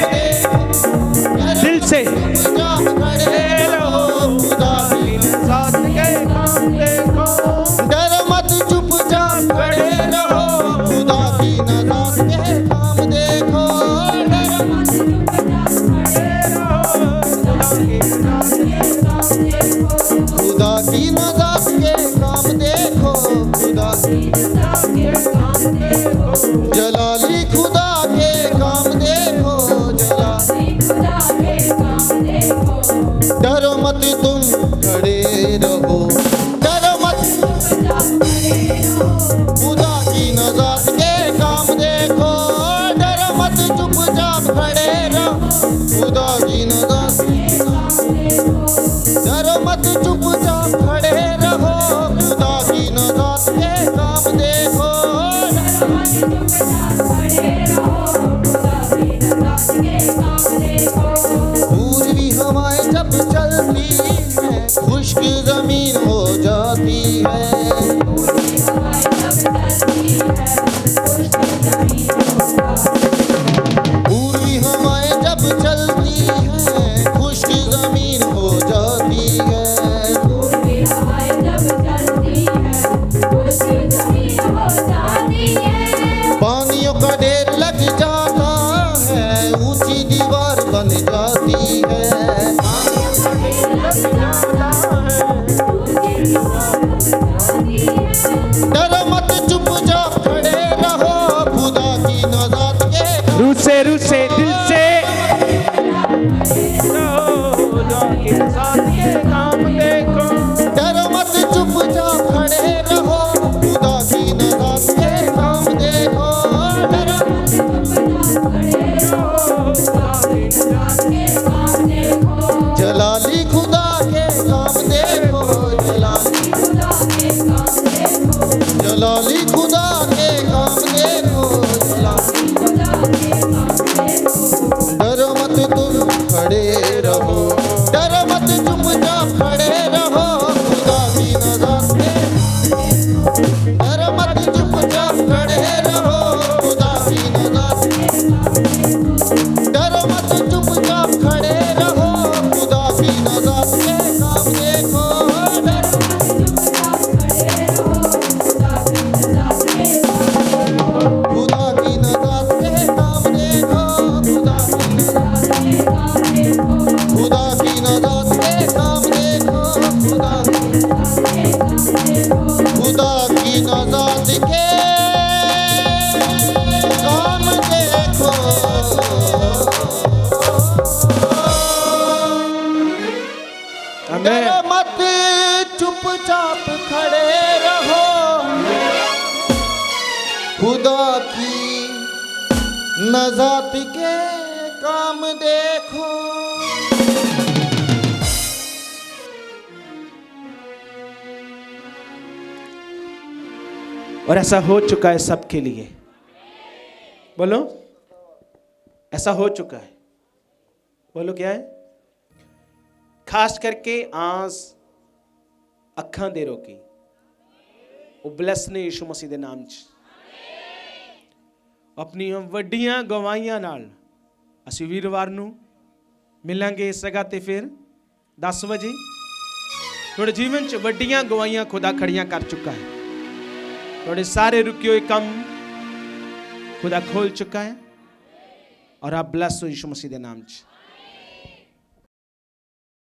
दिल से चुपचाप खड़े रहो, खुदा की नजात के काम देखो। डरो मत चुपचाप खड़े रहो, खुदा की नजात के काम देखो। डरो मत चुपचाप खड़े रहो, खुदा की नजात के काम देखो। खुदा की नजात के काम देखो, खुदा की नजात के काम देखो। जलाली खुदा के काम देखो, जलाली खुदा के काम देखो। डरो मत तुम खड़े रहो, डरो मत खुदा की नजात के काम देखो। डरो मत चुपचाप खड़े रहो, खुदा की नजात के काम देखो। डरो मत चुपचाप खड़े रहो, खुदा की नजात के काम देखो। डरो मत चुपचाप खड़े रहो, खुदा की नजात के काम देखो। पूर्वी हवाएं जब चलती हैं, खुश्क जमीन हो जाती है। पूर्वी हवाएं जब चलती हैं, खुश्क जमीन हो जाती है। पूर्वी हवाएं जब चलती हैं, खुदा की नजात के काम देखो। और ऐसा हो चुका है सबके लिए। बोलो, ऐसा हो चुका है। बोलो क्या है? खास करके आस अखां दे रोकी वो ब्लैस ने यीशु मसीह दे नाम च अपनी वड्डियां गवाहियां नाल असीं वीरवार नूं मिलांगे इस जगह ते फिर दस बजे। थोड़े जीवन च वड्डियां गवाहियां खुदा खड़ियां कर चुका है। थोड़े सारे रुके हुए कम खुदा खोल चुका है और आप ब्लस हो यीशु मसीह दे नाम च।